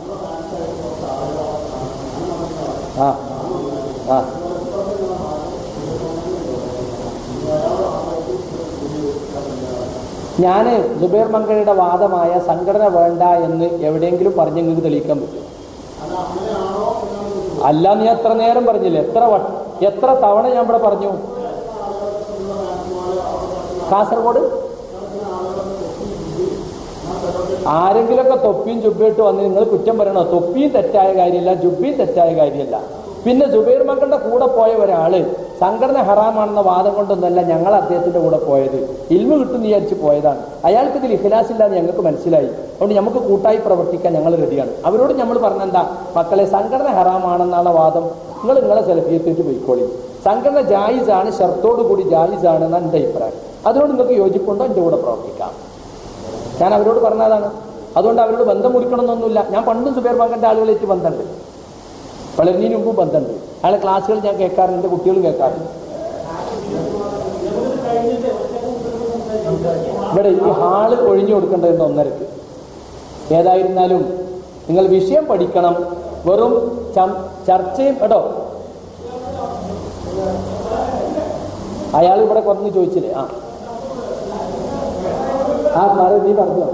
ആ ആ ഞാൻ സുബൈർ മങ്കയുടെ വാദമായ സംഘടന വേണ്ട എന്ന് എവിടെയെങ്കിലും പറഞ്ഞ് നിങ്ങൾക്ക് തെളിയിക്കാൻ പറ്റും? അല്ല, നീ എത്ര നേരം പറഞ്ഞില്ലേ, എത്ര എത്ര തവണ ഞാൻ ഇവിടെ പറഞ്ഞു. കാസർഗോഡ് ആരെങ്കിലുമൊക്കെ തൊപ്പിയും ജുബയിട്ട് വന്ന് നിങ്ങൾ കുറ്റം പറയണോ? തൊപ്പിയും തെറ്റായ കാര്യമല്ല, ജുബയും തെറ്റായ കാര്യമല്ല. പിന്നെ സുബൈർ മക്കളുടെ കൂടെ പോയ ഒരാള് സംഘടന ഹറാമാണെന്ന വാദം കൊണ്ടൊന്നല്ല ഞങ്ങൾ അദ്ദേഹത്തിന്റെ കൂടെ പോയത്, ഇൽമു കിട്ടും വിചാരിച്ച് പോയതാണ്. അയാൾക്ക് ഇതിൽ ഇഖ്ലാസ് ഇല്ലാന്ന് ഞങ്ങൾക്ക് മനസ്സിലായി. അതുകൊണ്ട് നമുക്ക് കൂട്ടായി പ്രവർത്തിക്കാൻ ഞങ്ങൾ റെഡിയാണ്. അവരോട് നമ്മൾ പറഞ്ഞെന്താ, മക്കളെ സംഘടന ഹറാമാണെന്നാണ് വാദം, നിങ്ങൾ നിങ്ങളെ സെൽഫിയെത്തിയിട്ട് പോയിക്കോളി. സംഘടന ജായിസാണ്, ഷർത്തോടു കൂടി ജായിസാണെന്നാണ് എൻ്റെ അഭിപ്രായം. അതുകൊണ്ട് നിങ്ങൾക്ക് യോജിപ്പുണ്ടോ എൻ്റെ കൂടെ പ്രവർത്തിക്കാം. ഞാൻ അവരോട് പറഞ്ഞതാണ്. അതുകൊണ്ട് അവരോട് ബന്ധം മുറിക്കണമെന്നൊന്നുമില്ല. ഞാൻ പണ്ടും സുബൈർ മകന്റെ ആളുകളായിട്ട് ബന്ധമുണ്ട്, വളരെ മുമ്പും ബന്ധമുണ്ട്. അയാളെ ക്ലാസ്സുകൾ ഞാൻ കേൾക്കാറുണ്ട്, എൻ്റെ കുട്ടികളും കേൾക്കാറുണ്ട്. ഇവിടെ ഈ ഹാള് ഒഴിഞ്ഞു കൊടുക്കേണ്ടതുണ്ട് ഒന്നരക്ക്. ഏതായിരുന്നാലും നിങ്ങൾ വിഷയം പഠിക്കണം, വെറും ചർച്ചയും കേട്ടോ. അയാൾ ഇവിടെ കുറഞ്ഞു ചോദിച്ചില്ലേ? ആ ആ സാറേ നീ പറഞ്ഞോ.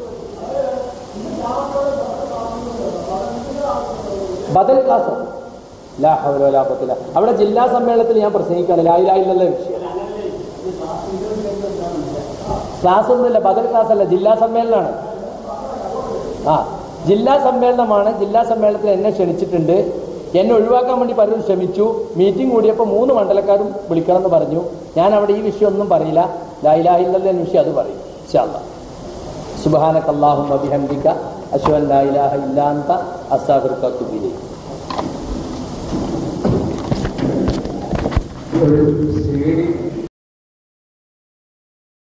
ബദൽ ക്ലാസ് ലാ ഹൗല വലാ ഖുവത ഇല്ലാ ബില്ലാഹ്. അവിടെ ജില്ലാ സമ്മേളനത്തിൽ ഞാൻ പ്രസംഗിക്കാണ്, ലാ ഇലാഹ ഇല്ലല്ലാഹ് വിഷയം. ക്ലാസ് ഒന്നുമില്ല, ബദൽ ക്ലാസ് അല്ല, ജില്ലാ സമ്മേളനമാണ്. ആ ജില്ലാ സമ്മേളനമാണ്. ജില്ലാ സമ്മേളനത്തിൽ എന്നെ ക്ഷണിച്ചിട്ടുണ്ട്. എന്നെ ഒഴിവാക്കാൻ വേണ്ടി പലരും ശ്രമിച്ചു. മീറ്റിംഗ് കൂടിയപ്പോൾ മൂന്ന് മണ്ഡലക്കാരും വിളിക്കണം എന്ന് പറഞ്ഞു. ഞാൻ അവിടെ ഈ വിഷയം ഒന്നും പറയില്ല, ലാ ഇലാഹ ഇല്ലല്ലാഹ് വിഷയം അത് പറയും ഇൻഷാ അല്ലാഹ്. സുബ്ഹാനക അല്ലാഹുമ്മ ബിഹംദിക അശ്ഹദു അൻ ലാ ഇലാഹ ഇല്ലാ അൻത അസ്തഗ്ഫിറുക വ അത്തൂബു ഇലൈക്. ഒരു സി ഡി